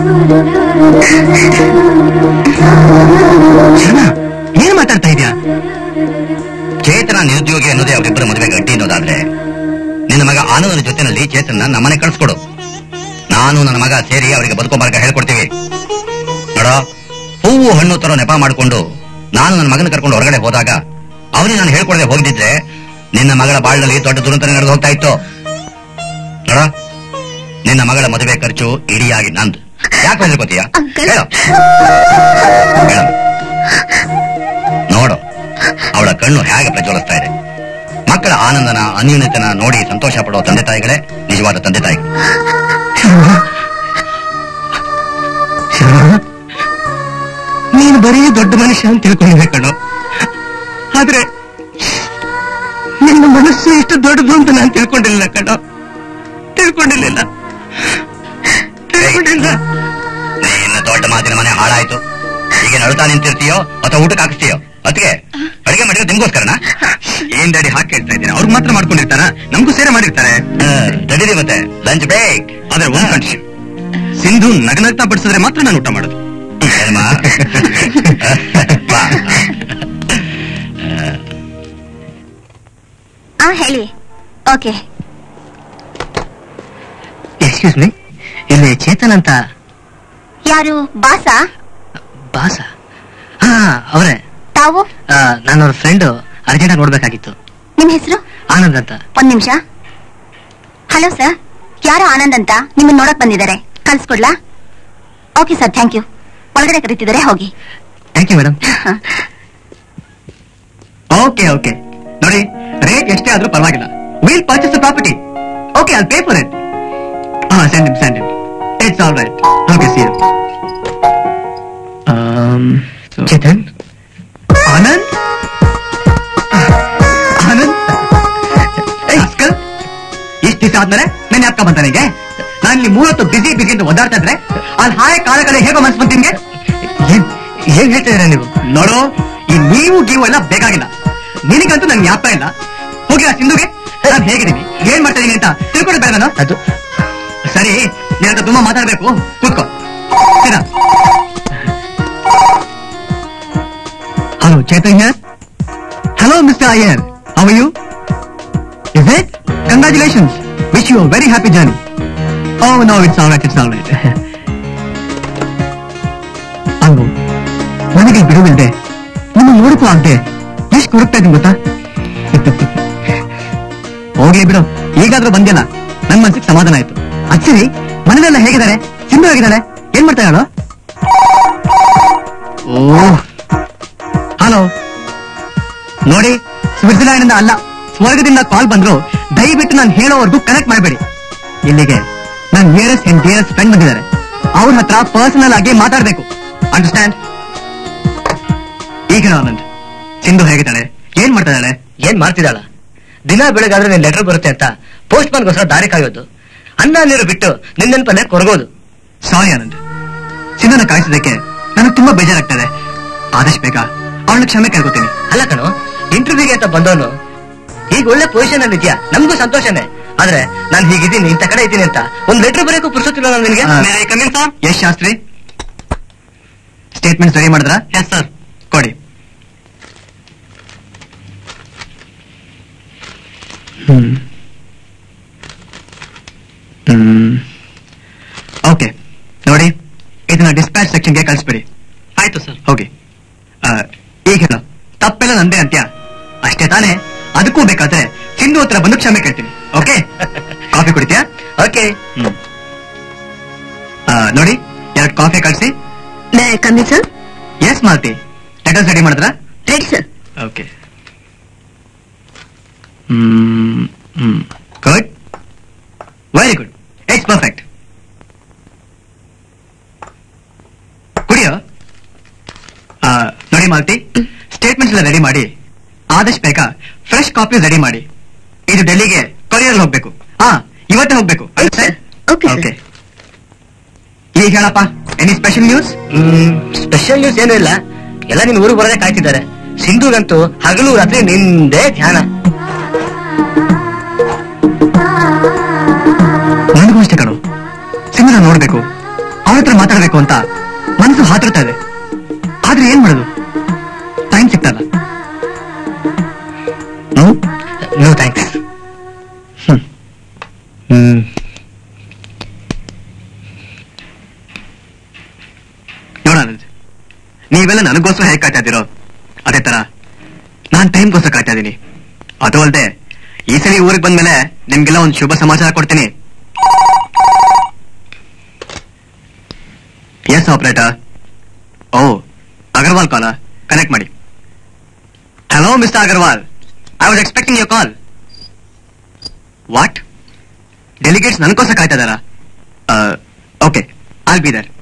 ಏನ್ ಮಾತಾಡ್ತಾ ಇದ್ಯಾ? ಚೇತನ ನಿರುದ್ಯೋಗಿ ಅನ್ನೋದೇ ಅವರಿಬ್ಬರ ಮದುವೆಗೆ ಅಡ್ಡಿ ಅನ್ನೋದಾದ್ರೆ ನಿನ್ನ ಮಗ ಆನಂದನ ಜೊತೆನಲ್ಲಿ ಚೇತನ ನಮ್ಮನೆ ಕಳಿಸ್ಕೊಡು. ನಾನು ನನ್ನ ಮಗ ಸೇರಿ ಅವರಿಗೆ ಬದುಕೋ ಮಾರ್ಗ ಹೇಳ್ಕೊಡ್ತೀವಿ. ನೋಡ, ಹೂವು ಹಣ್ಣು ತರೋ ನೆಪ ಮಾಡಿಕೊಂಡು ನಾನು ನನ್ನ ಮಗನ ಕರ್ಕೊಂಡು ಹೊರಗಡೆ ಹೋದಾಗ ಅವನಿಗೆ ನಾನು ಹೇಳ್ಕೊಡದೆ ಹೋಗಿದ್ದಿದ್ರೆ ನಿನ್ನ ಮಗಳ ಬಾಳ್ನಲ್ಲಿ ದೊಡ್ಡ ದುರಂತ ನಡೆದು ಹೋಗ್ತಾ ಇತ್ತು. ನೋಡ, ನಿನ್ನ ಮಗಳ ಮದುವೆ ಖರ್ಚು ಇಡಿಯಾಗಿ ನಂದು. ಯಾಕೆ ಹೇಳ್ಕೊತೀಯ? ಹೇಳು. ನೋಡು, ಅವಳ ಕಣ್ಣು ಹೇಗೆ ಪ್ರಜ್ವಲಿಸ್ತಾ ಇದೆ. ಮಕ್ಕಳ ಆನಂದನ, ಅನ್ಯೂನ್ಯತನ ನೋಡಿ ಸಂತೋಷ ಪಡುವ ತಂದೆ ತಾಯಿಗಳೇ ನಿಜವಾದ ತಂದೆ ತಾಯಿಗಳು. ನೀನು ಬರೀ ದೊಡ್ಡ ಮನುಷ್ಯ ಅಂತ ತಿಳ್ಕೊಂಡಿದ್ದೆ ಕಣೋ, ಆದ್ರೆ ನಿನ್ನ ಮನಸ್ಸು ಎಷ್ಟು ದೊಡ್ಡದು ಅಂತ ನಾನು ತಿಳ್ಕೊಂಡಿಲ್ಲ ಕಣೋ. ತಿಳ್ಕೊಂಡಿಲ್ಲ. ನಿನ್ನ ದೊಡ್ಡ ಮಾತಿನ ಮನೆ ಹಾಳಾಯ್ತು. ಈಗ ನಡುತ್ತಾ ನಿಂತಿರ್ತೀಯೋ ಅಥವಾ ಊಟಕ್ಕೆ ಹಾಕಿಸ್ತೀಯೋ? ಅದಕ್ಕೆ ಅಡಿಗೆ ಮಾಡಿದ್ರೆ ನಿಮ್ಗೋಸ್ಕರನಾ? ಏನ್ ಡ್ಯಾಡಿ ಹಾಕಿ ಹೇಳ್ತಾ ಇದ್ದೀನಿ? ಅವ್ರು ಮಾತ್ರ ಮಾಡ್ಕೊಂಡಿರ್ತಾರ, ನಮಗೂ ಸೇರೆ ಮಾಡಿರ್ತಾರೆ. ತಡೀರಿ ಮತ್ತೆ ಲಂಚ್ ಬ್ರೇಕ್. ಆದ್ರೆ ಒಂದು ಕಂಡೀಷನ್, ಸಿಂಧು ನಗನಗ್ತಾ ಬಡಿಸಿದ್ರೆ ಮಾತ್ರ ನಾನು ಊಟ ಮಾಡೋದು. ಹೇಳಿ. ಓಕೆ. ಎಕ್ಸ್ಕ್ಯೂಸ್ ಮೀ, ಇಲ್ಲಿ ಚೇತನ್ ಅಂತ. ಯಾರು? ಬಾಸಾ? ಬಾಸ? ಹಾ, ಅವರೇ. ತಾವು? ನಾನು ಅವ್ರ ಫ್ರೆಂಡ್, ಅರ್ಜೆಂಟ್ ನೋಡ್ಬೇಕಾಗಿತ್ತು. ನಿಮ್ ಹೆಸರು? ಆನಂದ್ ಅಂತ. ಒಂದ್ ನಿಮಿಷ. ಹಲೋ ಸರ್, ಯಾರೋ ಆನಂದ್ ಅಂತ ನಿಮ್ಮನ್ನ ನೋಡಕ್ ಬಂದಿದ್ದಾರೆ, ಕಳ್ಸ್ಕೊಡ್ಲಾ? Okay sir, thank you. ಒಳಗಡೆ ಕರೀತಿದ್ದಾರೆ, ಹೋಗಿ. Thank you madam. Okay okay, ನೋಡಿ, ರೇಟ್ ಎಷ್ಟೇ ಆದ್ರೂ ಪರವಾಗಿಲ್ಲ. Will purchase the property. Okay, I'll pay for it. Send him. It's all right. Okay, see you. Chetan. Anand. Anand, ಇಷ್ಟು ದಿವಸ ಆದ್ಮೇಲೆ ನಾನು ಯಾಕ ಬಂತ ನನಗೆ? ನಾನು ಇಲ್ಲಿ 30 ಬಿಸಿ ಅಂತ ಓದಾಡ್ತಾ ಇದ್ರೆ ಅಲ್ಲಿ ಹಾಯ ಕಾಲಗಳೇ ಹೇಗೋ ಮನ್ಸು ಬಂತ ನಿಮ್ಗೆ? ಏನ್ ಹೇಳ್ತಿದ್ದೀರಾ ನೀವು? ನೋಡು, ಈ ನೀವು ಗೀವು ಎಲ್ಲ ಬೇಕಾಗಿಲ್ಲ. ನಿನಗಂತೂ ನನ್ಗೆ ಯಾಪ ಇಲ್ಲ. ಹೋಗಿ ಆ ಸಿಂಧುಗೆ ನಾನು ಹೇಗಿದ್ದೀನಿ, ಏನ್ ಮಾಡ್ತಾ ಇದೀನಿ ಅಂತ ತಿಳ್ಕೊಂಡು ಬೇಡ ನಾನು. ಅದು ಸರಿ, ನೀನಂತ ತುಂಬಾ ಮಾತಾಡ್ಬೇಕು, ಕೂತ್ಕೋ. Hello, Chetan here. Hello mister Iyer, how are you? Is it? Congratulations. Wish you a very happy journey. Oh no, it's all right. ಅಲ್ವೋ, ನನಗೆ ಬಿಡುವಿಲ್ದೆ ನಿಮ್ಮ ನೋಡಕ್ಕೂ ಆಗದೆ ಎಷ್ಟು ಕೊರಗ್ತಾ ಇದ್ದೀನಿ ಗೊತ್ತಾ? ಹೋಗ್ಲಿ ಬಿಡು, ಈಗಾದ್ರೂ ಬಂದಿಲ್ಲ, ನನ್ ಮನ್ಸಿಗೆ ಸಮಾಧಾನ ಆಯ್ತು. ಅದ್ ಸರಿ, ಮನೆಯಲ್ಲ ಹೇಗಿದ್ದಾರೆ? ಸಿಂಧು ಆಗಿದ್ದಾಳೆ, ಏನ್ ಮಾಡ್ತಾ ಹೇಳು? ಓ, ಹಲೋ ನೋಡಿ, ಸ್ವಿಟ್ಜರ್ಲ್ಯಾಂಡ್ ಇಂದ ಅಲ್ಲ, ಸ್ವರ್ಗದಿಂದ ಕಾಲ್ ಬಂದ್ರು ದಯವಿಟ್ಟು ನಾನು ಹೇಳೋವರೆಗೂ ಕನೆಕ್ಟ್ ಮಾಡಬೇಡಿ. ಇಲ್ಲಿಗೆ ನನ್ನ ನಿಯರೆಸ್ಟ್ ಅಂಡ್ ಡಿಯರೆಸ್ಟ್ ಫ್ರೆಂಡ್ ಬಂದಿದ್ದಾರೆ, ಅವ್ರ ಹತ್ರ ಪರ್ಸನಲ್ ಆಗಿ ಮಾತಾಡ್ಬೇಕು. ಅಂಡರ್ಸ್ಟ್ಯಾಂಡ್? ಈಗ ಆನಂದ್, ಸಿಂಧು ಹೇಗಿದ್ದಾಳೆ, ಏನ್ ಮಾಡ್ತಾ ಇದ್ದಾಳೆ? ಏನ್ ಮಾಡ್ತಿದ್ದಾಳ? ದಿನ ಬೆಳಗಾದ್ರೆ ನಿನ್ ಲೆಟರ್ ಬರುತ್ತೆ ಅಂತ ಪೋಸ್ಟ್ ಮ್ಯಾನ್ಗೋಸ್ಕರ ದಾರಿ ಕಾಯೋದು, ಅನ್ನ ನೀರು ಬಿಟ್ಟು ನಿನ್ ನೆನಪಲ್ಲೇ ಕೊರಗೋದು. ಸಾರಿ ಆನಂದ್, ಸಿಂಧುನ ಕಾಯಿಸೋದಕ್ಕೆ ನನಗೆ ತುಂಬಾ ಬೇಜಾರಾಗ್ತದೆ. ಆದಷ್ಟು ಬೇಗ ಅವಳನ್ನ ಕ್ಷಮೆ ಕೇಳ್ಕೊತೀನಿ. ಅಲ್ಲ ಕಣೋ, ಇಂಟರ್ವ್ಯೂಗೆ ಅಂತ ಬಂದವನು ಈಗ ಒಳ್ಳೆ ಪೊಸಿಷನ್ ಅಲ್ಲಿ ಇದೆಯಾ, ನಮಗೂ ಸಂತೋಷನೇ. ಆದ್ರೆ ನಾನು ಹೀಗಿದ್ದೀನಿ, ಇಂಥ ಕಡೆ ಇದ್ದೀನಿ ಅಂತ ಒಂದ್ ಲೆಟರ್ ಬರೆಯಕ್ಕೂ ಪುರ್ಸೊತ್ತಿಲ್ಲ ನಿನಗೆ. ಎಸ್ ಶಾಸ್ತ್ರಿ, ಸ್ಟೇಟ್ಮೆಂಟ್ ರೆಡಿ ಮಾಡಿದ್ರ? Yes sir. ಕೊಡಿ. ಓಕೆ, ನೋಡಿ, ಇದನ್ನ ಡಿಸ್ಪ್ಯಾಚ್ ಸೆಕ್ಷನ್ಗೆ ಕಳಿಸ್ಬಿಡಿ. ಆಯ್ತು ಸರ್. ಹೋಗಿ. ಈಗ ಹೇಳು, ತಪ್ಪೆಲ್ಲ ನಂದೇ ಅಂತ್ಯ ಅಷ್ಟೇ ತಾನೇ? ಅದಕ್ಕೂ ಬೇಕಾದ್ರೆ ಸಿಂಧು ಹತ್ರ ಬಂದು ಕ್ಷಮೆ ಕೇಳ್ತೀನಿ. ಓಕೆ? ಕಾಫಿ ಕುಡಿತೀಯಾ? ಓಕೆ. ನೋಡಿ 2 ಕಾಫಿ ಕಳಿಸಿ. ಕಮ್ಮಿ sir. Yes Malti, letters ready ಮಾಡಿದ್ರಾ? Ready sir. Okay. Good, very good, it's perfect. ಕುಡಿಯೋ. ನೋಡಿ ಮಾಲ್ತಿ, ಸ್ಟೇಟ್ಮೆಂಟ್ಸ್ ಎಲ್ಲ ರೆಡಿ ಮಾಡಿ ಆದಷ್ಟು ಬೇಗ ಫ್ರೆಶ್ ಕಾಪಿ ರೆಡಿ ಮಾಡಿ. ಇದು ಡೆಲ್ಲಿಗೆ ಕೊರಿಯರ್ ಹೋಗ್ಬೇಕು. ಇವತ್ತೇ ಹೋಗ್ಬೇಕು. ಓಕೆ. ಈಗ ಹೇಳಪ್ಪ, any special news? Special news ಏನೂ ಇಲ್ಲ, ಎಲ್ಲ ನಿನ್ ಊರಿಗೆ ಬರೋದೇ ಕಾಯ್ತಿದ್ದಾರೆ. ಸಿಂಧುಗಂತೂ ಹಗಲು ರಾತ್ರಿ ನಿಂದೇ ಧ್ಯಾನ. ನನಗೂ ಅಷ್ಟೇ ಕಣು, ಸಿಂಧುನ ನೋಡ್ಬೇಕು, ಅವಳ ಹತ್ರ ಮಾತಾಡ್ಬೇಕು ಅಂತ ಮನಸ್ಸು ಹಾತಿರ್ತಾ ಇದೆ. ಆದ್ರೆ ಏನ್ ಮಾಡೋದು, ಟೈಮ್ ಸಿಗ್ತಲ್ಲ. No thanks. ನೋಡ, ನೀವೆಲ್ಲ ನನಗೋಸ್ಕರ ಹೇಗೆ ಕಾಯ್ತಾ ಇದ್ದೀರೋ ಅದೇ ತರ ನಾನ್ ಟೈಮ್ಗೋಸ್ಕರ ಕಾಯ್ತಾ ಇದ್ದೀನಿ. ಅದು ಅಲ್ಲದೆ ಈ ಸರಿ ಊರಿಗೆ ಬಂದ್ಮೇಲೆ ನಿಮ್ಗೆಲ್ಲ ಒಂದು ಶುಭ ಸಮಾಚಾರ ಕೊಡ್ತೀನಿ. S operator. ಓ, ಅಗರ್ವಾಲ್ ಕಾಲ, ಕನೆಕ್ಟ್ ಮಾಡಿ. Hello mister Agarwal, I was expecting your call. What? Delegates ನನಗೋಸ್ಕರ ಕಾಯ್ತಾ ಇದ್ದಾರಾ? Okay, I'll be there.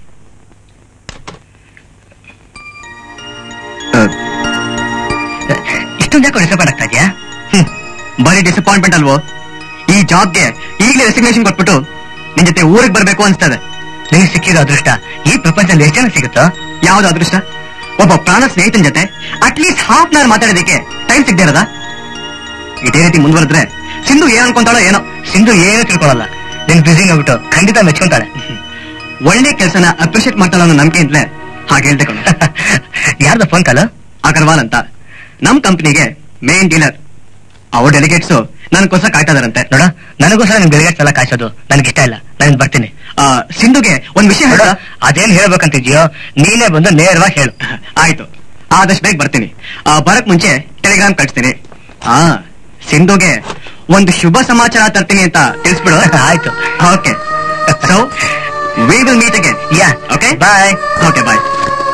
ಇಷ್ಟೊಂದು ಯಾಕೋ ಡಿಸಪಾಯಿಂಟ್ ಆಗ್ತಾ ಇದೆಯಾ? ಬರೀ ಡಿಸಪಾಯಿಂಟ್ಮೆಂಟ್ ಅಲ್ವೋ, ಈ ಜಾಬ್ಗೆ ಈಗಲೇ ರೆಸಿಗ್ನೇಷನ್ ಕೊಟ್ಬಿಟ್ಟು ನಿನ್ ಜೊತೆ ಊರಿಗೆ ಬರ್ಬೇಕು ಅನ್ಸ್ತದೆ. ನಿನಗೆ ಸಿಕ್ಕಿರೋ ಅದೃಷ್ಟ ಈ ಪ್ರಪಂಚದಲ್ಲಿ ಎಷ್ಟು ಜನ ಸಿಗುತ್ತೋ? ಯಾವ್ದು ಅದೃಷ್ಟ? ಒಬ್ಬ ಪ್ರಾಣ ಸ್ನೇಹಿತನ ಜೊತೆ ಅಟ್ಲೀಸ್ಟ್ ಹಾಫ್ ಅನ್ ಅವರ್ ಮಾತಾಡೋದಕ್ಕೆ ಟೈಮ್ ಸಿಗದೆ ಇರೋದಾ? ಇದೇ ರೀತಿ ಮುಂದುವರೆದ್ರೆ ಸಿಂಧು ಏನ್ ಅನ್ಕೊಂತಾಳೋ ಏನೋ. ಸಿಂಧು ಏನು ತಿಳ್ಕೊಳ್ಳಲ್ಲ, ನಿನ್ ಬ್ಯುಸಿ ನೋಡ್ಬಿಟ್ಟು ಖಂಡಿತ ಮೆಚ್ಕೊಂತಾಳೆ. ಒಳ್ಳೆ ಕೆಲಸನ ಅಪ್ರಿಶಿಯೇಟ್ ಮಾಡ್ತಾಳ ಅನ್ನೋ ನಂಬಿಕೆ ಅಂತಲೇ ಹಾಗೆ ಹೇಳ್ದೆ ಕಣೋ. ಯಾರ್ದ ಫೋನ್ ಕಾಲು? ಅಗರ್ವಾಲ್ ಅಂತ, ನಮ್ ಕಂಪ್ನಿಗೆ ಮೇನ್ ಡೀಲರ್. ಅವ್ರ ಡೆಲಿಗೇಟ್ಸ್ ನನ್ಗೋಸ್ಕರ ಕಾಯ್ತಾ ಇದಾರಂತೆ. ನೋಡ, ನನಗೋಸ್ಕರ ನಿಮ್ ಡೆಲಿಗೇಟ್ಸ್ ಎಲ್ಲ ಕಾಯಿಸೋದು ನನಗೆ ಇಷ್ಟ ಇಲ್ಲ. ನಾನು ಬರ್ತೀನಿ. ಸಿಂಧುಗೆ ಒಂದ್ ವಿಷಯ ಹೇಳ. ಅದೇನ್ ಹೇಳ್ಬೇಕಂತಿದ್ಯೋ ನೀನೇ ಬಂದು ನೇರವಾಗಿ ಹೇಳು. ಆಯ್ತು, ಆದಷ್ಟು ಬೇಗ ಬರ್ತೀನಿ. ಬರಕ್ ಮುಂಚೆ ಟೆಲಿಗ್ರಾಮ್ ಕಳಿಸ್ತೀನಿ. ಸಿಂಧುಗೆ ಒಂದು ಶುಭ ಸಮಾಚಾರ ತರ್ತೀನಿ ಅಂತ ತಿಳಿಸ್ಬಿಡು. ಆಯ್ತು. Okay, so we will meet again. Yeah, okay, bye. Okay, bye.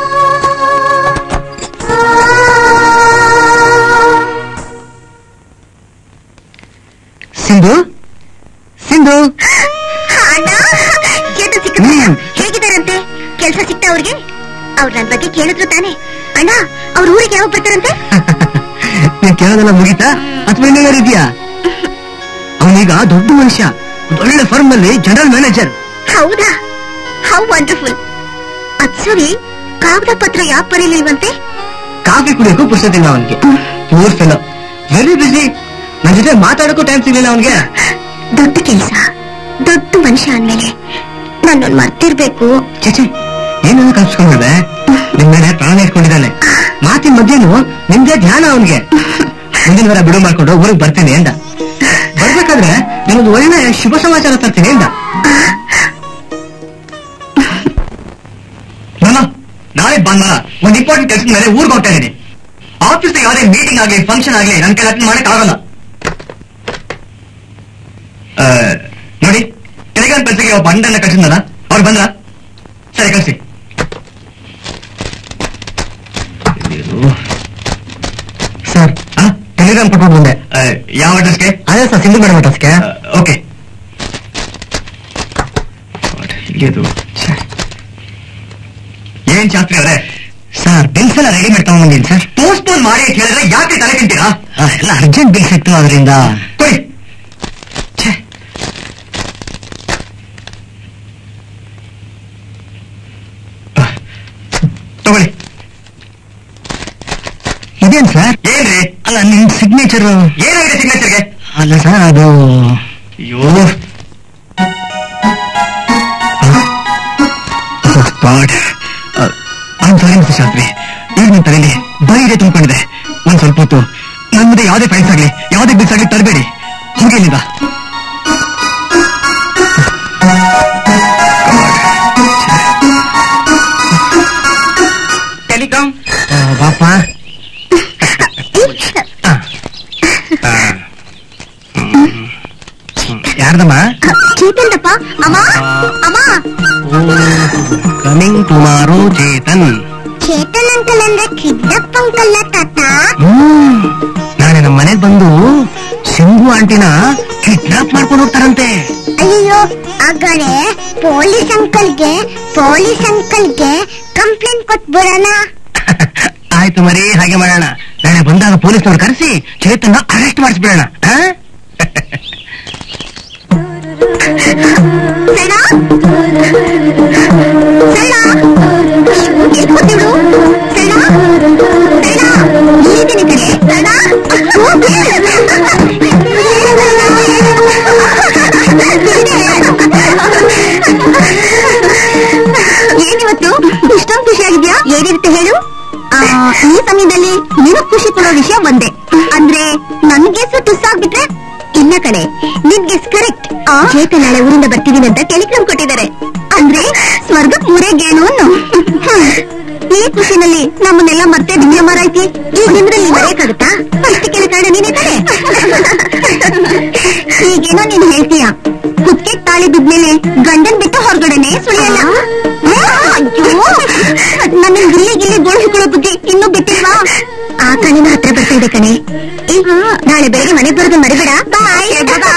Sindhu, Sindhu, ಹೇಗಿದ್ದಾರಂತೆ? ಕೆಲ್ಸ ಸಿಕ್ತಾ ಅವ್ರಿಗೆ? ಅವ್ರು ನನ್ ಬಗ್ಗೆ ಕೇಳಿದ್ರು ತಾನೆ? ಅಣ್ಣ, ಅವ್ರ ಊರಿಗೆ ಯಾವಾಗ ಬರ್ತಾರಂತೆ? ನೀನ್ ಕೇಳೋದೆಲ್ಲ ಮುಗೀತಾ ಅಥವಾ ಇನ್ನೇನಾರು ಇದೆಯಾ? ಅವನೀಗ ದೊಡ್ಡ ಮನುಷ್ಯ, ಒಳ್ಳೆ ಫರ್ಮ್ ನಲ್ಲಿ ಜನರಲ್ ಮ್ಯಾನೇಜರ್. ಹೌದಾ? How wonderful. ಅದ್ಸರಿ ಕಾಗದ ಪತ್ರ ಯಾಕೆ ಬರೀಲಿಲ್ವಂತೆ? ಕಾಫಿ ಕುಡಿಯೋಕ್ಕೂ ಪುರ್ಸತಿಲ್ಲ ಅವನಿಗೆ. Poor fellow, very busy. ನನ್ ಜೊತೆ ಮಾತಾಡೋಕ್ಕೂ ಟೈಮ್ ಸಿಗ್ಲಿಲ್ಲ ಅವನಿಗೆ. ದೊಡ್ಡ ಕೆಲ್ಸ, ದೊಡ್ಡ ಮನುಷ್ಯ ಅಂದ್ಮೇಲೆ ನನ್ನೊಂದು ಮರ್ತಿರ್ಬೇಕು. ಚೇಚೆ, ಏನನ್ನ ಕಲ್ಸ್ಕೊಂಡ್ರೆ ನಿಮ್ ಮೇಲೆ ಪ್ರಾಣ ಇಟ್ಕೊಂಡಿದ್ದಾನೆ. ಮಾತಿನ ಮಧ್ಯೆನು ನಿಮ್ದೇ ಧ್ಯಾನ ಅವನಿಗೆ. ಮುಂದಿನ ವಾರ ಬಿಡು ಮಾಡ್ಕೊಂಡು ಊರಿಗೆ ಬರ್ತೀನಿ ಅಂದ. ಬರ್ಬೇಕಾದ್ರೆ ನಾನೊಂದು ಒಳ್ಳೆ ಶುಭ ಸಮಾಚಾರ ತರ್ತೀನಿ ಅಂದ. ನಾಳೆ ಭಾನುವಾರ ಒಂದು ಇಂಪಾರ್ಟೆಂಟ್ ಕೆಲಸದ ಮೇಲೆ ಊರಿಗೆ ಹೋಗ್ತಾ ಇದ್ದೀನಿ. ಆಫೀಸ್ ಯಾವುದೇ ಮೀಟಿಂಗ್ ಆಗ್ಲಿ ಫಂಕ್ಷನ್ ಆಗ್ಲಿ ನನ್ ಕೈ ಅಟೆಂಡ್ ಮಾಡಕ್ ಆಗಲ್ಲ. ನೋಡಿ, ಟೆಲಿಗ್ರಾಮ್ ಕಳ್ಸಿಗೆ ಒಬ್ಬ ಅಣ್ಣನ ಕಳ್ಸಿದ್ನಲ್ಲ, ಅವ್ರು ಬಂದ್ರ? ಸರಿ, ಕಳ್ಸಿ. ಸರ್, ಟೆಲಿಗ್ರಾಮ್ ಕೊಟ್ಕೊಂಡು ಬಂದೆ. ಯಾವ ಅಡ್ರೆಸ್ಗೆ? ಅದೇ ಸರ್, ಸಿಂಧು ಮೇಡಮ್ ಅಡ್ರೆಸ್ಗೆ. ಓಕೆ. ಏನ್ ಶಾಸ್ತ್ರಿ ಅವರೇ? ಸರ್, ಬಿಲ್ಸ್ ಎಲ್ಲ ರೆಡಿ ಮಾಡ್ಕೊಂಡು ಬಂದೀನಿ ಸರ್. ಪೋಸ್ಟ್ಪೋನ್ ಮಾಡಿ ಅಂತ ಹೇಳಿದ್ರೆ ಯಾಕೆ ತಲೆ ತಿಂತೀರಾ? ಎಲ್ಲ ಅರ್ಜೆಂಟ್ ಬಿಲ್ಸ್ ಇತ್ತು, ಅದರಿಂದ. ಕೊಡಿ. ತಗೊಳ್ಳಿ. ಇದೇನ್ ಸರ್? ಏನ್ರಿ? ಅಲ್ಲ, ನಿಮ್ ಸಿಗ್ನೇಚರ್ ಏನಾಗಿದೆ ಸಿಗ್ನೇಚರ್ಗೆ? ಅಲ್ಲ ಸರ್, ಅದು ಅಯ್ಯೋ God, I sorry mister Shastri. ಈಗ ನಿಮ್ ತಲೆಯಲ್ಲಿ ಬರೀ ಇದೆ ತುಂಬಿಕೊಂಡಿದೆ. ಒಂದ್ ಸ್ವಲ್ಪ ಹೊತ್ತು ನನ್ನ ಮುಂದೆ ಯಾವುದೇ ಫೈಲ್ಸ್ ಆಗ್ಲಿ ಯಾವುದೇ ಬಿಲ್ಸ್ ಆಗ್ಲಿ ತರಬೇಡಿ. ಹೋಗಿ ಇಲ್ಲಿಂದ. ಟೆಲಿಕಾಂ ಬಾಪ. ಯಾರ್ದಮ್ಮ? ಚೇತನ್ದಪ್ಪ. ಅಮ್ಮ ಅಮ್ಮ, coming tomorrow Chetan. Chetan uncle ಅಂದ್ರೆ ಕಿಡ್ನಪ್ಪ ಅಂಕಲ್ ತಾತ. ನಾಳೆ ನಮ್ಮ ಮನೆಗ್ ಬಂದು ಸಿಂಧು ಆಂಟಿನ ಕಿಡ್ನಾಪ್ ಮಾಡ್ಕೊಂಡು ಹೋಗ್ತಾರಂತೆ. ಅಯ್ಯೋ, ಹಾಗಾದ್ರೆ ಪೊಲೀಸ್ ಅಂಕಲ್ಗೆ ಕಂಪ್ಲೇಂಟ್ ಕೊಟ್ಬಿಡೋಣ. ಆಯ್ತು ಮರಿ, ಹಾಗೆ ಮಾಡೋಣ. ನಾಳೆ ಬಂದಾಗ ಪೊಲೀಸ್ನವ್ರು ಕರೆಸಿ ಚೇತನ್ನ ಅರೆಸ್ಟ್ ಮಾಡಿಸ್ಬಿಡೋಣ. ಏನಿವತ್ತು ಇಷ್ಟೊಂದು ಖುಷಿಯಾಗಿದ್ಯಾ? ಏನಿರುತ್ತೆ ಹೇಳು. ಈ ಸಮಯದಲ್ಲಿ ನಿನಗ್ ಖುಷಿ ಕೊಡೋ ವಿಷಯ ಒಂದೇ, ಅಂದ್ರೆ ನನ್ಗೆ ತುಸ್ಸಾಗ್ಬಿಟ್ರೆ. ಇಲ್ಲ ಕಣೆ, ನಿನ್ ಗೆಸ್ ಕರೆಕ್ಟ್. ಚೇತನ್ ನಾಳೆ ಊರಿಂದ ಬರ್ತಿದೀನಿ ಅಂತ ಟೆಲಿಗ್ರಾಮ್ ಕೊಟ್ಟಿದ್ದಾರೆ. ಅಂದ್ರೆ ಸ್ವರ್ಗಕ್ ಮೂರೇ ಗೇಣು ಅನ್ನೋ. ಈ ಖುಷಿನಲ್ಲಿ ನಮ್ಮನ್ನೆಲ್ಲ ಮತ್ತೆ ವಿದ್ಯ ಮಾರಾಯ್ತಿ. ಈ ದಿನದಲ್ಲಿ ಮರೆಯಕ್ಕಾಗುತ್ತಾ? ಅಷ್ಟಕ್ಕೆಲ್ಲ ಕಾರಣ ನೀನೇ ತಾನೆ. ಈಗೇನೋ ನೀನ್ ಹೇಳ್ತೀಯ, ಕುತ್ತಿಗೆ ತಾಳಿ ಬಿದ್ಮೇಲೆ ಗಂಡನ್ ಬಿಟ್ಟು ಹೊರಗಡೆನೆ ಸುಳಿಯಲ್ಲ. ನನ್ನ ಗಿಲ್ಲಿ ಗೋಳಿಸಿಕೊಳ್ಳೋ ಬುದ್ಧಿ ಇನ್ನೂ ಬಿಟ್ಟಿಲ್ವಾ? ಆ ಕಣಿನ ಹತ್ರ ಬರ್ತಾ ಇದೆ ಕಣೆ. ನಾಳೆ ಬೆಳಿಗ್ಗೆ ಮನೆಗೆ ಬರೋದು ಮರಿಬೇಡ. Bye.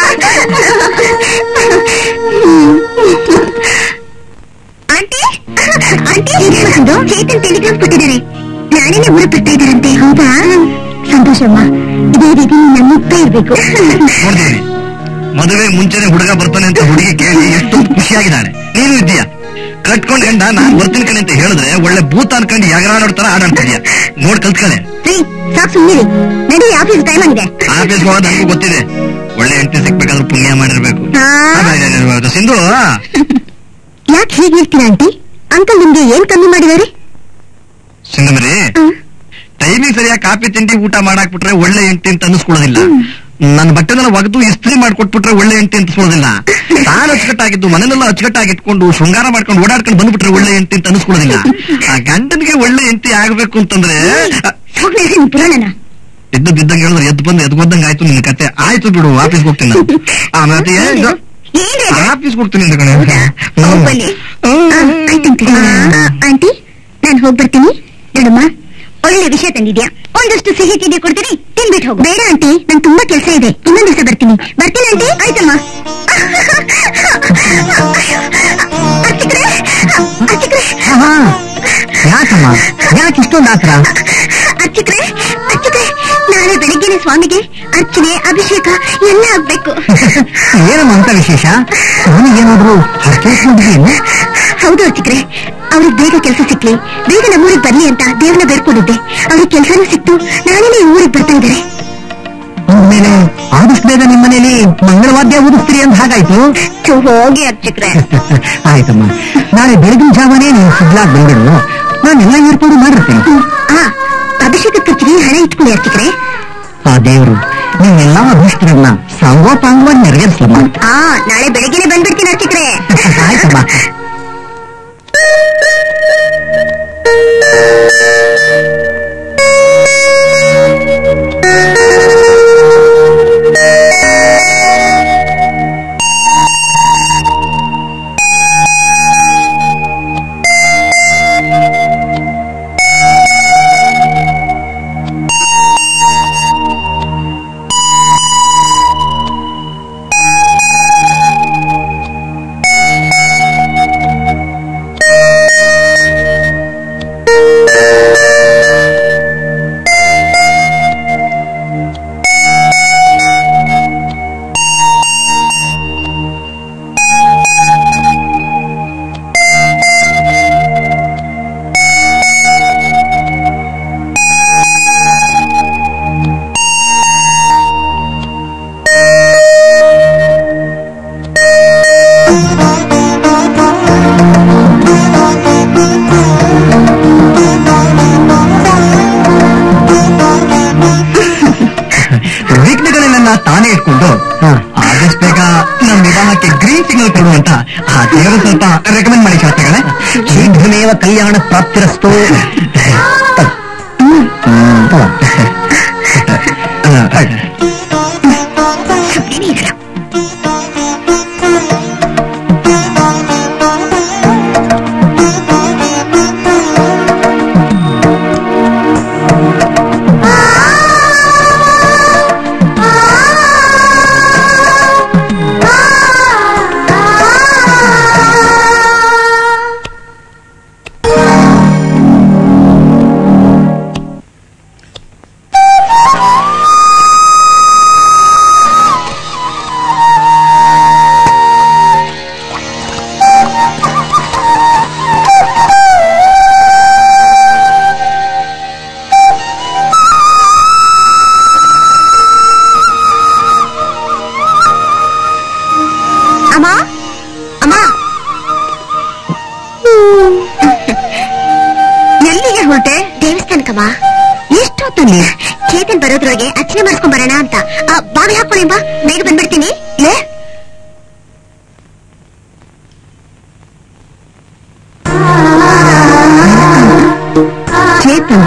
Aunty aunty, Chetan telegram ಕೊಟ್ಟಿದ್ದಾರೆ. ನಾಳೆನೆ ಊರಿಗೆ ಬರ್ತಾ ಇದ್ದಾರಂತೆ. ಹೌದಾ? ಸಂತೋಷಮ್ಮ. ಇದೇ ರೀತಿ ನನ್ನ ಮುಗ್ತಾ ಇರ್ಬೇಕು. ನೋಡ್ತೀನಿ, ಮದುವೆ ಮುಂಚೆನೆ ಹುಡುಗ ಬರ್ತಾನೆ ಅಂತ ಹುಡುಗಿ ಕೇಳಿ ಎಷ್ಟೊಂದು ಖುಷಿಯಾಗಿದ್ದಾಳೆ. ನೀನು ಇದ್ದೀಯಾ ಕಟ್ಕೊಂಡ್ ಗಂಡ ನಾನ್ ಬರ್ತೀನಿ ಕಣೆ ಅಂತ ಹೇಳಿದ್ರೆ ಒಳ್ಳೆ ಭೂತ ಅನ್ಕೊಂಡು ಯಾಗರಾಡೋಡ್ತಾರ ಆಡಾಡ್ತಿದ್ಯಾ. ನೋಡ್ ಕಲ್ತ್ಕಳೆ. ಸಾಕು ಸುಮ್ಮನಿರಿ, ನಡಿ, ಆಫೀಸ್ ಟೈಮ್ ಆಗಿದೆ. ಆಫೀಸ್ ಹೋಗೋದು ನನಗೂ ಗೊತ್ತಿದೆ. ಒಳ್ಳೆ ಹೆಂಡತಿ ಸಿಕ್ಬೇಕಾದ್ರೂ ಪುಣ್ಯ ಮಾಡಿರ್ಬೇಕು. ಸಿಂಧು, ಯಾಕೆ ಹೀಗೆ ಹೇಳ್ತೀರಾ ಆಂಟಿ? ಅಂಕಲ್ ನಿಮ್ಗೆ ಏನ್ ಕಮ್ಮಿ ಮಾಡಿದಾರೆ? ಸಿಂಧು ಮರಿ, ಟೈಮಿಂಗ್ ಸರಿಯಾಗಿ ಕಾಫಿ ತಿಂಡಿ ಊಟ ಮಾಡಾಕ್ಬಿಟ್ರೆ ಒಳ್ಳೆ ಹೆಂಡತಿ ಅಂತ ಅನ್ನಿಸ್ಕೊಳ್ಳೋದಿಲ್ಲ. ನನ್ನ ಬಟ್ಟೆನೆಲ್ಲ ಒಗೆದು ಇಸ್ತ್ರಿ ಮಾಡ್ಕೊಟ್ಬಿಟ್ರೆ ಒಳ್ಳೆ ಹೆಂಡತಿ ಅನ್ಸ್ಕೊಳ್ಳೋದಿಲ್ಲ. ತಾನು ಅಚ್ಚುಕಟ್ಟಾಗಿದ್ದು ಮನೆಯೆಲ್ಲ ಅಚ್ಚುಕಟ್ಟಾಗಿ ಇಟ್ಕೊಂಡು ಶೃಂಗಾರ ಮಾಡ್ಕೊಂಡು ಓಡಾಡ್ಕೊಂಡು ಬಂದ್ಬಿಟ್ರೆ ಒಳ್ಳೆ ಹೆಂಡತಿ ಅಂತ ಅನ್ಸ್ಕೊಳ್ಳೋದಿಲ್ಲ. ಆ ಗಂಡನಿಗೆ ಒಳ್ಳೆ ಹೆಂಡತಿ ಆಗ್ಬೇಕು ಅಂತಂದ್ರೆ ಪುರಾಣನ ಎದ್ದು ಬಿದ್ದಂಗೆ ಹೇಳಿದ್ರೆ ಎದ್ದು ಬಂದು ಎದ್ಕೊಂಡಂಗೆ ಆಯ್ತು ನಿನ್ನ ಕತೆ. ಆಯ್ತು ಬಿಡು, ಆಫೀಸ್ಗೆ ಹೋಗ್ತೀನಿ ನಾನು. ಆಮೇಲೆ ಆಫೀಸ್ಗೆ ಹೋಗ್ತೀನಿ ಅಂತ ಕಣೆ. ಆಂಟಿ, ನಾನು ಹೋಗ್ಬರ್ತೀನಿ. ನೋಡಮ್ಮ, ಒಳ್ಳೆ ವಿಷಯ ತಂದಿದ್ಯಾ. ಒಂದಷ್ಟು ಸಿಹಿ ತಿಂಡಿ ಕೊಡ್ತೀನಿ, ತಿನ್ಬಿಟ್ಟು ಹೋಗು. ಬೇಡ ಆಂಟಿ, ನನ್ ತುಂಬಾ ಕೆಲಸ ಇದೆ, ಇನ್ನೊಂದ್ ದಿವಸ ಬರ್ತೀನಿ. ಬರ್ತೀನಿ ಆಂಟಿ. ಆಯ್ತಮ್ಮ. ಯಾಕಮ್ಮ, ಯಾಕೆ ಇಷ್ಟೊಂದು ಆತರ? ಅರ್ಚಕ್ರೆ, ನಾಳೆ ಬೆಳಿಗ್ಗೆನೆ ಸ್ವಾಮಿಗೆ ಅರ್ಚನೆ ಅಭಿಷೇಕ ಎಲ್ಲ ಆಗ್ಬೇಕು. ಏನಮ್ಮ ಅಂತ ವಿಶೇಷ? ಸ್ವಾಮಿ ಏನಾದ್ರು ಹರ್ಕೊಂಡಿದ್ದೀನಿ? ಹೌದು ಅರ್ಚಕ್ರೆ, ಅವ್ರಿಗೆ ಬೇಗ ಕೆಲಸ ಸಿಕ್ಲಿ, ಬೇಗ ನಮ್ಮೂರಿಗೆ ಬರ್ಲಿ ಅಂತ ದೇವ್ರನ್ನ ಬೇಡ್ಕೊಂಡಿದ್ದೆ. ಅವ್ರಿಗೆ ಕೆಲಸನೂ ಸಿಕ್ತು, ನಾಳೆನೇ ಊರಿಗೆ ಬರ್ತಾ ಇದ್ದಾರೆ. ಅಂದ್ಮೇಲೆ ಆದಷ್ಟು ಬೇಗ ನಿಮ್ಮ ಮನೇಲಿ ಮಂಗಳವಾದ್ಯ ಊದಿಸ್ತೀರಿ ಅಂತ ಹಾಗಾಯ್ತು. ಹೋಗಿ ಅರ್ಚಕ್ರೆ. ಆಯ್ತಮ್ಮ, ನಾಳೆ ಬೆಳಗಿನ ಜಾವನೇ ನೀವು ಸಿಗ್ಲಾಗ್ ಬಂದಿರು, ನಾನೆಲ್ಲ ಏರ್ಪಾಡು ಮಾಡಿರ್ತೇನೆ. ಅಭಿಷೇಕ ಖರ್ಚಿಗೆ ಹಣ ಇಟ್ಕೊಳ್ಳಿ ಅರ್ಚಕ್ರೆ. ಆ ದೇವರು ನೀವೆಲ್ಲ ಅಭಿಷ್ಟರನ್ನ ಸಾಂಗೋಪಾಂಗವಾಗಿ ನೆರವೇರಿಸಮ್ಮ. ನಾಳೆ ಬೆಳಗ್ಗೆನೆ ಬಂದ್ಬಿಡ್ತೀನಿ ಅರ್ಚಕ್ರೆ. ಆಯ್ತಮ್ಮ. ತಾನೇ ಇಟ್ಕೊಂಡು ಆದಷ್ಟು ಬೇಗ ನಮ್ಮ ವಿವಾಹಕ್ಕೆ ಗ್ರೀನ್ ಸಿಗ್ನಲ್ ಕೊಡುವಂತ ಆ ದೇವರು ಸ್ವಲ್ಪ ರೆಕಮೆಂಡ್ ಮಾಡಿ ಶಾಸ್ತ್ರಗಳೇ. ಶೀಘ್ರಮೇವ ಕಲ್ಯಾಣ ಪ್ರಾಪ್ತಿರಸ್ತು. ಅಮ್ಮ ಅಮ್ಮ, ಎಲ್ಲಿಗೆ ಹೊರಟೆ? ದೇವಸ್ಥಾನಕ್ಕಮ್ಮ. ಎಷ್ಟೊತ್ತಲ್ಲಿ? ಚೇತನ್ ಬರೋದ್ರೊಳಗೆ ಅರ್ಚನೆ ಮಾಡಿಸ್ಕೊಂಡ್ ಬರೋಣ ಅಂತ. ಬಾವಿ ಹಾಕೊಳ್ಳಿ ಬಾ, ಬೇಗ ಬಂದ್ಬಿಡ್ತೀನಿ. ಚೇತನ್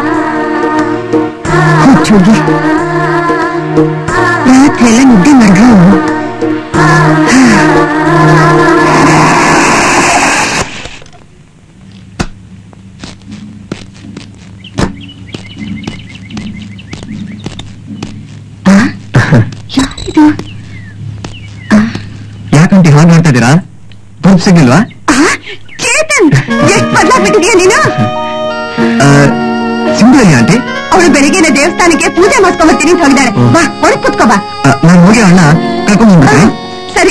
ಹುಚ್ಚೋಗಿ ರಾತ್ರಿ ಎಲ್ಲ ನಿದ್ದೆ ಮಾಡಿದ್ರು. ಯಾಕಂತ ಹಾಗೆ ಮಾಡ್ತಾ ಇದ್ದೀರಾ? ಗುರುತು ಸಿಗ್ಲಿಲ್ವಾ? ಚೇತನ್, ಎಷ್ಟು ಬದಲಾಗ್ಬಿಟ್ಟಿದ್ಯಾ ನೀನು? ಸಿಂಧು ಆಂಟಿ ಅವಳು ಬೆಳಿಗ್ಗೆ ದೇವಸ್ಥಾನಕ್ಕೆ ಪೂಜೆ ಮಾಡ್ಕೊಂಡ್ ಬರ್ತೀನಿ ಅಂತ ಹೋಗಿದ್ದಾಳೆ. ಬಾ, ಒಳಗ್ ಕುತ್ಕೋ ಬಾ. ನಾನು ಹೋಗಿ ಅವಳನ್ನ ಕರ್ಕೊಂಡು ಬಂದ್ಬಿಡ್ತೀನಿ. ಸರಿ.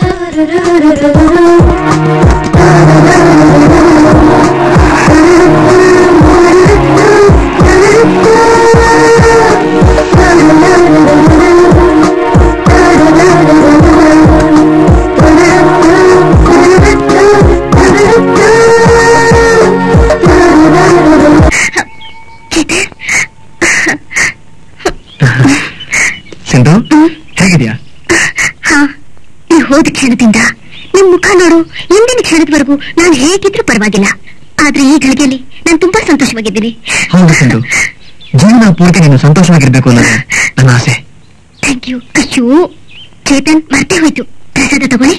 ಸಿಂಧು, ಹೇಗಿದ್ಯಾ? ಹಾ, ನೀವು ಹೋದ ಕ್ಷಣದಿಂದ ನಿಮ್ ಮುಖ ನೋಡು, ಇಂದಿನ ಕ್ಷಣದವರೆಗೂ ನಾನು ಹೇಗಿದ್ರೂ ಪರವಾಗಿಲ್ಲ. ಆದ್ರೆ ಈ ಗಳಿಗೆಯಲ್ಲಿ ನಾನು ತುಂಬಾ ಸಂತೋಷವಾಗಿದ್ದೀನಿ. ಹೌದು ಸಿಂಧು, ಜೀವನ ಪೂರ್ತಿ ನೀನು ಸಂತೋಷವಾಗಿರ್ಬೇಕು ಅನ್ನೋದು ನನ್ನ ಆಸೆ. Thank you. ಅಯ್ಯೋ ಚೇತನ್, ಮರ್ತೇ ಹೋಯ್ತು. ಪ್ರಸಾದ ತಗೊಳ್ಳಿ.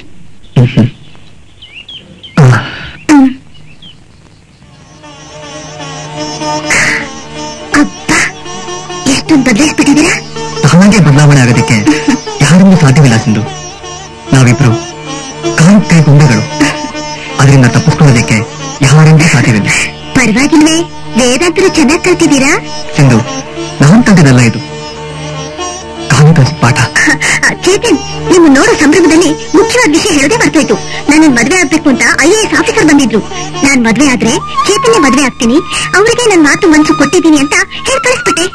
ಅಬ್ಬಾ, ಎಷ್ಟೊಂದು ಬದಲಾಯಿಸ್ಬಿಟ್ಟಿದ್ದೀರಾ. ಹಾಗೆ ಬದಲಾವಣೆ ಆಗೋದಕ್ಕೆ ಯಾರಿಂದೂ ಸಾಧ್ಯವಿಲ್ಲ ಸಿಂಧು. ನಾವಿಬ್ರು ಕಾಲು ಕೈ ಗೊಂಬೆಗಳು. ಅದರಿಂದ ತಪ್ಪಿಸ್ಕೊಳ್ಳೋದಕ್ಕೆ ಯಾರಿಂದೂ ಸಾಧ್ಯವಿಲ್ಲ. ಪರವಾಗಿಲ್ವೇ, ವೇದಾಂತರು ಚೆನ್ನಾಗಿ ಕಲ್ತಿದ್ದೀರಾ. ಸಿಂಧು, ನಾನು ಕಲ್ತಿದ್ದಲ್ಲ ಇದು, ಕಾಲು ಕಲಿಸಿದ ಪಾಠ. ಚೇತನ್, ನೀವು ನೋಡೋ ಸಂಭ್ರಮದಲ್ಲಿ ಮುಖ್ಯವಾದ ವಿಷಯ ಹೇಳೋದೇ ಮರ್ತೋಯ್ತು. ನನ್ನ ಮದ್ವೆ ಆಗ್ಬೇಕು ಅಂತ IAS ಆಫೀಸರ್ ಬಂದಿದ್ರು. ನಾನ್ ಮದ್ವೆ ಆದ್ರೆ ಚೇತನ್ನೇ ಮದ್ವೆ ಆಗ್ತೀನಿ, ಅವರಿಗೆ ನನ್ನ ಮಾತು ಮನಸ್ಸು ಕೊಟ್ಟಿದ್ದೀನಿ ಅಂತ ಹೇಳಿ ಕಳಿಸ್ಬಿಟ್ಟೆ.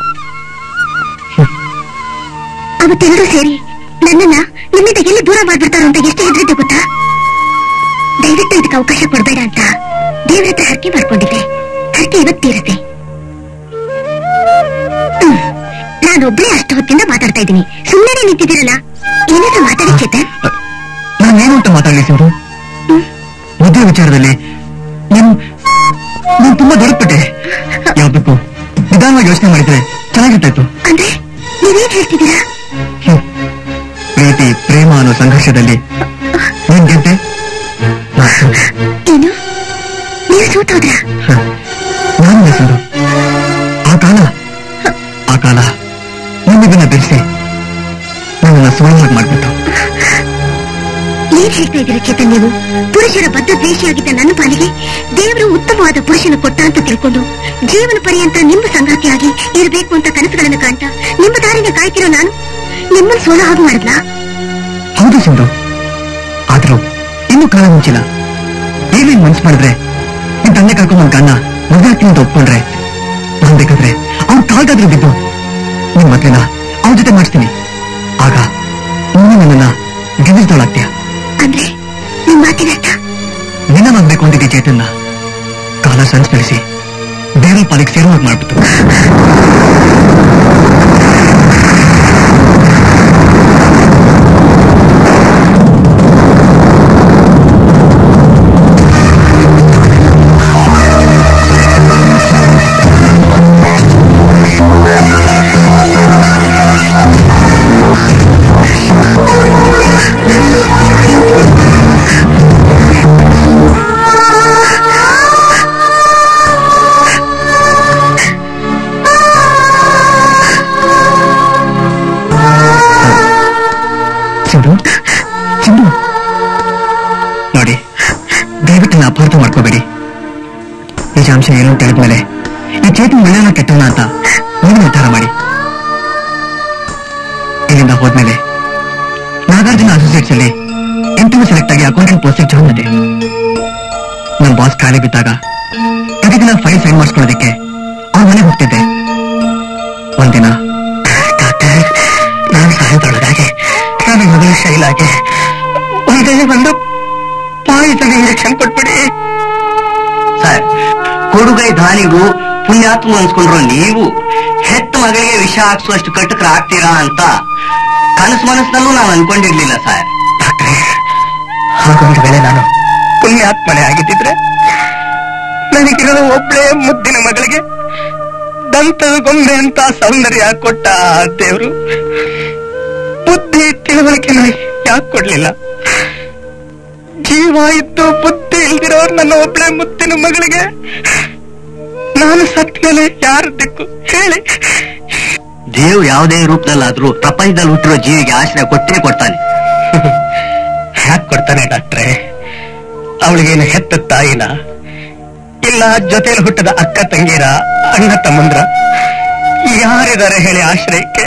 ಅವತ್ತೆಲ್ಲರೂ ಸೇರಿ ನನ್ನನ್ನ ನಿಮ್ಮಿಂದ ಎಲ್ಲಿ ದೂರ ಮಾಡ್ಬಿಡ್ತಾರೋ ಅಂತ ಎಷ್ಟು ಹೆದರಿದ್ದೆ ಗೊತ್ತಾ? ದಯವಿಟ್ಟು ಇದಕ್ಕೆ ಅವಕಾಶ ಕೊಡ್ಬೇಡ ಅಂತ ದೇವ್ರ ಹತ್ರ ಹರಕೆ ಮಾಡ್ಕೊಂಡಿದ್ದೆ. ಹರಕೆ ಇವತ್ತಿರುತ್ತೆ. ನಾನೊಬ್ಳೇ ಅಷ್ಟು ಹೊತ್ತಿಂದ ಮಾತಾಡ್ತಾ ಇದ್ದೀನಿ. ಸುಮ್ಮನೆ ನಿಂತಿದ್ದೀರಲ್ಲ, ಏನಾದ್ರೂ ಮಾತಾಡಿ ಚೇತನ್. ನಾನೇನು ಅಂತ ಮಾತಾಡಲಿ ಸಿಂಧು? ಮದುವೆ ವಿಚಾರದಲ್ಲಿ ನೀನು ತುಂಬಾ ದೊಡ್ಡಪಟ್ಟೆ. ಯಾವ್ದಕ್ಕೂ ನಿಧಾನವಾಗಿ ಯೋಚನೆ ಮಾಡಿದ್ರೆ ಚೆನ್ನಾಗಿರ್ತಾಯ್ತು. ಅಂದ್ರೆ ನೀವೇನ್ ಹೇಳ್ತಿದ್ದೀರಾ? ಪ್ರೀತಿ ಪ್ರೇಮ ಅನ್ನೋ ಸಂಘರ್ಷದಲ್ಲಿ ನೀನ್ ಗೆದ್ದೆ, ಏನು ನೀವು ಸೋತೋದ್ರ? ನಾನು ಸಿಂಧು, ಆ ಕಾಲ ನಿಮ್ಮದನ್ನ ಬೆಳೆಸಿ ನನ್ನನ್ನ ಸುವರ್ಣವಾಗಿ ಮಾಡ್ಬಿಟ್ಟು. ಏನ್ ಹೇಳ್ತಾ ಇದ್ದೀರಾ ಚೇತನ್ ನೀವು? ಪುರುಷರ ಬದ್ಧ ದ್ವೇಷಿಯಾಗಿದ್ದ ನನ್ನ ಪಾಲಿಗೆ ದೇವರು ಉತ್ತಮವಾದ ಪುರುಷನ ಕೊಟ್ಟ ಅಂತ ತಿಳ್ಕೊಂಡು ಜೀವನ ಪರ್ಯಂತ ನಿಮ್ಮ ಸಂಗಾತಿಯಾಗಿ ಇರಬೇಕು ಅಂತ ಕನಸುಗಳನ್ನು ಕಾಣ್ತ ನಿಮ್ಮ ದಾರಿನ ಕಾಯ್ತಿರೋ ನಾನು ನಿಮ್ಮನ್ನು ಸೋಲ ಹಾಗೆ ಮಾಡಿದ್ನಾ? ಹೌದು ಸಿಂಧು, ಆದ್ರೂ ಇನ್ನೂ ಕಾಲ ಮುಂಚಿಲ್ಲ. ಏನೇನ್ ಮನ್ಸು ಮಾಡಿದ್ರೆ ನಿನ್ ತಂದೆ ಕರ್ಕೊಂಡ್ ನನ್ ಕಣ್ಣ ಮದುವೆ ಆಗ್ತೀನಿ ಅಂತ ಒಪ್ಕೊಂಡ್ರೆ ನಾನ್ ಬೇಕಾದ್ರೆ ಅವ್ರ ಕಾಲ್ಗಾದ್ರೂ ಬಿದ್ದು ನಿಮ್ ಮದ್ವೆನ ಅವ್ರ ಜೊತೆ ಮಾಡಿಸ್ತೀನಿ. ಆಗ ನೀನು ನನ್ನನ್ನ ಗೆಲ್ಲಿಸ್ದವಳಾಗ್ತೀಯ. ಅಂದ್ರೆ ನಿಮ್ ಮಾತಿನ ಅರ್ಥ? ನಿನ್ನ ಮಾಡ್ಬೇಕು ಅಂತಿದ್ದೆ ಚೇತನ್ನ ಕಾಲ ಸಂಚ್ ನಡೆಸಿ ಬೇರೆ ಪಾಲಿಗೆ ಸೇರುವಾಗ ಮಾಡ್ಬಿಟ್ಟು. ನೋಡಿ, ದಯವಿಟ್ಟು ಅಪಾರ್ಥ ಮಾಡ್ಕೋಬೇಡಿ. ನಿಜಾಂಶ ಏನು ಅಂತ ಹೇಳಿದ್ಮೇಲೆ ಈ ಚೇತನ್ ಒಳ್ಳೆಯ ಕೆಟ್ಟವನ ಅಂತ ನೀವು ನಿರ್ಧಾರ ಮಾಡಿ. ಇಲ್ಲಿಂದ ಹೋದ್ಮೇಲೆ ನಾಗಾರ್ಜುನ ಅಸೋಸಿಯೇಟ್ಸ್ ಅಲ್ಲಿ ಇಂಟರ್ವ್ಯೂ ಸೆಲೆಕ್ಟ್ ಆಗಿ ಅಕೌಂಟೆಂಟ್ ಪೋಸ್ಟ್ ಜಾಯ್ನ್ ಮಾಡಿದೆ. ನನ್ನ ಬಾಸ್ ಖಾಲಿ ಬಿದ್ದಾಗ ಪ್ರತಿದಿನ ಫೈಲ್ ಸೈನ್ ಮಾಡಿಸ್ಕೊಳ್ಳೋದಕ್ಕೆ ಅವ್ರ ಮನೆಗೆ ಹೋಗ್ತಿದ್ದೆ. ಒಂದಿನ ಡಾಕ್ಟರ್, ನಾನು ಸಹಾಯದೊಳಗಾಗಿ ನನ್ನ ಮಗಳು ಶೈಲಾಗೆ ಒಂದೇ ಒಂದು ಪಾಯಿಸನ್ ಇಂಜೆಕ್ಷನ್ ಕೊಟ್ಬಿಡಿ. ಸರ್, ಕೊಡುಗೈ ದಾನಿಗೂ ಪುಣ್ಯಾತ್ಮ ಅನ್ಸ್ಕೊಂಡ್ರು ನೀವು ಹೆತ್ತ ಮಗಳಿಗೆ ವಿಷ ಹಾಕ್ಸುವಷ್ಟು ಕಟುಕರ ಆಗ್ತೀರಾ ಅಂತ ಕನಸು ಮನಸ್ಸಿನಲ್ಲೂ ನಾನು ಅನ್ಕೊಂಡಿರ್ಲಿಲ್ಲ ಸರ್. ಡಾಕ್ಟ್ರೆ, ಹಾಗೊಂದು ವೇಳೆ ನಾನು ಪುಣ್ಯಾತ್ಮನೆ ಆಗಿದ್ದಿದ್ರೆ ನನಗಿರೋ ಒಬ್ಬಳೇ ಮುದ್ದಿನ ಮಗಳಿಗೆ ದಂತದ ಗೊಂಬೆ ಅಂತ ಸೌಂದರ್ಯ ಕೊಟ್ಟ ದೇವರು ಬುದ್ಧಿ ತಿಳುವಳಿಕೆನ ಯಾಕೆ ಕೊಡ್ಲಿಲ್ಲ? ಜೀವ ಇದ್ದು ಬುದ್ಧಿ ಇಲ್ದಿರೋರು ನನ್ನ ಒಬ್ಬಳೇ ಮುದ್ದಿನ ಮಗಳಿಗೆ ನಾನು ಸತ್ತ ಮೇಲೆ ಯಾರು ದಿಕ್ಕು ಹೇಳಿ? ದೇವ್ ಯಾವುದೇ ರೂಪದಲ್ಲಾದ್ರೂ ಪ್ರಪಂಚದಲ್ಲಿ ಹುಟ್ಟಿರೋ ಜೀವಿಗೆ ಆಶ್ರಯ ಕೊಟ್ಟೇ ಕೊಡ್ತಾನೆ. ಯಾಕೆ ಕೊಡ್ತಾನೆ ಡಾಕ್ಟ್ರೆ? ಅವಳಿಗೇನು ಹೆತ್ತ ತಾಯಿನ, ಇಲ್ಲ ಜೊತೆಯಲ್ಲಿ ಹುಟ್ಟದ ಅಕ್ಕ ತಂಗಿರ, ಅಣ್ಣ ತಮ್ಮಂದ್ರ ಯಾರಿದ್ದಾರೆ ಹೇಳಿ ಆಶ್ರಯಕ್ಕೆ?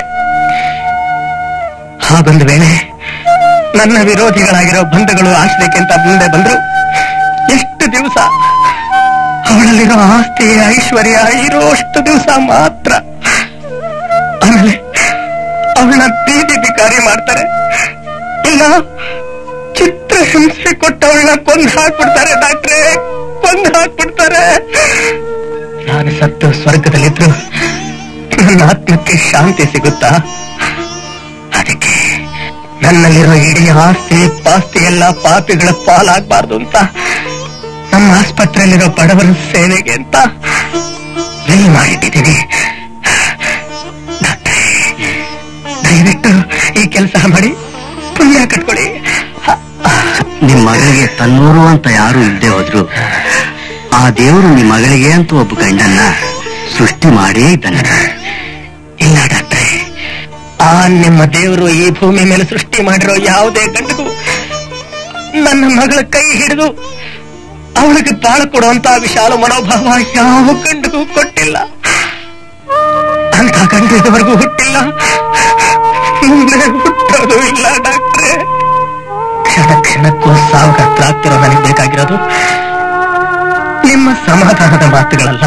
ಹಾಗೊಂದು ವೇಳೆ ನನ್ನ ವಿರೋಧಿಗಳಾಗಿರೋ ಬಂಧುಗಳು ಆಶ್ರಯಕ್ಕೆ ಅಂತ ಮುಂದೆ ಬಂದ್ರು ಎಷ್ಟು ದಿವಸ ಅವಳಲ್ಲಿರೋ ಆಸ್ತಿ ಐಶ್ವರ್ಯ ಇರೋಷ್ಟು ದಿವಸ ಮಾತ್ರ. ಆಮೇಲೆ ಅವಳನ್ನ ಬೀದಿ ಬಿಕಾರಿ ಮಾಡ್ತಾರೆ, ಇಲ್ಲ ಚಿತ್ರ ಹಿಂಸೆ ಕೊಟ್ಟವಳನ್ನ ಕೊಂದು ಹಾಕ್ಬಿಡ್ತಾರೆ ಡಾಕ್ಟ್ರೆ, ಕೊಂದು ಹಾಕ್ಬಿಡ್ತಾರೆ. ನಾನು ಸತ್ತು ಸ್ವರ್ಗದಲ್ಲಿದ್ರು ನನ್ನ ಆತ್ಮಕ್ಕೆ ಶಾಂತಿ ಸಿಗುತ್ತಾ? ಅದಕ್ಕೆ ನನ್ನಲ್ಲಿರೋ ಇಡೀ ಆಸ್ತಿ ಪಾಸ್ತಿ ಎಲ್ಲ ಪಾಪಿಗಳ ಪಾಲಾಗಬಾರ್ದು ಅಂತ ನಮ್ಮ ಆಸ್ಪತ್ರೆಯಲ್ಲಿರೋ ಬಡವರ ಸೇವೆಗೆ ಅಂತ ವಿಲ್ ಮಾಡಿಟ್ಟಿದ್ದೀವಿ. ಡಾಕ್ಟ್ರೆ, ದಯವಿಟ್ಟು ಈ ಕೆಲಸ ಮಾಡಿ ಪುಣ್ಯ ಕಟ್ಕೊಳ್ಳಿ. ನಿಮ್ ಮಗಳಿಗೆ ತನ್ನೂರು ಅಂತ ಯಾರು ಇಲ್ಲದೆ ಹೋದ್ರು ಆ ದೇವರು ನಿಮ್ ಮಗಳಿಗೆ ಅಂತ ಒಬ್ಬ ಗಂಡನ್ನ ಸೃಷ್ಟಿ ಮಾಡೇ ಇದ್ದಾನೆ. ಇಲ್ಲ ಡಾಕ್ಟ್ರೆ, ಆ ನಿಮ್ಮ ದೇವರು ಈ ಭೂಮಿ ಮೇಲೆ ಸೃಷ್ಟಿ ಮಾಡಿರೋ ಯಾವುದೇ ಗಂಡಗೂ ನನ್ನ ಮಗಳ ಕೈ ಹಿಡಿದು ಅವಳಿಗೆ ಬಾಳು ಕೊಡುವಂತ ವಿಶಾಲ ಮನೋಭಾವ ಯಾವ ಗಂಡಗೂ ಕೊಟ್ಟಿಲ್ಲ. ಅಂತ ಗಂಡು ಇದುವರೆಗೂ ಹುಟ್ಟಿಲ್ಲ, ಮುಂದೆ ಹುಟ್ಟೋದು ಇಲ್ಲ ಡಾಕ್ಟ್ರೆ. ಕ್ಷಣ ಕ್ಷಣಕ್ಕೂ ಸಾವಿಗೆ ಹತ್ರ ಆಗ್ತಿರೋ ನನಗೆ ಬೇಕಾಗಿರೋದು ನಿಮ್ಮ ಸಮಾಧಾನದ ಮಾತುಗಳಲ್ಲ.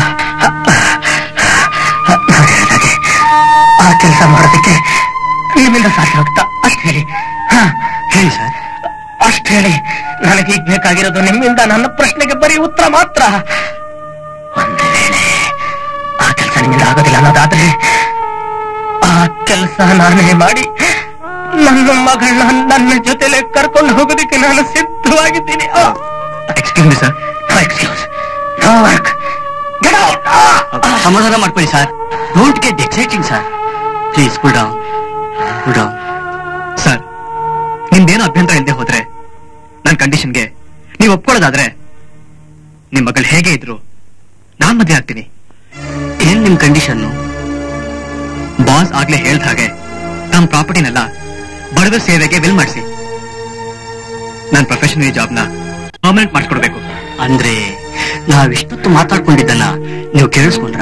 ಆ ಕೆಲಸ ಮಾಡೋದಕ್ಕೆ ನಿಮ್ಮಿಂದ ಸಾಧ್ಯ ಹೋಗ್ತಾ ಅಷ್ಟು ಹೇಳಿ. ಹೇಳಿ ಸರ್. ಅಷ್ಟು ಹೇಳಿ. ನನಗೀಗ ಬೇಕಾಗಿರೋದು ನಿಮ್ಮಿಂದ ನನ್ನ ಪ್ರಶ್ನೆಗೆ ಬರೀ ಉತ್ತರ ಮಾತ್ರ. ಒಂದು ವೇಳೆ ಆ ಕೆಲಸ ನಿಮ್ಮಿಂದ ಆಗೋದಿಲ್ಲ ಅನ್ನೋದಾದ್ರೆ ಆ ಕೆಲಸ ನಾನೇ ಮಾಡಿ ನನ್ನ ಮಗಳನ್ನ ನನ್ನ ಜೊತೆಲೆ ಕರ್ಕೊಂಡು ಹೋಗೋದಕ್ಕೆ ನಾನು ಸಿದ್ಧವಾಗಿದ್ದೀನಿ. Excuse me sir. Excuse, no work, get out. ಸಮಾಧಾನ ಮಾಡ್ಕೊಳ್ಳಿ sir. Don't get exciting sir. Please cool down, cool down. Sir, ನಿಮ್ದೇನು ಅಭ್ಯಂತರ ಇಲ್ಲದೆ ಹೋದ್ರೆ ನನ್ನ ಕಂಡೀಷನ್ಗೆ ನೀವು ಒಪ್ಕೊಳ್ಳೋದಾದ್ರೆ ನಿಮ್ ಮಗಳು ಹೇಗೆ ಇದ್ರು ನಾನ್ ಮದುವೆ ಆಗ್ತೀನಿ. ಏನ್ ನಿಮ್ ಕಂಡೀಷನ್ನು? ಬಾಸ್ ಆಗ್ಲೇ ಹೇಳ್ದ ಹಾಗೆ ನಮ್ಮ ಪ್ರಾಪರ್ಟಿನೆಲ್ಲ ಬಡವರ ಸೇವೆಗೆ ವಿಲ್ ಮಾಡಿಸಿ ನನ್ನ ಪ್ರೊಫೆಷನಲ್ ಜಾಬ್ನ ಪರ್ಮನೆಂಟ್ ಮಾಡಿಸ್ಕೊಡ್ಬೇಕು. ಅಂದ್ರೆ ನಾವಿಷ್ಟೊತ್ತು ಮಾತಾಡ್ಕೊಂಡಿದ್ದನ್ನ ನೀವು ಕೇಳಿಸ್ಕೊಂಡ್ರ?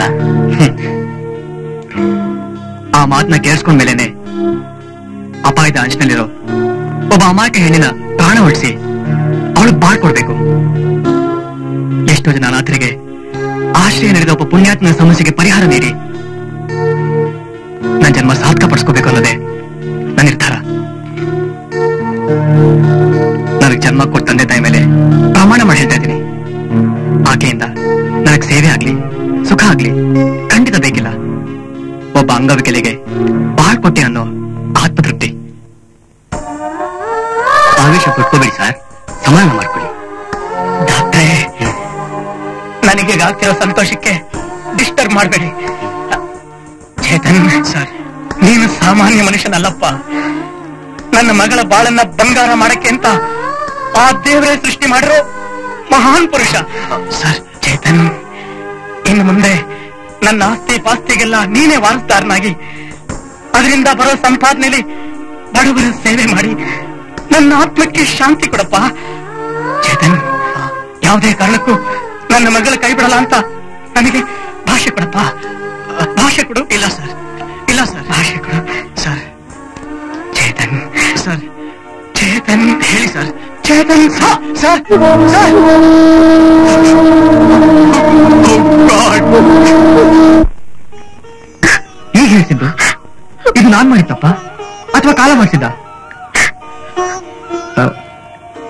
ಆ ಮಾತನ್ನ ಕೇಳಿಸ್ಕೊಂಡ್ಮೇಲೆನೆ ಅಪಾಯದ ಅಂಚಿನಲ್ಲಿರೋ ಒಬ್ಬ ಅಮಾಯಕ ಹೆಣ್ಣಿನ ಪ್ರಾಣ ಉಳಿಸಿ ಅವಳು ಬಾಳ್ಕೊಡ್ಬೇಕು. ಎಷ್ಟೋ ಜನ ಅನಾಥರಿಗೆ ಆಶ್ರಯ ನೀಡಿದ ಒಬ್ಬ ಪುಣ್ಯಾತ್ಮನ ಸಮಸ್ಯೆಗೆ ಪರಿಹಾರ ನೀಡಿ ನನ್ನ ಜನ್ಮ ಸಾರ್ಥಕ ಪಡಿಸ್ಕೋಬೇಕು ಅನ್ನೋದೇ ನನ್ನ ನಿರ್ಧಾರ. ನನಗೆ ಜನ್ಮ ಕೊಟ್ಟ ತಂದೆ ತಾಯಿ ಮೇಲೆ ಪ್ರಮಾಣ ಮಾಡಿ ಹೇಳ್ತಾ ಇದ್ದೀನಿ. ಆಕೆಯಿಂದ ನನಗೆ ಸೇವೆ ಆಗ್ಲಿ ಸುಖ ಆಗ್ಲಿ ಖಂಡಿತ ಬೇಕಿಲ್ಲ. ಒಬ್ಬ ಅಂಗವಿಕಲಿಗೆ ಬಾಳ್ಕೊಟ್ಟೆ ಅನ್ನೋ ಆತ್ಮತೃಪ್ತಿ. ಆವೇಶ ಪಟ್ಕೋಬೇಡಿ ಸರ್, ಸಮಾಧಾನ ಮಾಡ್ಕೊಳ್ಳಿ. ಡಾಕ್ಟ್ರೇ, ನನಗೆ ಆಗ್ತಿರೋ ಸಂತೋಷಕ್ಕೆ ಡಿಸ್ಟರ್ಬ್ ಮಾಡಬೇಡಿ. ಚೇತನ್ ಸರ್, ನೀನು ಸಾಮಾನ್ಯ ಮನುಷ್ಯನಲ್ಲಪ್ಪ. ನನ್ನ ಮಗಳ ಬಾಳನ್ನ ಬಂಗಾರ ಮಾಡಕ್ಕೆ ಅಂತ ಆ ದೇವರೇ ಸೃಷ್ಟಿ ಮಾಡಿರೋ ಮಹಾನ್ ಪುರುಷ ಸರ್. ಚೇತನ್, ಇನ್ನು ಮುಂದೆ ನನ್ನ ಆಸ್ತಿ ಪಾಸ್ತಿಗೆಲ್ಲ ನೀನೇ ವಾರಸ್ದಾರನಾಗಿ ಅದರಿಂದ ಬರೋ ಸಂಪಾದನೆಯಲ್ಲಿ ಬಡವರ ಸೇವೆ ಮಾಡಿ ನನ್ನ ಆತ್ಮಕ್ಕೆ ಶಾಂತಿ ಕೊಡಪ್ಪ. ಚೇತನ್, ಯಾವುದೇ ಕಾರಣಕ್ಕೂ ನನ್ನ ಮಗಳ ಕೈ ಬಿಡಲ್ಲ ಅಂತ ನನಗೆ ಭಾಷೆ ಕೊಡಪ್ಪ. ಭಾಷೆ ಕೊಡು. ಇಲ್ಲ ಸರ್, ಇಲ್ಲ ಸರ್, ಭಾಷೆ ಕೊಡು ಸರ್. ಚೇತನ್ ಸರ್, ಚೇತನ್, ಹೇಳಿ sir. Chetan sir, sir, sir. ಈಗ ಹೇಳ್ತಿದ್ದು ಇದು ನಾನ್ ಮಾಡಿದ್ದಪ್ಪ ಅಥವಾ ಕಾಲ ಮಾಡಿಸಿದ್ದ?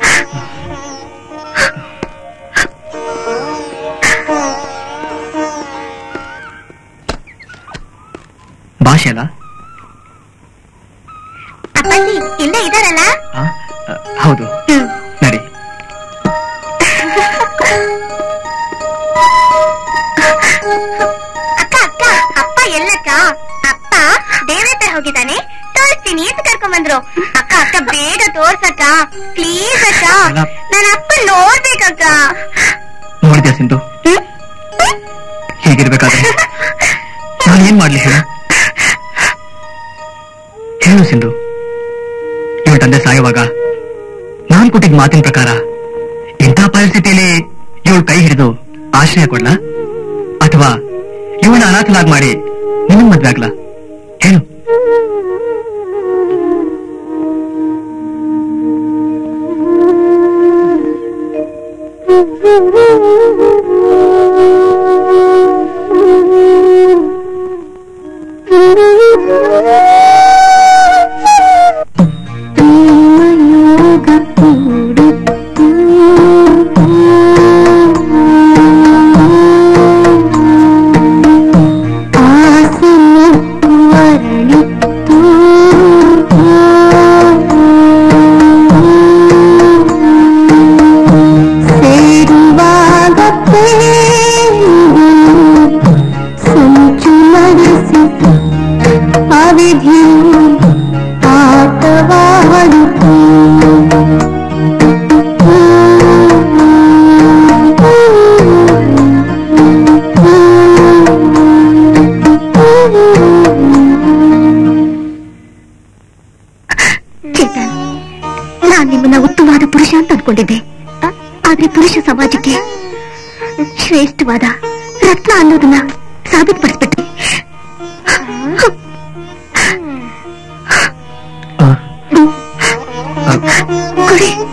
ಇದಾರಲ್ಲ? ಹೌದು, ನಡಿ. ಅಕ್ಕ ಅಕ್ಕ, ಅಪ್ಪ ಎಲ್ಲಕ್ಕ? ಅಪ್ಪ ದೇವ್ರ ಹತ್ರ ಹೋಗಿದ್ದಾನೆ, ತೋರಿಸ್ತೀನಿ ಅಂತ ಕರ್ಕೊಂಡ್ ಬಂದ್ರು. ಅಕ್ಕ ಅಕ್ಕ ಬೇಗ ತೋರ್ಸಕ್ಕ ಪ್ಲೀಸ್ ಅಕ್ಕ, ನನ್ನ ಅಪ್ಪ ನೋಡ್ಬೇಕಕ್ಕ. ನೋಡಿದ್ಯಾ ಸಿಂಧು, ಹೀಗಿರ್ಬೇಕಾದ್ರೆ ನಾನು ಏನ್ ಮಾಡ್ಲಿ ಹೇಳು? ಹೇಳು ಸಿಂಧು, ಇವಳ ತಂದೆ ಸಾಯುವಾಗ ನಾನ್ ಕೊಟ್ಟಿದ್ದ ಮಾತಿನ ಪ್ರಕಾರ ಇಂಥ ಪರಿಸ್ಥಿತಿಯಲ್ಲಿ ಇವಳು ಕೈ ಹಿಡಿದು ಆಶ್ರಯ ಕೊಡ್ಲಾ, ಅಥವಾ ಇವಳನ್ನ ಅನಾಥನಾಗಿ ಮಾಡಿ ನಿನ್ನ ಮದ್ವೆ ಆಗ್ಲಾ? ಹೇಳು. ಆದ್ರೆ ಪುರುಷ ಸಮಾಜಕ್ಕೆ ಶ್ರೇಷ್ಠವಾದ ರತ್ನ ಅನ್ನೋದನ್ನ ಸಾಬೀತುಪಡಿಸ್ಬಿಟ್ಟೆ. ಕೊಡಿ.